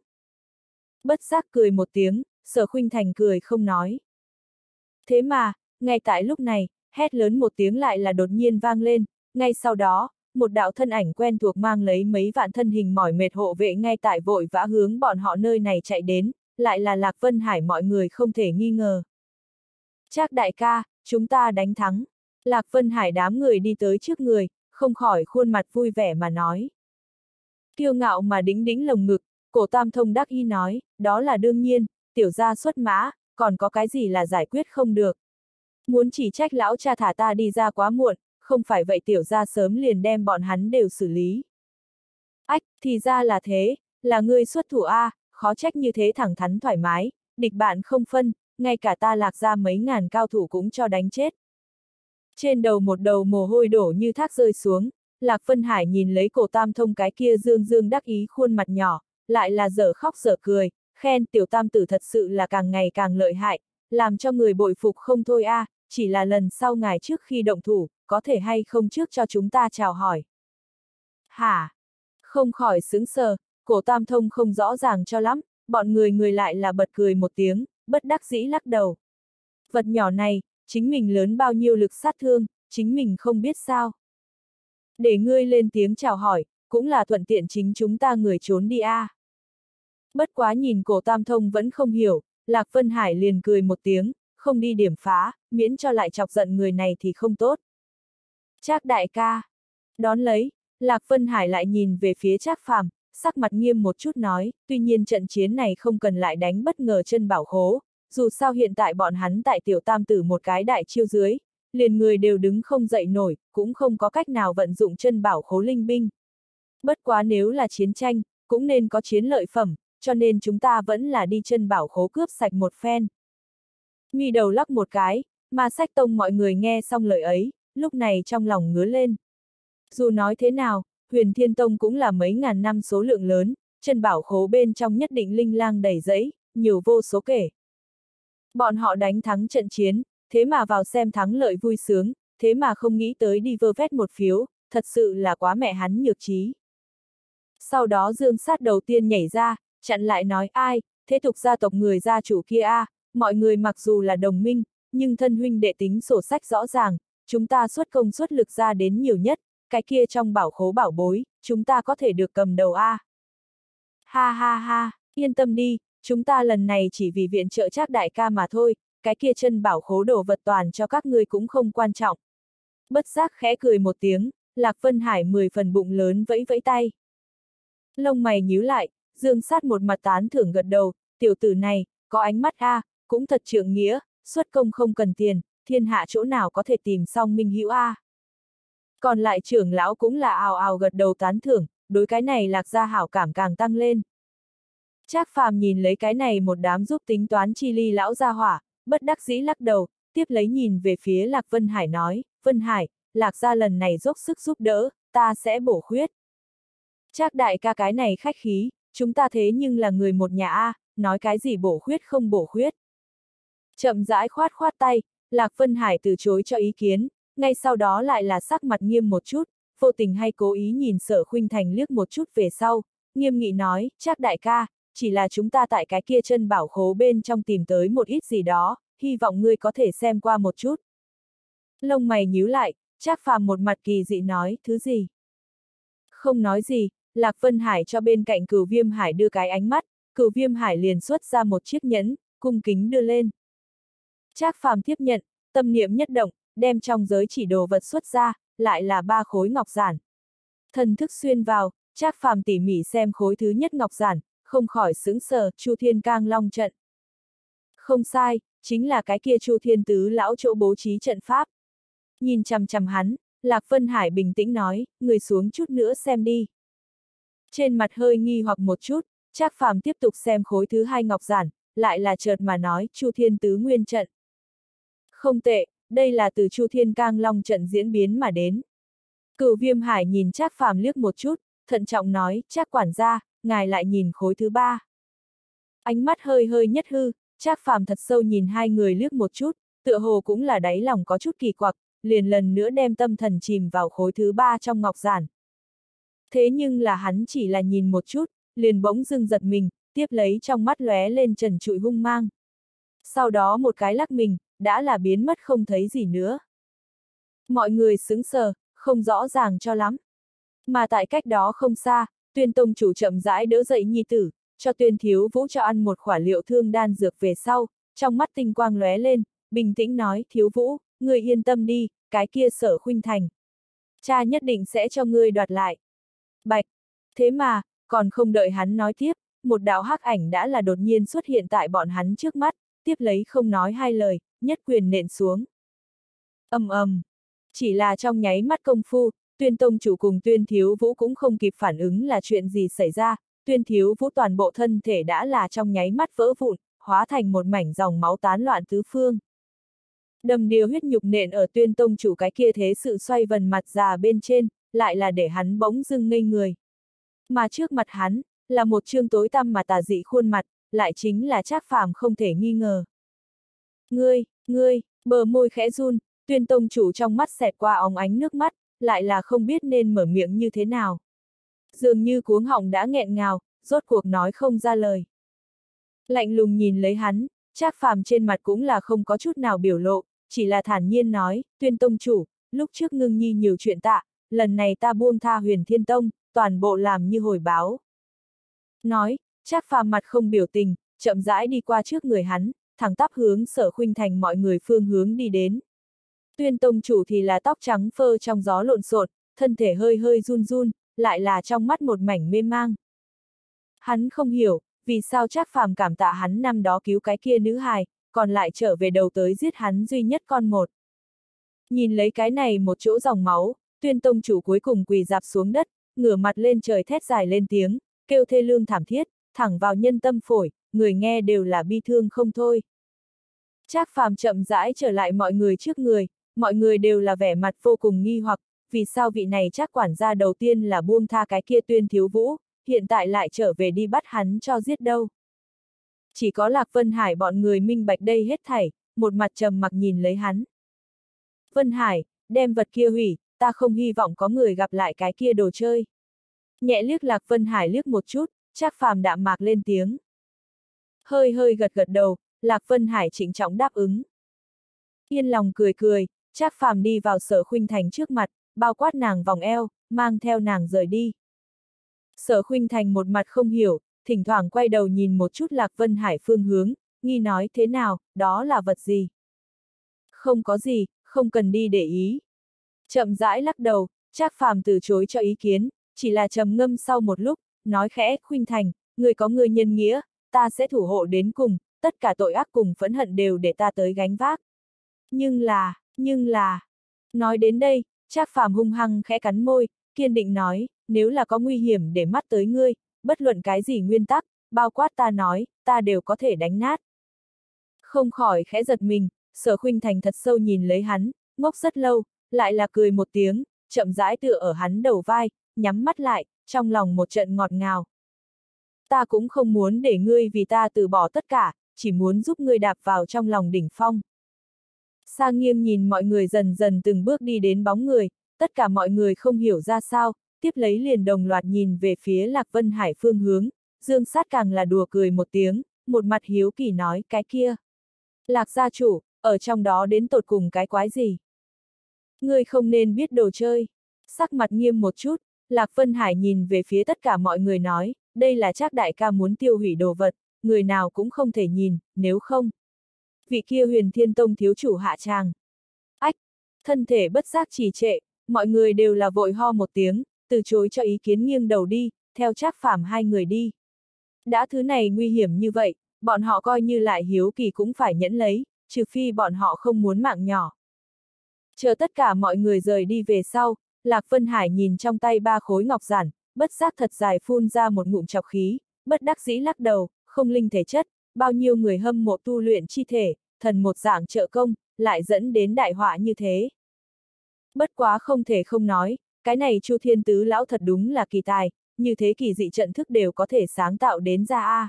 [SPEAKER 1] Bất giác cười một tiếng, Sở Khuynh Thành cười không nói. Thế mà, ngay tại lúc này, hét lớn một tiếng lại là đột nhiên vang lên, ngay sau đó, một đạo thân ảnh quen thuộc mang lấy mấy vạn thân hình mỏi mệt hộ vệ ngay tại vội vã hướng bọn họ nơi này chạy đến, lại là Lạc Vân Hải mọi người không thể nghi ngờ. Trác đại ca, chúng ta đánh thắng. Lạc Vân Hải đám người đi tới trước người, không khỏi khuôn mặt vui vẻ mà nói. Kiêu ngạo mà đĩnh đĩnh lồng ngực, Cổ Tam Thông đắc ý nói, đó là đương nhiên, tiểu gia xuất mã, còn có cái gì là giải quyết không được. Muốn chỉ trách lão cha thả ta đi ra quá muộn, không phải vậy tiểu gia sớm liền đem bọn hắn đều xử lý. Ách, thì ra là thế, là ngươi xuất thủ a, khó trách như thế thẳng thắn thoải mái, địch bạn không phân, ngay cả ta Lạc ra mấy ngàn cao thủ cũng cho đánh chết. Trên đầu một đầu mồ hôi đổ như thác rơi xuống, Lạc Vân Hải nhìn lấy Cổ Tam Thông cái kia dương dương đắc ý khuôn mặt nhỏ, lại là dở khóc dở cười, khen tiểu tam tử thật sự là càng ngày càng lợi hại, làm cho người bội phục không thôi a, à, chỉ là lần sau ngài trước khi động thủ, có thể hay không trước cho chúng ta chào hỏi. Hả? Không khỏi sững sờ, Cổ Tam Thông không rõ ràng cho lắm, bọn người người lại là bật cười một tiếng, bất đắc dĩ lắc đầu. Vật nhỏ này, chính mình lớn bao nhiêu lực sát thương, chính mình không biết sao. Để ngươi lên tiếng chào hỏi, cũng là thuận tiện chính chúng ta người trốn đi a. À. Bất quá nhìn Cổ Tam Thông vẫn không hiểu, Lạc Vân Hải liền cười một tiếng, không đi điểm phá, miễn cho lại chọc giận người này thì không tốt. Trác đại ca. Đón lấy, Lạc Vân Hải lại nhìn về phía Trác Phàm, sắc mặt nghiêm một chút nói, tuy nhiên trận chiến này không cần lại đánh bất ngờ chân bảo khố, dù sao hiện tại bọn hắn tại tiểu tam tử một cái đại chiêu dưới, liền người đều đứng không dậy nổi, cũng không có cách nào vận dụng chân bảo khố linh binh. Bất quá nếu là chiến tranh, cũng nên có chiến lợi phẩm, cho nên chúng ta vẫn là đi chân bảo khố cướp sạch một phen. Mi đầu lắc một cái, Ma Sách Tông mọi người nghe xong lời ấy, lúc này trong lòng ngứa lên. Dù nói thế nào, Huyền Thiên Tông cũng là mấy ngàn năm số lượng lớn, chân bảo khố bên trong nhất định linh lang đầy rẫy, nhiều vô số kể. Bọn họ đánh thắng trận chiến, thế mà vào xem thắng lợi vui sướng, thế mà không nghĩ tới đi vơ vét một phiếu, thật sự là quá mẹ hắn nhược trí. Sau đó Dương Sát đầu tiên nhảy ra, chặn lại nói ai, thế tục gia tộc người gia chủ kia a, à, mọi người mặc dù là đồng minh, nhưng thân huynh đệ tính sổ sách rõ ràng, chúng ta xuất công xuất lực ra đến nhiều nhất, cái kia trong bảo khố bảo bối, chúng ta có thể được cầm đầu a. À. Ha ha ha, yên tâm đi, chúng ta lần này chỉ vì viện trợ Trác đại ca mà thôi, cái kia chân bảo khố đồ vật toàn cho các ngươi cũng không quan trọng. Bất giác khẽ cười một tiếng, Lạc Vân Hải mười phần bụng lớn vẫy vẫy tay. Lông mày nhíu lại, Dương Sát một mặt tán thưởng gật đầu, tiểu tử này, có ánh mắt a, à, cũng thật trượng nghĩa, xuất công không cần tiền, thiên hạ chỗ nào có thể tìm xong minh hữu a. À. Còn lại trưởng lão cũng là ào ào gật đầu tán thưởng, đối cái này Lạc gia hảo cảm càng tăng lên. Trác Phàm nhìn lấy cái này một đám giúp tính toán chi ly lão gia hỏa, bất đắc dĩ lắc đầu, tiếp lấy nhìn về phía Lạc Vân Hải nói, Vân Hải, Lạc gia lần này dốc sức giúp đỡ, ta sẽ bổ khuyết. Trác đại ca cái này khách khí, chúng ta thế nhưng là người một nhà a, nói cái gì bổ khuyết không bổ khuyết. Chậm rãi khoát khoát tay, Lạc Vân Hải từ chối cho ý kiến, ngay sau đó lại là sắc mặt nghiêm một chút, vô tình hay cố ý nhìn Sở Khuynh Thành liếc một chút về sau, nghiêm nghị nói, Trác đại ca, chỉ là chúng ta tại cái kia chân bảo khố bên trong tìm tới một ít gì đó, hy vọng ngươi có thể xem qua một chút. Lông mày nhíu lại, Trác Phàm một mặt kỳ dị nói, thứ gì? Không nói gì, Lạc Vân Hải cho bên cạnh Cửu Viêm Hải đưa cái ánh mắt, Cửu Viêm Hải liền xuất ra một chiếc nhẫn, cung kính đưa lên. Trác Phàm tiếp nhận, tâm niệm nhất động, đem trong giới chỉ đồ vật xuất ra, lại là ba khối ngọc giản. Thần thức xuyên vào, Trác Phàm tỉ mỉ xem khối thứ nhất ngọc giản, không khỏi sững sờ, Chu Thiên Cang Long trận. Không sai, chính là cái kia Chu Thiên Tứ lão chỗ bố trí trận pháp. Nhìn chằm chằm hắn, Lạc Vân Hải bình tĩnh nói, người xuống chút nữa xem đi. Trên mặt hơi nghi hoặc một chút, Trác Phàm tiếp tục xem khối thứ hai ngọc giản, lại là chợt mà nói, Chu Thiên Tứ Nguyên trận. Không tệ, đây là từ Chu Thiên Cang Long trận diễn biến mà đến. Cửu Viêm Hải nhìn Trác Phàm liếc một chút, thận trọng nói, Trác quản gia, ngài lại nhìn khối thứ ba. Ánh mắt hơi hơi nhất hư, Trác Phàm thật sâu nhìn hai người liếc một chút, tựa hồ cũng là đáy lòng có chút kỳ quặc, liền lần nữa đem tâm thần chìm vào khối thứ ba trong ngọc giản. Thế nhưng là hắn chỉ là nhìn một chút, liền bỗng dưng giật mình, tiếp lấy trong mắt lóe lên trần trụi hung mang. Sau đó một cái lắc mình, đã là biến mất không thấy gì nữa. Mọi người sững sờ, không rõ ràng cho lắm. Mà tại cách đó không xa, Tuyên tông chủ chậm rãi đỡ dậy nhi tử, cho Tuyên thiếu vũ cho ăn một khỏa liệu thương đan dược về sau, trong mắt tinh quang lóe lên, bình tĩnh nói, thiếu vũ, ngươi yên tâm đi, cái kia Sở Khuynh Thành. Cha nhất định sẽ cho ngươi đoạt lại. Bạch! Thế mà, còn không đợi hắn nói tiếp, một đạo hắc ảnh đã là đột nhiên xuất hiện tại bọn hắn trước mắt, tiếp lấy không nói hai lời, nhất quyền nện xuống. Ầm ầm! Chỉ là trong nháy mắt công phu, Tuyên tông chủ cùng Tuyên thiếu vũ cũng không kịp phản ứng là chuyện gì xảy ra, Tuyên thiếu vũ toàn bộ thân thể đã là trong nháy mắt vỡ vụn, hóa thành một mảnh dòng máu tán loạn tứ phương. Đầm điều huyết nhục nện ở Tuyên tông chủ cái kia thế sự xoay vần mặt già bên trên, lại là để hắn bỗng dưng ngây người. Mà trước mặt hắn, là một trương tối tăm mà tà dị khuôn mặt, lại chính là Trác Phàm không thể nghi ngờ. Ngươi, ngươi, bờ môi khẽ run, Tuyên tông chủ trong mắt xẹt qua óng ánh nước mắt, lại là không biết nên mở miệng như thế nào. Dường như cuống họng đã nghẹn ngào, rốt cuộc nói không ra lời. Lạnh lùng nhìn lấy hắn, Trác Phàm trên mặt cũng là không có chút nào biểu lộ, chỉ là thản nhiên nói, Tuyên tông chủ, lúc trước ngưng nhi nhiều chuyện tạ, lần này ta buông tha Huyền Thiên Tông, toàn bộ làm như hồi báo. Nói, Trác Phàm mặt không biểu tình, chậm rãi đi qua trước người hắn, thẳng tắp hướng Sở Khuynh Thành mọi người phương hướng đi đến. Tuyên tông chủ thì là tóc trắng phơ trong gió lộn xộn, thân thể hơi hơi run run, lại là trong mắt một mảnh mê mang. Hắn không hiểu, vì sao Trác Phàm cảm tạ hắn năm đó cứu cái kia nữ hài, còn lại trở về đầu tới giết hắn duy nhất con một. Nhìn lấy cái này một chỗ dòng máu, Tuyên tông chủ cuối cùng quỳ dạp xuống đất, ngửa mặt lên trời thét dài lên tiếng, kêu thê lương thảm thiết, thẳng vào nhân tâm phổi, người nghe đều là bi thương không thôi. Trác Phàm chậm rãi trở lại mọi người trước người, mọi người đều là vẻ mặt vô cùng nghi hoặc, vì sao vị này Trác quản gia đầu tiên là buông tha cái kia Tuyên thiếu vũ, hiện tại lại trở về đi bắt hắn cho giết đâu. Chỉ có Lạc Vân Hải bọn người minh bạch đây hết thảy, một mặt trầm mặc nhìn lấy hắn. Vân Hải, đem vật kia hủy, ta không hy vọng có người gặp lại cái kia đồ chơi. Nhẹ liếc Lạc Vân Hải liếc một chút, Trác Phàm đạm mạc lên tiếng. Hơi hơi gật gật đầu, Lạc Vân Hải trịnh trọng đáp ứng. Yên lòng cười cười, Trác Phàm đi vào Sở Khuynh Thành trước mặt, bao quát nàng vòng eo, mang theo nàng rời đi. Sở Khuynh Thành một mặt không hiểu, thỉnh thoảng quay đầu nhìn một chút Lạc Vân Hải phương hướng, nghi nói thế nào, đó là vật gì? Không có gì, không cần đi để ý. Chậm rãi lắc đầu, Trác Phàm từ chối cho ý kiến, chỉ là trầm ngâm sau một lúc, nói khẽ, Khuynh Thành, người có người nhân nghĩa, ta sẽ thủ hộ đến cùng, tất cả tội ác cùng phẫn hận đều để ta tới gánh vác. Nhưng là, nhưng là, nói đến đây, Trác Phàm hung hăng khẽ cắn môi, kiên định nói, nếu là có nguy hiểm để mắt tới ngươi, bất luận cái gì nguyên tắc, bao quát ta nói, ta đều có thể đánh nát. Không khỏi khẽ giật mình, Sở Khuynh Thành thật sâu nhìn lấy hắn, ngốc rất lâu, lại là cười một tiếng, chậm rãi tựa ở hắn đầu vai, nhắm mắt lại, trong lòng một trận ngọt ngào. Ta cũng không muốn để ngươi vì ta từ bỏ tất cả, chỉ muốn giúp ngươi đạp vào trong lòng đỉnh phong. Sa Nghiêng nhìn mọi người dần dần từng bước đi đến bóng người, tất cả mọi người không hiểu ra sao, tiếp lấy liền đồng loạt nhìn về phía Lạc Vân Hải phương hướng, Dương Sát càng là đùa cười một tiếng, một mặt hiếu kỳ nói, cái kia. Lạc gia chủ, ở trong đó đến tột cùng cái quái gì? Ngươi không nên biết đồ chơi. Sắc mặt nghiêm một chút, Lạc Vân Hải nhìn về phía tất cả mọi người nói, đây là Trác đại ca muốn tiêu hủy đồ vật, người nào cũng không thể nhìn, nếu không. Vị kia Huyền Thiên Tông thiếu chủ hạ tràng. Ách, thân thể bất giác trì trệ, mọi người đều là vội ho một tiếng, từ chối cho ý kiến nghiêng đầu đi, theo Trác Phàm hai người đi. Đã thứ này nguy hiểm như vậy, bọn họ coi như lại hiếu kỳ cũng phải nhẫn lấy, trừ phi bọn họ không muốn mạng nhỏ. Chờ tất cả mọi người rời đi về sau, Lạc Vân Hải nhìn trong tay ba khối ngọc giản, bất giác thật dài phun ra một ngụm trọc khí, bất đắc dĩ lắc đầu, không linh thể chất, bao nhiêu người hâm mộ tu luyện chi thể, thần một dạng trợ công, lại dẫn đến đại họa như thế. Bất quá không thể không nói, cái này Chu Thiên Tứ lão thật đúng là kỳ tài, như thế kỳ dị trận thức đều có thể sáng tạo đến ra a.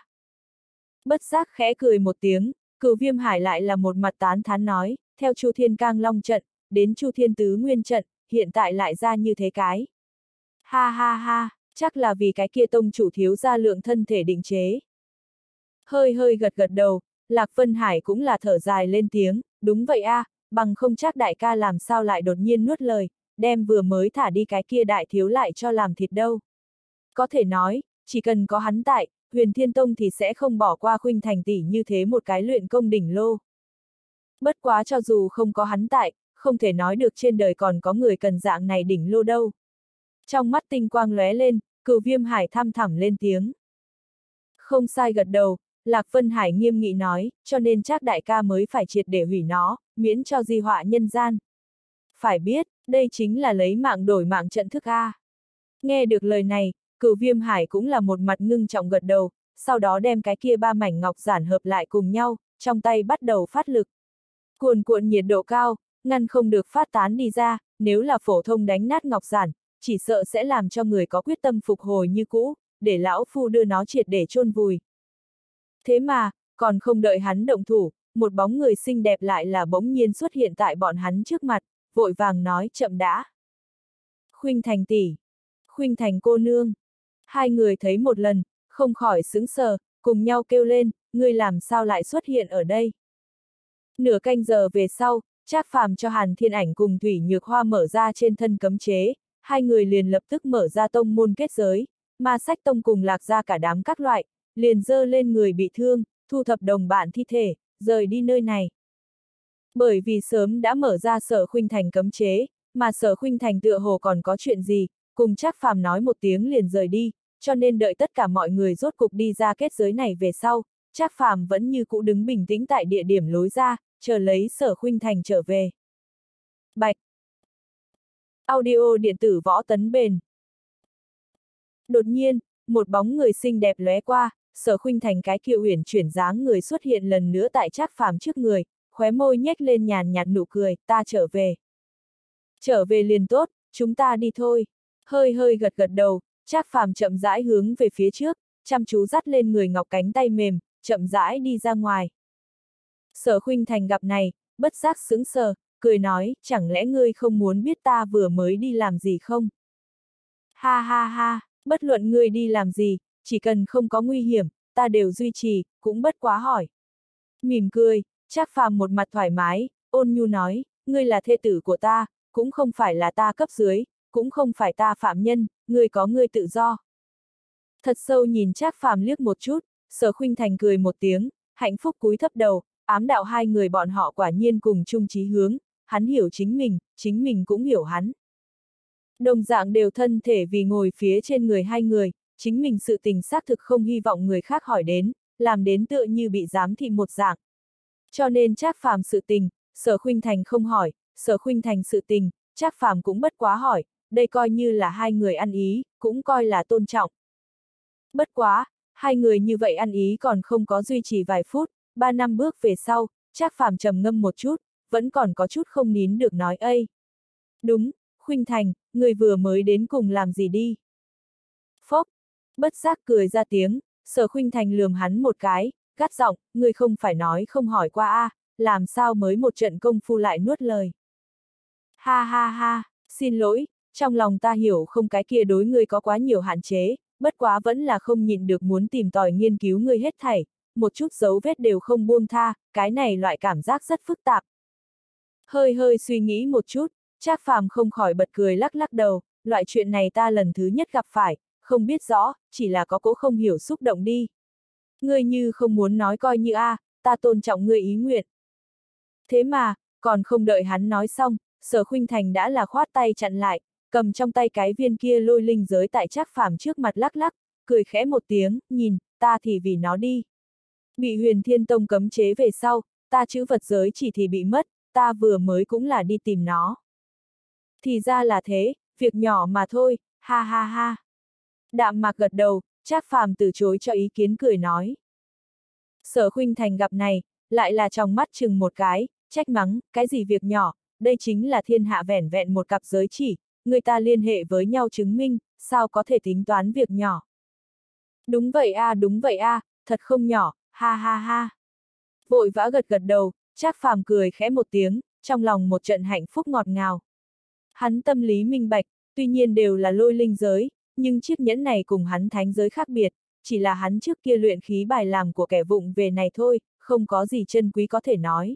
[SPEAKER 1] Bất giác khẽ cười một tiếng, Cửu Viêm Hải lại là một mặt tán thán nói, theo Chu Thiên Cang Long trận, đến Chu Thiên Tứ Nguyên trận, hiện tại lại ra như thế cái. Ha ha ha, chắc là vì cái kia tông chủ thiếu gia lượng thân thể định chế. Hơi hơi gật gật đầu, Lạc Vân Hải cũng là thở dài lên tiếng, đúng vậy a, bằng không chắc đại ca làm sao lại đột nhiên nuốt lời, đem vừa mới thả đi cái kia đại thiếu lại cho làm thịt đâu. Có thể nói, chỉ cần có hắn tại, Huyền Thiên Tông thì sẽ không bỏ qua Khuynh Thành tỷ như thế một cái luyện công đỉnh lô. Bất quá cho dù không có hắn tại, không thể nói được trên đời còn có người cần dạng này đỉnh lô đâu. Trong mắt tinh quang lóe lên, Cửu Viêm Hải thăm thẳm lên tiếng. Không sai gật đầu, Lạc Vân Hải nghiêm nghị nói, cho nên Trác đại ca mới phải triệt để hủy nó, miễn cho di họa nhân gian. Phải biết, đây chính là lấy mạng đổi mạng trận thức a. Nghe được lời này, Cửu Viêm Hải cũng là một mặt ngưng trọng gật đầu, sau đó đem cái kia ba mảnh ngọc giản hợp lại cùng nhau, trong tay bắt đầu phát lực. Cuồn cuộn nhiệt độ cao, ngăn không được phát tán đi ra, nếu là phổ thông đánh nát ngọc giản, chỉ sợ sẽ làm cho người có quyết tâm phục hồi như cũ, để lão phu đưa nó triệt để chôn vùi. Thế mà, còn không đợi hắn động thủ, một bóng người xinh đẹp lại là bỗng nhiên xuất hiện tại bọn hắn trước mặt, vội vàng nói chậm đã. Khuynh Thành tỷ, Khuynh Thành cô nương. Hai người thấy một lần, không khỏi sững sờ, cùng nhau kêu lên, ngươi làm sao lại xuất hiện ở đây. Nửa canh giờ về sau, Trác Phàm cho Hàn Thiên Ảnh cùng Thủy Nhược Hoa mở ra trên thân cấm chế, hai người liền lập tức mở ra tông môn kết giới, Ma Sách Tông cùng Lạc ra cả đám các loại, liền dơ lên người bị thương, thu thập đồng bạn thi thể, rời đi nơi này. Bởi vì sớm đã mở ra Sở Khuynh Thành cấm chế, mà Sở Khuynh Thành tựa hồ còn có chuyện gì, cùng Trác Phàm nói một tiếng liền rời đi, cho nên đợi tất cả mọi người rốt cục đi ra kết giới này về sau, Trác Phàm vẫn như cũ đứng bình tĩnh tại địa điểm lối ra, chờ lấy Sở Khuynh Thành trở về. Bạch. Audio điện tử võ tấn bền. Đột nhiên, một bóng người xinh đẹp lóe qua, Sở Khuynh Thành cái kia uyển chuyển dáng người xuất hiện lần nữa tại Trác Phàm trước người, khóe môi nhếch lên nhàn nhạt nụ cười, ta trở về. Trở về liền tốt, chúng ta đi thôi. Hơi hơi gật gật đầu, Trác Phàm chậm rãi hướng về phía trước, chăm chú dắt lên người ngọc cánh tay mềm, chậm rãi đi ra ngoài. Sở Khuynh Thành gặp này, bất giác sững sờ, cười nói, chẳng lẽ ngươi không muốn biết ta vừa mới đi làm gì không? Ha ha ha, bất luận ngươi đi làm gì, chỉ cần không có nguy hiểm, ta đều duy trì, cũng bất quá hỏi. Mỉm cười, Trác Phàm một mặt thoải mái, ôn nhu nói, ngươi là thê tử của ta, cũng không phải là ta cấp dưới, cũng không phải ta phạm nhân, ngươi có ngươi tự do. Thật sâu nhìn Trác Phàm liếc một chút, Sở Khuynh Thành cười một tiếng, hạnh phúc cúi thấp đầu, ám đạo hai người bọn họ quả nhiên cùng chung chí hướng, hắn hiểu chính mình, chính mình cũng hiểu hắn. Đồng dạng đều thân thể vì ngồi phía trên người hai người, chính mình sự tình xác thực không hy vọng người khác hỏi đến, làm đến tựa như bị giám thị một dạng. Cho nên Trác Phàm sự tình, Sở Khuynh Thành không hỏi, Sở Khuynh Thành sự tình, Trác Phàm cũng bất quá hỏi, đây coi như là hai người ăn ý, cũng coi là tôn trọng. Bất quá, hai người như vậy ăn ý còn không có duy trì vài phút, ba năm bước về sau, Trác Phàm trầm ngâm một chút, vẫn còn có chút không nín được nói ây. Đúng, Khuynh Thành, người vừa mới đến cùng làm gì đi? Phốc, bất giác cười ra tiếng, Sở Khuynh Thành lườm hắn một cái, gắt giọng, người không phải nói không hỏi qua a, à, làm sao mới một trận công phu lại nuốt lời. Ha ha ha, xin lỗi, trong lòng ta hiểu không cái kia đối ngươi có quá nhiều hạn chế, bất quá vẫn là không nhịn được muốn tìm tòi nghiên cứu ngươi hết thảy, một chút dấu vết đều không buông tha, cái này loại cảm giác rất phức tạp. Hơi hơi suy nghĩ một chút, Trác Phàm không khỏi bật cười lắc lắc đầu, loại chuyện này ta lần thứ nhất gặp phải, không biết rõ, chỉ là có cỗ không hiểu xúc động đi. Ngươi như không muốn nói coi như a, à, ta tôn trọng ngươi ý nguyện. Thế mà, còn không đợi hắn nói xong, Sở Khuynh Thành đã là khoát tay chặn lại, cầm trong tay cái viên kia lôi linh giới tại Trác Phàm trước mặt lắc lắc, cười khẽ một tiếng, nhìn, ta thì vì nó đi. Bị Huyền Thiên Tông cấm chế về sau, ta chữ vật giới chỉ thì bị mất, ta vừa mới cũng là đi tìm nó. Thì ra là thế, việc nhỏ mà thôi, ha ha ha. Đạm Mạc gật đầu, Trác Phàm từ chối cho ý kiến cười nói. Sở Khuynh Thành gặp này, lại là trong mắt chừng một cái, trách mắng, cái gì việc nhỏ, đây chính là thiên hạ vẻn vẹn một cặp giới chỉ, người ta liên hệ với nhau chứng minh, sao có thể tính toán việc nhỏ. Đúng vậy a, à, đúng vậy a, à, thật không nhỏ, ha ha ha. Vội vã gật gật đầu, Trác Phàm cười khẽ một tiếng, trong lòng một trận hạnh phúc ngọt ngào. Hắn tâm lý minh bạch, tuy nhiên đều là lôi linh giới, nhưng chiếc nhẫn này cùng hắn thánh giới khác biệt, chỉ là hắn trước kia luyện khí bài làm của kẻ vụng về này thôi, không có gì chân quý có thể nói.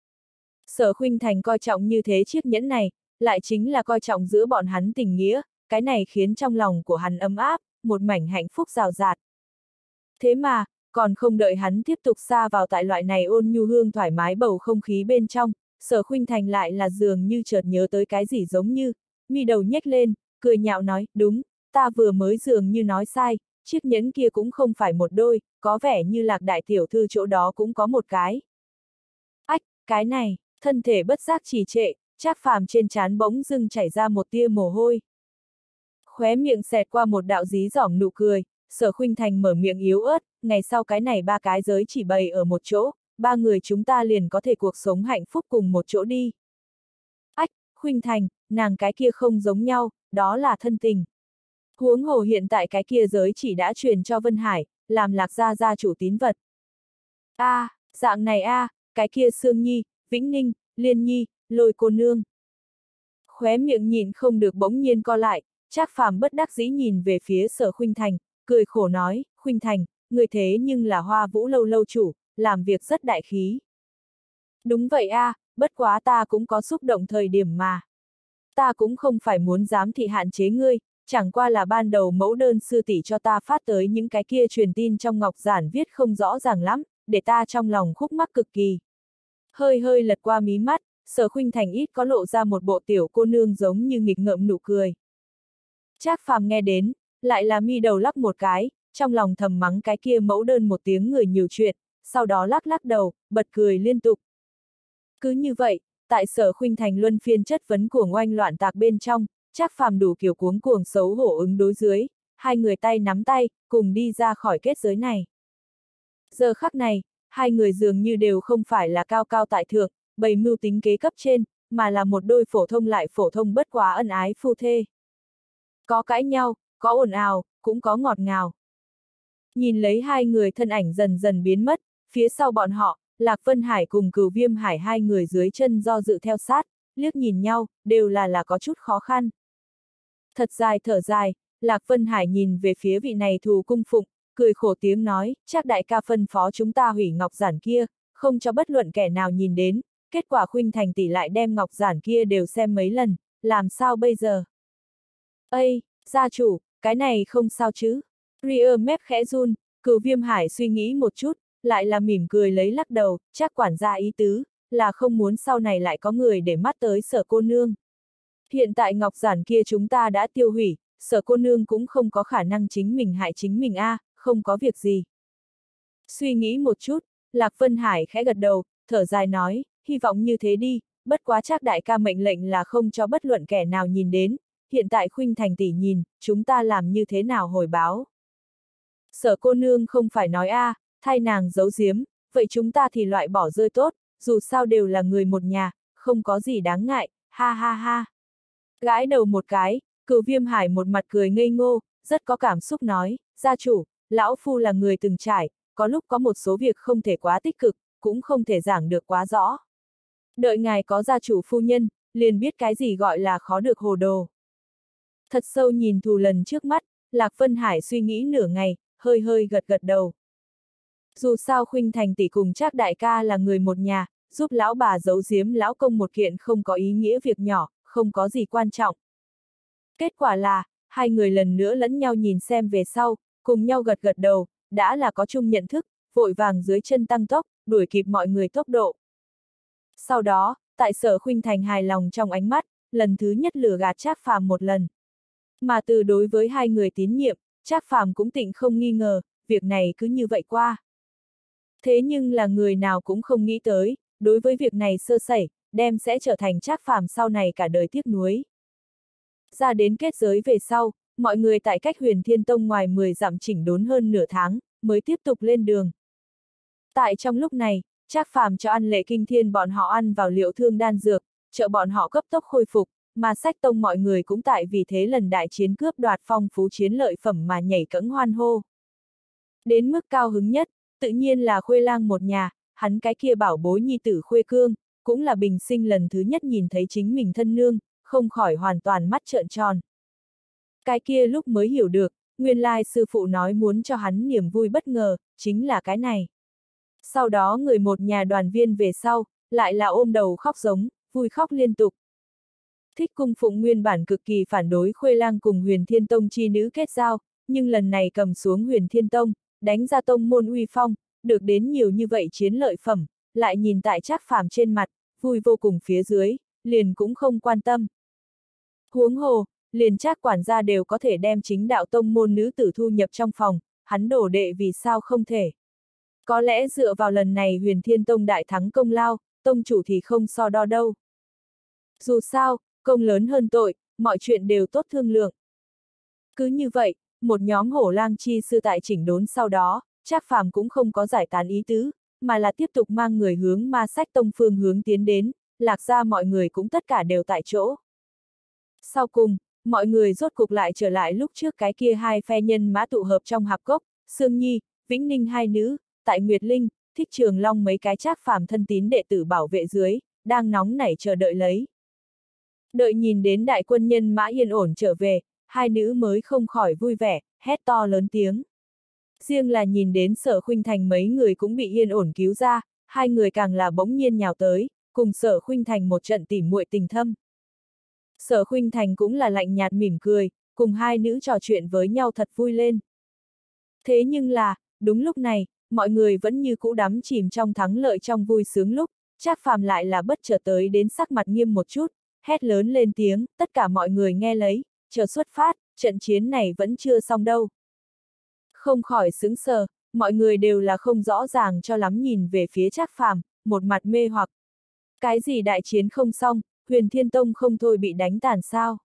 [SPEAKER 1] Sở Khuynh Thành coi trọng như thế chiếc nhẫn này, lại chính là coi trọng giữa bọn hắn tình nghĩa, cái này khiến trong lòng của hắn ấm áp, một mảnh hạnh phúc rào rạt. Thế mà, còn không đợi hắn tiếp tục xa vào tại loại này ôn nhu hương thoải mái bầu không khí bên trong, Sở Khuynh Thành lại là dường như chợt nhớ tới cái gì giống như, mi đầu nhếch lên, cười nhạo nói, đúng, ta vừa mới dường như nói sai, chiếc nhẫn kia cũng không phải một đôi, có vẻ như Lạc đại tiểu thư chỗ đó cũng có một cái. Ách, cái này, thân thể bất giác trì trệ, Trác Phàm trên trán bỗng dưng chảy ra một tia mồ hôi. Khóe miệng xẹt qua một đạo dí dỏm nụ cười, Sở Khuynh Thành mở miệng yếu ớt, ngày sau cái này ba cái giới chỉ bày ở một chỗ, ba người chúng ta liền có thể cuộc sống hạnh phúc cùng một chỗ đi. Ách, Khuynh Thành, nàng cái kia không giống nhau, đó là thân tình. Huống hồ hiện tại cái kia giới chỉ đã truyền cho Vân Hải, làm Lạc gia gia chủ tín vật. A, à, dạng này a, à, cái kia Sương Nhi, Vĩnh Ninh, Liên Nhi, Lôi cô nương. Khóe miệng nhìn không được bỗng nhiên co lại, Trác Phàm bất đắc dĩ nhìn về phía Sở Khuynh Thành, cười khổ nói, Khuynh Thành, người thế nhưng là Hoa Vũ lâu lâu chủ, làm việc rất đại khí. Đúng vậy a, à, bất quá ta cũng có xúc động thời điểm mà. Ta cũng không phải muốn dám thị hạn chế ngươi, chẳng qua là ban đầu mẫu đơn sư tỷ cho ta phát tới những cái kia truyền tin trong ngọc giản viết không rõ ràng lắm, để ta trong lòng khúc mắc cực kỳ. Hơi hơi lật qua mí mắt, Sở Khuynh Thành ít có lộ ra một bộ tiểu cô nương giống như nghịch ngợm nụ cười. Trác Phàm nghe đến, lại là mi đầu lắc một cái, trong lòng thầm mắng cái kia mẫu đơn một tiếng người nhiều chuyện, sau đó lắc lắc đầu, bật cười liên tục. Cứ như vậy, tại Sở Khuynh Thành luân phiên chất vấn của oanh loạn tạc bên trong, Trác Phàm đủ kiểu cuống cuồng xấu hổ ứng đối dưới, hai người tay nắm tay, cùng đi ra khỏi kết giới này. Giờ khắc này, hai người dường như đều không phải là cao cao tại thượng, bày mưu tính kế cấp trên, mà là một đôi phổ thông lại phổ thông bất quá ân ái phu thê. Có cãi nhau, có ồn ào, cũng có ngọt ngào. Nhìn lấy hai người thân ảnh dần dần biến mất, phía sau bọn họ, Lạc Vân Hải cùng Cửu Viêm Hải hai người dưới chân do dự theo sát, liếc nhìn nhau, đều là là có chút khó khăn. Thật dài thở dài, Lạc Vân Hải nhìn về phía vị này thù cung phụng, cười khổ tiếng nói, chắc đại ca phân phó chúng ta hủy ngọc giản kia, không cho bất luận kẻ nào nhìn đến, kết quả Khuynh Thành tỷ lại đem ngọc giản kia đều xem mấy lần, làm sao bây giờ? Ây, gia chủ, cái này không sao chứ? Ria mép khẽ run, Cửu Viêm Hải suy nghĩ một chút, lại là mỉm cười lấy lắc đầu, chắc quản gia ý tứ, là không muốn sau này lại có người để mắt tới Sở cô nương. Hiện tại ngọc giản kia chúng ta đã tiêu hủy, Sở cô nương cũng không có khả năng chính mình hại chính mình a, à, không có việc gì. Suy nghĩ một chút, Lạc Vân Hải khẽ gật đầu, thở dài nói, hy vọng như thế đi, bất quá chắc đại ca mệnh lệnh là không cho bất luận kẻ nào nhìn đến, hiện tại Khuynh Thành tỷ nhìn, chúng ta làm như thế nào hồi báo. Sở cô nương không phải nói a, à, thay nàng giấu giếm, vậy chúng ta thì loại bỏ rơi tốt, dù sao đều là người một nhà, không có gì đáng ngại, ha ha ha. Gãi đầu một cái, Cửu Viêm Hải một mặt cười ngây ngô, rất có cảm xúc nói, gia chủ, lão phu là người từng trải, có lúc có một số việc không thể quá tích cực, cũng không thể giảng được quá rõ. Đợi ngài có gia chủ phu nhân, liền biết cái gì gọi là khó được hồ đồ. Thật sâu nhìn thù lần trước mắt, Lạc Vân Hải suy nghĩ nửa ngày, hơi hơi gật gật đầu. Dù sao Khuynh Thành tỷ cùng Trác đại ca là người một nhà, giúp lão bà giấu giếm lão công một kiện không có ý nghĩa việc nhỏ, không có gì quan trọng. Kết quả là, hai người lần nữa lẫn nhau nhìn xem về sau, cùng nhau gật gật đầu, đã là có chung nhận thức, vội vàng dưới chân tăng tốc, đuổi kịp mọi người tốc độ. Sau đó, tại Sở Khuynh Thành hài lòng trong ánh mắt, lần thứ nhất lừa gạt Trác Phàm một lần. Mà từ đối với hai người tín nhiệm, Trác Phàm cũng tịnh không nghi ngờ, việc này cứ như vậy qua. Thế nhưng là người nào cũng không nghĩ tới, đối với việc này sơ sẩy, đem sẽ trở thành Trác Phàm sau này cả đời tiếc nuối. Ra đến kết giới về sau, mọi người tại cách Huyền Thiên Tông ngoài mười dặm chỉnh đốn hơn nửa tháng, mới tiếp tục lên đường. Tại trong lúc này, Trác Phàm cho ăn Lệ Kinh Thiên bọn họ ăn vào liệu thương đan dược, trợ bọn họ cấp tốc khôi phục, mà Sách Tông mọi người cũng tại vì thế lần đại chiến cướp đoạt phong phú chiến lợi phẩm mà nhảy cẫng hoan hô. Đến mức cao hứng nhất, tự nhiên là Khuê Lang một nhà, hắn cái kia bảo bối nhi tử Khuê Cương, cũng là bình sinh lần thứ nhất nhìn thấy chính mình thân nương, không khỏi hoàn toàn mắt trợn tròn. Cái kia lúc mới hiểu được, nguyên lai sư phụ nói muốn cho hắn niềm vui bất ngờ, chính là cái này. Sau đó người một nhà đoàn viên về sau, lại là ôm đầu khóc giống, vui khóc liên tục. Thích Cung Phụng nguyên bản cực kỳ phản đối Khuê Lang cùng Huyền Thiên Tông chi nữ kết giao, nhưng lần này cầm xuống Huyền Thiên Tông, đánh ra tông môn uy phong, được đến nhiều như vậy chiến lợi phẩm, lại nhìn tại Trác Phàm trên mặt, vui vô cùng phía dưới, liền cũng không quan tâm. Huống hồ, liền Trác quản gia đều có thể đem chính đạo tông môn nữ tử thu nhập trong phòng, hắn đổ đệ vì sao không thể. Có lẽ dựa vào lần này Huyền Thiên Tông đại thắng công lao, tông chủ thì không so đo đâu. Dù sao, công lớn hơn tội, mọi chuyện đều tốt thương lượng. Cứ như vậy, một nhóm hổ lang chi sư tại chỉnh đốn sau đó, Trác Phàm cũng không có giải tán ý tứ, mà là tiếp tục mang người hướng Ma Sách Tông phương hướng tiến đến, Lạc gia mọi người cũng tất cả đều tại chỗ. Sau cùng, mọi người rốt cục lại trở lại lúc trước cái kia hai phe nhân mã tụ hợp trong hạp cốc, Sương Nhi, Vĩnh Ninh hai nữ, tại Nguyệt Linh, Thích Trường Long mấy cái Trác Phàm thân tín đệ tử bảo vệ dưới, đang nóng nảy chờ đợi lấy. Đợi nhìn đến đại quân nhân mã yên ổn trở về, hai nữ mới không khỏi vui vẻ, hét to lớn tiếng. Riêng là nhìn đến Sở Khuynh Thành mấy người cũng bị yên ổn cứu ra, hai người càng là bỗng nhiên nhào tới, cùng Sở Khuynh Thành một trận tỉ muội tình thâm. Sở Khuynh Thành cũng là lạnh nhạt mỉm cười, cùng hai nữ trò chuyện với nhau thật vui lên. Thế nhưng là, đúng lúc này, mọi người vẫn như cũ đắm chìm trong thắng lợi trong vui sướng lúc, Trác Phàm lại là bất chợt tới đến sắc mặt nghiêm một chút, hét lớn lên tiếng, tất cả mọi người nghe lấy, chờ xuất phát, trận chiến này vẫn chưa xong đâu. Không khỏi sững sờ, mọi người đều là không rõ ràng cho lắm nhìn về phía Trác Phàm, một mặt mê hoặc. Cái gì đại chiến không xong, Huyền Thiên Tông không thôi bị đánh tàn sao?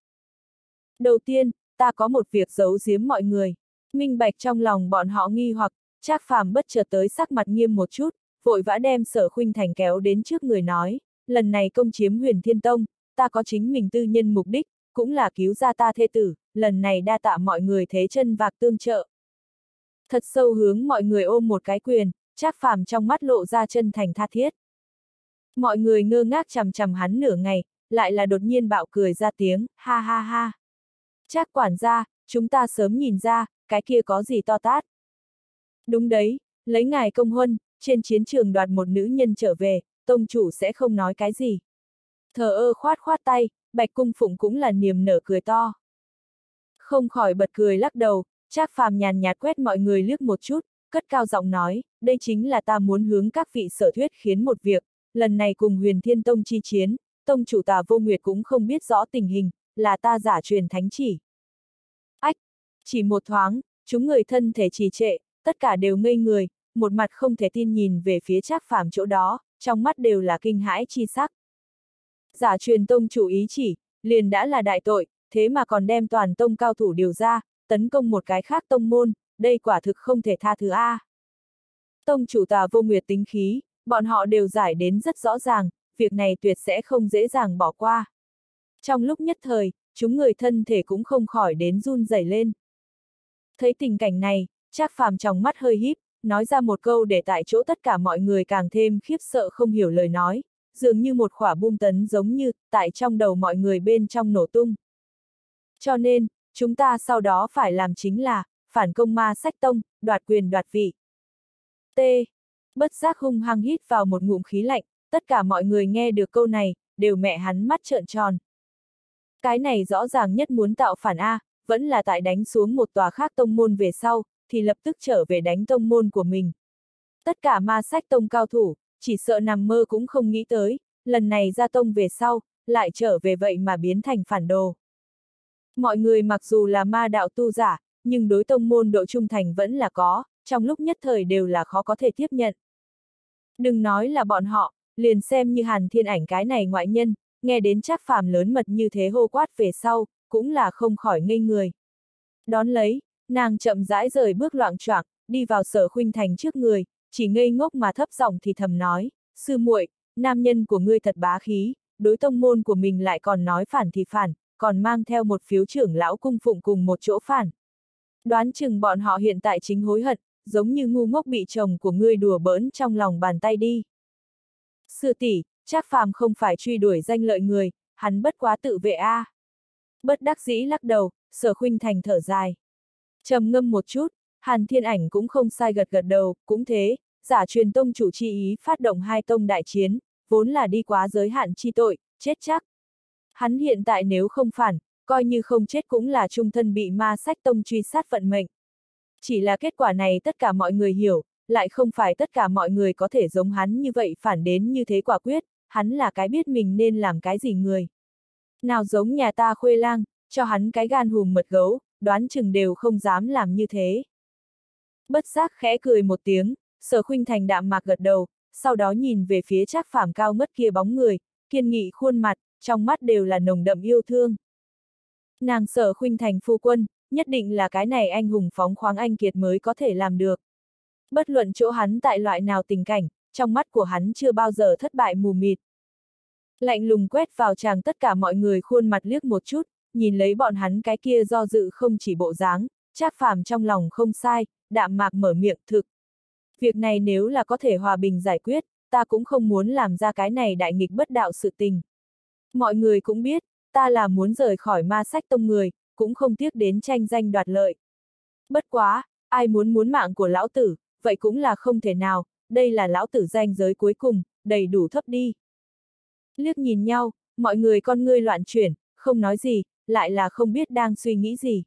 [SPEAKER 1] Đầu tiên, ta có một việc giấu giếm mọi người. Minh bạch trong lòng bọn họ nghi hoặc, Trác Phàm bất chợt tới sắc mặt nghiêm một chút, vội vã đem Sở Khuynh Thành kéo đến trước người nói, lần này công chiếm Huyền Thiên Tông, ta có chính mình tư nhân mục đích, cũng là cứu ra ta thê tử, lần này đa tạ mọi người thế chân vạc tương trợ. Thật sâu hướng mọi người ôm một cái quyền, Trác Phàm trong mắt lộ ra chân thành tha thiết. Mọi người ngơ ngác chằm chằm hắn nửa ngày, lại là đột nhiên bạo cười ra tiếng, ha ha ha. Trác quản gia, chúng ta sớm nhìn ra, cái kia có gì to tát. Đúng đấy, lấy ngài công huân, trên chiến trường đoạt một nữ nhân trở về, tông chủ sẽ không nói cái gì. Thờ ơ khoát khoát tay, Bạch Cung Phụng cũng là niềm nở cười to. Không khỏi bật cười lắc đầu, Trác Phàm nhàn nhạt quét mọi người liếc một chút, cất cao giọng nói, đây chính là ta muốn hướng các vị sở thuyết khiến một việc, lần này cùng Huyền Thiên Tông chi chiến, tông chủ Tà Vô Nguyệt cũng không biết rõ tình hình, là ta giả truyền thánh chỉ. Ách! Chỉ một thoáng, chúng người thân thể trì trệ, tất cả đều ngây người, một mặt không thể tin nhìn về phía Trác Phàm chỗ đó, trong mắt đều là kinh hãi chi sắc. Giả truyền tông chủ ý chỉ, liền đã là đại tội, thế mà còn đem toàn tông cao thủ điều ra, tấn công một cái khác tông môn, đây quả thực không thể tha thứ a. Tông chủ Tà Vô Nguyệt tính khí, bọn họ đều giải đến rất rõ ràng, việc này tuyệt sẽ không dễ dàng bỏ qua. Trong lúc nhất thời, chúng người thân thể cũng không khỏi đến run rẩy lên. Thấy tình cảnh này, Trác Phàm trong mắt hơi híp, nói ra một câu để tại chỗ tất cả mọi người càng thêm khiếp sợ không hiểu lời nói, dường như một quả bom tấn giống như, tại trong đầu mọi người bên trong nổ tung. Cho nên, chúng ta sau đó phải làm chính là, phản công Ma Sách Tông, đoạt quyền đoạt vị. T. Bất giác hung hăng hít vào một ngụm khí lạnh, tất cả mọi người nghe được câu này, đều mẹ hắn mắt trợn tròn. Cái này rõ ràng nhất muốn tạo phản A, vẫn là tại đánh xuống một tòa khác tông môn về sau, thì lập tức trở về đánh tông môn của mình. Tất cả Ma Sách Tông cao thủ, chỉ sợ nằm mơ cũng không nghĩ tới, lần này ra tông về sau, lại trở về vậy mà biến thành phản đồ. Mọi người mặc dù là ma đạo tu giả, nhưng đối tông môn độ trung thành vẫn là có, trong lúc nhất thời đều là khó có thể tiếp nhận. Đừng nói là bọn họ, liền xem như Hàn Thiên Ảnh cái này ngoại nhân, nghe đến Trác Phàm lớn mật như thế hô quát về sau, cũng là không khỏi ngây người. Đón lấy, nàng chậm rãi rời bước loạng choạng, đi vào Sở Khuynh Thành trước người, chỉ ngây ngốc mà thấp giọng thì thầm nói, sư muội, nam nhân của ngươi thật bá khí, đối tông môn của mình lại còn nói phản thì phản, còn mang theo một phiếu trưởng lão cung phụng cùng một chỗ phản. Đoán chừng bọn họ hiện tại chính hối hận, giống như ngu ngốc bị chồng của ngươi đùa bỡn trong lòng bàn tay đi. Sư tỷ, Trác Phàm không phải truy đuổi danh lợi người, hắn bất quá tự vệ a. À. Bất đắc dĩ lắc đầu, Sở Khuynh Thành thở dài. Trầm ngâm một chút, Hàn Thiên Ảnh cũng không sai gật gật đầu, cũng thế, giả truyền tông chủ chi ý phát động hai tông đại chiến, vốn là đi quá giới hạn chi tội, chết chắc. Hắn hiện tại nếu không phản, coi như không chết cũng là trung thân bị Ma Sách Tông truy sát vận mệnh. Chỉ là kết quả này tất cả mọi người hiểu, lại không phải tất cả mọi người có thể giống hắn như vậy phản đến như thế quả quyết, hắn là cái biết mình nên làm cái gì người. Nào giống nhà ta Khuê Lang, cho hắn cái gan hùm mật gấu, đoán chừng đều không dám làm như thế. Bất giác khẽ cười một tiếng, Sở Khuynh Thành đạm mạc gật đầu, sau đó nhìn về phía Trác Phàm cao ngất kia bóng người, kiên nghị khuôn mặt, trong mắt đều là nồng đậm yêu thương. Nàng Sở Khuynh Thành phu quân, nhất định là cái này anh hùng phóng khoáng anh kiệt mới có thể làm được. Bất luận chỗ hắn tại loại nào tình cảnh, trong mắt của hắn chưa bao giờ thất bại mù mịt. Lạnh lùng quét vào chàng tất cả mọi người khuôn mặt liếc một chút, nhìn lấy bọn hắn cái kia do dự không chỉ bộ dáng, Trác Phàm trong lòng không sai, đạm mạc mở miệng thực. Việc này nếu là có thể hòa bình giải quyết, ta cũng không muốn làm ra cái này đại nghịch bất đạo sự tình. Mọi người cũng biết, ta là muốn rời khỏi Ma Sách Tông người, cũng không tiếc đến tranh danh đoạt lợi. Bất quá, ai muốn muốn mạng của lão tử, vậy cũng là không thể nào, đây là lão tử danh giới cuối cùng, đầy đủ thấp đi. Liếc nhìn nhau, mọi người con ngươi loạn chuyển, không nói gì, lại là không biết đang suy nghĩ gì.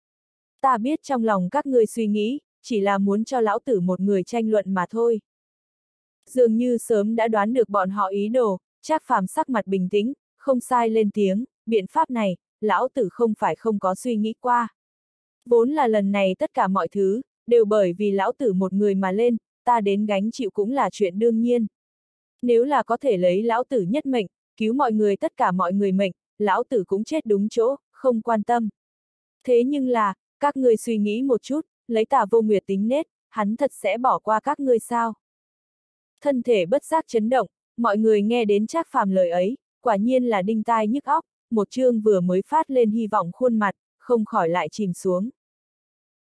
[SPEAKER 1] Ta biết trong lòng các ngươi suy nghĩ, chỉ là muốn cho lão tử một người tranh luận mà thôi. Dường như sớm đã đoán được bọn họ ý đồ, Trác Phàm sắc mặt bình tĩnh, không sai lên tiếng, biện pháp này, lão tử không phải không có suy nghĩ qua. Vốn là lần này tất cả mọi thứ, đều bởi vì lão tử một người mà lên, ta đến gánh chịu cũng là chuyện đương nhiên. Nếu là có thể lấy lão tử nhất mệnh, cứu mọi người tất cả mọi người mệnh, lão tử cũng chết đúng chỗ, không quan tâm. Thế nhưng là, các ngươi suy nghĩ một chút, lấy Tà Vô Nguyệt tính nết, hắn thật sẽ bỏ qua các ngươi sao? Thân thể bất giác chấn động, mọi người nghe đến Trác Phàm lời ấy, quả nhiên là đinh tai nhức óc, một chương vừa mới phát lên hy vọng khuôn mặt, không khỏi lại chìm xuống.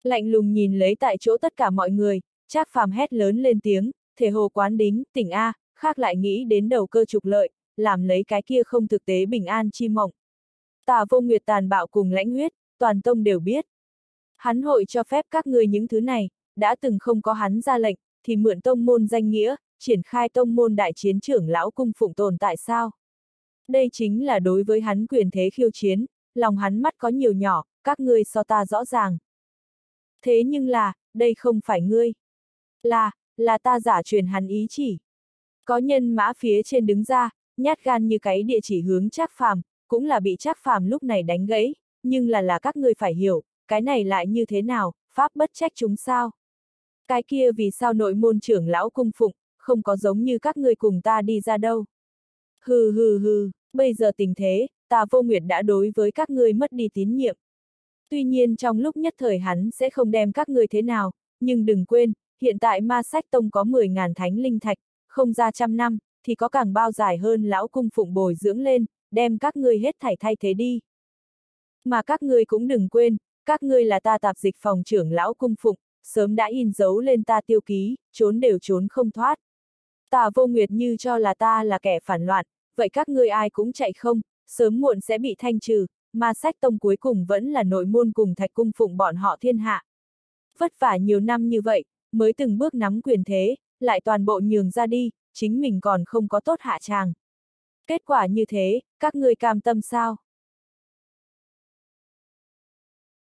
[SPEAKER 1] Lạnh lùng nhìn lấy tại chỗ tất cả mọi người, Trác Phàm hét lớn lên tiếng, thể hồ quán đính, tỉnh A, khác lại nghĩ đến đầu cơ trục lợi, làm lấy cái kia không thực tế bình an chi mộng. Tà Vô Nguyệt tàn bạo cùng lãnh huyết, toàn tông đều biết. Hắn hội cho phép các ngươi những thứ này, đã từng không có hắn ra lệnh, thì mượn tông môn danh nghĩa, triển khai tông môn đại chiến trưởng lão cung phụng tồn tại sao? Đây chính là đối với hắn quyền thế khiêu chiến, lòng hắn mắt có nhiều nhỏ, các ngươi so ta rõ ràng. Thế nhưng là, đây không phải ngươi. Là, là ta giả truyền hắn ý chỉ. Có nhân mã phía trên đứng ra, nhát gan như cái địa chỉ hướng Trác Phàm, cũng là bị Trác Phàm lúc này đánh gãy, nhưng là là các ngươi phải hiểu, cái này lại như thế nào, pháp bất trách chúng sao? Cái kia vì sao nội môn trưởng lão cung phụng, không có giống như các ngươi cùng ta đi ra đâu? Hừ hừ hừ, bây giờ tình thế, ta Vô Nguyệt đã đối với các ngươi mất đi tín nhiệm. Tuy nhiên trong lúc nhất thời hắn sẽ không đem các ngươi thế nào, nhưng đừng quên, hiện tại Ma Sách Tông có mười ngàn thánh linh thạch, không ra trăm năm, thì có càng bao dài hơn lão cung phụng bồi dưỡng lên, đem các ngươi hết thảy thay thế đi. Mà các ngươi cũng đừng quên, các ngươi là ta tạp dịch phòng trưởng lão cung phụng, sớm đã in dấu lên ta tiêu ký, trốn đều trốn không thoát. Tà Vô Nguyệt như cho là ta là kẻ phản loạn, vậy các ngươi ai cũng chạy không, sớm muộn sẽ bị thanh trừ, Ma Sách Tông cuối cùng vẫn là nội môn cùng Thạch cung phụng bọn họ thiên hạ. Vất vả nhiều năm như vậy, mới từng bước nắm quyền thế, lại toàn bộ nhường ra đi, chính mình còn không có tốt hạ tràng. Kết quả như thế, các ngươi cam tâm sao?